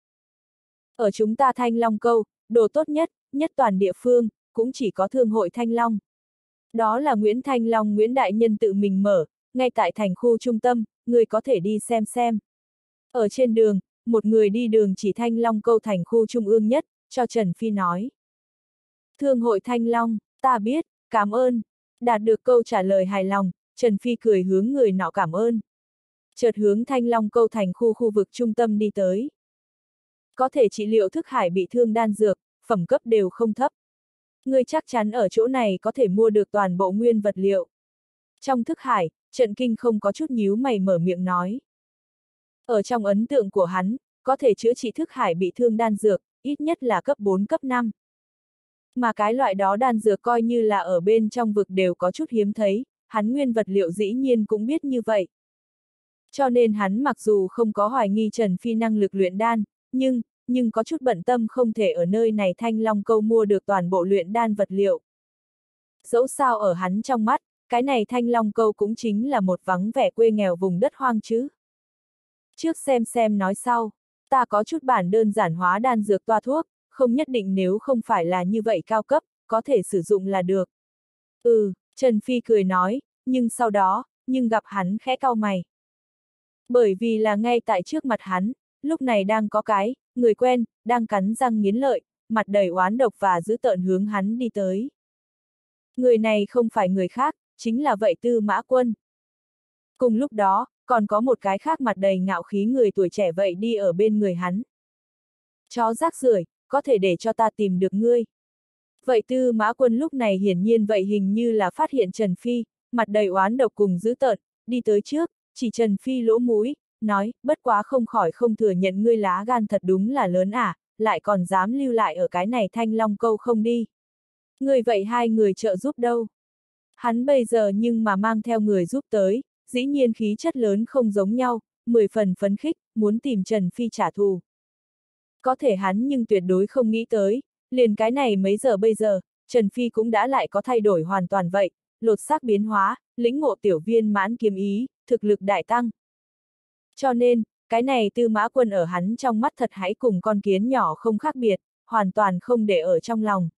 Ở chúng ta Thanh Long Câu, đồ tốt nhất toàn địa phương, cũng chỉ có thương hội Thanh Long. Đó là Nguyễn Thanh Long Nguyễn Đại Nhân tự mình mở, ngay tại thành khu trung tâm, người có thể đi xem. Ở trên đường, một người đi đường chỉ Thanh Long Câu thành khu trung ương nhất, cho Trần Phi nói. Thương hội Thanh Long, ta biết, cảm ơn. Đạt được câu trả lời hài lòng, Trần Phi cười hướng người nọ cảm ơn. Chợt hướng Thanh Long Câu thành khu vực trung tâm đi tới. Có thể trị liệu thức hải bị thương đan dược, phẩm cấp đều không thấp. Ngươi chắc chắn ở chỗ này có thể mua được toàn bộ nguyên vật liệu. Trong thức hải, Trận Kinh không có chút nhíu mày mở miệng nói. Ở trong ấn tượng của hắn, có thể chữa trị thức hải bị thương đan dược, ít nhất là cấp 4 cấp 5. Mà cái loại đó đan dược coi như là ở bên trong vực đều có chút hiếm thấy, hắn nguyên vật liệu dĩ nhiên cũng biết như vậy. Cho nên hắn mặc dù không có hoài nghi Trần Phi năng lực luyện đan, nhưng có chút bận tâm không thể ở nơi này Thanh Long Câu mua được toàn bộ luyện đan vật liệu. Dẫu sao ở hắn trong mắt, cái này Thanh Long Câu cũng chính là một vắng vẻ quê nghèo vùng đất hoang chứ. Trước xem nói sau, ta có chút bản đơn giản hóa đan dược toa thuốc, không nhất định nếu không phải là như vậy cao cấp, có thể sử dụng là được. Trần Phi cười nói, nhưng sau đó, gặp hắn khẽ cau mày. Bởi vì là ngay tại trước mặt hắn, lúc này đang có cái, người quen, đang cắn răng nghiến lợi, mặt đầy oán độc và dữ tợn hướng hắn đi tới. Người này không phải người khác, chính là vậy Tư Mã Quân. Cùng lúc đó, còn có một cái khác mặt đầy ngạo khí người tuổi trẻ vậy đi ở bên người hắn. Chó rác rưởi, có thể để cho ta tìm được ngươi. Vậy Tư Mã Quân lúc này hiển nhiên vậy hình như là phát hiện Trần Phi, mặt đầy oán độc cùng dữ tợn, đi tới trước, chỉ Trần Phi lỗ mũi, nói, bất quá không khỏi không thừa nhận ngươi lá gan thật đúng là lớn à, lại còn dám lưu lại ở cái này Thanh Long Câu không đi. Ngươi vậy hai người trợ giúp đâu? Hắn bây giờ nhưng mà mang theo người giúp tới, dĩ nhiên khí chất lớn không giống nhau, 10 phần phấn khích, muốn tìm Trần Phi trả thù. Có thể hắn nhưng tuyệt đối không nghĩ tới, liền cái này mấy giờ bây giờ, Trần Phi cũng đã lại có thay đổi hoàn toàn vậy, lột xác biến hóa, lĩnh ngộ tiểu viên mãn kiếm ý, thực lực đại tăng. Cho nên, cái này Tư Mã Quân ở hắn trong mắt thật hãy cùng con kiến nhỏ không khác biệt, hoàn toàn không để ở trong lòng.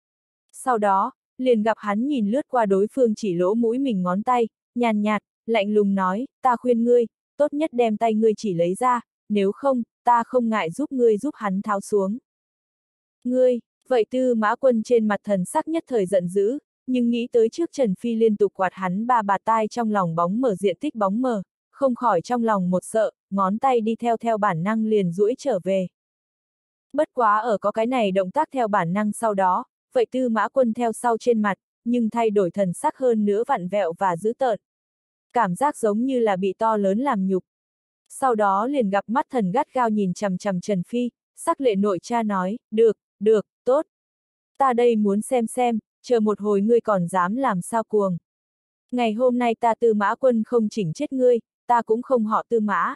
Sau đó, liền gặp hắn nhìn lướt qua đối phương chỉ lỗ mũi mình ngón tay, nhàn nhạt, lạnh lùng nói, ta khuyên ngươi, tốt nhất đem tay ngươi chỉ lấy ra, nếu không, ta không ngại giúp ngươi giúp hắn tháo xuống. Ngươi, vậy Tư Mã Quân trên mặt thần sắc nhất thời giận dữ, nhưng nghĩ tới trước Trần Phi liên tục quạt hắn ba bạt tai trong lòng bóng mờ diện tích bóng mờ, không khỏi trong lòng một sợ, ngón tay đi theo bản năng liền duỗi trở về. Bất quá ở có cái này động tác theo bản năng sau đó, vậy Tư Mã Quân theo sau trên mặt, nhưng thay đổi thần sắc hơn nữa vặn vẹo và dữ tợn. Cảm giác giống như là bị to lớn làm nhục. Sau đó liền gặp mắt thần gắt gao nhìn chằm chằm Trần Phi, sắc lệ nội cha nói, được, tốt. Ta đây muốn xem, chờ một hồi ngươi còn dám làm sao cuồng. Ngày hôm nay ta Tư Mã Quân không chỉnh chết ngươi, ta cũng không họ Tư Mã.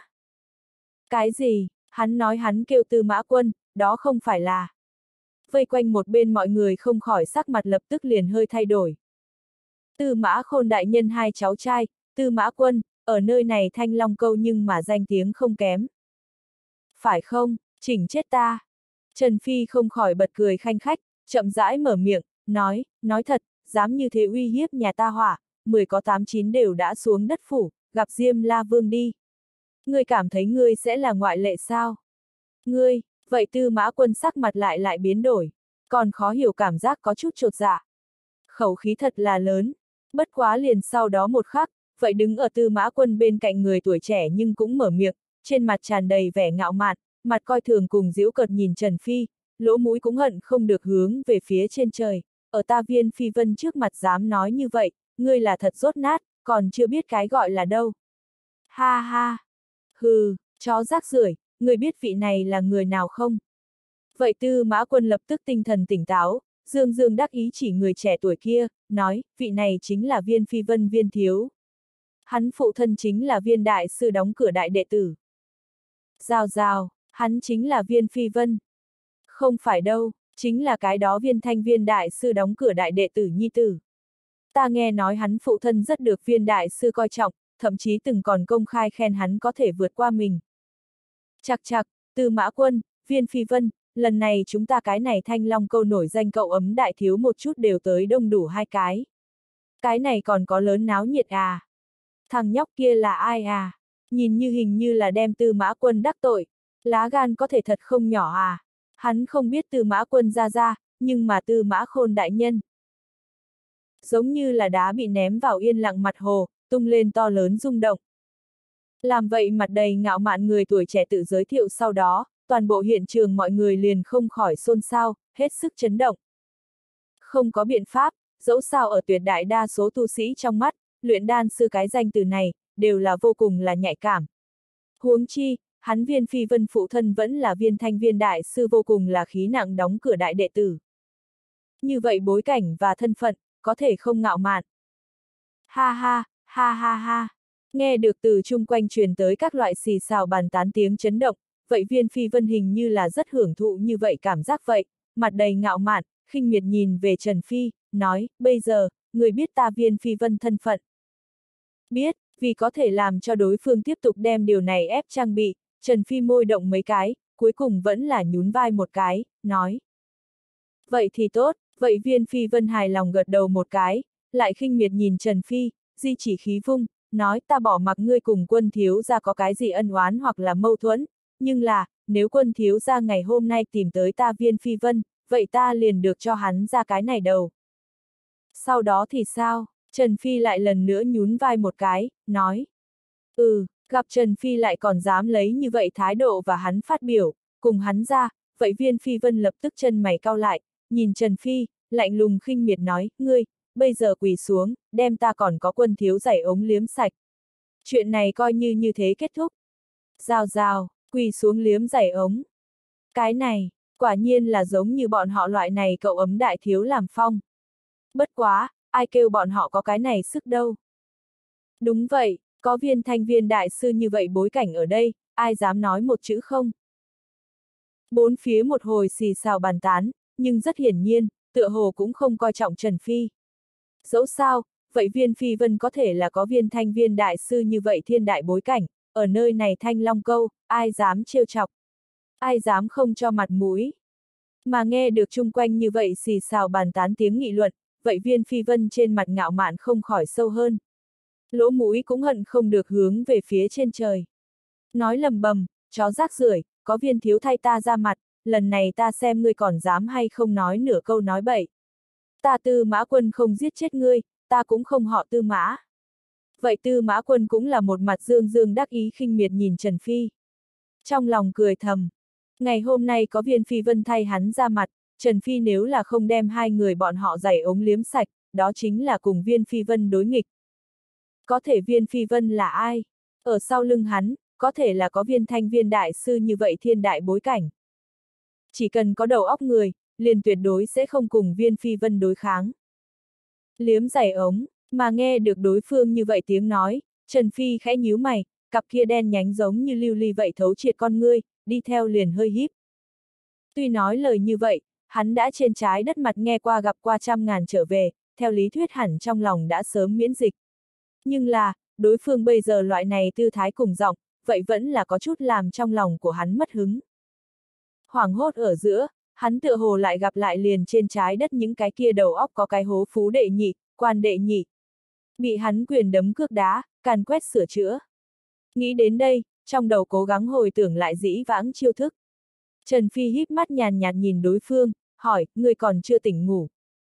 Cái gì? Hắn nói hắn kêu Tư Mã Quân, đó không phải là. Vây quanh một bên mọi người không khỏi sắc mặt lập tức liền hơi thay đổi. Tư Mã Khôn đại nhân hai cháu trai, Tư Mã Quân, ở nơi này Thanh Long Câu nhưng mà danh tiếng không kém. Phải không, chỉnh chết ta. Trần Phi không khỏi bật cười khanh khách, chậm rãi mở miệng, nói thật, dám như thế uy hiếp nhà ta hỏa, 10 có 8 9 đều đã xuống đất phủ, gặp Diêm La Vương đi. Ngươi cảm thấy ngươi sẽ là ngoại lệ sao? Ngươi, vậy Tư Mã Quân sắc mặt lại biến đổi, còn khó hiểu cảm giác có chút chột dạ. Khẩu khí thật là lớn, bất quá liền sau đó một khắc, vậy đứng ở Tư Mã Quân bên cạnh người tuổi trẻ nhưng cũng mở miệng, trên mặt tràn đầy vẻ ngạo mạn, mặt coi thường cùng giễu cợt nhìn Trần Phi, lỗ mũi cũng hận không được hướng về phía trên trời, ở ta Viên Phi Vân trước mặt dám nói như vậy, ngươi là thật rốt nát, còn chưa biết cái gọi là đâu. Ha ha, hừ, chó rác rưởi, ngươi biết vị này là người nào không? Vậy Tư Mã Quân lập tức tinh thần tỉnh táo, dương đắc ý chỉ người trẻ tuổi kia, nói, vị này chính là Viên Phi Vân Viên thiếu. Hắn phụ thân chính là Viên đại sư đóng cửa đại đệ tử. Rào, hắn chính là Viên Phi Vân. Không phải đâu, chính là cái đó Viên Thanh Viên đại sư đóng cửa đại đệ tử nhi tử. Ta nghe nói hắn phụ thân rất được Viên đại sư coi trọng, thậm chí từng còn công khai khen hắn có thể vượt qua mình. Chạc, Tư Mã Quân, Viên Phi Vân, lần này chúng ta cái này Thanh Long Câu nổi danh cậu ấm đại thiếu một chút đều tới đông đủ hai cái. Cái này còn có lớn náo nhiệt à? Thằng nhóc kia là ai à? Nhìn như hình như là đem Tư Mã Quân đắc tội, lá gan có thể thật không nhỏ à. Hắn không biết Tư Mã Quân ra, nhưng mà Tư Mã Khôn đại nhân. Giống như là đá bị ném vào yên lặng mặt hồ, tung lên to lớn rung động. Làm vậy mặt đầy ngạo mạn người tuổi trẻ tự giới thiệu sau đó, toàn bộ hiện trường mọi người liền không khỏi xôn xao, hết sức chấn động. Không có biện pháp, dẫu sao ở tuyệt đại đa số tu sĩ trong mắt, luyện đan sư cái danh từ này, đều là vô cùng là nhạy cảm. Huống chi, hắn Viên Phi Vân phụ thân vẫn là Viên Thanh Viên đại sư vô cùng là khí nặng đóng cửa đại đệ tử. Như vậy bối cảnh và thân phận, có thể không ngạo mạn. Ha ha, ha ha ha. Nghe được từ chung quanh truyền tới các loại xì xào bàn tán tiếng chấn động, vậy Viên Phi Vân hình như là rất hưởng thụ như vậy cảm giác vậy, mặt đầy ngạo mạn, khinh miệt nhìn về Trần Phi, nói, bây giờ, người biết ta Viên Phi Vân thân phận. Biết, vì có thể làm cho đối phương tiếp tục đem điều này ép trang bị, Trần Phi môi động mấy cái, cuối cùng vẫn là nhún vai một cái, nói. Vậy thì tốt, vậy Viên Phi Vân hài lòng gật đầu một cái, lại khinh miệt nhìn Trần Phi, di chỉ khí vung, nói ta bỏ mặc ngươi cùng Quân thiếu gia có cái gì ân oán hoặc là mâu thuẫn, nhưng là, nếu Quân thiếu gia ngày hôm nay tìm tới ta Viên Phi Vân, vậy ta liền được cho hắn ra cái này đầu. Sau đó thì sao? Trần Phi lại lần nữa nhún vai một cái, nói. Gặp Trần Phi lại còn dám lấy như vậy thái độ và hắn phát biểu, cùng hắn ra, vậy Viên Phi Vân lập tức chân mày cau lại, nhìn Trần Phi, lạnh lùng khinh miệt nói, ngươi, bây giờ quỳ xuống, đem ta còn có Quân thiếu giày ống liếm sạch. Chuyện này coi như thế kết thúc. Rào, quỳ xuống liếm giày ống. Cái này, quả nhiên là giống như bọn họ loại này cậu ấm đại thiếu làm phong. Bất quá, ai kêu bọn họ có cái này sức đâu. Đúng vậy, có Viên Thanh Viên đại sư như vậy bối cảnh ở đây, ai dám nói một chữ không? Bốn phía một hồi xì xào bàn tán, nhưng rất hiển nhiên, tựa hồ cũng không coi trọng Trần Phi. Dẫu sao, vậy Viên Phi Vân có thể là có Viên Thanh Viên đại sư như vậy thiên đại bối cảnh, ở nơi này Thanh Long Câu, ai dám trêu chọc? Ai dám không cho mặt mũi? Mà nghe được chung quanh như vậy xì xào bàn tán tiếng nghị luận, vậy Viên Phi Vân trên mặt ngạo mạn không khỏi sâu hơn. Lỗ mũi cũng hận không được hướng về phía trên trời. Nói lầm bầm, chó rác rưởi, có Viên thiếu thay ta ra mặt, lần này ta xem ngươi còn dám hay không nói nửa câu nói bậy. Ta Tư Mã Quân không giết chết ngươi, ta cũng không họ Tư Mã. Vậy Tư Mã Quân cũng là một mặt dương dương đắc ý khinh miệt nhìn Trần Phi. Trong lòng cười thầm, ngày hôm nay có Viên Phi Vân thay hắn ra mặt, Trần Phi nếu là không đem hai người bọn họ giày ống liếm sạch, đó chính là cùng Viên Phi Vân đối nghịch. Có thể Viên Phi Vân là ai? Ở sau lưng hắn, có thể là có Viên Thanh Viên đại sư như vậy thiên đại bối cảnh. Chỉ cần có đầu óc người, liền tuyệt đối sẽ không cùng Viên Phi Vân đối kháng. Liếm giày ống, mà nghe được đối phương như vậy tiếng nói, Trần Phi khẽ nhíu mày, cặp kia đen nhánh giống như lưu ly vậy thấu triệt con ngươi, đi theo liền hơi híp. Tuy nói lời như vậy, hắn đã trên trái đất mặt nghe qua gặp qua trăm ngàn trở về, theo lý thuyết hẳn trong lòng đã sớm miễn dịch. Nhưng là, đối phương bây giờ loại này tư thái cùng giọng, vậy vẫn là có chút làm trong lòng của hắn mất hứng. Hoảng hốt ở giữa, hắn tựa hồ lại gặp lại liền trên trái đất những cái kia đầu óc có cái hố phú đệ nhị, quan đệ nhị. Bị hắn quyền đấm cước đá, càn quét sửa chữa. Nghĩ đến đây, trong đầu cố gắng hồi tưởng lại dĩ vãng chiêu thức. Trần Phi híp mắt nhàn nhạt nhìn đối phương, hỏi, ngươi còn chưa tỉnh ngủ.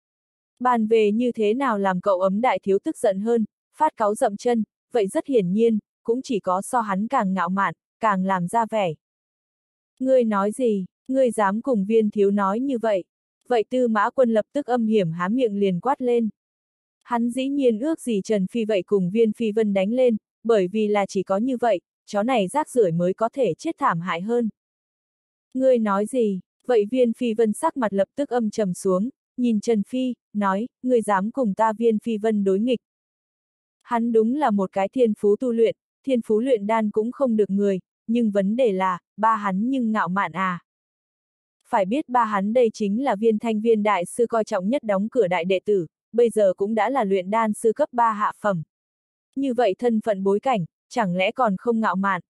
Bàn về như thế nào làm cậu ấm đại thiếu tức giận hơn, phát cáu dậm chân, vậy rất hiển nhiên, cũng chỉ có so hắn càng ngạo mạn, càng làm ra vẻ. Ngươi nói gì, ngươi dám cùng Viên thiếu nói như vậy? Vậy Tư Mã Quân lập tức âm hiểm há miệng liền quát lên. Hắn dĩ nhiên ước gì Trần Phi vậy cùng Viên Phi Vân đánh lên, bởi vì là chỉ có như vậy, chó này rác rưởi mới có thể chết thảm hại hơn. Ngươi nói gì? Vậy Viên Phi Vân sắc mặt lập tức âm trầm xuống, nhìn Trần Phi, nói, ngươi dám cùng ta Viên Phi Vân đối nghịch. Hắn đúng là một cái thiên phú tu luyện, thiên phú luyện đan cũng không được người, nhưng vấn đề là, ba hắn nhưng ngạo mạn à. Phải biết ba hắn đây chính là Viên Thanh Viên đại sư coi trọng nhất đóng cửa đại đệ tử, bây giờ cũng đã là luyện đan sư cấp 3 hạ phẩm. Như vậy thân phận bối cảnh, chẳng lẽ còn không ngạo mạn.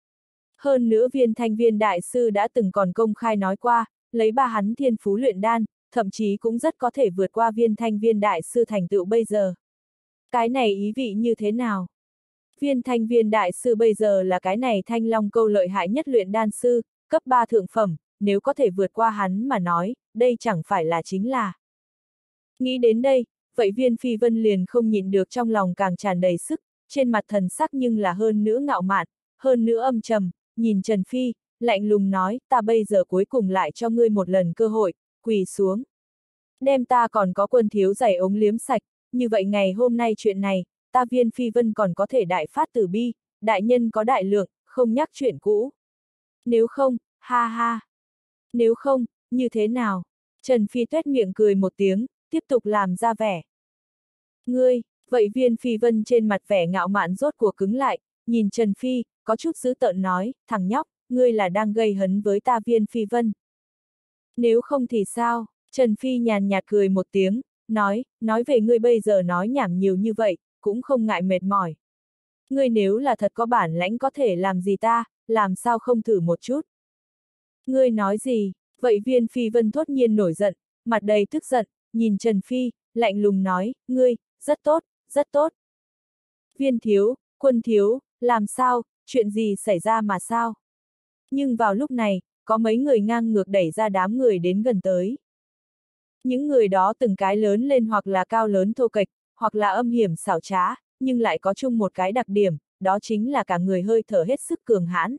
Hơn nữa Viên Thanh Viên đại sư đã từng còn công khai nói qua, lấy ba hắn thiên phú luyện đan, thậm chí cũng rất có thể vượt qua Viên Thanh Viên đại sư thành tựu bây giờ. Cái này ý vị như thế nào? Viên Thanh Viên đại sư bây giờ là cái này Thanh Long câu lợi hại nhất luyện đan sư, cấp 3 thượng phẩm, nếu có thể vượt qua hắn mà nói, đây chẳng phải là chính là. Nghĩ đến đây, vậy Viên Phi Vân liền không nhịn được trong lòng càng tràn đầy sức, trên mặt thần sắc nhưng là hơn nữa ngạo mạn, hơn nữa âm trầm, nhìn Trần Phi, lạnh lùng nói, ta bây giờ cuối cùng lại cho ngươi một lần cơ hội, quỳ xuống. Đem ta còn có Quân thiếu giày ống liếm sạch, như vậy ngày hôm nay chuyện này, ta Viên Phi Vân còn có thể đại phát tử bi, đại nhân có đại lượng, không nhắc chuyện cũ. Nếu không, ha ha. Nếu không, như thế nào? Trần Phi tuét miệng cười một tiếng, tiếp tục làm ra vẻ. Ngươi, vậy Viên Phi Vân trên mặt vẻ ngạo mạn rốt cuộc cứng lại, nhìn Trần Phi, có chút dữ tợn nói, thằng nhóc, ngươi là đang gây hấn với ta Viên Phi Vân. Nếu không thì sao? Trần Phi nhàn nhạt cười một tiếng, nói về ngươi bây giờ nói nhảm nhiều như vậy, cũng không ngại mệt mỏi. Ngươi nếu là thật có bản lãnh có thể làm gì ta, làm sao không thử một chút? Ngươi nói gì? Vậy Viên Phi Vân thốt nhiên nổi giận, mặt đầy tức giận, nhìn Trần Phi, lạnh lùng nói, ngươi, rất tốt, rất tốt. Viên thiếu, Quân thiếu, làm sao, chuyện gì xảy ra mà sao? Nhưng vào lúc này, có mấy người ngang ngược đẩy ra đám người đến gần tới. Những người đó từng cái lớn lên hoặc là cao lớn thô kệch, hoặc là âm hiểm xảo trá, nhưng lại có chung một cái đặc điểm, đó chính là cả người hơi thở hết sức cường hãn.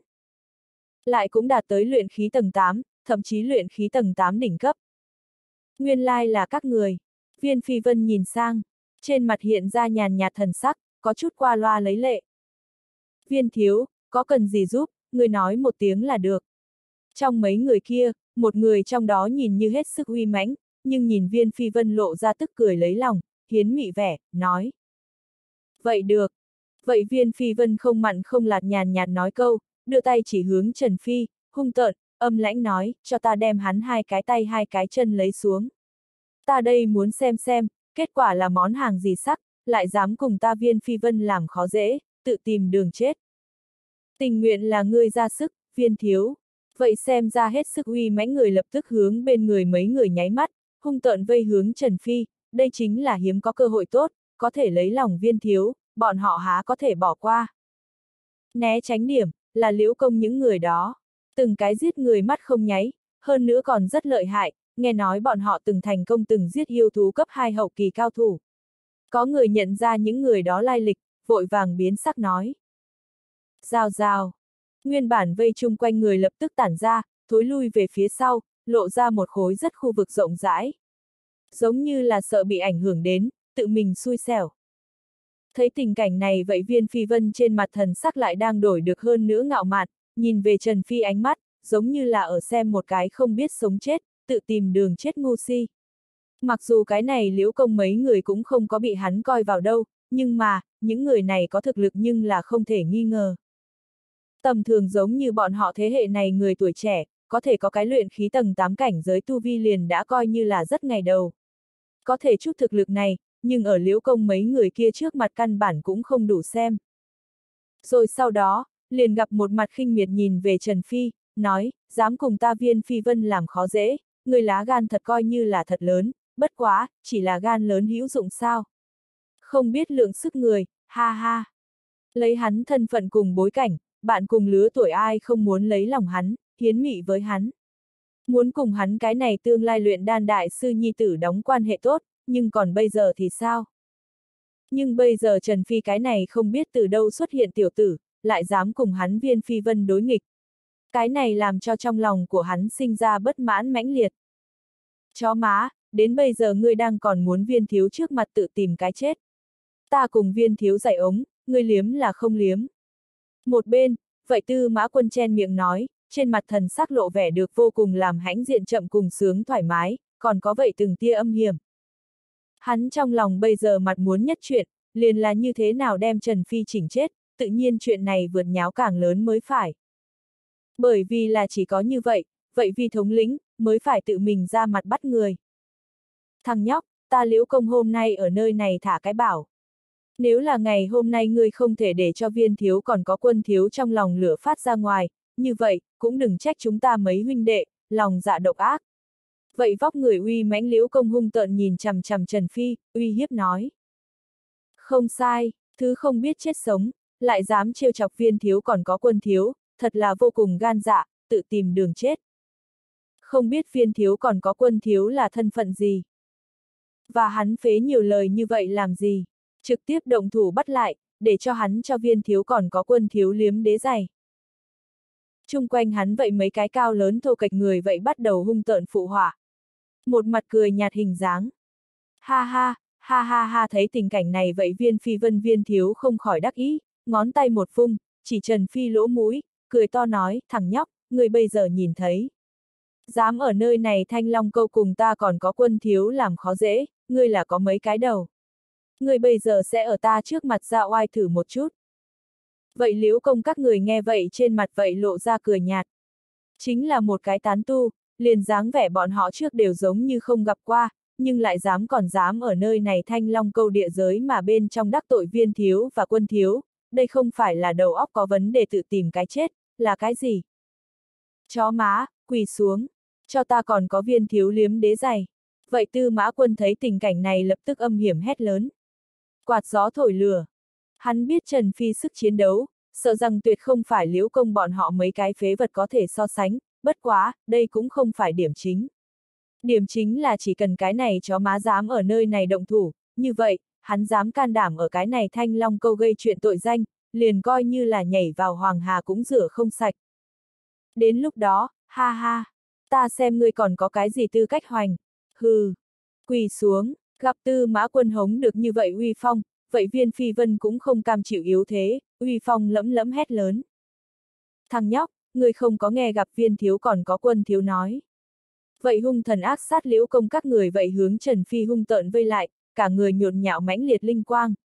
Lại cũng đạt tới luyện khí tầng 8, thậm chí luyện khí tầng 8 đỉnh cấp. Nguyên lai là các người. Viên Phi Vân nhìn sang, trên mặt hiện ra nhàn nhạt thần sắc, có chút qua loa lấy lệ. Viên thiếu, có cần gì giúp, người nói một tiếng là được. Trong mấy người kia, một người trong đó nhìn như hết sức uy mãnh, nhưng nhìn Viên Phi Vân lộ ra tức cười lấy lòng, hiến mị vẻ, nói. Vậy được. Vậy Viên Phi Vân không mặn không lạt nhàn nhạt nói câu, đưa tay chỉ hướng Trần Phi, hung tợn, âm lãnh nói, cho ta đem hắn hai cái tay hai cái chân lấy xuống. Ta đây muốn xem, kết quả là món hàng gì sắc, lại dám cùng ta Viên Phi Vân làm khó dễ, tự tìm đường chết. Tình nguyện là ngươi ra sức, Viên thiếu. Vậy xem ra hết sức uy mãnh người lập tức hướng bên người mấy người nháy mắt, hung tợn vây hướng Trần Phi, đây chính là hiếm có cơ hội tốt, có thể lấy lòng Viên thiếu, bọn họ há có thể bỏ qua. Né tránh điểm, là Liễu Công những người đó. Từng cái giết người mắt không nháy, hơn nữa còn rất lợi hại, nghe nói bọn họ từng thành công từng giết yêu thú cấp 2 hậu kỳ cao thủ. Có người nhận ra những người đó lai lịch, vội vàng biến sắc nói. Rào rào. Nguyên bản vây chung quanh người lập tức tản ra, thối lui về phía sau, lộ ra một khối rất khu vực rộng rãi. Giống như là sợ bị ảnh hưởng đến, tự mình xui xẻo. Thấy tình cảnh này vậy Viên Phi Vân trên mặt thần sắc lại đang đổi được hơn nữa ngạo mạn, nhìn về Trần Phi ánh mắt, giống như là ở xem một cái không biết sống chết, tự tìm đường chết ngu si. Mặc dù cái này Liễu Công mấy người cũng không có bị hắn coi vào đâu, nhưng mà, những người này có thực lực nhưng là không thể nghi ngờ. Tầm thường giống như bọn họ thế hệ này người tuổi trẻ, có thể có cái luyện khí tầng 8 cảnh giới tu vi liền đã coi như là rất ngày đầu. Có thể chút thực lực này, nhưng ở Liễu Công mấy người kia trước mặt căn bản cũng không đủ xem. Rồi sau đó, liền gặp một mặt khinh miệt nhìn về Trần Phi, nói, dám cùng ta Viên Phi Vân làm khó dễ, người lá gan thật coi như là thật lớn, bất quá, chỉ là gan lớn hữu dụng sao. Không biết lượng sức người, ha ha. Lấy hắn thân phận cùng bối cảnh, bạn cùng lứa tuổi ai không muốn lấy lòng hắn, hiến mị với hắn. Muốn cùng hắn cái này tương lai luyện đan đại sư nhi tử đóng quan hệ tốt, nhưng còn bây giờ thì sao? Nhưng bây giờ Trần Phi cái này không biết từ đâu xuất hiện tiểu tử, lại dám cùng hắn Viên Phi Vân đối nghịch. Cái này làm cho trong lòng của hắn sinh ra bất mãn mãnh liệt. Chó má, đến bây giờ ngươi đang còn muốn Viên thiếu trước mặt tự tìm cái chết. Ta cùng Viên thiếu giải ống, ngươi liếm là không liếm. Một bên, vậy Tư Mã Quân chen miệng nói, trên mặt thần sắc lộ vẻ được vô cùng làm hãnh diện chậm cùng sướng thoải mái, còn có vậy từng tia âm hiểm. Hắn trong lòng bây giờ mặt muốn nhất chuyện, liền là như thế nào đem Trần Phi chỉnh chết, tự nhiên chuyện này vượt nháo càng lớn mới phải. Bởi vì là chỉ có như vậy, vậy vì thống lĩnh, mới phải tự mình ra mặt bắt người. Thằng nhóc, ta Liễu Công hôm nay ở nơi này thả cái bảo. Nếu là ngày hôm nay ngươi không thể để cho Viên thiếu còn có Quân thiếu trong lòng lửa phát ra ngoài, như vậy, cũng đừng trách chúng ta mấy huynh đệ, lòng dạ độc ác. Vậy vóc người uy mãnh Liễu Công hung tợn nhìn chằm chằm Trần Phi, uy hiếp nói. Không sai, thứ không biết chết sống, lại dám trêu chọc Viên thiếu còn có Quân thiếu, thật là vô cùng gan dạ, tự tìm đường chết. Không biết Viên thiếu còn có Quân thiếu là thân phận gì? Và hắn phế nhiều lời như vậy làm gì? Trực tiếp động thủ bắt lại, để cho hắn cho Viên thiếu còn có Quân thiếu liếm đế giày. Chung quanh hắn vậy mấy cái cao lớn thô kệch người vậy bắt đầu hung tợn phụ họa. Một mặt cười nhạt hình dáng. Ha ha, ha ha ha, thấy tình cảnh này vậy Viên Phi Vân Viên thiếu không khỏi đắc ý, ngón tay một vung, chỉ Trần Phi lỗ mũi, cười to nói, thằng nhóc, ngươi bây giờ nhìn thấy. Dám ở nơi này Thanh Long Câu cùng ta còn có Quân thiếu làm khó dễ, ngươi là có mấy cái đầu. Ngươi bây giờ sẽ ở ta trước mặt ra oai thử một chút. Vậy Liễu Công các người nghe vậy trên mặt vậy lộ ra cười nhạt. Chính là một cái tán tu, liền dáng vẻ bọn họ trước đều giống như không gặp qua, nhưng lại còn dám ở nơi này Thanh Long Câu địa giới mà bên trong đắc tội Viên thiếu và Quân thiếu, đây không phải là đầu óc có vấn đề tự tìm cái chết, là cái gì? Chó má, quỳ xuống, cho ta còn có Viên thiếu liếm đế giày. Vậy Tư Mã Quân thấy tình cảnh này lập tức âm hiểm hét lớn. Quạt gió thổi lửa. Hắn biết Trần Phi sức chiến đấu, sợ rằng tuyệt không phải Liễu Công bọn họ mấy cái phế vật có thể so sánh, bất quá, đây cũng không phải điểm chính. Điểm chính là chỉ cần cái này chó má dám ở nơi này động thủ, như vậy, hắn dám can đảm ở cái này Thanh Long Câu gây chuyện tội danh, liền coi như là nhảy vào Hoàng Hà cũng rửa không sạch. Đến lúc đó, ha ha, ta xem ngươi còn có cái gì tư cách hoành, hừ, quỳ xuống, gặp Tư Mã Quân hống được như vậy uy phong, vậy Viên Phi Vân cũng không cam chịu yếu thế, uy phong lẫm lẫm hét lớn. Thằng nhóc, ngươi không có nghe gặp Viên thiếu còn có Quân thiếu nói. Vậy hung thần ác sát Liễu Công các người vậy hướng Trần Phi hung tợn vây lại, cả người nhộn nhạo mãnh liệt linh quang.